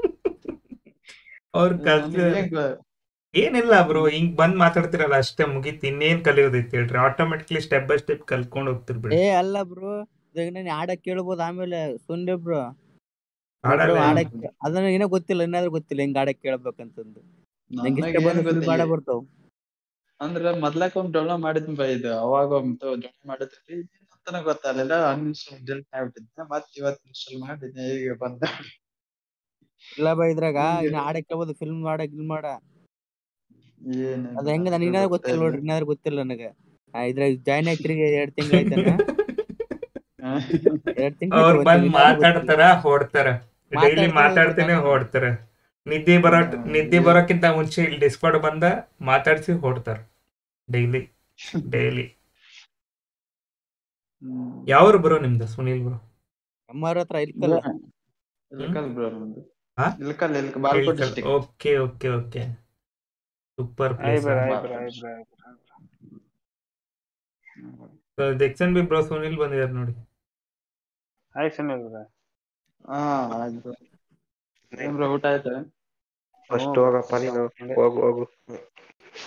ಅವ್ರ ಕಲ್ತ ನನಗೆ ಹೆಂಗ್ ಗೊ- ಏನಿಲ್ಲ ಬ್ರೋ, ಹಿಂಗ್ ಬಂದ್ ಮಾತಾಡ್ತಿರಲ್ಲ ಅಷ್ಟೇ, ಮುಗೀತು. ಇನ್ನೇನ್ ಕಲಿಯೋದೈತಿ ಹೇಳ್ರಿ? ಆಟೋಮೆಟಿಕ್ಲಿ ಸ್ಟೆಪ್ ಬೈ ಸ್ಟೆಪ್ ಕಲ್ಕೊಂಡ್ ಹೋಗ್ತಿರ್ ಬಿಡಿ. ಏ ಅಲ್ಲ ಬ್ರೋ, ಇವಾಗ ನಾನು ಆಡಕ್ ಕೇಳ್ಬೋದು ಆಮೇಲೆ. ಸುನ್ಲಿ ಬ್ರೋ, ಆಡಲ್ಲ ಆಡಕ್ ಅದನ್ನ ಏನೋ ಗೊತ್ತಿಲ್ಲ, ಏನಾದ್ರು ಗೊತ್ತಿಲ್ಲ ಹೆಂಗ್ ಆಡಕ್ ಕೇಳ್ಬೇಕಂತಂದು. ನಂಗೆ ಇಷ್ಟ ನನಗ್ ಏನ್ ಬಂದ ಫುಲ್ ಗೊತ್ತಿಲ್ಲ. ಬಾಡ ಬರ್ತಾವ. ಅಂದ್ರ ಮೊದ್ಲಕ್ ಒಮ್ಮೆ ಡೌನ್ಲೋಡ್ ಮಾಡಿದ್ನಿ ಬೈ, ಇದು ಅವಾಗ ಒಮ್ಮೆ ಡೌನ್ಲೋಡ್ ಮಾಡಿದ್ರಿ ಅಂತನ ಗೊತ್ತಾಗಲಿಲ್ಲ, ಅನ್ಇನ್ಸ್ಟಾಲ್ ಡಿಲೀಟ್ ಆಗ್ಬಿಟ್ಟಿದ್ದೆ. ಮತ್ ಇವತ್ತು ಇನ್ಸ್ಟಾಲ್ ಮಾಡಿದ್ನಿ, ಈಗ ಬಂದ. ಇಲ್ಲ ಬಾ, ಇದ್ರಾಗ ಹಿಂಗೆ ಇನ್ನ ಆಡಕ್ ಕೇಳ್ಬೋದು, ಫಿಲ್ಮ್ ಮಾಡಕ್ ಇಲ್ ಮಾಡ. ಏನಿಲ್ಲ ಅದ ಹೆಂಗ ನನ್ ನನಗೂ ಏನಾದ್ರು ಗೊತ್ತೇ ಗೊತ್ತಿಲ್ಲ ಇಲ್ಲ. ನೋಡ್ರಿ, ಏನಾದ್ರು ಗೊತ್ತಿಲ್ಲ ನನಗೆ. ಇದ್ರಾಗ ಜಾಯ್ನ್ ಆಗಿ ತಿರ್ಗಿ ಎರಡ್ ತಿಂಗಳ ಆಯ್ತಾನ. ಎರಡ್ ತಿಂಗಳ ಅವ್ರು ಬಂದ್ ಗೊತ್ತಿಲ್ಲ. ಮಾತಾಡ್ತಾರ, ಹೊಡ್ತಾರ. ಡೈಲಿ ಮಾತಾಡ್ತೇನೆ, ಹೊಡ್ತಾರ. ನಿದ್ದೆ ಬರೋ ನಿದ್ದೆ ಬರೋಕ್ಕಿಂತ ಮುಂಚೆ ಇಲ್ಲಿ ಡಿಸ್ಕಾರ್ಡ್ ಬಂದ ಮಾತಾಡ್ಸಿ ಹೊಡ್ತಾರ. Daily daily. ಯಾವ್ರು ಬ್ರೋ ನಿಮ್ದು ಸುನಿಲ್ ಬ್ರೋ? ಅಮ್ಮವ್ರ ಹತ್ರ ಇಲ್ಕಲ್ಲ. ಇಲ್ಕಲ್ ಬ್ರೋ ನಮ್ದು. ಹಾ, ಇಲ್ಕಲ್ ಇಲ್ಕ Bagalkot district. Okay okay okay, super ಆಯ್ place. Bro, hi bro, hi bro, hi bro. ದೆಕ್ಸನ್ ಬಿ ಬ್ರೋ ಸುನಿಲ್ ಬಂದಿದ್ದಾರೆ ನೋಡಿ. Hi Sunil bro. ಹಾ ಆಯ್ತು ಬ್ರೋ. ಏನ್ ಬ್ರೋ ಊಟ ಆಯ್ತಾ? ಫಸ್ಟ್ ಹೋಗಪ್ಪ ನೀನು, ಹೋಗು ಹೋಗು.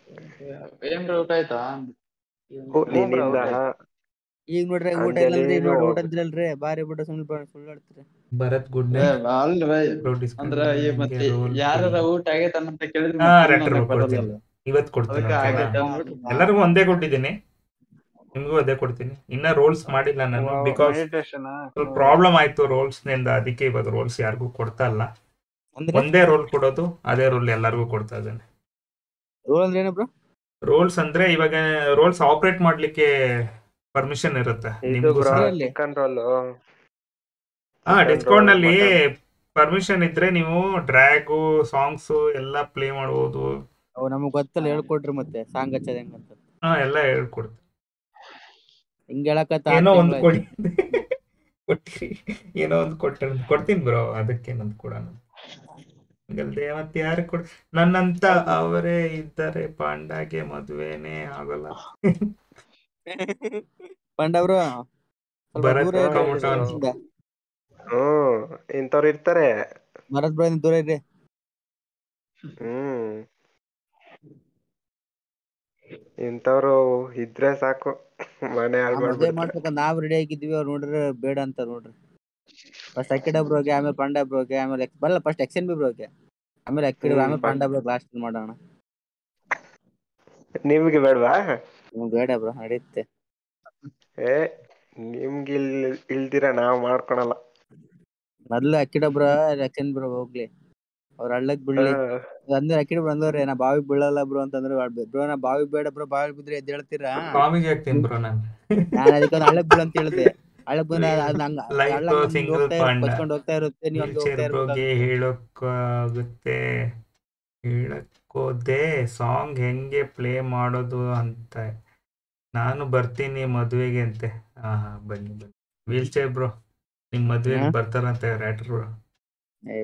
ಏನ್ ಊಟ ಆಯ್ತಾ? ಓ ಹ್ಞೂ ಬ್ರೋ ನಿನ್ನಿಂದ ಊಟ ಆಯ್ತು. ಈಗ ನೋಡ್ರಿ ಊಟ ಇಲ್ಲ ಅಂಜಲಿ ಅಂದ್ರೆ ಈಗ ನೀನು ನೋಡ್ರಿ ಊಟ ಹೋಗ್ಬಿಟ್ಟು ಅಂತಿರಲ್ರಿ ಬಾರಿ ಬಿಟ್ಟು ಸುಳ್ಳು ಸುಳ್ಳು ಹೇಳ್ತೀರಿ. ಭರತ್ ಗುಡ್ ಏ ನೈಟ್ ಅಲ್ರಿ ಬೈ ಬ್ರೋ. ಅಂದ್ರ ಡಿಸ್ಕಂಟಿನ್ಯೂ ಈ ನಂಗೆ ಮತ್ತೆ ರೋಲ್ ಯಾರ ಕೊಡಿ. ಊಟ ಆಗೈತಂತ ಕೇಳಿದ್ರೆ ಹಾ ಮತ್ತೆ ಇಲ್ಲ ರ್ಯಾಕ್ಟರ್ ಅನ್ನಕ್ ಕೊಡ್ತೀನಿ, ಬರಲ್ಲ. ಇವತ್ತು ಕೊಡ್ತೀನಿ. ಅದಕ್ಕೆ ಓಕೆನಾ? ಆಗೈತೆ ಅಂದ್ಬಿಟ್ಟು ಎಲ್ಲರಿಗೂ ಒಂದೇ ಕೊಟ್ಟಿದ್ದೀನಿ, ನಿಮ್ಗೂ ಅದೇ ಕೊಡ್ತೀನಿ. ಇನ್ನ ರೋಲ್ಸ್ ಮಾಡಿಲ್ಲ ನಾನು, ಬಿಕಾಸ್ ಮೆಡಿಟೇಷನ್ ಸ್ವಲ್ಪ ಪ್ರಾಬ್ಲಮ್ ಆಯ್ತು ರೋಲ್ಸ್ ನಿಂದ, ಅದಕ್ಕೆ ಇವಾಗ ರೋಲ್ಸ್ ಯಾರಿಗೂ ಕೊಡ್ತಾ ಇಲ್ಲ. ಅಂದ್ರೆ ಒಂದೇ ರೋಲ್ ಕೊಡೋದು, ಅದೇ ರೋಲ್ ಎಲ್ಲರಿಗೂ ಕೊಡ್ತಾ ಇದ್ದೇನೆ. ರೋಲ್ ಅಂದ್ರೆ ಏನು ಬ್ರೋ? ರೋಲ್ಸ್ ಅಂದ್ರೆ ಇವಾಗ ರೋಲ್ಸ್ ಆಪರೇಟ್ ಮಾಡ್ಲಿಕ್ಕೆ ಪರ್ಮಿಷನ್ ಇರುತ್ತೆ ಇದು ನಿಮ್ಗೂ ಬ್ರೋ ಸಹ. ಇದ್ರಲ್ಲಿ ಚಿಕನ್ ರೋಲು ಹಾ ಚಿಕನ್ ಡಿಸ್ಕೌಂಟ್ ರೋಲ್ ನಲ್ಲಿ ಮಟನ್ ಪರ್ಮಿಷನ್ ಇದ್ರೆ ನೀವು ಡ್ರ್ಯಾಗು ಸಾಂಗ್ಸ್ ಎಲ್ಲ ಪ್ಲೇ ಮಾಡಬಹುದು. ಅವು ನಮಗ್ ಗೊತ್ತಲ್ಲ, ಹೇಳ್ಕೊಡ್ರಿ ಮತ್ತೆ ಸಾಂಗ್ ಹಚ್ಚೋದ್ ಹೆಂಗಂತ. ಹಾ ಎಲ್ಲ ಹೇಳ್ಕೊಡ್ತೀನಿ. ಹಿಂಗ್ ಹೇಳಕತ್ತ ಆರ್ ಏನೋ ಒಂದು ಕೊಡಿ ತಿಂಗಳಾಯ್ತು. ಕೊಟ್ಟಿ ಏನೋ ಒಂದು ಕೊಟ್ಟ ಕೊಡ್ತೀನಿ ಬ್ರೋ, ಅದಕ್ಕೆ ನಂದು ಕೂಡ ಹಂಗಲ್ದೆ ಮತ್ತೆ ಯಾರು ಕೊಡ್ ನನ್ನಂತ ಅವರೇ ಇದ್ದರೆ ಪಾಂಡಾಗೆ ಮದುವೆನೇ ಆಗಲ್ಲ. ಪಂಡ ಬ್ರೋ ಸ್ವಲ್ಪ ಭರತ್ ದೂರ ಹಾ ಇರ್ರಿ ಹೇಳಿ ಕಮಟ ಬ್ರೋ. ಸ್ಕ್ರೀನ್ ಇಂದ. ಹ್ಮ್ ಇಂಥವ್ರು ಇರ್ತಾರೆ. ಭರತ್ ಬ್ರೋ ಇಂದ ದೂರ ಇರ್ರಿ. ಹ್ಮ್ ಇಂಥವ್ರು ಇದ್ರೆ ಸಾಕು, ಮನೆ ಹಾಳು ಆ ಮದ್ವೆ ಮಾಡ್ಬಿಡ್ತಾರೆ. ಮಾಡ್ಬೇಕಂತ ನಾವ್ ರೆಡಿ ಆಗಿದ್ವಿ, ಅವ್ರು ನೋಡ್ರಿ ಬೇಡ ಅಂತ ನೋಡ್ರಿ. ಫಸ್ಟ್ ಅಕ್ಕಿಡ ಬ್ರೋಗೆ, ಆಮೇಲೆ ಪಾಂಡ ಬ್ರೋಗೆ, ಆಮೇಲೆ ಎಕ್- ಬರಲ್ಲ ಫಸ್ಟ್ ಎಕ್ಸ್ ಎನ್ ಬಿ ಬ್ರೋಗೆ, ಆಮೇಲೆ ಅಕ್ಕಿಡ, ಹ್ಮ್ ಆಮೇಲೆ ಪಂಡ್ ಪಾಂಡ ಬ್ರೋಗ್ ಲಾಸ್ಟ್ ಮಾಡೋಣ. ನಿಮ್ಗೆ ಬೇಡವಾ? ಹ್ಮ್ ಬೇಡ ಬ್ರೋ ನಡೆಯುತ್ತೆ. ಏ ನಿಮ್ಗೆ ಇಲ್ ಇಲ್ದಿರ ನಾವ್ ಮಾಡ್ಕೊಳಲ್ಲ. ಮೊದ್ಲು ಅಕ್ಕಿಡ ಬ್ರೋ ಎಕ್ಸ್ ಎನ್ ಬ್ರೋ ಹೋಗ್ಲಿ, ಅವ್ರ ಹಳ್ಳಕ್ ಹಾ ಬಿಡ್ಲಿ. ಅಂದ್ರೆ ಅಕ್ಕಿಡ ಬಂದವ್ರೆ ನಾ ಬಾವಿಗೆ ಬೀಳಲ್ಲ ಬ್ರೋ ಅಂತಂದ್ರೆ, ಬ್ರೋ ನಾ ಬಾವಿಗೆ ಬೇಡ ಬ್ರೋ, ಬಾವಿಗೆ ಬಿದ್ರೆ ಎದ್ದು ಹೇಳ್ತೀರಾ? ಸ್ವಾಮೀಜಿ ಆಗ್ತೀನಿ ಬ್ರೋ ನಾನು. ನಾನು ಅದಕ್ಕೆ ಒಂದು ಹಳ್ಳಕ್ ಬೀಳ ಅಂತ ಹೇಳಿದೆ. ಹಳ್ಳಕ್ ಬಂದ ಅದ್ ಹಂಗ ಹಳ್ಳ ಲೈಫ್ ನಮ್ದು ಸಿಂಗಲ್ ಹೋಗ್ತಾ ಇರುತ್ತೆ, ಪಾಂಡ ಕೊಚ್ಕೊಂಡು ಹೋಗ್ತಾ ಇರುತ್ತೆ, ನೀವು ವೀಲ್ ಹಂಗೆ ಹೋಗ್ತಾ ಚೇರ್ ಬ್ರೋಗೆ ಇರ್ಬೇಕಾಗುತ್ತೆ. ಹೇಳೋಕ್ಕಾಗುತ್ತೆ, ಹೇಳಕ್ಕೋದೆ ಸಾಂಗ್ ಹೆಂಗೆ ಪ್ಲೇ ಮಾಡೋದು ಅಂತ. ನಾನು ಬರ್ತೀನಿ ಮದುವೆಗೆ ಅಂತೆ. ಹಾ ಹಾ ಬನ್ನಿ ಬನ್ನಿ ವೀಲ್ ಚೇರ್ ಬ್ರೋ, ನಿಮ್ ಮದುವೆಗೆ ಹಾ ಬರ್ತಾರಂತೆ ರ್ಯಾಟರ್ ಬ್ರೋ. ಏ,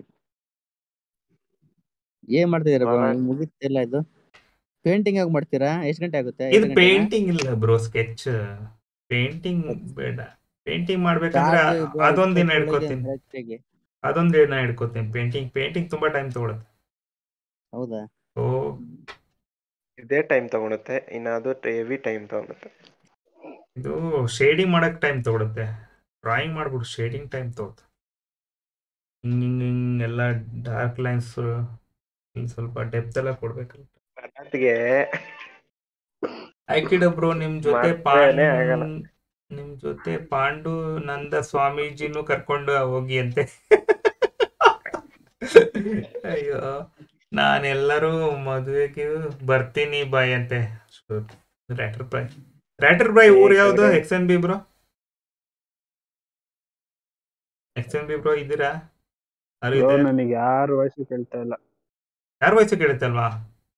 ಏನ್ ಮಾಡ್ತಿದೀರಾ ಬ್ರೋ? ಬರ ನಿಮ್ ಮುಗಿತಿಲ್ಲ ಇದು. ಪೇಂಟಿಂಗ್ ಆಗಿ ಮಾಡ್ತೀರಾ? ಎಷ್ಟು ಗಂಟೆ ಆಗುತ್ತೆ? ಇದು ಎರಡು ಗಂಟೆನಾ? ಪೇಂಟಿಂಗ್ ಇಲ್ಲ ಬ್ರೋ, ಸ್ಕೆಚ್. ಪೇಂಟಿಂಗ್ ಬೇಡ. ಪೇಂಟಿಂಗ್ ಮಾಡ್ಬೇಕಂದ್ರೆ ಚಾರ್ಜ್ ಆ- ಬ್ರೋ ಅದೊಂದ್ ದಿನ ಇಪ್ಪತ್ತೇಳಿದೆ ಹಿಡ್ಕೋತೀನಿ, ಕರೆಕ್ಟಾಗಿ. ಅದೊಂದ್ ದಿನ ಹಿಡ್ಕೋತೀನಿ. ಪೇಂಟಿಂಗ್ ಪೇಂಟಿಂಗ್ ತುಂಬಾ ಟೈಮ್ ತಗೊಳುತ್ತೆ. ಹೌದಾ? ಓ ಇದೇ ಟೈಮ್ ತಗೊಳುತ್ತೆ, ಇನ್ನ ಅದು ಹೆವಿ ಟೈಮ್ ತಗೊಳುತ್ತೆ. ಇದು ಶೇಡಿಂಗ್ ಮಾಡಕ್ ಟೈಮ್ ತಗೊಳುತ್ತೆ, ಡ್ರಾಯಿಂಗ್ ಮಾಡ್ಬಿಟ್ಟು ಶೇಡಿಂಗ್ ಟೈಮ್ ತಗೊಳುತ್ತೆ. ಹಿಂಗ್ ಹಿಂಗ್ ಹಿಂಗ್ ಎಲ್ಲ ಡಾರ್ಕ್ ಲೈನ್ಸ್, ಸ್ವಲ್ಪ ಡೆಪ್ತ್ ಎಲ್ಲ ಕೊಡ್ಬೇಕಲ್ಲ. ಭರತ್ಗೆ ಆಯ್ಕಿಡ ಬ್ರೋ, ನಿಮ್ ಜೊತೆ ಪಾಂಡ್ ಮದ್ವೆನೇ ಆಗಲ್ಲ. ನಿಮ್ ಜೊತೆ ಪಾಂಡು ನಂದ ಸ್ವಾಮೀಜಿನೂ ಕರ್ಕೊಂಡು ಹೋಗಿ ಅಂತೆ. ಅಯ್ಯೋ, ನಾನೆಲ್ಲರೂ ಮದುವೆಗೆ ಬರ್ತೀನಿ ಬಾಯ್ ಅಂತೆ. ರ್ಯಾಟರ್ ಬಾಯ್, ರ್ಯಾಟರ್ ಬಾಯ್ ಊರ್ ಯಾವ್ದು? ಏಕೆಂದ್ರೆ X N B bro, X N B bro ಇದ್ದೀರಾ? ಅರು ಬ್ರೋ ಇದೆ, ನನಗೆ ಯಾರ ವಾಯ್ಸು ಕೇಳ್ತಾ ಇಲ್ಲ. ಯಾರ ವಯಸ್ಸು ಕೇಳುತ್ತಲ್ವಾ?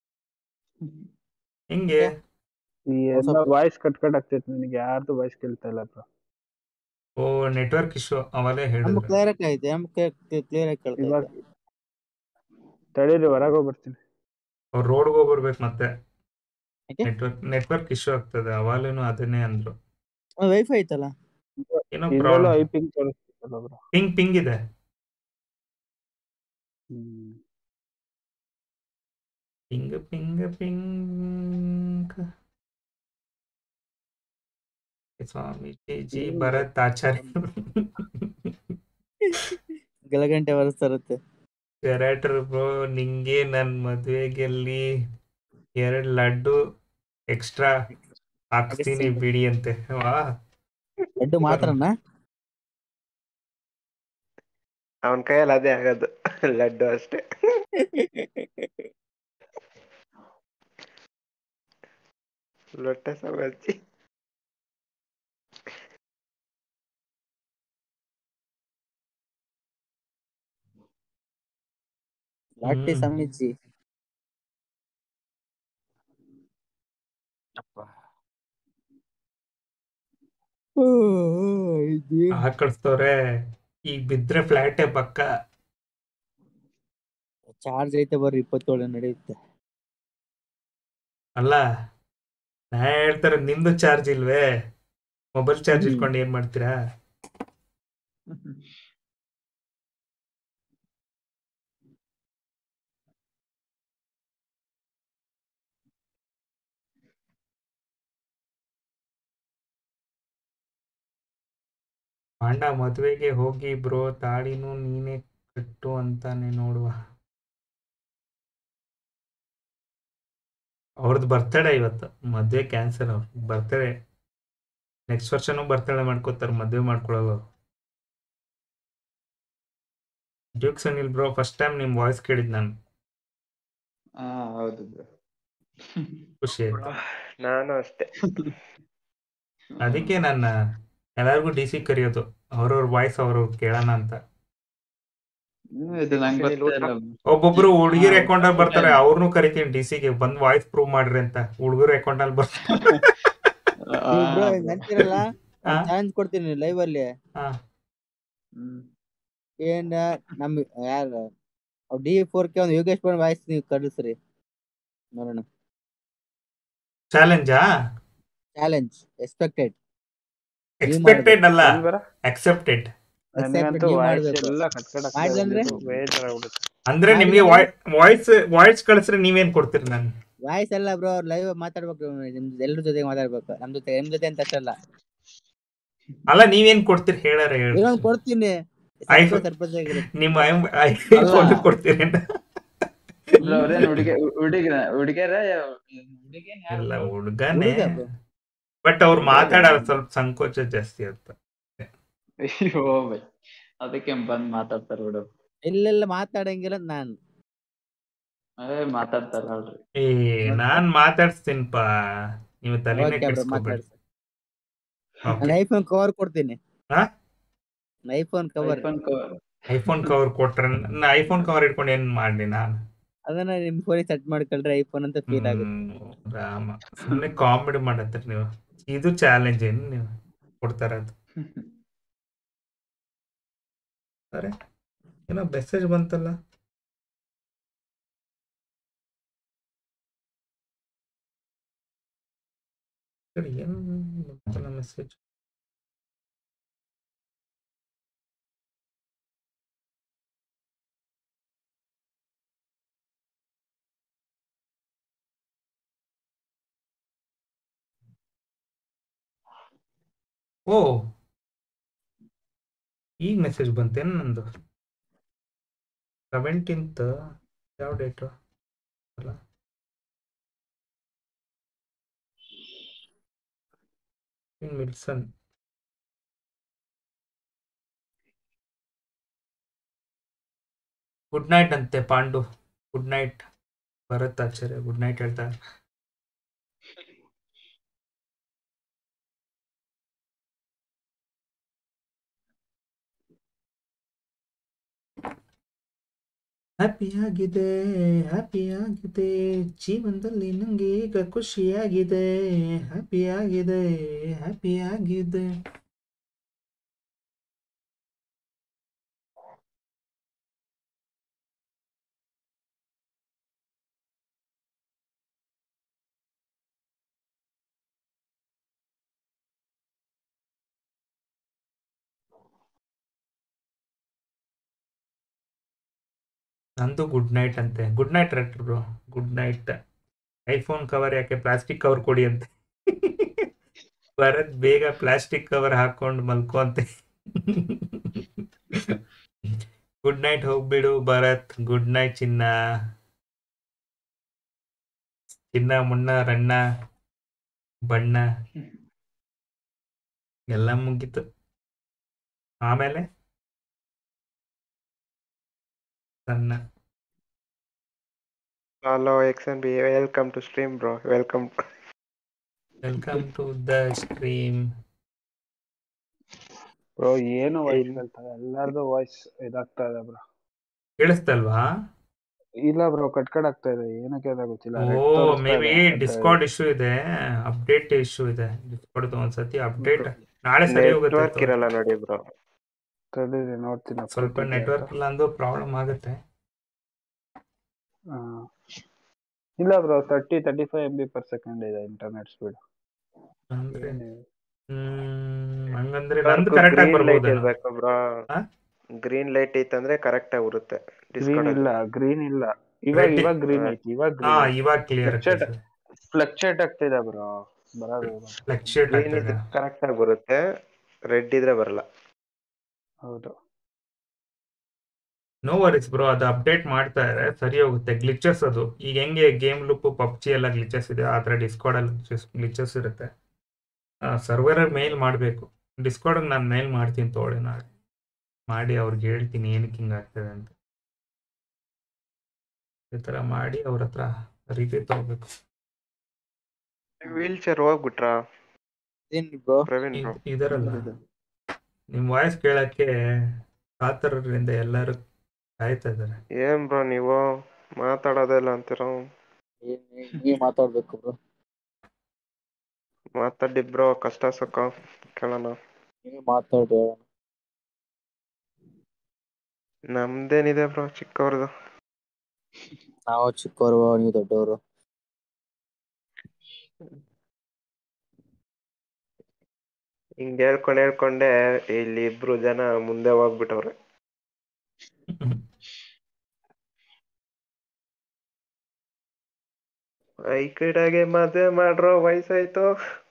ಹಿಂಗೆ ಮತ್ತೆ ಈ ಅವ್ರು ಎಲ್ಲ ಸ್ವಲ್ಪ ವಾಯ್ಸ್ ಕಟ್ ಕಟ್ ಆಗ್ತೈತೆ, ನನಗೆ ಯಾರ್ದು ವಾಯ್ಸ್ ಕೇಳ್ತಾ ಇಲ್ಲ ಬ್ರೋ. ಓ ನೆಟ್ವರ್ಕ್ ಇಶ್ಯೂ ಅವಲೇ ನಮ್ಗೆ ಹೇಳಿದ್ರು. ಕ್ಲಿಯರ್ ಐತೆ, ನಮ್ಗೆ ಕ್ಲಿಯರ್ ಆಗಿ ಕೇಳ್ತಾ ಇವಾಗ ಐತೆ. ತಡೀರಿ, ಹೊರಗೆ ಹೋಗಿ ಬರ್ತೀನಿ. ಅವ್ರು ರೋಡ್ಗೆ ಹೋಗ್ಬರ್ಬೇಕು ಮತ್ತೆ. ಯಾಕೆ? ನೆಟ್ವರ್ಕ್ ನೆಟ್ವರ್ಕ್ ಇಶ್ಯೂ ಆಗ್ತದೆ, ಅವಾಲೇನು ಅದನ್ನೇ ಅಂದ್ರು. ವೈಫೈ ಐತಲ್ಲ. ಏನೋ ಇದ್ರಲ್ಲೂ ಪ್ರಾಬ್ಲಮ್, ಐ ಪಿಂಗ್ ತೋರಿಸ್ತಿಲ್ಲ ಬ್ರೋ. ಪಿಂಗ್ ಪಿಂಗ್ ಇದೆ. ಹ್ಮ್ ping ping ping. Swamiji ji Bharat Acharya. ಗಳಗಂಟೆ ಬರಸ್ತಾ ಇರುತ್ತೆ. ರ್ಯಾಟರ್ ಬ್ರೋ, ನಿಂಗೆ ನನ್ ಮದ್ವೆಗೆಲ್ಲಿ ಎರಡ್ ಲಡ್ಡು ಎಕ್ಸ್ಟ್ರಾ ಹಾಕ್ಸ್ತೀನಿ ಹಾಕಿಸ್ತೀನಿ. ಬಿಡಿ ಅಂತೆ. ವಾ ಲಡ್ಡು ಮಾತ್ರನಾ? ಅವನ ಕೈಯಲ್ಲಿ ಅದೇ ಆಗೋದು, ಲಡ್ಡು ಅಷ್ಟೇ. ಲೊಟ್ಟೆ ಸಮರ್ಚಿ. ಲಾಟಿ ಹ್ಮ್ ಸಮೀಜಿ. ಹಾಕಳಿಸ್ತವ್ರೆ, ಈಗ ಬಿದ್ರೆ ಫ್ಲಾಟೇ ಪಕ್ಕ. ಚಾರ್ಜ್ ಐತೆ ಬರ್ರಿ, ಇಪ್ಪತ್ತೇಳು ನಡೆಯುತ್ತೆ. ಅಲ್ಲ ನಾ ಹೇಳ್ತಾರೆ, ನಿಮ್ದು ಚಾರ್ಜ್ ಇಲ್ವೇ? ಮೊಬೈಲ್ ಚಾರ್ಜ್ ಇಟ್ಕೊಂಡು ಏನ್ ಮಾಡ್ತೀರಾ? ಪಾಂಡ ಮದುವೆಗೆ ಹೋಗಿ ಬ್ರೋ, ತಾಳಿನೂ ನೀನೇ ಕಟ್ಟು ಅಂತಾನೆ ನೋಡುವ. ಅವ್ರದ್ದು ಬರ್ತಡೇ ಇವತ್ತು, ಮದುವೆ ಕ್ಯಾನ್ಸಲ್. ಅವ್ರ ಬರ್ತಡೇ ನೆಕ್ಸ್ಟ್ ವರ್ಷನೂ ಬರ್ತಡೇ ಮಾಡ್ಕೋತಾರೆ, ಮದುವೆ ಮಾಡ್ಕೊಳ್ಳೋದು. Duke Sunil bro, first time ನಿಮ್ಮ ವಾಯ್ಸ್ ಕೇಳಿದ್ ನಾನು, ಹಾ ಹೌದು ಬ್ರೋ. ಖುಷಿ ಆಯ್ತು. ನಾನು ಅಷ್ಟೇ. ಅದಕ್ಕೆ ನನ್ನ ಎಲ್ಲರಿಗೂ ಡಿ ಸಿ ಕರೆಯೋದು, ಅವ್ರವ್ರ ವಾಯ್ಸ್ ಅವರು ಕೇಳೋಣ ಅಂತ. ಇದು ನಂಗೆ ಸುನಿಲ್ ಗೊತ್ತೇ ಊಟ ಇಲ್ಲ. ಒಬ್ಬೊಬ್ರು ಹುಡುಗಿರ್ ಹಾ, ಅಕೌಂಟಲ್ಲಿ ಊಟ ಬರ್ತಾರೆ, ಆಯ್ತು. ಅವ್ರನ್ನೂ ಕರಿತೀನಿ ಡಿ ಸಿಗೆ, ಬಂದ್ ವಾಯ್ಸ್ ಪ್ರೂವ್ ಮಾಡ್ರಿ ಅಂತ. ಹುಡುಗರು ಅಕೌಂಟಲ್ಲಿ ಬರ್ತಾರೆ. ಹಾ ನೀವು ಬ್ರೋ ಬ್ರೋ. ಅಂತೀರಲ್ಲ, ಹಾ ನಾನು ಚಾಲೆಂಜ್ ಕೊಡ್ತೀನಿ ಲೈವ್ ಅಲ್ಲಿ. ಹಾ ಹ್ಮ್. ಏನ್ ನಮ್ ಯಾರು ಡಿ ಫೋರ್ ಕೆ ಒಂದು ಯೋಗೇಶ್ ಬಣ್ಣ ವಾಯ್ಸ್ ನೀವು ಕಳಿಸ್ರಿ ನೋಡೋಣ. ಚಾಲೆಂಜಾ? ಚಾಲೆಂಜ್ ಎಕ್ಸ್ಪೆಕ್ಟೆಡ್ ನೀವು ಎಕ್ಸ್ಪೆಕ್ಟೆಡ್ ಮಾಡ್ಬೇಕು. ಅಲ್ಲ, ಏನ್ ಬರ ಅಕ್ಸೆಪ್ಟೆಡ್. ಎಕ್ಸೆಪ್ಟೆಡ್ ನನಗಂತೂ ನೀವು ವಾಯ್ಸ್ ಮಾಡ್ಬೇಕು. ಎಲ್ಲ ಕಟ್ ಕಟ್ ಆಗ್ತಾ ಮಾಡಿಲ್ಲ ಅಂದ್ರೆ ಇದೆ, ಬೇಜಾರಾಗ್ಬಿಡುತ್ತೆ. ಅಂದ್ರೆ ನಿಮ್ಗೆ ಮಾಡಿಲ್ಲ ವಾಯ್ಸ್ ವಾಯ್ಸ್ ಕಳಿಸ್ರೆ ನೀವೇನ್ ಕೊಡ್ತೀರಿ? ನಾನು ವಾಯ್ಸ್ ಎಲ್ಲ ಬ್ರೋ ಲೈವ್ ಮಾತಾಡ್ಬೇಕು, ನಿಮ್ ಎಲ್ಲರ ಜೊತೆಗೆ ಮಾತಾಡ್ಬೇಕು, ನಮ್ ಜೊತೆ ನಿಮ್ ಜೊತೆ ಅಂತ ಅಷ್ಟಲ್ಲ. ಅಲ್ಲ, ನೀವೇನ್ ಕೊಡ್ತೀರಿ ಹೇಳಾರ ಹೇಳಿ. ಇನ್ನೊಂದು ಕೊಡ್ತೀನಿ, ಐಫೋನ್ ಸರ್ಪ್ರೈಸ್ ಆಗಿರುತ್ತೆ. ನಿಮ್ಮ ಅಲ್ಲ ಐಫೋನ್ ಕೊಡ್ತೀರಿ ಅಂತ? ಬ್ರೋ ಅವ್ರೇನ್ ಹುಡುಗ ಹುಡುಗಿರ ಹುಡುಗಿಯರ ಹುಡುಗೇನ್ ಯಾರು ಎಲ್ಲ ಬ್ರೋ? ಹುಡುಗನೇ, ಹುಡುಗ ಬ್ರೋ, ಬಟ್ ಅವ್ರು ಹುಡುಗ ಮಾತಾಡೋದು ಸ್ವಲ್ಪ ಸಂಕೋಚ ಜಾಸ್ತಿ ಅಂತ. ಅಯ್ಯೋ ಬೈ, ಅದಕ್ಕೆ ಬಂದ್ ಮಾತಾಡ್ತಾರ ಬಿಡು. ಇಲ್ಲೆಲ್ಲ ಮಾತಾಡಂಗಿಲ್ಲ ನಾನು. ಅದೇ ಮಾತಾಡ್ತಾರ ಅಲ್ರಿ. ಏ ನಾನ್ ಮಾತಾಡ್ಸ್ತೀನಿಪ್ಪ, ನೀವು ತಲೆನೇ ಓಕೆ ಬ್ರೋ ಕೆಡ್ಸ್ಕೊಬೇಡಿ. ಮಾತಾಡ್ಸಿ. ನಾನು ಓಕೆ. ಐಫೋನ್ ಕವರ್ ಕೊಡ್ತೀನಿ, ಹಾ iPhone cover. IPhone cover. IPhone cover ಕೊಟ್ರೆ ನಾ ಐಫೋನ್ ಕವರ್ ಇಟ್ಕೊಂಡು ಏನ್ ಮಾಡ್ಲಿ ನಾನು? ಅದನ್ನ ನಿಮ್ ಫೋನ್ ಸೆಟ್ ಮಾಡ್ಕೊಳ್ರಿ ಐಫೋನ್ ಅಂತ ಫೀಲ್ ಆಗುತ್ತೆ. ಹ್ಮ್ ರಾಮ, ಸುಮ್ಮನೆ ಕಾಮಿಡಿ ಮಾಡತ್ತೀರಿ ನೀವು. ಇದು ಚಾಲೆಂಜ್ ಏನು ನೀವು ಕೊಡ್ತಾರ ಅದು? ಅರೆ ಏನೋ ಮೆಸೇಜ್ ಬಂತಲ್ಲ. ಸರಿ, ಏನು ಬಂತಲ್ಲ ಮೆಸೇಜ್? ಓ, ಈಗ ಮೆಸೇಜ್ ಬಂತೇನು ನಂದು? ಸೆವೆಂಟೀನ್ತ್ ಯಾವ ಡೇಟು ಅಲ್ಲ? ಇನ್ ವಿಲ್ಸನ್ ಗುಡ್ ನೈಟ್ ಅಂತೆ. Pandu good night. Bharat Acharya good night ಹೇಳ್ತಾರೆ. ಹ್ಯಾಪಿಯಾಗಿದೆ, ಹ್ಯಾಪಿಯಾಗಿದೆ ಜೀವನದಲ್ಲಿ ನಂಗೆ ಈಗ ಖುಷಿಯಾಗಿದೆ. ಹ್ಯಾಪಿಯಾಗಿದೆ, ಹ್ಯಾಪಿಯಾಗಿದೆ. ನಂದು ಗುಡ್ ನೈಟ್ ಅಂತೆ. Good night rector bro, good night. IPhone cover ಯಾಕೆ, ಪ್ಲಾಸ್ಟಿಕ್ ಕವರ್ ಕೊಡಿ ಅಂತೆ. ಭರತ್ ಬೇಗ ಪ್ಲಾಸ್ಟಿಕ್ ಕವರ್ ಹಾಕೊಂಡು ಮಲ್ಕೋ ಅಂತೆ. ಗುಡ್ ನೈಟ್ ಹೋಗ್ಬಿಡು ಭರತ್. ಗುಡ್ ನೈಟ್ ಚಿನ್ನ. ಚಿನ್ನ ಮುನ್ನ ರಣ್ಣ ಬಣ್ಣ ಎಲ್ಲ ಮುಗೀತು. ಆಮೇಲೆ ಸಣ್ಣ hello X N B, welcome to stream bro. Welcome. Welcome to the stream. Bro ಏನು ವಾಯ್ಸ್ ಕೇಳ್ತಾರೆ, ಎಲ್ಲಾರ್ದು ವಾಯ್ಸ್ ಇದಾಗ್ತಾ ಇದೆ ಬ್ರೋ. ಕೇಳಿಸ್ತಲ್ವಾ? ಇಲ್ಲ ಬ್ರೋ, ಕಟ್ ಕಟ್ ಆಗ್ತಾ ಇದೆ, ಏನಕ್ಕೆ ಅಂತ ಗೊತ್ತಿಲ್ಲ. ಓ ರೆಡ್ ತೋರಿಸ್ತಾ ಮೇ ಬಿ ಇದೆ ಅಂತ ಡಿಸ್ಕಾರ್ಡ್ ಇಶ್ಯೂ ಇದೆ, ಅಪ್ಡೇಟ್ ಇಶ್ಯೂ ಇದೆ ಡಿಸ್ಕಾರ್ಡ್. ಒಂದ್ಸತಿ ಅಪ್ಡೇಟ್ ಬ್ರೋ. ನಾಳೆ ಸರಿ ಹೋಗುತ್ತೆ. ನೆಟ್ವರ್ಕ್ ಇರಲ್ಲ ನೋಡಿ ಬ್ರೋ. ತಡೀರಿ ನೋಡ್ತೀನಿ ಸ್ವಲ್ಪ update ಇದೆಯಾ ಅಂತ. ನೆಟ್ವರ್ಕ್ ಇಲ್ಲ ಅಂದ್ರೂ ಪ್ರಾಬ್ಲಮ್ ಆಗುತ್ತೆ. ಆ, ಇಲ್ಲ bro, thirty thirty five M B per second ಇದೆ ಇಂಟರ್ನೆಟ್ ಸ್ಪೀಡ್. ಅಂದ್ರೆ ಏನಿದೆ ಹ್ಮ್ ಹಂಗಂದ್ರೆ ನಂದು ಕರೆಕ್ಟ್ ಆಗಿ ಗ್ರೀನ್ ಲೈಟ್ ಬರ್ಬೋದೇನೋ? ಇರ್ಬೇಕು ಬ್ರೋ. ಹಾ ಗ್ರೀನ್ ಲೈಟ್ ಇತ್ತಂದ್ರೆ ಕರೆಕ್ಟ್ ಆಗಿ ಬರುತ್ತೆ ಗ್ರೀನ್ ಡಿಸ್ಕಾರ್ಡ್ ಇಲ್ಲ, ಅಲ್ಲಿ. ಗ್ರೀನ್ ಇಲ್ಲ. ಇವಾಗ ರೆಡ್. ಇವಾಗ ಗ್ರೀನ್ ಐತಿ, ಇವಾಗ ಹಾ ಗ್ರೀನ್ ಐತಿ. ಇವಾಗ ಕ್ಲಿಯರ್ ಫ್ಲಕ್ಚುಯೇಟ್ ಆಗ್ತದೆ. ಫ್ಲಕ್ಚುಯೇಟ್ ಆಗ್ತಿದೆ ಬ್ರೋ, ಬರೋದು. ಫ್ಲಕ್ಚುಯೇಟ್ ಗ್ರೀನ್ ಆಗ್ತದೆ. ಇದ್ರೆ ಕರೆಕ್ಟ್ ಆಗಿ ಬರುತ್ತೆ, ರೆಡ್ ಇದ್ರೆ ಬರಲ್ಲ. ಹೌದು. ನೋ ವರೀಸ್ ಬ್ರೋ, ಅದು ಅಪ್ಡೇಟ್ ಮಾಡ್ತಾ ಇದ್ರೆ ಸರಿ ಹೋಗುತ್ತೆ. ಗ್ಲಿಚಸ್ ಅದು ಈಗ ಹೆಂಗೆ ಗೇಮ್ ಲೂಪ್ ಪಬ್ಜಿ ಎಲ್ಲ ಗ್ಲಿಚಸ್ ಇದೆ, ಆ ಥರ ಡಿಸ್ಕಾರ್ಡ್ ಅಲ್ಲಿ ಗ್ಲಿಚಸ್ ಇರುತ್ತೆ. ಸರ್ವರ್ ಮೇಲ್ ಮಾಡಬೇಕು. ಡಿಸ್ಕಾರ್ಡ್ ನಾನು ಮೇಲ್ ಮಾಡ್ತೀನಿ ತೋಳೆ, ನಾಳೆ ಮಾಡಿ ಅವ್ರಿಗೆ ಹೇಳ್ತೀನಿ ಏನಕ್ಕೆ ಹಿಂಗೆ ಆಗ್ತದೆ ಅಂತ. ಈ ಥರ ಮಾಡಿ ಅವ್ರ ಹತ್ರ ರಿವ್ಯೂ ತಗೋಬೇಕು. ವೀಲ್ ಚೇರ್ ಹೋಗ್ಬಿಟ್ರಾ ಏನ್ ಬ್ರೋ ಪ್ರವೀಣ್ ಬ್ರೋ? ಇದರಲ್ಲ ನಿಮ್ಮ ವಾಯ್ಸ್ ಕೇಳಕ್ಕೆ ಕಾತರರಿಂದ ಎಲ್ಲರೂ ಕಾಯ್ತಾ ಇದ್ದಾರೆ. ಏನ್ ಬ್ರೋ ನೀವು ಮಾತಾಡೋದಿಲ್ಲ ಅಂತೀರ? ನೀವ್ ಮಾತಾಡ್ಬೇಕು ಬ್ರೋ, ಮಾತಾಡಿ ಬ್ರೋ, ಕಷ್ಟ ಸುಖ ಕೇಳೋಣ. ನೀವ್ ಮಾತಾಡಿ. ನಮ್ದೇನಿದೆ ಬ್ರೋ, ಚಿಕ್ಕವ್ರದ್ದು. ನಾವು ಚಿಕ್ಕವರು, ನೀವು ದೊಡ್ಡವರು. ಹಿಂಗ್ ಹೇಳ್ಕೊಂಡ್ ಹೇಳ್ಕೊಂಡೆ ಇಲ್ಲಿ ಇಬ್ರು ಜನ ಮುಂದೆ ಹೋಗ್ಬಿಟ್ಟವ್ರೆ. ಈ ಕಡೆಗೆ ಮದ್ವೆ ಮಾಡ್ರೋ, ವಯಸ್ಸಾಯ್ತು.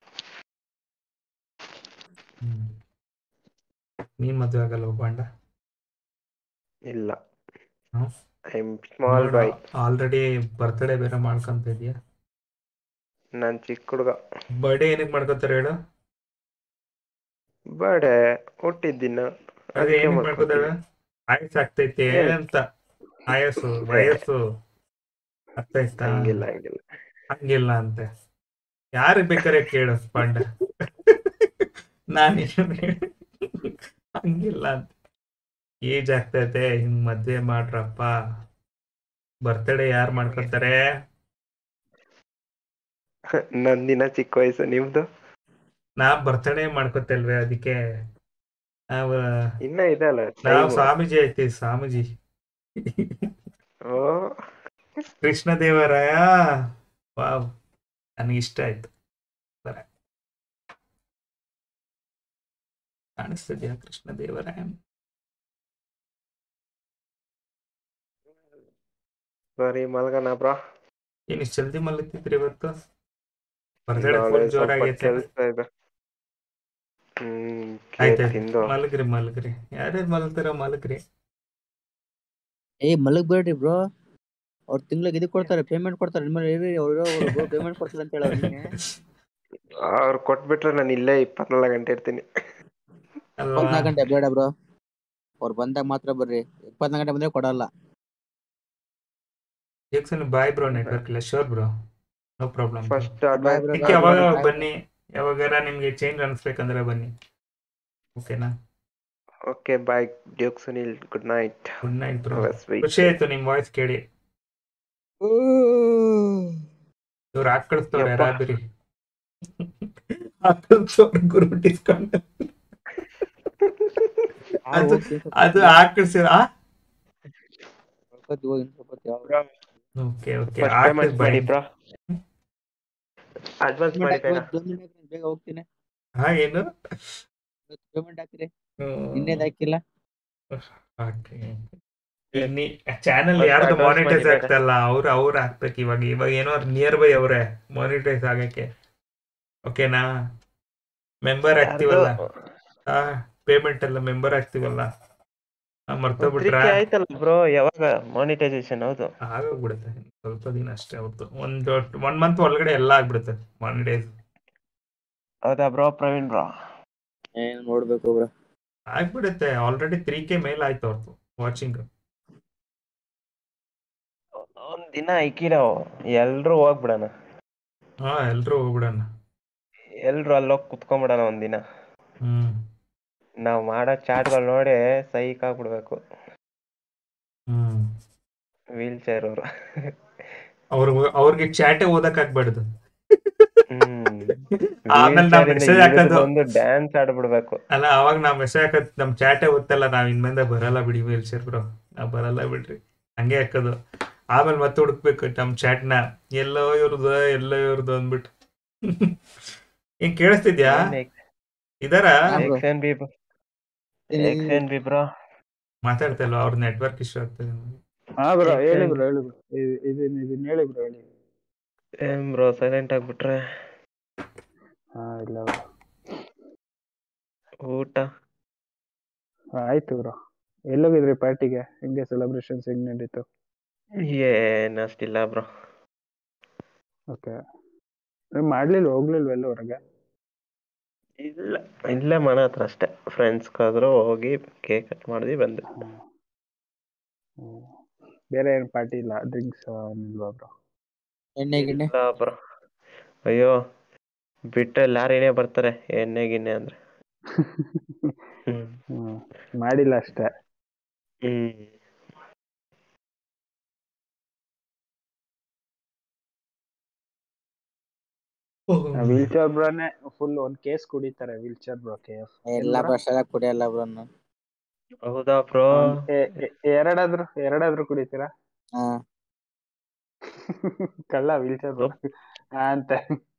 ನೀನ್ ಮದುವೆ ಆಗಲ್ಲ ಬಾಂಡ? ಇಲ್ಲ, I am small boy. Already birthday ಬೇರೆ ಮಾಡ್ಕೊಂತ ಇದೀಯ. ನಾನ್ ಚಿಕ್ಕ ಹುಡುಗ. ಬರ್ಡೇ ಏನಕ್ಕೆ ಮಾಡ್ಕೋತಾರೆ ಹೇಳು? ಬರ್ಡೇ ಹುಟ್ಟಿದ್ದಿನ ಅದೇ ಅದಕ್ಕೆ ಏನಕ್ಕೆ ಮಾಡ್ಕೊತೀವಿ. ಮಾಡ್ಕೋತಾಳೆ? ಆಯಸ್ ಆಗ್ತೈತೆ ಏನ್? ಅಂತ. ಆಯಸ್ಸು ವಯಸ್ಸು ಆಗ್ತೈತಾ? ಹಂಗಿಲ್ಲ ಹಂಗಿಲ್ಲ. ಹಂಗಿಲ್ಲ ಅಂತೆ. ಯಾರಿಗೆ ಬೇಕಾರೆ ಕೇಳು ಪಾಂಡ. ನಾನು ಹಂಗಿಲ್ಲ ಅಂತ. ಏಜ್ ಆಗ್ತೈತೆ, ಹಿಂಗ್ ಮದ್ವೆ ಮಾಡ್ರಪ್ಪ. ಬರ್ತ್ಡೇ ಯಾರು ಮಾಡ್ಕೊತಾರೆ? ನಂದಿನ ಚಿಕ್ಕ ವಯಸ್ಸು, ನಿಮ್ದು? ನಾ ಬರ್ತ್ಡೇ ಮಾಡ್ಕೊತಲ್ವೇ, ಅದಕ್ಕೆ ನಾವು ಇನ್ನ ಇದೆ ಅಲ್ಲ ನಾವು ಟೈಮು. ಸ್ವಾಮೀಜಿ ಐತಿ, ಸ್ವಾಮೀಜಿ. ಓ ಕೃಷ್ಣದೇವರಾಯ, ವಾವ್, ನನಗೆ ಇಷ್ಟ ಆಯ್ತು. ಬರ ಕಾಣಿಸ್ತಿದ್ಯಾ ಕೃಷ್ಣದೇವರಾಯ? ಸರಿ ಮಲ್ಗನ ಬ್ರೋ. ಏನ್ ಇಷ್ಟು ಜಲ್ದಿ ಮಲಗ್ತಿದ್ರಿ ಇವತ್ತು? ಬರ್ತ್ಡೇ ನಾಳೆ ಫುಲ್ ಸ್ವಲ್ಪ ಜೋರಾಗೈತೆ. ಕೆಲ್ಸ ಇದೆ. ಹ್ಮ್ ಕೇಕ್ ಆಯ್ತಾಯ್ತು, ತಿಂದು ಮಲಗ್ರಿ ಮಲಗ್ರಿ. ಯಾರ್ಯಾರು ಮಲಗ್ತಾರ ಮಲಗ್ರಿ. ಏ ಮಲಗ್ಬೇಡ್ರಿ ಬ್ರೋ, ಅವ್ರು ತಿಂಗ್ಳಿಗೆ ಇದು ಕೊಡ್ತಾರೆ, ಪೇಮೆಂಟ್ ಕೊಡ್ತಾರೆ. ನಿಮ್ಮಲ್ಲಿ ಅವರು ಪೇಮೆಂಟ್ ಕೊಡ್ತಾರೆ ಅಂತ ಹೇಳೋರು ನಿನ್ನೆ. ಅವ್ರು ಕೊಟ್ಬಿಟ್ರೆ ನಾನು ಇಲ್ಲೇ ಇಪ್ಪತ್ನಾಲ್ಕು ಗಂಟೆ ಇರ್ತೀನಿ. ಅಲ್ವಾ? ಇಪ್ಪತ್ನಾಲ್ಕು ಗಂಟೆ ಬೇಡ ಬ್ರೋ, ಅವ್ರು ಬಂದಾಗ ಮಾತ್ರ ಬರ್ರಿ. ಇಪ್ಪತ್ನಾಲ್ಕು ಗಂಟೆ ಬಂದ್ರೆ ಕೊಡಲ್ಲ. ಜೇಕ್ಸನ್ ಬಾಯ್ ಬ್ರೋ, ನೆಟ್ವರ್ಕ್ ಇಲ್ಲ. Sure bro, no problem. First bye advance bro, ಅದಕ್ಕೆ ಯಾವಾಗ ಬನ್ನಿ, ಯಾವಾಗಾರ ನಿಮ್ಗೆ ಚೇಂಜ್ ಅನ್ಸ್ಬೇಕಂದ್ರೆ ಬನ್ನಿ, ಓಕೆನಾ? Okay bye Duke Sunil, good night. Good night bro. Have a sweet ಖುಷಿ day. ಆಯ್ತು ನಿಮ್ ವಾಯ್ಸ್ ಕೇಳಿ. ಇವ್ರು ಹಾಕ್ ಕಳಿಸ್ತವ್ರೆ ಯಪ್ಪ. ರಾಬಿರಿ. ಹಾಕ್ ಕಳಿಸ್ತವ್ರೆ ಗುರು ಡಿಸ್ಕೌಂಟ್. ಅದು ಅದು ಹಾಕ್ ಕಳ್ಸಿರ. ಓಕೆ ಓಕೆ, ಫಸ್ಟ್ ಹಾಕ್ತಿದ್ ಪೇಮೆಂಟ್ ಬಾಯ್. ಮಾಡಿ ಬ್ರೋ, ಅಡ್ವಾನ್ಸ್ ಮಾಡಿ ಬೇಗ. ಬೇಗ ಹೋಗ್ತೀನಿ. ಹಾ ಏನು ಪೇಮೆಂಟ್ ಹಾಕ್ರಿ, ಇನ್ನೇದ್ ಹಾಕಿಲ್ಲ. ಚಾನಲ್ First ಯಾರ್ದು advance ಮಾನಿಟೈಸ್ ಮಾಡಿ ಆಗ್ತಲ್ಲ, ಅವ್ರು ಅವ್ರು ಹಾಕ್ಬೇಕು ಇವಾಗ. ಇವಾಗ ಏನೋ ನಿಯರ್ ಬೈ ಅವರೇ ಮಾನಿಟೈಸ್ ಆಗಕ್ಕೆ, ಓಕೆನಾ? ಮೆಂಬರ್ ಆಗ್ತೀವಲ್ಲ, ಹಾ, ಪೇಮೆಂಟ್ ಎಲ್ಲ ಮೆಂಬರ್ ಆಗ್ತೀವಲ್ಲ, ಮರ್ತೋಗ್ಬಿಟ್ರ? ಆಯ್ತಲ್ಲ ಬ್ರೋ, ಯಾವಾಗ ಮಾನಿಟೈಸೇಷನ್? ಹೌದು, ಆಗೋಗ್ಬಿಡುತ್ತೆ ಸ್ವಲ್ಪ ದಿನ ಅಷ್ಟೇ. ಅವ್ರದ್ದು ಒಂದು ಒನ್ ಮಂತ್ ಒಳಗಡೆ ಎಲ್ಲ ಆಗ್ಬಿಡುತ್ತೆ ಮಾನಿಟೈಸ್. ಹೌದಾ ಬ್ರೋ ಪ್ರವೀಣ್ ಬ್ರೋ? ಏನ್ ನೋಡ್ಬೇಕು ಬ್ರೋ, ಆಗ್ಬಿಡುತ್ತೆ. ಆಲ್ರೆಡಿ ತ್ರೀ ಕೆ ಮೇಲ್ ಆಯ್ತು ಅವ್ರದ್ದು ವಾಚಿಂಗ್. ಒಂದ್ ದಿನ ಇಕ್ಕಿರೋ ಎಲ್ರು ಹೋಗ್ಬಿಡಣ. ಹಾ, ಎಲ್ರು ಹೋಗ್ಬಿಡಣ. ಎಲ್ರು ಅಲ್ಲೋಗಿ ಕುತ್ಕೊಂಡ್ಬಿಡಣ ಒಂದಿನ. ಹ್ಮ್ ನಾವ್ ಮಾಡೋ ಚಾಟ್ಗಳು ನೋಡಿ ಸೈಕ್ ಆಗ್ಬಿಡ್ಬೇಕು. ಹ್ಮ್ ವೀಲ್ ಚೇರ್ ಅವರು. ಅವ್ರ ಅವ್ರಿಗೆ ಚಾಟೆ ಓದಕ್ ಆಗ್ಬಾರ್ದು. ಹ್ಮ್ ಆಮೇಲೆ ನಾವ್ ಮೆಸೇಜ್ ಹಾಕೋದು, ಒಂದು ಡ್ಯಾನ್ಸ್ ಆಡ್ಬಿಡ್ಬೇಕು. ಅಲ್ಲ ಅವಾಗ ನಾವ್ ಮೆಸೇಜ್ ಹಾಕೋದು, ನಮ್ ಚಾಟೆ ಓದ್ತಲ್ಲ, ನಾವ್ ಇನ್ಮೇಲೆ ಬರಲ್ಲ ಬಿಡಿ ವೀಲ್ ಚೇರ್ ಬ್ರೋ, ನಾವ್ ಬರಲ್ಲ ಬಿಡ್ರಿ, ಹಂಗೆ ಹಾಕೋದು. ಆಮೇಲೆ ಮತ್ತೆ ಹುಡುಕ್ಬೇಕು ನಮ್ ಚಾಟ್ನ, ಎಲ್ಲೋ ಇವ್ರದ್ದು ಎಲ್ಲೋ ಇವ್ರದ್ದು ಅಂದ್ಬಿಟ್ಟು. ಹಿಂಗ್ ಕೇಳಿಸ್ತಿದ್ಯಾ? ಇದಾರ X B X B bro ಮಾತಾಡ್ತಾ ಇಲ್ವಾ? ಅವ್ರ ನೆಟ್ವರ್ಕ್ ಇಶ್ಯೂ ಆಗ್ತದೆ. ಹಾ ಬ್ರೋ, ಹೇಳಿ ಬ್ರೋ, ಹೇಳಿ ಬ್ರೋ, ಇದನ್ನ ಇದನ್ನ ಹೇಳಿ ಬ್ರೋ, ಹೇಳಿ. ಏನ್ ಬ್ರೋ ಸೈಲೆಂಟ್ ಆಗ್ಬಿಟ್ರೆ? ಹಾ ಇಲ್ಲ ಬ್ರೋ. ಊಟ ಆಯ್ತು ಬ್ರೋ. ಎಲ್ಲೋಗಿದ್ರಿ ಪಾರ್ಟಿಗೆ? ಹೆಂಗೆ ಸೆಲೆಬ್ರೇಷನ್ಸ್ ಹೆಂಗ್ ನಡೀತು? ಏನ್ ಅಷ್ಟಿಲ್ಲ ಬ್ರೋ. ಓಕೆ. ಮಾಡ್ಲಿಲ್ಲ, ಹೋಗ್ಲಿಲ್ವ ಎಲ್ಲ ಹೊರಗೆ? ಇಲ್ಲ ಇಲ್ಲೇ ಮನೆ ಹತ್ರ ಅಷ್ಟೇ. ಫ್ರೆಂಡ್ಸ್ ಕಾದ್ರು ಹೋಗಿ ಕೇಕ್ ಕಟ್ ಮಾಡಿದ್ವಿ ಬಂದ್ವಿ. ಹ್ಮ್. ಹ್ಮ್. ಬೇರೆ ಏನು ಪಾರ್ಟಿ ಇಲ್ಲ, ಡ್ರಿಂಕ್ಸ್ ಇಲ್ವಾ ಬ್ರೋ? ಎಣ್ಣೆ ಗಿಣ್ಣೆ ಇಲ್ಲ ಬ್ರೋ. ಅಯ್ಯೋ ಬಿಟ್ರೆ ಲಾರಿನೇ ಬರ್ತಾರೆ ಎಣ್ಣೆ ಗಿಣ್ಣೆ ಅಂದ್ರೆ. ಹ್ಮ್ ಹ್ಮ್. ಮಾಡಿಲ್ಲ ಅಷ್ಟೇ. ಹ್ಮ್ ವೀಲ್ ಚೇರ್ ಬ್ರೋನೆ ಫುಲ್ ಒಂದ್ ಕೇಸ್ ಕುಡಿತಾರೆ. Wheel chair bro K F ಎಲ್ಲ ಬಸ್ಸೆಲ್ಲ ಕುಡಿಯಲ್ಲ ಬ್ರೋ ನಾನು. ಹೌದಾ ಬ್ರೋ? ಎರಡಾದ್ರು ಎರಡಾದ್ರು ಕುಡಿತೀರಾ? ಹಾ ಕಳ್ಳ ವೀಲ್ ಚೇರ್ ಬ್ರೋ ಅಂತ.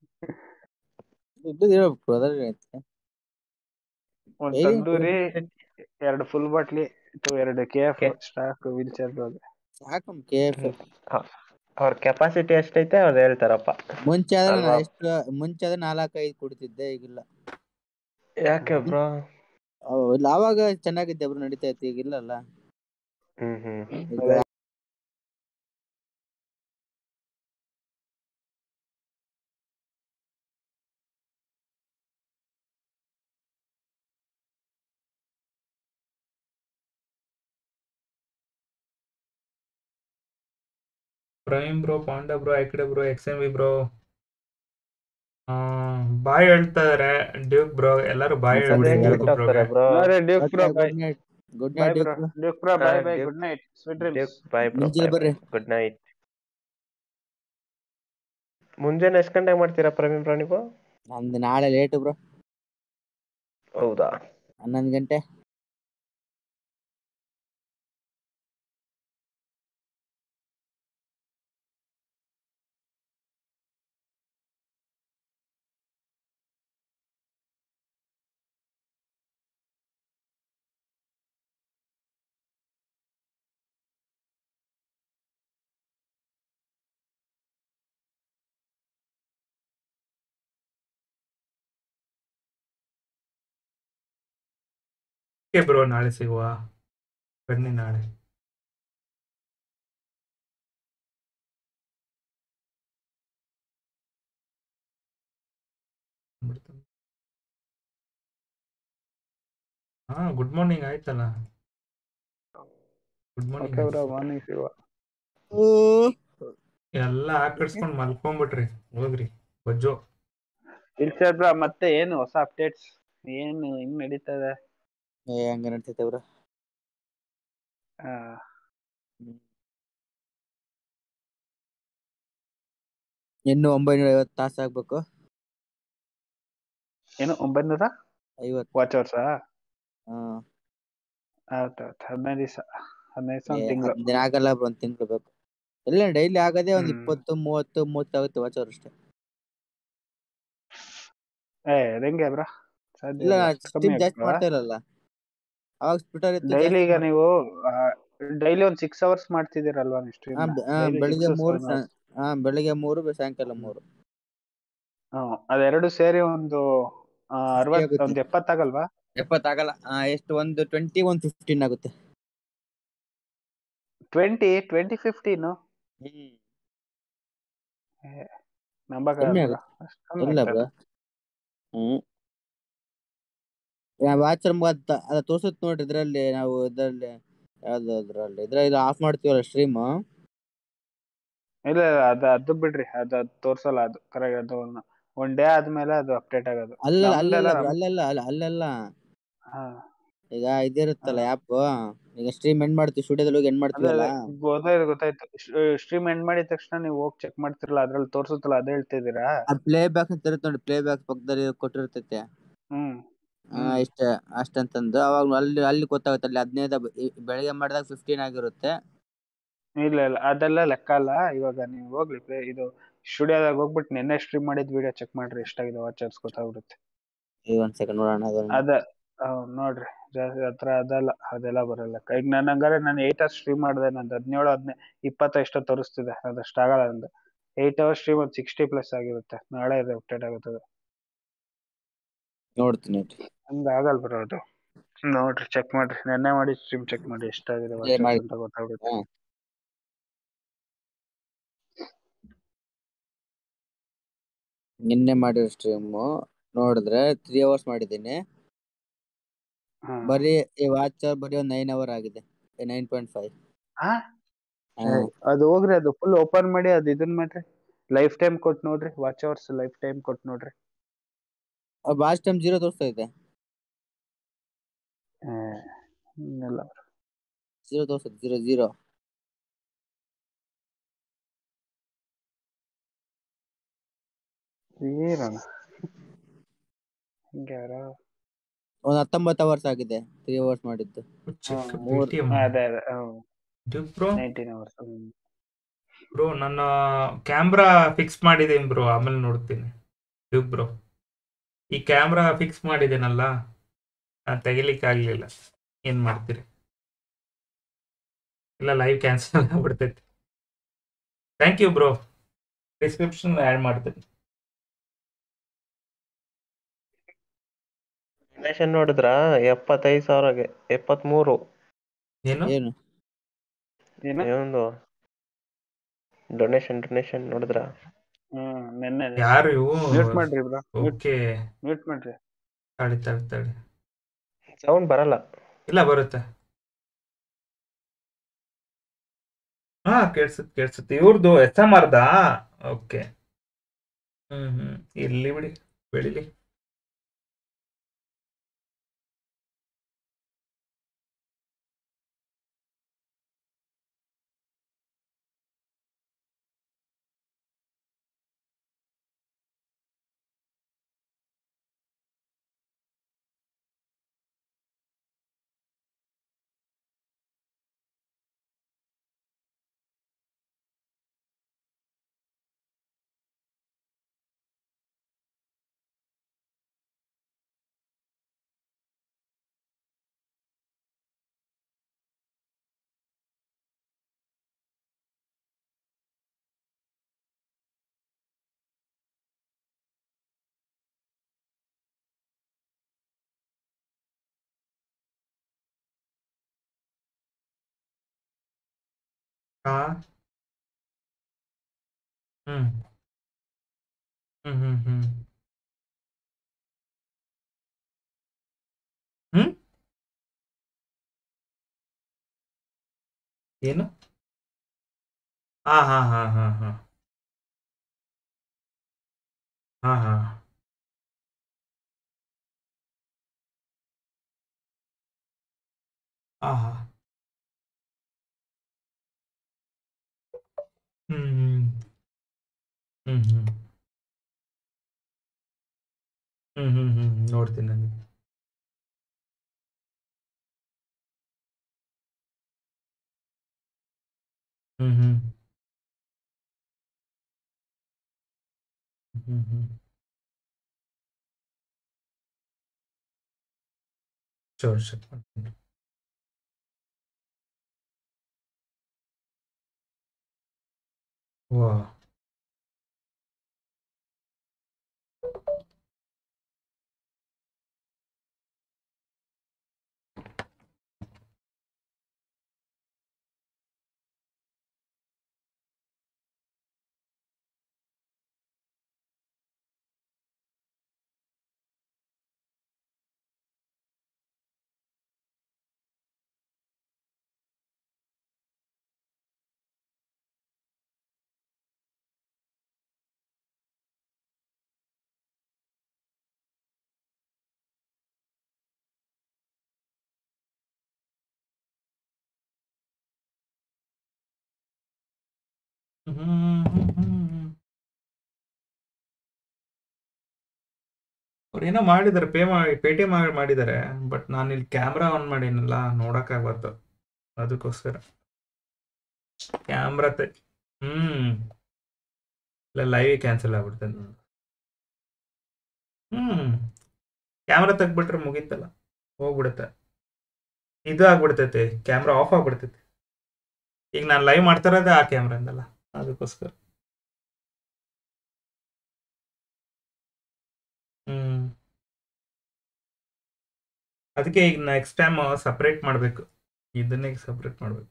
ಇದ್ದು ಹೇಳ್ಬೇಕು ಅದ್ರಲ್ಲಿ ಏನೈತೆ? ಒಂದ್ ಡೈಲಿ ತಂದೂರಿ, ಎರಡು ಫುಲ್ ಬಾಟ್ಲಿ, ಎರಡು K F stock wheel chair ಬ್ರೋಗೆ. ಸಾಕು ಕೆ ಎಫ್. ಅವ್ರ ಕೆಪಾಸಿಟಿ ಎಷ್ಟೈತೆ ಅವ್ರು ಹೇಳ್ತಾರಪ್ಪ. ಮುಂಚೆ ಆದ್ರೆ ಅಲ್ವಾ? ನಾನು ಎಷ್ಟು ಮುಂಚೆ ಆದ್ರೆ ನಾಲ್ಕೈದು ಕುಡಿತಿದ್ದೆ, ಈಗಿಲ್ಲ. ಯಾಕೆ ಬ್ರೋ? ಇಲ್ಲ ಅವಾಗ ಚೆನ್ನಾಗಿದ್ದೆ ಬ್ರೋ, ನಡೀತಾ ಇತ್ತು, ಈಗಿಲ್ಲಲ್ಲ. ಹ್ಮ್ ಹ್ಮ್ ಈಗ ಪ್ರವೀಣ್ ಬ್ರೋ, ಪಾಂಡ ಬ್ರೋ, ಆ ಕಡೆ bro, X M V bro, bye ಹೇಳ್ತಾ ಇದಾರೆ. ಡ್ಯೂಕ್ ಬ್ರೋ, ಎಲ್ಲರೂ ಬಾಯ್ ಸರಿ, ಹೇಳ್ಬಿಡಿ ಅದೇನ್ ಡ್ಯೂಕ್ ಬ್ರೋಗೆ. Bro? Duke bro bye. Good night. Good bye night bro. Duke bro bye bye. Good night. Sweet dreams. Duke bye bro. ಮುಂಜಾನೆ ಬರ್ರಿ. Good night. ಮುಂಜಾನೆ ಎಷ್ಟು ಗಂಟೆಗೆ ಮಾಡ್ತೀರಾ ಪ್ರವೀಣ್ ಬ್ರೋ ನೀವು? ನಮ್ದು ನಾಳೆ ಲೇಟ್ ಬ್ರೋ. ಹೌದಾ? ಹನ್ನೊಂದು ಗಂಟೆ. ಓಕೆ ಬ್ರೋ, ನಾಳೆ ಸಿಗುವ. ಬನ್ನಿ ನಾಳೆ. ಹಾ, ಗುಡ್ ಮಾರ್ನಿಂಗ್ ಆಯ್ತಲ್ಲ. ಗುಡ್ ಮಾರ್ನಿಂಗ್ ಓಕೆ ಬ್ರೋ, ಆಯ್ತು. ಮಾರ್ನಿಂಗ್ ಸಿಗುವ. ಎಲ್ಲ ಹಾಕಿಡ್ಸ್ಕೊಂಡು ಮಲ್ಕೊಂಡ್ಬಿಟ್ರಿ, ಹೋಗ್ರಿ ಬಜ್ಜೋ. ವೀಲ್ ಚೇರ್ ಬ್ರೋ, ಮತ್ತೆ ಏನು ಹೊಸ ಅಪ್ಡೇಟ್ಸ್? ಏನು ಹಿಂಗ್ ನಡೀತದೆ? ಏ ಹಂಗ ನಡ್ತೈತೆ ಬ್ರೋ. ಆ, ಇನ್ನು ಒಂಬೈನೂರ ಐವತ್ತು ತಾಸು ಆಗ್ಬೇಕು. ಏನು ಒಂಬೈನೂರ ಐವತ್ತು. Watch hours? ಹ್ಮ್. ಆಯ್ತಾಯ್ತು. ಹದಿನೈದು ದಿವಸ ಹದಿನೈದು ದಿವಸ ಏ ಒಂದು ತಿಂಗಳು. ಹದಿನ ಆಗಲ್ಲ ಬ್ರೋ, ಒಂದ್ ತಿಂಗಳು ಬೇಕು. ಇಲ್ಲ ಡೈಲಿ ಆಗದೆ ಒಂದ್ ಹ್ಮ್. ಇಪ್ಪತ್ತು ಮೂವತ್ತು ಮೂವತ್ತಾಗುತ್ತೆ ವಾಚ್ ಅವರ್ ಅಷ್ಟೇ. ಏ ಹೆಂಗೆ ಬ್ರೋ? ಸಾಧ್ಯ ಇಲ್ಲ ಇಲ್ಲ, ಅಷ್ಟು ಕಮ್ಮಿ ಸ್ಟ್ರೀಮ್ ಜಾಸ್ತಿ ಆಗ್ತವಾ? ಮಾಡ್ತಾ ಇರಲ್ಲ. ಅವಾಗ ಸ್ಪ್ಲಿಟರ್ ಇತ್ತು ಡೈಲಿ ಜಾಸ್ತಿ ಈಗ ಮಾಡ್ ನೀವು ಡೈಲಿ ಒಂದ್ ಸಿಕ್ಸ್ ಅವರ್ಸ್ ಮಾಡ್ತಿದ್ದೀರಲ್ವಾ ನೀವು ಹಾ, ಸ್ಟ್ರೀಮ್ ನ? ಬೆ- ಹಾ, ಡೈಲಿ ಬೆಳಿಗ್ಗೆ ಸಿಕ್ಸ್ ಮೂರು ಸೆವೆನ್ ಸಾ- ಅವರ್ಸ್. ಹಾ ಬೆಳಿಗ್ಗೆ ಮೂರು ಸಾಯಂಕಾಲ ಮೂರು ಹ್ಮ್. ಅದೆರಡು ಸೇರಿ ಒಂದು ಆ, ಫಿಫ್ಟಿ ಅರವತ್ ಆಗುತ್ತೆ. ಒಂದ್ ಎಪ್ಪತ್ತಾಗಲ್ವಾ? ಎಪ್ಪತ್ತಾಗಲ್ಲ. ಆ, ಎಷ್ಟು ಒಂದು ಟ್ವೆಂಟಿ ಒಂದು ಫಿಫ್ಟೀನ್ ಆಗುತ್ತೆ. ಟ್ವೆಂಟಿ ಟ್ವೆಂಟಿ ಫಿಫ್ಟೀನು ಹ್ಮ್ ನಂಬಕ್ಕಾಗಲ್ಲ ಕಮ್ಮಿ ಬ್ರೋ, ಆಗುತ್ತೆ. ಅಷ್ಟು ಕಮ್ಮಿ ಇಲ್ಲ ಬ್ರೋ. ಆಗ್ತದೆ. ಹ್ಮ್ ವಾಚರ್ ಅದ ತೋರ್ಸುತ್ತೆ ನೋಡ್ರಿ ಇದ್ರಲ್ಲಿ, ನಾವು ಇದ್ರಲ್ಲಿ ಯಾವ್ದು ಇದ್ರಲ್ಲಿ ಇದ್ರಲ್ಲಿ ಆಫ್ ಮಾಡ್ತೀವಲ್ಲ ಸ್ಟ್ರೀಮ್. ಇಲ್ಲ ಇಲ್ಲ, ಅದು ಅದು ಬಿಡ್ರಿ, ಅದು ಅದು ತೋರ್ಸಲ್ಲ. ಅದು ಕರೆಕ್ಟ್. ಅದು ಒನ್ ಡೇ ಆದ್ಮೇಲೆ ಅದು ಅಪ್ಡೇಟ್ ಆಗೋದು. ಅಲ್ಲೆಲ್ಲ ನಮ್ದೆಲ್ಲ ಅಲ್ಲೆಲ್ಲ ಬ್ರೋ, ನಮ್ ಅಲ್ಲೆಲ್ಲ ಅಲ್ಲ ಅಲ್ಲೆಲ್ಲ ಹಾ ಈಗ ಇದಿರುತ್ತಲ್ಲ ಹಾ ಆ್ಯಪ್. ಈಗ ಸ್ಟ್ರೀಮ್ ಎಂಡ್ ಮಾಡ್ತೀವಿ, ಸ್ಟುಡಿಯೋದಲ್ಲಿ ಹೋಗಿ ಎಂಡ್ ಅದೇ ಮಾಡ್ತೀವಲ್ಲ. ಅದೇ ಗೊತ್ತಾಯ್ತು ಗೊತ್ತಾಯ್ತು. ಸ್ಟ್ರೀಮ್ ಎಂಡ್ ಮಾಡಿದ ತಕ್ಷಣ ನೀವು ಹೋಗಿ ಚೆಕ್ ಮಾಡ್ತಿರಲ್ಲ, ಅದ್ರಲ್ಲಿ ತೋರ್ಸುತ್ತಲ್ಲ, ಅದ್ ಹೇಳ್ತಿದ್ದೀರಾ? ಆ ಪ್ಲೇ ಬ್ಯಾಕ್ ಅಂತ ಇರುತ್ತೆ ನೋಡಿ, ಪ್ಲೇ ಬ್ಯಾಕ್ ಪಕ್ಕದಲ್ಲಿ ಕೊಟ್ಟಿರ್ತೈತೆ. ಹ್ಮ್ ಆ, ಹ್ಮ್ ಇಷ್ಟ ಅಷ್ಟಂತಂದು ಅವಾಗ ಅಲ್ಲಿ ಅಲ್ಲಿ ಗೊತ್ತಾಗುತ್ತೆ. ಅಲ್ಲಿ ಹದಿನೈದು ಬೆಳಿಗ್ಗೆ ಮಾಡಿದಾಗ ಫಿಫ್ಟೀನ್ ಆಗಿರುತ್ತೆ. ಇಲ್ಲ ಇಲ್ಲ, ಅದೆಲ್ಲ ಲೆಕ್ಕ ಅಲ್ಲ. ಇವಾಗ ನೀವು ಹೋಗ್ಲಿ play- ಇದು ಸ್ಟುಡಿಯೋದಾಗ ಹೋಗ್ಬಿಟ್ಟು ನೆನ್ನೆ ಸ್ಟ್ರೀಮ್ ಮಾಡಿದ ವಿಡಿಯೋ ಚೆಕ್ ಮಾಡ್ರಿ, ಎಷ್ಟಾಗಿದೆ ವಾಚರ್ಸ್ ಗೊತ್ತಾಗ್ಬಿಡುತ್ತೆ. ಈಗ ಒಂದ್ ಸೆಕೆಂಡ್ ನೋಡೋಣ ಅದನ್ನ. ಅದ ಹ್ಮ್, ನೋಡ್ರಿ ಜಾಸ್ತಿ ಹತ್ರ ಅದಲ್ಲ, ಅದೆಲ್ಲ ಬರಲ್ಲ. ಈಗ ನಾನು ಹಂಗಾರೆ ನಾನು ಏಟ್ ಅವರ್ಸ್ ಸ್ಟ್ರೀಮ್ ಮಾಡಿದೆ. ನಂದು ಹದಿನೇಳು ಹದಿನೈ ಇಪ್ಪತ್ತ ಎಷ್ಟೋ ತೋರಿಸ್ತಿದೆ. ಅದಷ್ಟು ಆಗಲ್ಲ ನಂದು. ಏಟ್ ಅವರ್ಸ್ ಸ್ಟ್ರೀಮ್ ಒಂದು ಸಿಕ್ಸ್ಟಿ ಪ್ಲಸ್ ಆಗಿರುತ್ತೆ. ನಾಳೆ ಇದು ಅಪ್ಡೇಟ್ ಆಗುತ್ತದೆ. ನೋಡ್ತೀನಿ. ಹಂಗ ಆಗಲ್ಲ ಬ್ರೋ ಅದು. ನೋಡ್ರಿ ಚೆಕ್ ಮಾಡ್ರಿ, ನೆನ್ನೆ ಮಾಡಿ ಸ್ಟ್ರೀಮ್ ಚೆಕ್ ಮಾಡಿ ಎಷ್ಟಾಗಿದೆ ಏ ವಾಚರ್ಸ್ ಮಾಡಿ ಅಂತ ಗೊತ್ತಾಗ್ಬಿಡುತ್ತೆ. ಹಾ ನಿನ್ನೆ ಮಾಡಿರೋ ಸ್ಟ್ರೀಮು ನೋಡಿದ್ರೆ ತ್ರೀ ಅವರ್ಸ್ ಮಾಡಿದ್ದೀನಿ. ಹಾ ಬರೀ ಈ ವಾಚ್ ಬರೀ ಒಂದು ನೈನ್ ಅವರ್ ಆಗಿದೆ, ನೈನ್ ಪಾಯಿಂಟ್ ಫೈವ್. ಹಾ ಅದು ಹೋಗ್ರಿ, ಅದು ಫುಲ್ ಓಪನ್ ಮಾಡಿ ಅದು ಇದನ್ ಮಾಡ್ರಿ, ಲೈಫ್ ಟೈಮ್ ಕೊಟ್ಟು ನೋಡ್ರಿ, ವಾಚ್ ಅವರ್ಸ್ ಲೈಫ್ ಟೈಮ್ ಕೊಟ್ಟು ನೋಡ್ರಿ. ವಾಚ್ ಟೈಮ್ ಜೀರೋ ತೋರಿಸ್ತಾ ಇದೆ. ಹಿಂಗಲ್ಲ ಜೀರೋ ತೋರಿಸ್ತದೆ, ಜೀರೋ ಜೀರೋ. ಏನಣ್ಣ ಹಿಂಗೆ ಯಾರ ಒಂದು ಹತ್ತೊಂಬತ್ತು ಅವರ್ಸ್ ಆಗಿದೆ ತ್ರೀ ಅವರ್ಸ್ ಮಾಡಿದ್ದು. ಚೆಕ್ ಮೂರ್ ಪೇಟಿಎಂ ಅದೇ ಅದೇ ಬ್ರೋ. Nineteen hours. ಬ್ರೋ ನನ್ನ ಕ್ಯಾಮ್ರಾ ಫಿಕ್ಸ್ ಮಾಡಿದ್ದೀನಿ ಬ್ರೋ, ಆಮೇಲೆ ನೋಡ್ತೀನಿ. ಡ್ಯೂಕ್ ಬ್ರೋ, ಈ ಕ್ಯಾಮ್ರಾ ಫಿಕ್ಸ್ ಮಾಡಿದ್ದೀನಲ್ಲ, ನಾನು ತೆಗಿಲಿಕ್ಕೆ ಆಗಲಿಲ್ಲ. ಏನು ಮಾಡ್ತೀರಿ? ಇಲ್ಲ ಲೈವ್ ಕ್ಯಾನ್ಸಲ್ ಆಗ್ಬಿಡ್ತೈತಿ. Thank you bro, description add ಮಾಡ್ತೀನಿ. ಡೊನೇಷನ್ ನೋಡಿದ್ರಾ? ಎಪ್ಪತ್ತೈದು ಸಾವಿರಗೆ ಎಪ್ಪತ್ಮೂರು. ಏನು ಏನು ಏನು ಏನೊಂದು ಡೊನೇಷನ್ ಡೊನೇಷನ್ ನೋಡಿದ್ರಾ? ಹ್ಮ್ ನೆನ್ನೆ ಯಾರು ಇವು? ಮ್ಯೂಟ್ ಮಾಡ್ರಿ ಬ್ರೋ, ಓಕೆ, ಮ್ಯೂಟ್ ಮಾಡ್ರಿ. ತಡಿ ತಡಿ ತಡಿ. ಸೌಂಡ್ ಬರಲ್ಲ. ಇಲ್ಲ ಬರುತ್ತೆ. ಹಾ ಕೇಳ್ಸುತ್ತೆ ಕೇಳ್ಸುತ್ತೆ. ಇವ್ರದ್ದು ಎಸ್ ಎಂ ಆರ್ದಾ? ಓಕೆ. ಹ್ಮ್ ಹ್ಮ್ ಇರ್ಲಿ ಬಿಡಿ, ಬೆಳಿಲಿ. ಹಾ ಹ್ಮ್ ಹ್ಮ್ ಹ್ಮ್ ಹ್ಮ್ ಹ್ಮ್ ಏನು? ಹಾ ಹಾ ಹಾ ಹಾ ಹಾ ಹಾ ಹಾ ಹಾ ಹಾ ಹ್ಮ್ ಹ್ಮ್ ಹ್ಮ್ ಹ್ಮ್ ಹ್ಮ್ ಹ್ಮ್ ಹ್ಮ್ ನೋಡ್ತೀನಿ ನನಗೆ. ಹ್ಮ್ ಹ್ಮ್ ಹ್ಮ್ ಹ್ಮ್ ಶೋರ್ ಚೆಕ್ ಮಾಡ್ತೀನಿ. ವಾ ಹ್ಮ್ ಹ್ಮ್ ಹ್ಮ್ ಅವ್ರು ಏನೋ ಮಾಡಿದ್ದಾರೆ, ಪೇ ಮಾಡಿ ಪೇಟಿಎಂ ಮಾಡಿದ್ದಾರೆ. ಬಟ್ ನಾನು ಇಲ್ಲಿ ಕ್ಯಾಮ್ರಾ ಆನ್ ಮಾಡೀನಲ್ಲ, ನೋಡೋಕ್ಕಾಗ್ಬಾರ್ದು. ಅದಕ್ಕೋಸ್ಕರ ಕ್ಯಾಮ್ರಾ ತೆ ಹ್ಮ್ ಇಲ್ಲ ಲೈವ್ ಕ್ಯಾನ್ಸಲ್ ಆಗ್ಬಿಡ್ತದೆ. ಹ್ಮ್ ಕ್ಯಾಮ್ರಾ ತೆಗ್ಬಿಟ್ರೆ ಮುಗೀತಲ್ಲ, ಹೋಗ್ಬಿಡುತ್ತೆ. ಇದು ಆಗ್ಬಿಡ್ತೈತೆ, ಕ್ಯಾಮ್ರಾ ಆಫ್ ಆಗ್ಬಿಡ್ತೈತೆ. ಈಗ ನಾನು ಲೈವ್ ಮಾಡ್ತಾ ಇರೋದೇ ಆ ಕ್ಯಾಮ್ರಾದಲ್ಲ, ಅದಕ್ಕೋಸ್ಕರ. ಹ್ಮ್ ಅದಕ್ಕೆ ಈಗ ನೆಕ್ಸ್ಟ್ ಟೈಮ್ ಸಪ್ರೇಟ್ ಮಾಡಬೇಕು, ಇದನ್ನೇ ಸಪ್ರೇಟ್ ಮಾಡಬೇಕು.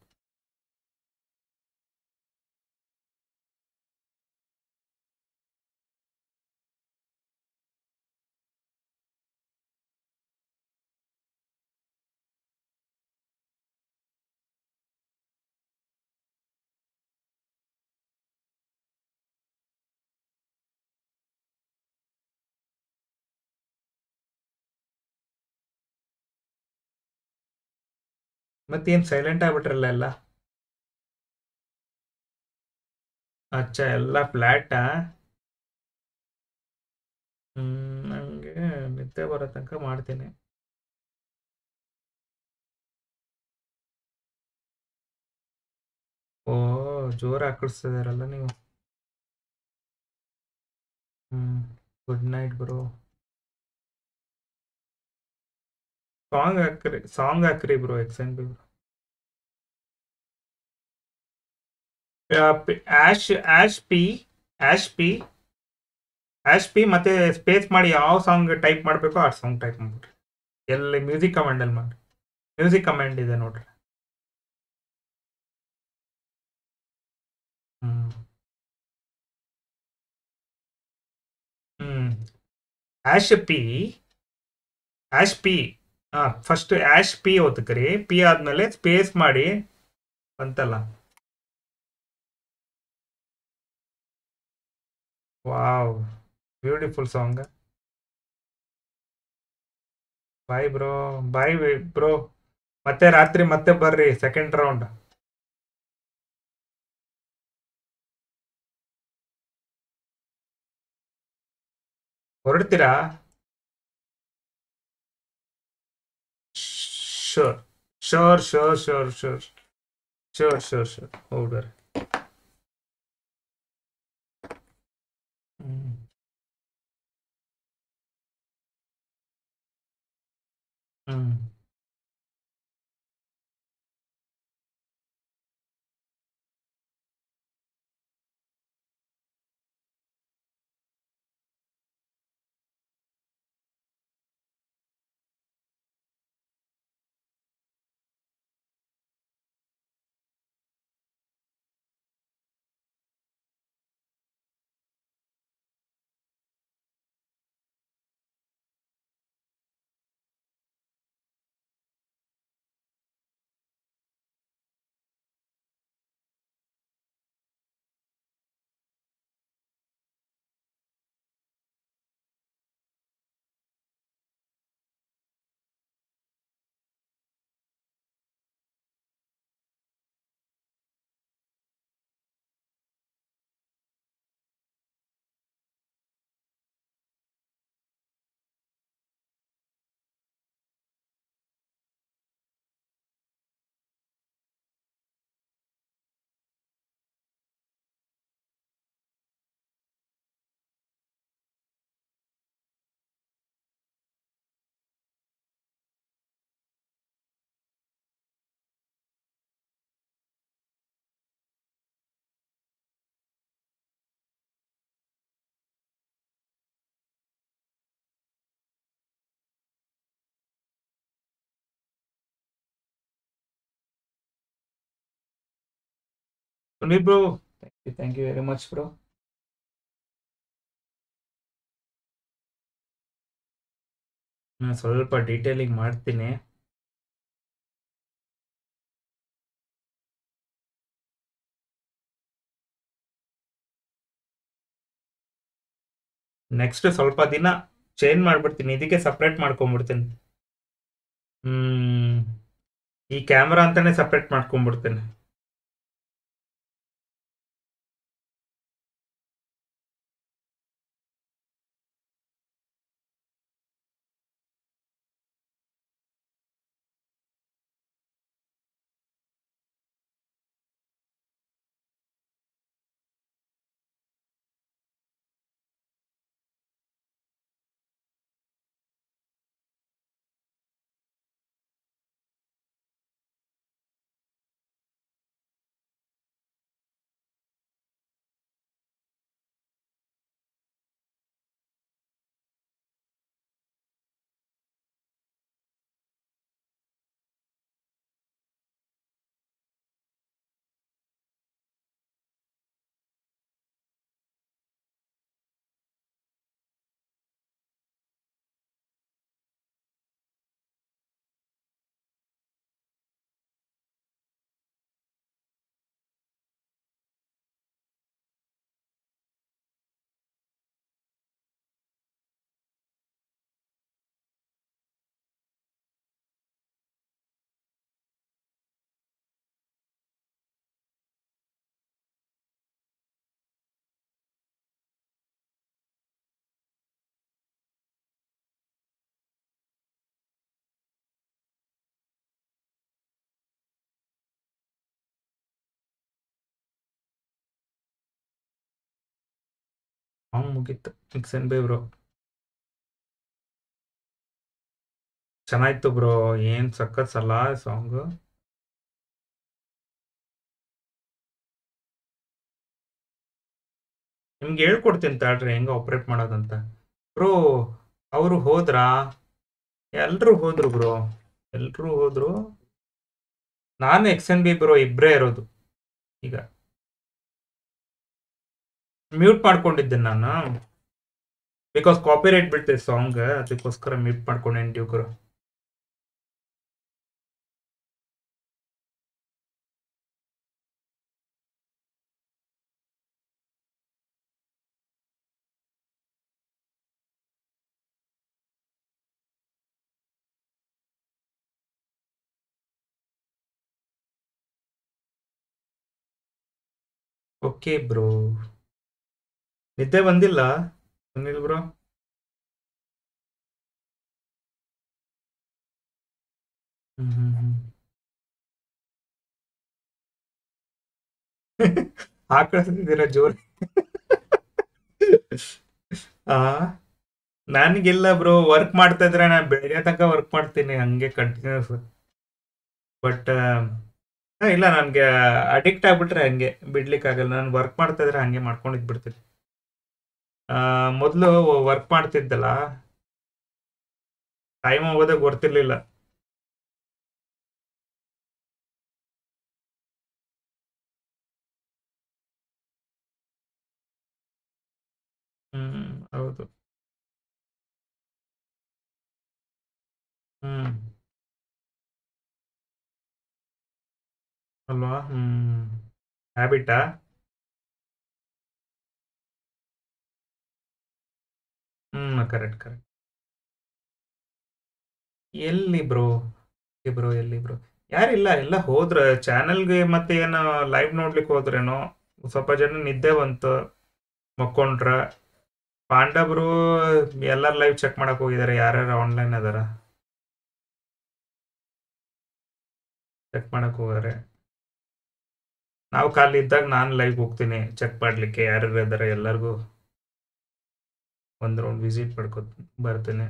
ಮತ್ತೇನು ಸೈಲೆಂಟ್ ಆಗ್ಬಿಟ್ರಲ್ಲ ಎಲ್ಲ? ಅಚ್ಚಾ, ಎಲ್ಲ ಫ್ಲ್ಯಾಟಾ? ಹ್ಮ್, ನಂಗೆ ನಿದ್ದೆ ಬರೋ ತನಕ ಮಾಡ್ತೀನಿ. ಓ, ಜೋರು ಹಾಕಿಸ್ತಿದಾರಲ್ಲ ನೀವು. ಹ್ಮ್, ಗುಡ್ ನೈಟ್ ಬ್ರೋ. ಸಾಂಗ್ ಹಾಕ್ರಿ, ಸಾಂಗ್ ಹಾಕ್ರಿ ಬ್ರೋ, ಎಕ್ಸೆಂಟ್ bro. Hash hash P hash P hash P ಮತ್ತೆ ಸ್ಪೇಸ್ ಮಾಡಿ ಯಾವ ಸಾಂಗ್ ಟೈಪ್ ಮಾಡಬೇಕೋ ಆ ಸಾಂಗ್ ಟೈಪ್ ಮಾಡ್ಬಿಡ್ರಿ. ಎಲ್ಲಿ ಮ್ಯೂಸಿಕ್ ಕಮಾಂಡಲ್ಲಿ ಮಾಡಿ, ಮ್ಯೂಸಿಕ್ ಕಮಾಂಡ್ ಇದೆ ನೋಡ್ರಿ. ಹ್ಮ್ ಹ್ಮ್ ಆಶ್ ಪಿ ಆಶ್ ಪಿ ಹಾಂ, ಫಸ್ಟ್ ಆಶ್ ಪಿ ಓದ್ಕರಿ, ಪಿ ಆದ್ಮೇಲೆ ಸ್ಪೇಸ್ ಮಾಡಿ ಅಂತಲ್ಲ. Wow, beautiful song. Bye bro, bye bro. ಮತ್ತೆ ರಾತ್ರಿ ಮತ್ತೆ ಬರ್ರಿ ಸೆಕೆಂಡ್ ರೌಂಡ್. ಹೊರಡ್ತೀರಾ? ಶೋರ್ sure sure sure sure sure sure ಶೋರ್ ಹೌದರ್. ಹ್ಮ್ ಹ್ಮ್ Sunil bro, thank you thank you very much bro. ನಾನು ಸ್ವಲ್ಪ ಡೀಟೇಲಿಂಗ್ ಮಾಡ್ತೀನಿ. ನೆಕ್ಸ್ಟ್ ಸ್ವಲ್ಪ ದಿನ ಚೇಂಜ್ ಮಾಡ್ಬಿಡ್ತೀನಿ, ಇದಕ್ಕೆ ಸಪ್ರೇಟ್ ಮಾಡ್ಕೊಂಡ್ಬಿಡ್ತೀನಿ. ಹ್ಮ್ ಈ ಕ್ಯಾಮ್ರಾ ಅಂತಾನೆ ಸಪ್ರೇಟ್ ಮಾಡ್ಕೊಂಡ್ಬಿಡ್ತೀನಿ. ಸಾಂಗ್ ಮುಗೀತು ಎಕ್ಸೆನ್ ಬೈ ಬ್ರೋ. ಚೆನ್ನಾಯ್ತು ಬ್ರೋ, ಏನ್ ಸಖತ್ ಸಲ ಸಾಂಗು. ನಿಮ್ಗೆ ಹೇಳ್ಕೊಡ್ತೀನಿ ತಾಳ್ರಿ ಹೆಂಗ ಆಪ್ರೇಟ್ ಮಾಡೋದಂತ. ಬ್ರೋ ಅವರು ಹೋದ್ರಾ? ಎಲ್ರು ಹೋದ್ರು ಬ್ರೋ, ಎಲ್ರು ಹೋದ್ರು. ನಾನು ಎಕ್ಸ್ ಎನ್ ಬಿ ಬ್ರೋ ಇಬ್ಬರೇ ಇರೋದು ಈಗ. ಮ್ಯೂಟ್ ಮಾಡ್ಕೊಂಡಿದ್ದೆ ನಾನು, ಬಿಕಾಸ್ ಕಾಪಿ ರೈಟ್ ಬಿಡ್ತೇವೆ ಸಾಂಗ್, ಅದಕ್ಕೋಸ್ಕರ ಮ್ಯೂಟ್ ಮಾಡ್ಕೊಂಡೇನು ಡ್ಯೂಕರು. ಓಕೆ ಬ್ರೋ, ನಿದ್ದೆ ಬಂದಿಲ್ಲ ಸುನಿಲ್ ಬ್ರೋ? ಹ್ಮ್ ಹ್ಮ್ ಹ್ಮ್ ಹಾಕಿದ್ದೀರಾ ಜೋರ್? ಆ ನನಗಿಲ್ಲ ಬ್ರೋ, ವರ್ಕ್ ಮಾಡ್ತಾ ಇದ್ರೆ ನಾನು ಬೆಳಗ್ಗೆ ತನಕ ವರ್ಕ್ ಮಾಡ್ತೀನಿ ಹಂಗೆ ಕಂಟಿನ್ಯೂಸ್. ಬಟ್ ಇಲ್ಲ, ನನಗೆ ಅಡಿಕ್ಟ್ ಆಗ್ಬಿಟ್ರೆ ಹಂಗೆ ಬಿಡ್ಲಿಕ್ಕಾಗಲ್ಲ. ನಾನು ವರ್ಕ್ ಮಾಡ್ತಾ ಇದ್ರೆ ಹಂಗೆ ಮಾಡ್ಕೊಂಡಿದ್ ಬಿಡ್ತೀನಿ. ಮೊದಲು ವರ್ಕ್ ಮಾಡ್ತಿದ್ದಲ್ಲ, ಟೈಮ್ ಹೋಗೋದೇ ಗೊತ್ತಿರ್ಲಿಲ್ಲ. ಹ್ಮ್ ಹೌದು. ಹ್ಮ್ ಅಲ್ವಾ? ಹ್ಮ್ ಹ್ಯಾಬಿಟಾ? ಹ್ಮ್ ಕರೆಕ್ಟ್ ಕರೆಕ್ಟ್. ಎಲ್ಲಿ ಬ್ರೋ ಬ್ರೋ ಎಲ್ಲಿ ಬ್ರೋ? ಯಾರಿಲ್ಲ, ಎಲ್ಲ ಹೋದ್ರ ಚಾನಲ್ಗೆ. ಮತ್ತೆ ಏನು ಲೈವ್ ನೋಡ್ಲಿಕ್ಕೆ ಹೋದ್ರೇನೋ. ಸ್ವಲ್ಪ ಜನ ನಿದ್ದೆ ಬಂತು, ಮಕ್ಕೊಂಡ್ರ. ಪಾಂಡಬ್ರು ಎಲ್ಲಾರು ಲೈವ್ ಚೆಕ್ ಮಾಡಕ್ ಹೋಗಿದ್ದಾರೆ, ಯಾರ್ಯಾರು ಆನ್ಲೈನ್ ಅದಾರ ಚೆಕ್ ಮಾಡಕ್ ಹೋಗಾರೆ. ನಾವು ಖಾಲಿ ಇದ್ದಾಗ ನಾನು ಲೈವ್ ಹೋಗ್ತೀನಿ ಚೆಕ್ ಮಾಡ್ಲಿಕ್ಕೆ, ಯಾರ್ಯಾರು ಇದಾರೆ ಎಲ್ಲರಿಗೂ ಒಂದ್ ರೌಂಡ್ ವಿಸಿಟ್ ಮಾಡ್ಕೊ ಬರ್ತೀನಿ.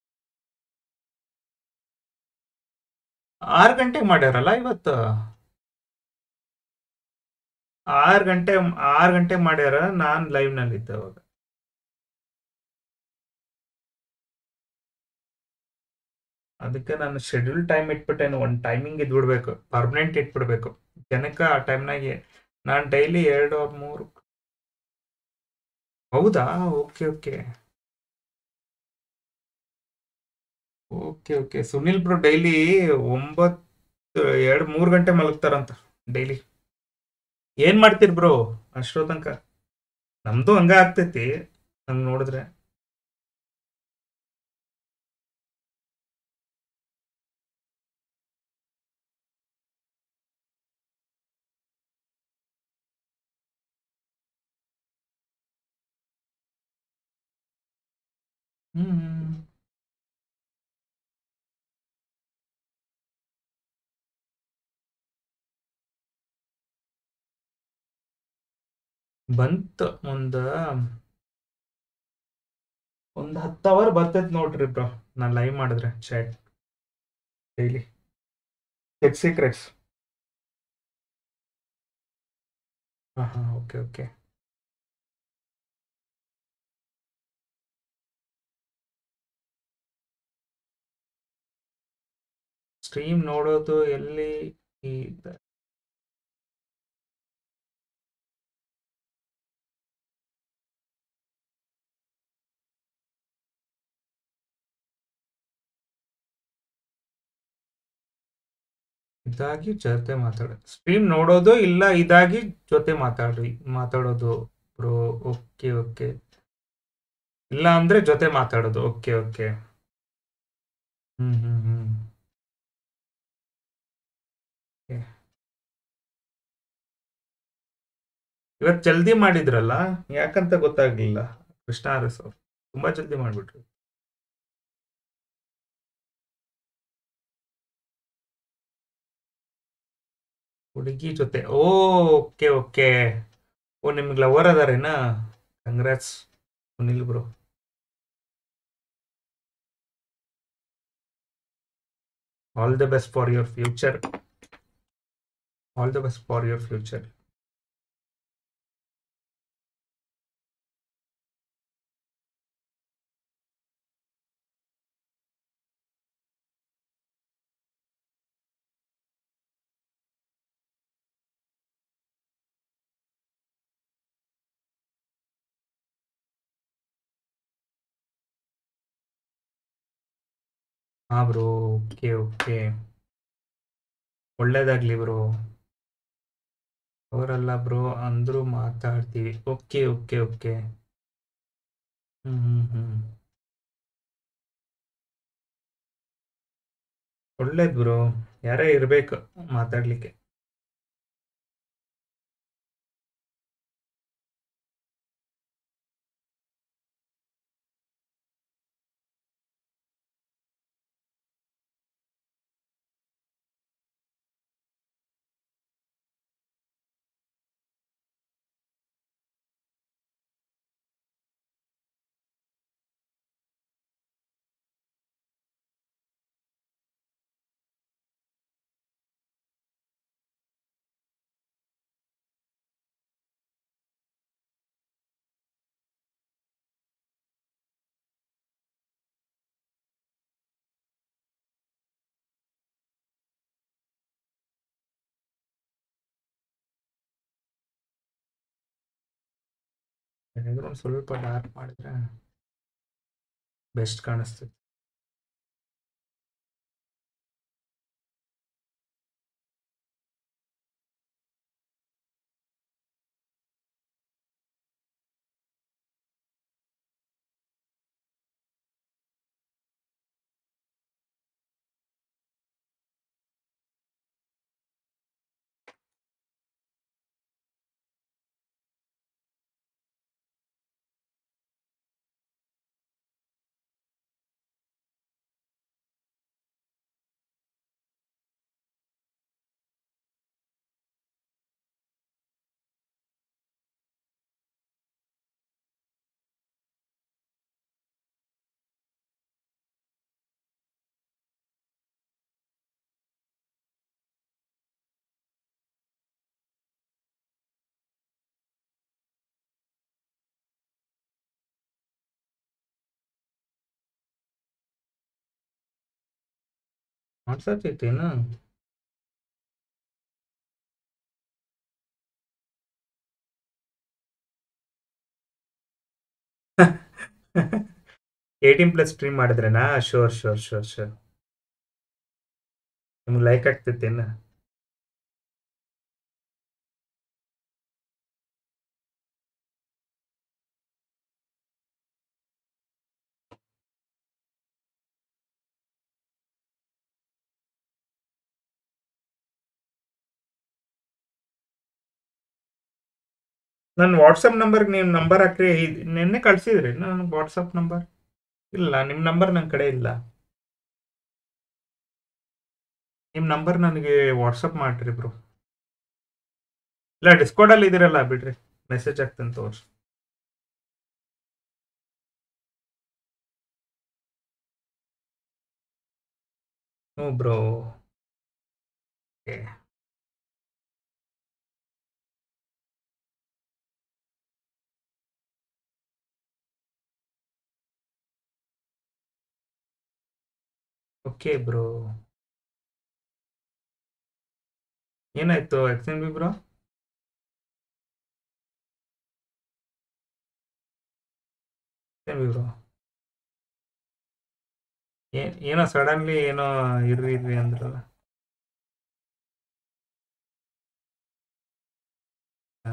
ಆರು ಗಂಟೆಗೆ ಮಾಡ್ಯಾರಲ್ಲ ಇವತ್ತು? ಆರು ಗಂಟೆ ಆರು ಗಂಟೆ ಮಾಡ್ಯಾರ, ನಾನು ಲೈವ್ ನಲ್ಲಿ ಇದ್ದೆ ಅವಾಗ. ಅದಕ್ಕೆ ನಾನು ಶೆಡ್ಯೂಲ್ ಟೈಮ್ ಇಟ್ಬಿಟ್ಟೇನು, ಒಂದು ಟೈಮಿಂಗ್ ಇದ್ಬಿಡ್ಬೇಕು, ಪರ್ಮನೆಂಟ್ ಇಟ್ಬಿಡ್ಬೇಕು ಜನಕ್ಕೆ. ಆ ಟೈಮ್ನಾಗೆ ನಾನು ಡೈಲಿ ಎರಡು ಅವ್ರ ಮೂರು. ಹೌದಾ? Okay okay okay okay Sunil bro daily ಒಂಬತ್ತು ಎರಡು ಮೂರು ಗಂಟೆ ಮಲಗ್ತಾರಂತ ಡೈಲಿ. ಏನ್ ಮಾಡ್ತೀರಿ ಬ್ರೋ ಅಷ್ಟೋ ತನಕ? ನಮ್ದು ಹಂಗ ಆಗ್ತೈತಿ ಹಂಗ ನೋಡಿದ್ರೆ. ಹ್ಮ್ ಬಂತ ಒಂದ ಒಂದ್ ಹತ್ತು ಅವರ್ ಬರ್ತೈತ್ ನೋಡ್ರಿ ಬ್ರೋ, ನಾನು ಲೈವ್ ಮಾಡಿದ್ರೆ ಚಾಟ್ ಡೈಲಿ. ಕೆಟ್ ಸೀಕ್ರೆಟ್ಸ್. ಹಾ ಹಾ ಓಕೆ ಓಕೆ. ಸ್ಟ್ರೀಮ್ ನೋಡೋದು ಎಲ್ಲಿ? ಈ- ಇದಾಗಿ ಜೊತೆ ಮಾತಾಡ ಸ್ಟ್ರೀಮ್ ನೋಡೋದು ಇಲ್ಲ, ಇದಾಗಿ ಜೊತೆ ಮಾತಾಡ್ರಿ ಮಾತಾಡೋದು ಬ್ರೋ. Okay okay. ಇಲ್ಲ ಅಂದ್ರೆ ಜೊತೆ ಮಾತಾಡೋದು. Okay okay. ಹ್ಮ್ ಹ್ಮ್ ಹ್ಮ್ Okay. ಇವತ್ತು ಜಲ್ದಿ ಮಾಡಿದ್ರಲ್ಲ, ಯಾಕಂತ ಗೊತ್ತಾಗ್ಲಿಲ್ಲ. ಕೃಷ್ಣ ಅರಸ್ ಅವ್ರು ತುಂಬಾ ಜಲ್ದಿ ಮಾಡ್ಬಿಟ್ರು. ಹುಡುಗಿ ಜೊತೆ. Okay okay. ಓ ನಿಮ್ಗೆ ಲವರ್ ಅದಾರೇನಾ? Congrats. Sunil bro. All the best for your future. All the best for your future. ಹಾ ಬ್ರೋ, ಓಕೆ ಓಕೆ, ಒಳ್ಳೇದಾಗ್ಲಿ ಬ್ರೋ. ಅವರಲ್ಲ ಬ್ರೋ ಅಂದ್ರೂ ಮಾತಾಡ್ತೀವಿ. Okay okay okay. ಹ್ಮ್ ಹ್ಮ್ ಹ್ಮ್ ಒಳ್ಳೇದ್ ಬ್ರೋ, ಯಾರೇ ಇರ್ಬೇಕು ಮಾತಾಡ್ಲಿಕ್ಕೆ. ಏನಾದ್ರು ಒಂದ್ ಸ್ವಲ್ಪ ಡಾರ್ಕ್ ಮಾಡಿದ್ರೆ ಬೆಸ್ಟ್ ಕಾಣಿಸ್ತದೆ. ಮಾಡ್ಸತ್ತೈತೇನ? ಏಯ್ಟೀನ್ ಪ್ಲಸ್ ಸ್ಟ್ರೀಮ್ ಮಾಡಿದ್ರೇನಾ? ಶೋರ್ ಶೋರ್ ಶೋರ್ ಶೋರ್. ನಿಮ್ಗೆ ಲೈಕ್ ಆಗ್ತೈತೇನ? ನನ್ನ ವಾಟ್ಸಪ್ ನಂಬರ್ಗೆ ನೀವು ನಂಬರ್ ಹಾಕ್ರಿ. ಇದ್- ನೆನ್ನೆ ಕಳ್ಸಿದ್ರಿ ನನಗೆ ವಾಟ್ಸಪ್ ನಂಬರ್? ಇಲ್ಲ, ನಿಮ್ಮ ನಂಬರ್ ನನ್ನ ಕಡೆ ಇಲ್ಲ. ನಿಮ್ಮ ನಂಬರ್ ನನಗೆ ವಾಟ್ಸಪ್ ಮಾಡ್ರಿ ಬ್ರೋ. ಇಲ್ಲ, ಡಿಸ್ಕೌಂಡಲ್ಲಿ ಇದ್ದೀರಲ್ಲ, ಬಿಡ್ರಿ, ಮೆಸೇಜ್ ಆಗ್ತಂತ ತೋರ್ಸಿ. ಹ್ಞೂ ಬ್ರೋ. Okay okay bro. ಏನಾಯ್ತು X N B bro? X N B bro, ಏ- ಏನೋ ಸಡನ್ಲಿ ಏನೋ ಇರ್ರಿ ಇರ್ರಿ ಅಂದ್ರಲ್ಲ. ಹಾ.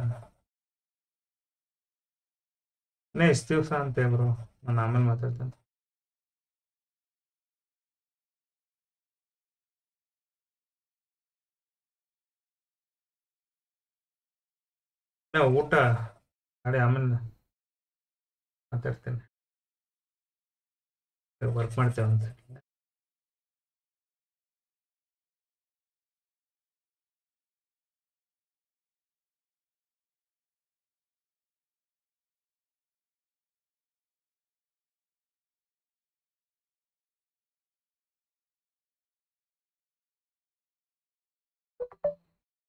ಇನ್ನ ಎಷ್ಟು ದಿವಸ ಅಂತೆ ಬ್ರೋ? ನಾನು ಆಮೇಲೆ ಮಾತಾಡ್ತೇನೆ. ಇನ್ನ ಊಟ ನಾಳೆ ಆಮೇಲೆ ಮಾತಾಡ್ತೇನೆ. ವರ್ಕ್ ಮಾಡ್ತೇವೆ ಅಂತ.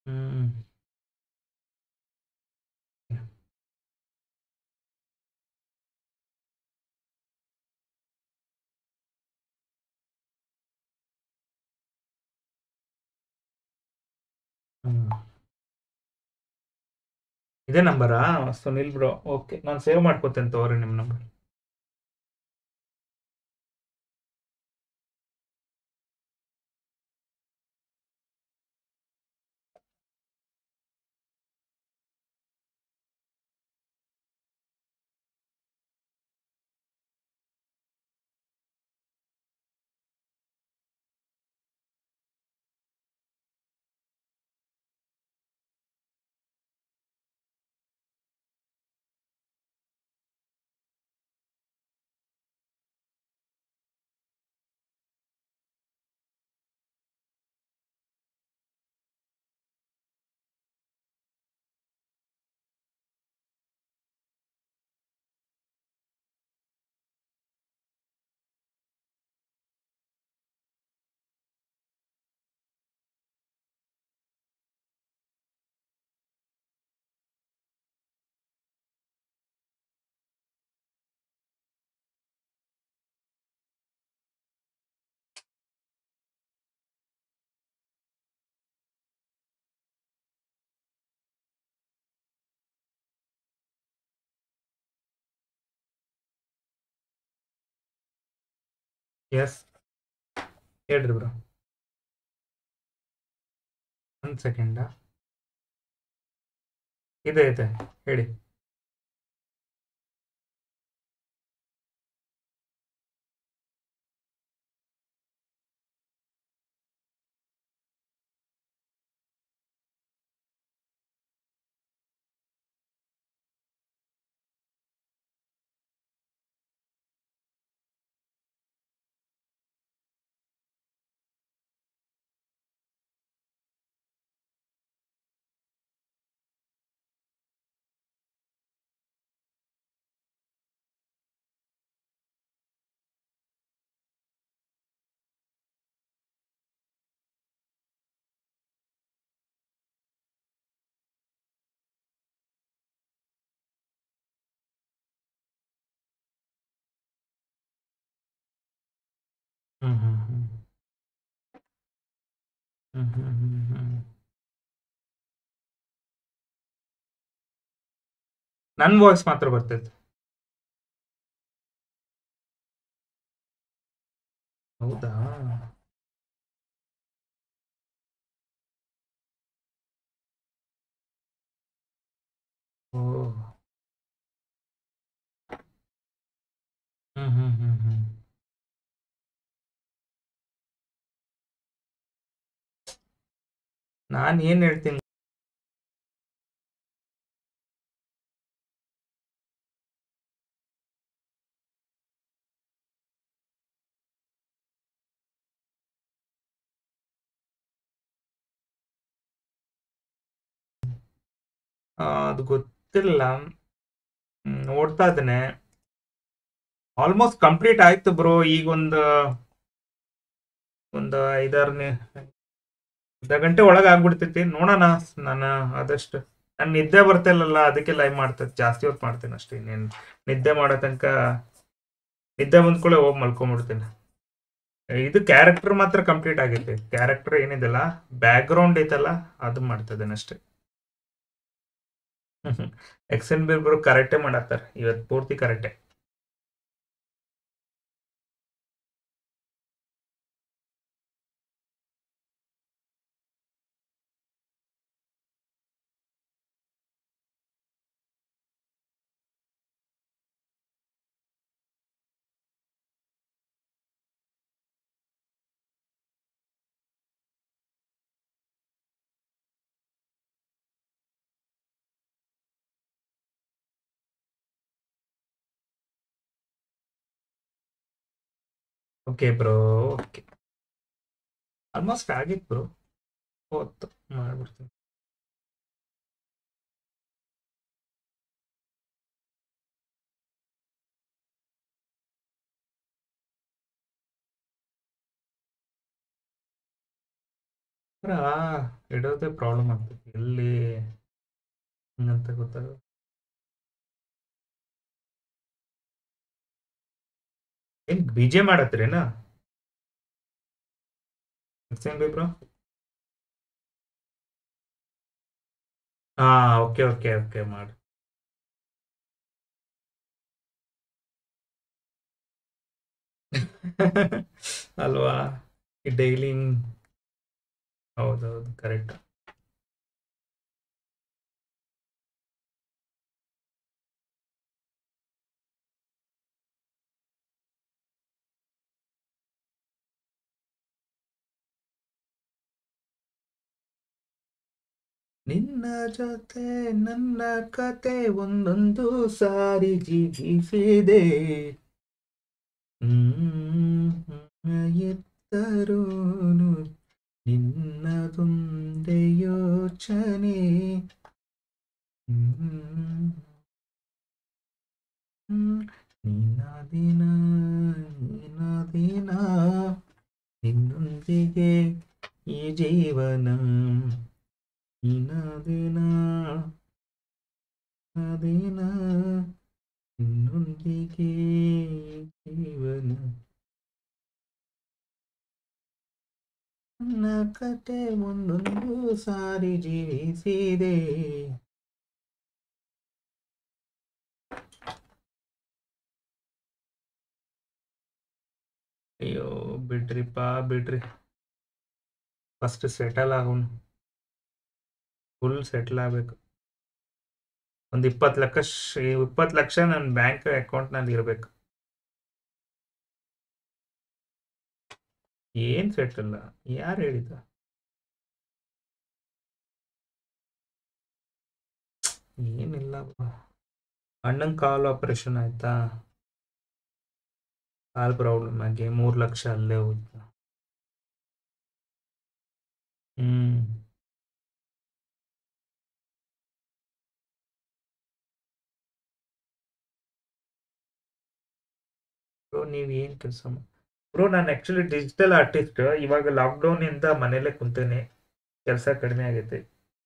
ಹ್ಮ್ ಹ್ಮ್ ಇದೇ ನಂಬರಾ ಸುನಿಲ್ ಬ್ರೋ? ಓಕೆ, ನಾನು ಸೇವ್ ಮಾಡ್ಕೋತೇನೆ ತಗೋರಿ ನಿಮ್ಮ ನಂಬರ್. ಎಸ್, ಹೇಳ್ರಿ ಬ್ರೋ. ಒಂದು ಸೆಕೆಂಡ. ಇದೆ ಇದೆ, ಹೇಳಿ. ಹ್ಮ್ ಹ್ಮ್ ಹ್ಮ್ ಹ್ಮ್ ಹ್ಮ್ ಹ್ಮ್ ಹ್ಮ್ ನನ್ನ ವಾಯ್ಸ್ ಮಾತ್ರ ಬರ್ತೈತೆ. ಹೌದಾ? ಓ. ಹ್ಮ್ ಹ್ಮ್ ಹ್ಮ್ ಹ್ಮ್ ನಾನು ಏನ್ ಹೇಳ್ತೀನಿ, ಆ, ಅದು ಗೊತ್ತಿಲ್ಲ. ಹ್ಮ್, ನೋಡ್ತಾ ಇದ್ದೇನೆ. ಆಲ್ಮೋಸ್ಟ್ ಕಂಪ್ಲೀಟ್ ಆಯ್ತು ಬ್ರೋ. ಈಗ ಒಂದು ಒಂದು ಐದಾರು ಅರ್ಧ ಗಂಟೆ ಒಳಗೆ ಆಗ್ಬಿಡ್ತೈತಿ. ನೋಡೋಣ. ನಾನು ಆದಷ್ಟು, ನಾನು ನಿದ್ದೆ ಬರ್ತಾ ಇಲ್ಲಲ್ಲ, ಅದಕ್ಕೆ ಲೈವ್ ಮಾಡ್ತೈತೆ. ಜಾಸ್ತಿ ಹೊತ್ತು ಮಾಡ್ತೇನೆ ಅಷ್ಟೇ. ಇನ್ನೇನು ನಿದ್ದೆ ಮಾಡೋ ತನಕ, ನಿದ್ದೆ ಬಂದ್ಕೊಳ್ಳೆ ಹೋಗಿ ಮಲ್ಕೊಂಡ್ಬಿಡ್ತೇನೆ. ಇದು ಕ್ಯಾರೆಕ್ಟರ್ ಮಾತ್ರ ಕಂಪ್ಲೀಟ್ ಆಗೈತೆ. ಕ್ಯಾರೆಕ್ಟರ್ ಏನಿದೆಲ್ಲ, ಬ್ಯಾಕ್ ಗ್ರೌಂಡ್ ಐತಲ್ಲ, ಅದು ಮಾಡ್ತಾ ಇದ್ದೇನೆ ಅಷ್ಟೇ. ಎಕ್ಸ್ ಎನ್ ಬಿ ಬ್ರೋ ಕರೆಕ್ಟೇ ಮಾಡತ್ತಾರ ಇವತ್ತು, ಪೂರ್ತಿ ಕರೆಕ್ಟೇ. Okay bro, okay. ಆಲ್ಮೋಸ್ಟ್ ಆಗಿತ್ತು ಬ್ರೋ. ಹೊತ್ತು ಮಾಡ್ಬಿಡ್ತೀನಿ. ಆ ಇಡೋದೇ ಪ್ರಾಬ್ಲಮ್ ಆಗ್ತೈತಿ ಎಲ್ಲಿ ಹಂಗಂತ ಗೊತ್ತಾಗ ಏನ್ ಬಿಜೆ ಮಾಡತ್ತೀರೇನಾ ಬ್ರೋ ಹಾ ಓಕೆ ಓಕೆ ಓಕೆ ಮಾಡಿ ಅಲ್ವಾ ಡೈಲಿ ಹೌದೌದು ಕರೆಕ್ಟ್ ನಿನ್ನ ಜೊತೆ ನನ್ನ ಕತೆ ಒಂದೊಂದು ಸಾರಿ ಜೀವಿಸಿದೆ ಹ್ಮ್ ಎತ್ತರೋನು ನಿನ್ನದೊಂದೇ ಯೋಚನೆ ಹ್ಮ್ ನಿನ್ನ ದಿನ ನಿನ್ನ ದಿನ ನಿನ್ನೊಂದಿಗೆ ಈ ಜೀವನ ನಿನ್ನ ದಿನ ದಿನ ನಿನ್ನೊಂದಿಗೆ ಜೀವನ ನನ್ನ ಕತೆ ಒಂದೊಂದು ಸಾರಿ ಜೀವಿಸಿದೆ ಅಯ್ಯೋ ಬಿಡ್ರಿಪ್ಪ ಬಿಡ್ರಿ ಫಸ್ಟ್ ಸೆಟಲ್ ಆಗೋಣ ಫುಲ್ ಸೆಟಲ್ ಆಗಬೇಕು ಒಂದು ಇಪ್ಪತ್ತು ಲಕ್ಷ ಇಪ್ಪತ್ತು ಲಕ್ಷ ನನ್ನ ಬ್ಯಾಂಕ್ ಅಕೌಂಟ್ನಲ್ಲಿ ಇರಬೇಕು ಏನ್ ಸೆಟಲ್ ಯಾರು ಹೇಳಿದ ಏನಿಲ್ಲ ಅಣ್ಣನ ಕಾಲ್ ಆಪರೇಷನ್ ಆಯ್ತಾ ಕಾಲ್ ಪ್ರಾಬ್ಲಮ್ ಆಗಿ ಮೂರು ಲಕ್ಷ ಅಲ್ಲೇ ಹೋಯ್ತು ಹ್ಮ್ ಬ್ರೋ ನೀವು ಏನು ಕೆಲಸ ಬ್ರೋ ನಾನು ಆ್ಯಕ್ಚುಲಿ ಡಿಜಿಟಲ್ ಆರ್ಟಿಸ್ಟ್ ಇವಾಗ ಲಾಕ್ಡೌನಿಂದ ಮನೇಲೆ ಕುಂತೇನೆ ಕೆಲಸ ಕಡಿಮೆ ಆಗೈತೆ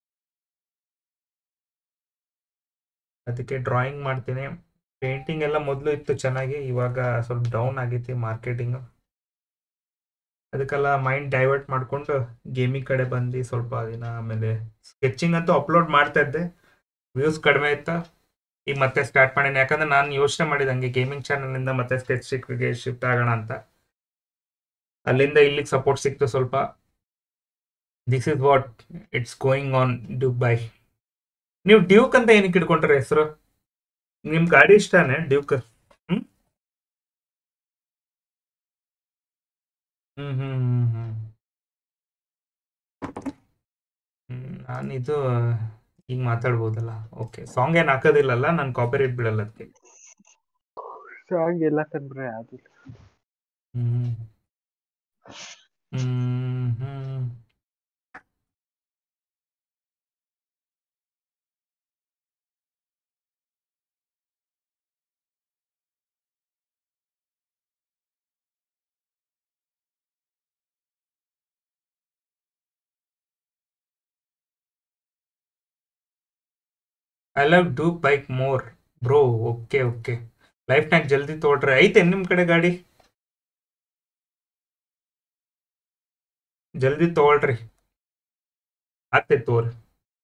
ಅದಕ್ಕೆ ಡ್ರಾಯಿಂಗ್ ಮಾಡ್ತೀನಿ ಪೇಂಟಿಂಗ್ ಎಲ್ಲ ಮೊದಲು ಇತ್ತು ಚೆನ್ನಾಗಿ ಇವಾಗ ಸ್ವಲ್ಪ ಡೌನ್ ಆಗೈತಿ ಮಾರ್ಕೆಟಿಂಗ್ ಅದಕ್ಕೆಲ್ಲ ಮೈಂಡ್ ಡೈವರ್ಟ್ ಮಾಡಿಕೊಂಡು ಗೇಮಿಂಗ್ ಕಡೆ ಬಂದು ಸ್ವಲ್ಪ ದಿನ ಆಮೇಲೆ ಸ್ಕೆಚಿಂಗ್ ಅಂತೂ ಅಪ್ಲೋಡ್ ಮಾಡ್ತಾ ಇದ್ದೆ ವ್ಯೂಸ್ ಕಡಿಮೆ ಇತ್ತು ಈಗ ಮತ್ತೆ ಸ್ಟಾರ್ಟ್ ಮಾಡೀನಿ ಯಾಕಂದ್ರೆ ನಾನು ಯೋಚನೆ ಮಾಡಿದೆ ಹಂಗೆ ಗೇಮಿಂಗ್ ಚಾನಲಿಂದ ಮತ್ತೆ ಸ್ಕೆಚ್ಗೆ ಶಿಫ್ಟ್ ಆಗೋಣ ಅಂತ ಅಲ್ಲಿಂದ ಇಲ್ಲಿಗೆ ಸಪೋರ್ಟ್ ಸಿಕ್ತು ಸ್ವಲ್ಪ this is what it's going on Dubai ನೀವು ಡ್ಯೂಕ್ ಅಂತ ಏನಕ್ಕೆ ಇಟ್ಕೊಂಡ್ರೆ ಹೆಸರು ನಿಮ್ ಗಾಡಿ ಇಷ್ಟಾನೆ ಡ್ಯೂಕ್ ಹ್ಮ್ ಹ್ಮ್ ಹ್ಮ್ ಹ್ಮ್ ಹ್ಮ್ ಹ್ಮ್ ನಾನು ಇದು ಈಗ ಮಾತಾಡ್ಬೋದಲ್ಲ ಓಕೆ ಸಾಂಗ್ ಏನು ಹಾಕೋದಿಲ್ಲಲ್ಲ ನಾನು ಕಾಪಿರೈಟ್ ಬಿಡಲ್ಲ ಅದಕ್ಕೆ ಸಾಂಗ್ ಎಲ್ಲ ಕಂಡ್ರೆ ಅದು ಹ್ಮ್ ಹ್ಮ್ ಹ್ಮ್ I love do bike more bro okay okay ಲೈಫ್ನಾಗ ಜಲ್ದಿ ತೋಡ್ರಿ ಐತೆ ನಿಮ್ಮ ಕಡೆ ಗಾಡಿ ಜಲ್ದಿ ತಗೊಳ್ರಿ ಆಗ್ತೈತೆ ತೋರಿ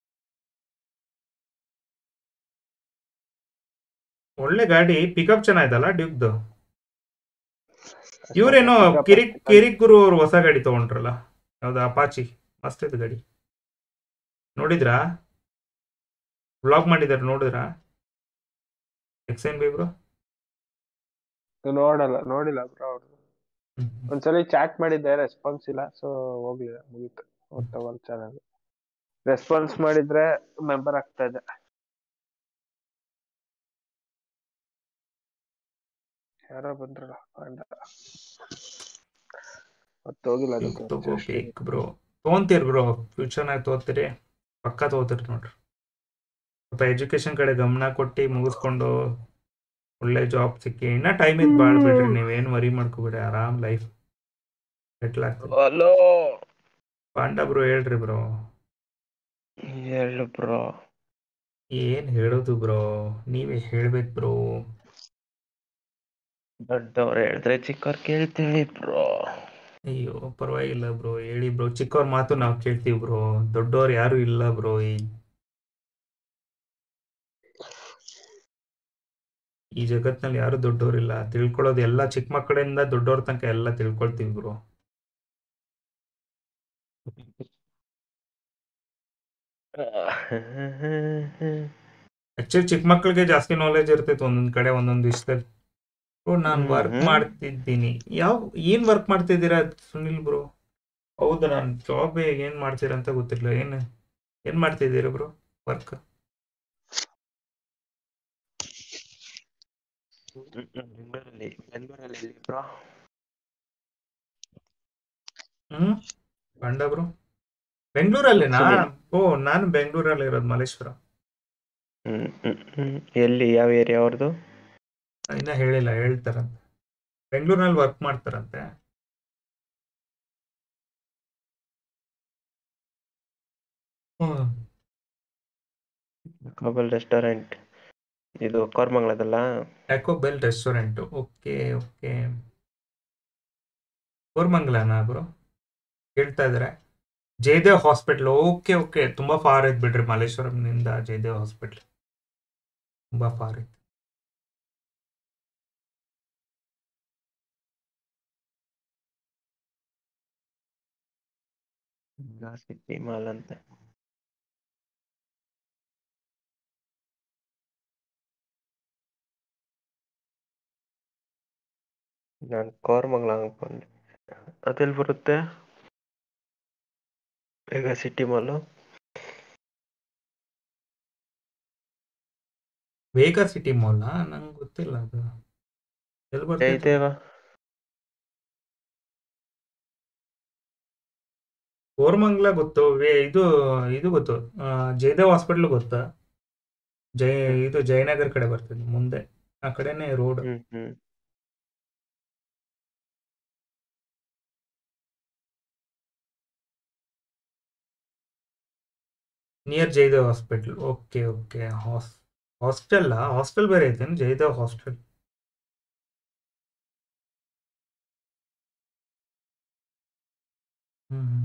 ಒಳ್ಳೆ ಗಾಡಿ ಪಿಕಪ್ ಚೆನ್ನಾಯ್ತಲ್ಲ ಡ್ಯೂಕ್ದು ಇವ್ರೇನೋ ಕಿರಿಕ್ ಕಿರಿಕ್ ಗುರು ಅವ್ರು ಹೊಸ ಗಾಡಿ ತಗೊಂಡ್ರಲ್ಲ ಯಾವ್ದು ಅಪಾಚಿ ಮಸ್ತ್ ಇದು ಗಾಡಿ ನೋಡಿದ್ರಾ ವ್ಲಾಗ್ ಮಾಡಿದಾರೆ ನೋಡಿದ್ರಾ ಎಕ್ಸೈನ್ ಬೈ ಬ್ರೋ ನೋಡಲ್ಲ ನೋಡಿಲ್ಲ ಬ್ರೋ ಅವ್ರು ಒಂದ್ಸಲಿ ಚಾಟ್ ಮಾಡಿದ್ದೆ ರೆಸ್ಪಾನ್ಸ್ ಇಲ್ಲ ಸೊ ಹೋಗ್ಲಿಲ್ಲ ಮುಗೀತು ತಗೊಳ್ ಚಾನಲ್ ರೆಸ್ಪಾನ್ಸ್ ಮಾಡಿದ್ರೆ ಮೆಂಬರ್ ಆಗ್ತಾ ಇದೆ ಯಾರೋ ಬಂದ್ರಲ್ಲ ಪಾಂಡ ಮತ್ತೆ ಹೋಗಿಲ್ಲ ಅದಕ್ಕೆ ತಗೋಬೇಕು ಬ್ರೋ ತೊಗೊಂತೀರಿ ಬ್ರೋ ಫ್ಯೂಚರ್ನಾಗ ತಗೋತೀರಿ ಪಕ್ಕ ತಗೋತೀರಿ ನೋಡ್ರಿ ಸ್ವಲ್ಪ ಎಜುಕೇಶನ್ ಕಡೆ ಗಮನ ಕೊಟ್ಟು ಮುಗಿಸ್ಕೊಂಡು ಒಳ್ಳೆ ಜಾಬ್ ಸಿಕ್ಕಿ ಇನ್ನ ಟೈಮ್ ಇದ್ ಬಾಳ್ ಬಿಡ್ರಿ ನೀವೇನು ವರಿ ಮಾಡ್ಕೋಬೇಡಿ ಆರಾಮ್ ಲೈಫ್ ಸೆಟ್ಲ್ ಆಗ್ತದೆ ಹಲೋ ಪಾಂಡ ಬ್ರೋ ಹೇಳ್ರಿ ಬ್ರೋ. ಹೇಳು ಬ್ರೋ. ಏನ್ ಹೇಳೋದು ಬ್ರೋ, ನೀವೇ ಹೇಳ್ಬೇಕು ಬ್ರೋ. ದೊಡ್ಡವ್ರು ಹೇಳಿದ್ರೆ ಚಿಕ್ಕವ್ರು ಕೇಳ್ತೀವಿ ಬ್ರೋ. ಅಯ್ಯೋ ಪರವಾಗಿಲ್ಲ ಬ್ರೋ, ಹೇಳಿ ಬ್ರೋ. ಚಿಕ್ಕವ್ರ ಮಾತು ನಾವು ಕೇಳ್ತೀವಿ ಬ್ರೋ, ದೊಡ್ಡವ್ರು ಯಾರು ಇಲ್ಲ ಬ್ರೋ. ಈ ಈ ಜಗತ್ನಲ್ಲಿ ಯಾರು ದೊಡ್ಡವರಿಲ್ಲ. ತಿಳ್ಕೊಳ್ಳೋದು ಎಲ್ಲ ಚಿಕ್ಕ ಮಕ್ಕಳಿಂದ ದೊಡ್ಡವ್ರ ತನಕ ಎಲ್ಲ ತಿಳ್ಕೊಳ್ತೀವಿ ಬ್ರೋ. ಆಕ್ಚುಲಿ ಚಿಕ್ಕ ಮಕ್ಕಳಿಗೆ ಜಾಸ್ತಿ ನಾಲೆಜ್ ಇರ್ತೈತೆ ಒಂದೊಂದ್ ಕಡೆ ಒಂದೊಂದು ವಿಷಯದಲ್ಲಿ. ಬ್ರೋ ನಾನು ಹ್ಮ್ ವರ್ಕ್ ಹ್ಮ್ ಮಾಡ್ತಿದ್ದೀನಿ. ಯಾವ ಏನ್ ವರ್ಕ್ ಮಾಡ್ತಿದ್ದೀರಾ ಸುನಿಲ್ ಬ್ರೋ? ಹೌದು, ನಾನು ಜಾಬ್ ಏನ್ ಮಾಡ್ತೀರಾ ಅಂತ ಗೊತ್ತಿಲ್ಲ. ಏನ್ ಏನ್ ಮಾಡ್ತಿದ್ದೀರಾ ಬ್ರೋ ವರ್ಕ್? ಬೆಂಗಳೂರಲ್ಲಿ ಬೆಂಗಳೂರಲ್ಲಿ ಎಲ್ಲಿ ಬ್ರೋ? ಹ್ಮ್ ಕಂಡ ಬ್ರೋ, ಬೆಂಗಳೂರಲ್ಲೇನಾ? ಸುನಿಲ್. ಓ, ನಾನು ಬೆಂಗಳೂರಲ್ಲಿ ಇರೋದು, ಮಲ್ಲೇಶ್ವರ. ಹ್ಮ್ ಹ್ಮ್ ಹ್ಮ್ ಎಲ್ಲಿ, ಯಾವ ಏರಿಯಾ ಅವ್ರದ್ದು? ಇನ್ನ ಹೇಳಿಲ್ಲ, ಹೇಳ್ತಾರಂತೆ. ಬೆಂಗಳೂರಿನಲ್ಲಿ ವರ್ಕ್ ಮಾಡ್ತಾರಂತೆ. ಹ್ಮ್ ಕಬಲ್ ರೆಸ್ಟೋರೆಂಟ್, ಇದು ಕೋರ್ಮಂಗ್ಲದಲ್ಲ. Taco Bell restaurant. Okay okay, ಕೋರ್ಮಂಗ್ಲನಾ ಬ್ರೋ ಹೇಳ್ತಾ ಇದಾರೆ? ಜಯದೇವ್ ಹಾಸ್ಪಿಟ್ಲ್. ಓಕೆ ಓಕೆ, ತುಂಬಾ ಫಾರ್ ಐತ್ ಬಿಡ್ರಿ ಮಲ್ಲೇಶ್ವರಂನಿಂದ ಜಯದೇವ್ ಹಾಸ್ಪಿಟ್ಲ್, ತುಂಬಾ ಫಾರ್ ಐತ್. ಸಿಟಿ ಮಾಲ್ ಅಂತ. ನಾನು ಕೋರ್ಮಂಗ್ಲ ಅನ್ಕೊಂಡೆ. ಅದೆಲ್ಲಿ ಬರುತ್ತೆ? ಬೇಗ city mall. Vega city mall ನಂಗೆ ಗೊತ್ತಿಲ್ಲ ಅದು ಎಲ್ಲಿ ಬರ್ತೈತೆ. ಜಯದೇವ. ಕೋರಮಂಗ್ಲ ಗೊತ್ತು, ವೇ ಇದು ಇದು ಗೊತ್ತು, ಆ, ಜಯದೇವ್ ಹಾಸ್ಪಿಟ್ಲ್ ಗೊತ್ತಾ? ಜಯ ಹ್ಮ್ ಇದು ಜಯನಗರ್ ಕಡೆ ಬರ್ತದೆ ಮುಂದೆ, ಆ ಕಡೆನೇ ರೋಡ್. ಹ್ಮ್ ಹ್ಮ್ near Jayadev hospital. Okay okay, ಹಾಸ್ ಹಾಸ್ಟೆಲ್ ಹಾಸ್ಟೆಲ್ ಬೇರೆ ಐತೇನು ಜಯದೇವ್ ಹಾಸ್ಟೆಲ್? ಹ್ಮ್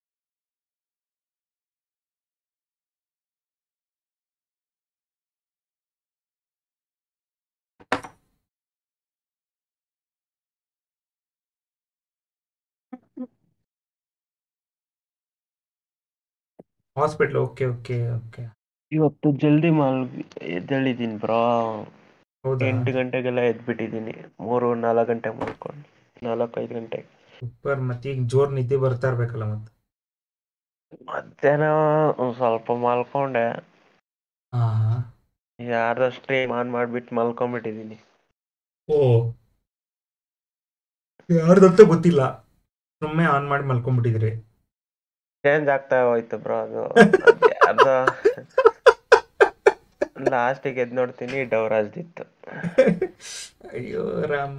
ಹಾಸ್ಪಿಟ್ಲ್. Okay okay okay. ಇವತ್ತು ಜಲ್ದಿ ಮಾಲ್ ಎದ್ದೇಳಿದ್ದೀನಿ ಬ್ರೋ. ಹೌದಾ, ಎಂಟು ಗಂಟೆಗೆಲ್ಲ ಎದ್ಬಿಟ್ಟಿದ್ದೀನಿ. ಮೂರು ನಾಲ್ಕು ಗಂಟೆಗೆ ಮಲ್ಕೊಂಡು, ನಾಲ್ಕು ಐದು ಗಂಟೆಗೆ. ಸೂಪರ್. ಮತ್ತೆ ಈಗ ಜೋರ್ ನಿದ್ದೆ ಬರ್ತಾ ಇರ್ಬೇಕಲ್ಲ ಮತ್ತೆ? ಮಧ್ಯಾಹ್ನ ಒಂದ್ ಸ್ವಲ್ಪ ಮಲ್ಕೊಂಡೆ. ಹಾ ಹಾ. ಯಾರ್ದೋ ಸ್ಟ್ರೀಮ್ ಆನ್ ಮಾಡ್ಬಿಟ್ಟು ಮಲ್ಕೊಂಡ್ಬಿಟ್ಟಿದ್ದೀನಿ. ಓ, ಯಾರ್ದಂತ ಗೊತ್ತಿಲ್ಲ, ಸುಮ್ಮನೆ ಆನ್ ಮಾಡಿ ಮಲ್ಕೊಂಡ್ಬಿಟ್ಟಿದ್ರಿ. ಚೇಂಜ್ ಆಗ್ತಾ ಹೋಯ್ತು ಬ್ರೋ ಅದು. ಅದ್ ಯಾರ್ದೋ ಲಾಸ್ಟಿಗೆ ಎದ್ದು ನೋಡ್ತೀನಿ ಡವರಾಜ್ದಿತ್ತು. ಅಯ್ಯೋ ರಾಮ.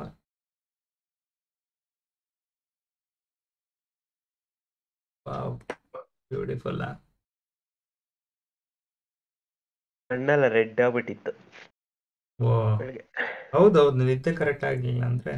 ಬ್ಯೂಟಿಫುಲ್. ಕಣ್ಣೆಲ್ಲ ರೆಡ್ ಆಗ್ಬಿಟ್ಟಿತ್ತು ಓ ಬೆಳಿಗ್ಗೆ. ಹೌದೌದು, ನಿದ್ದೆ ಕರೆಕ್ಟ್ ಆಗ್ಲಿಲ್ಲ ಅಂದ್ರೆ.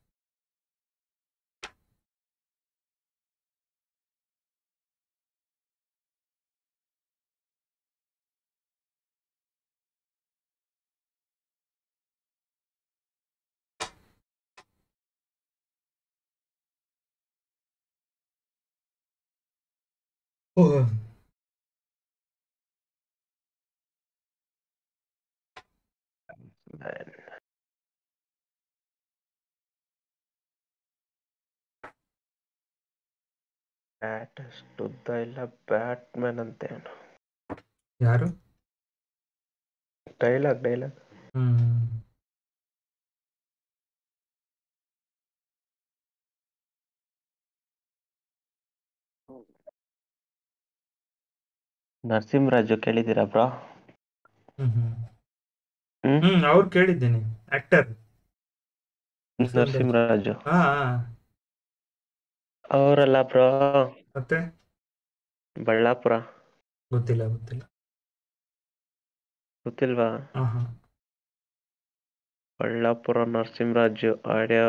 ಓ, ಬ್ಯಾಟ್ ಅಷ್ಟು ಉದ್ದ ಇಲ್ಲ, ಬ್ಯಾಟ್ಮನ್ ಅಂತೆ. ಯಾರು? ಡೈಲಾಗ್ ಡೈಲಾಗ್ ಹ್ಮ್ ನರಸಿಂಹರಾಜು ಕೇಳಿದ್ದೀರಾ ಬ್ರೋ? ಹ್ಮ್ ಹ್ಮ್ ಹ್ಮ್ ಹ್ಮ್ ಅವ್ರು ಕೇಳಿದ್ದೀನಿ, ಆಕ್ಟರ್ ನರಸಿಂಹರಾಜ್. ನರಸಿಂಹರಾಜು ಹಾ ಹಾ. ಅವರಲ್ಲ ಬ್ರೋ. ಮತ್ತೆ ಬಳ್ಳಾಪುರ ಗೊತ್ತಿಲ್ಲ ಗೊತ್ತಿಲ್ಲ. ಗೊತ್ತಿಲ್ವಾ? ಹಾಂ ಹಾಂ ಬಳ್ಳಾಪುರ ನರಸಿಂಹರಾಜು ಆಡಿಯೋ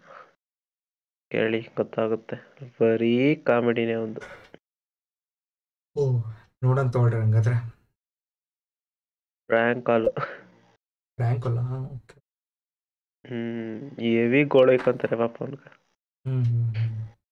ಕೇಳಿ ಗೊತ್ತಾಗುತ್ತೆ. ಬರೀ ಕಾಮಿಡಿನೇ ಒಂದು. ಓ ನೋಡೋಣ ತಗೊಳ್ರಿ ಹಂಗಾದ್ರೆ. ರ್ಯಾಂಕ್ ಕಾಲು. ರ್ಯಾಂಕ್ ಅಲ್ಲ. ಹಾಂ ಓಕೆ. ಹ್ಮ್ ಹೆವಿ ಗೋಳೈಕಂತಾರೆ ಪಾಪ ಅವ್ನಿಗೆ. ಹ್ಞೂ ಹ್ಞೂ ಹ್ಞೂ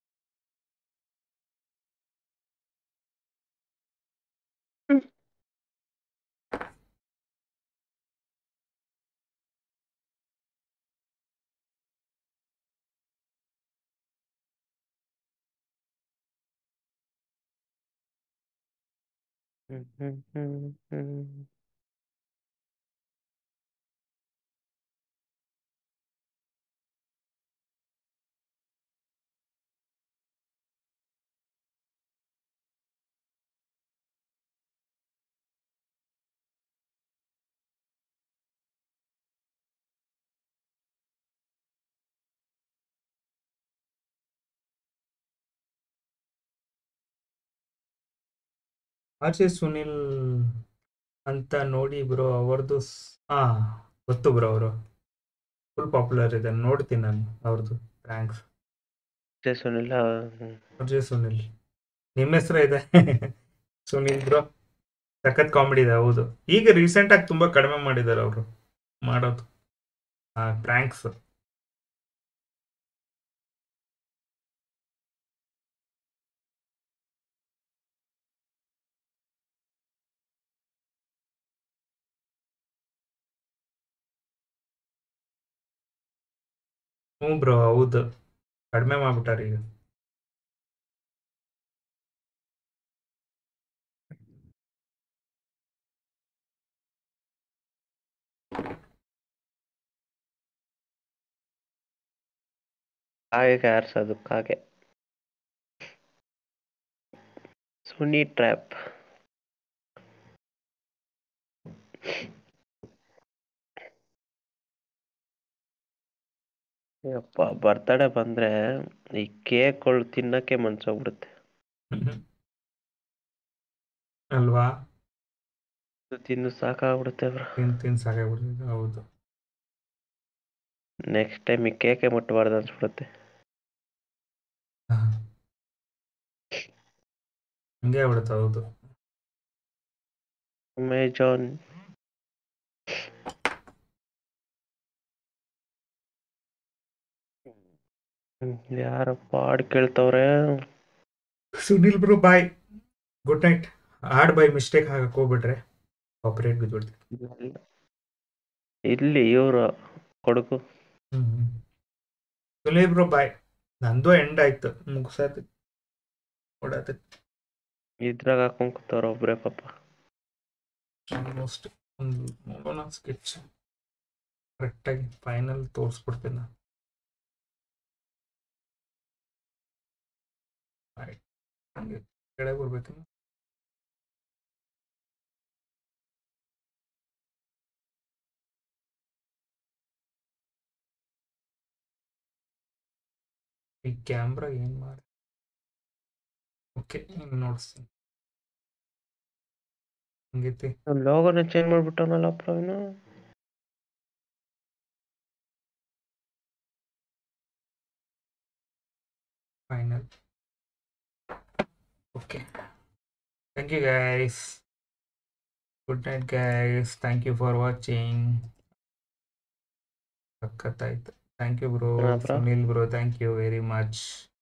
ಹ್ಮ್ ಹ್ಮ್ ಹ್ಮ್ ಹ್ಮ್ ಆರ್ ಜೆ ಸುನಿಲ್ ಅಂತ ನೋಡಿ ಬ್ರೋ ಅವ್ರದ್ದು. ಹಾಂ ಗೊತ್ತು ಬ್ರೋ, ಅವರು ಫುಲ್ ಪಾಪ್ಯುಲರ್ ಇದೆ, ನೋಡ್ತೀನಿ ನಾನು ಅವ್ರದ್ದು thanks. J Sunil. R J Sunil ನಿಮ್ಮ ಹೆಸರು ಇದೆ ಸುನಿಲ್ ಬ್ರೋ. ಸಖತ್ ಕಾಮಿಡಿ ಇದೆ. ಹೌದು, ಈಗ ರೀಸೆಂಟಾಗಿ ತುಂಬ ಕಡಿಮೆ ಮಾಡಿದ್ದಾರೆ ಅವರು ಮಾಡೋದು ಪ್ರ್ಯಾಂಕ್ಸ್. ಹ್ಞೂ ಬ್ರೋ, ಹೌದು, ಕಡಿಮೆ ಮಾಡ್ಬಿಟ್ಟಾರೆ ಈಗ. ಕಾಗೆ ಆರ್ಸೋದು ಕಾಗೆ. ಸುನಿ ಟ್ರ್ಯಾಪ್. ಯಪ್ಪ ಬರ್ತಡೇ ಬಂದ್ರೆ ಈ ಕೇಕ್ಗಳು ತಿನ್ನಕ್ಕೆ ಮನ್ಸೋಗ್ಬಿಡುತ್ತೆ ಅಲ್ವಾ? ಇದು ತಿಂದು ಸಾಕಾಗ್ಬಿಡುತ್ತೆ ಬ್ರೋ. ತಿನ್ ತಿನ್ ಸಾಕಾಗ್ಬಿಡ್ತಿದೆ. ಹೌದು, ನೆಕ್ಸ್ಟ್ ಟೈಮ್ ಈ ಕೇಕೆ ಮುಟ್ಟಬಾರ್ದು ಅನ್ಸ್ಬಿಡುತ್ತೆ. ಹಾಂ ಹಂಗೆ ಆಗ್ಬಿಡುತ್ತೆ. ಹೌದು, ಅಮೆಜಾನ್. ಯಾರಪ್ಪ ಹಾಡ್ ಕೇಳ್ತವ್ರೆ? Sunil bro bye, good night. ಹಾಡ್ ಬೈ ಮಿಸ್ಟೇಕ್ ಹಾಕಕ್ಕೆ ಹೋಗ್ಬಿಟ್ರೆ ಕಾಪಿರೈಟ್ ಬಿದ್ಬಿಡ್ತೀವಿ. ಇಲ್ಲಿ ಇವರು ಕೊಡಗು. ಹ್ಞೂ ಹ್ಞೂ ಸುನಿಲ್ ಬ್ರೋ ಬಾಯ್. ನಂದು ಎಂಡ್ ಆಯ್ತು, ಮುಗಿಸೋದು ಕೊಡೋದು ಇದ್ರಾಗ ಹಾಕೊಂಡ್ ಕೂತವ್ರ ಒಬ್ರೇ ಪಾಪ. ಆಲ್ಮೋಸ್ಟ್. ಒಂದು ನೋಡೋಣ ಸ್ಕೆಚ್ ಕರೆಕ್ಟಾಗಿ ಫೈನಲ್ ತೋರಿಸ್ಬಿಡ್ತೀನಿ ನಾನು. ಆಯ್ತು, ಹಂಗೆ ಕೆಳಗೆ ಬರ್ಬೇಕು. ಈ ಕ್ಯಾಮ್ರಾ ಏನು ಮಾಡಿ. ಓಕೆ, ಇನ್ನು ನೋಡಿಸ್ತೀನಿ. ಹಂಗೈತಿ. ಲೋಗೋನ ಚೇಂಜ್ ಮಾಡ್ಬಿಟ್ಟವನಲ್ಲ Praveen. Final. Okay, thank you guys. Good night guys. Thank you for watching. ಸಖತ್ತಾಯ್ತು. Thank you bro. ಹಾ bro. Sunil bro, thank you very much.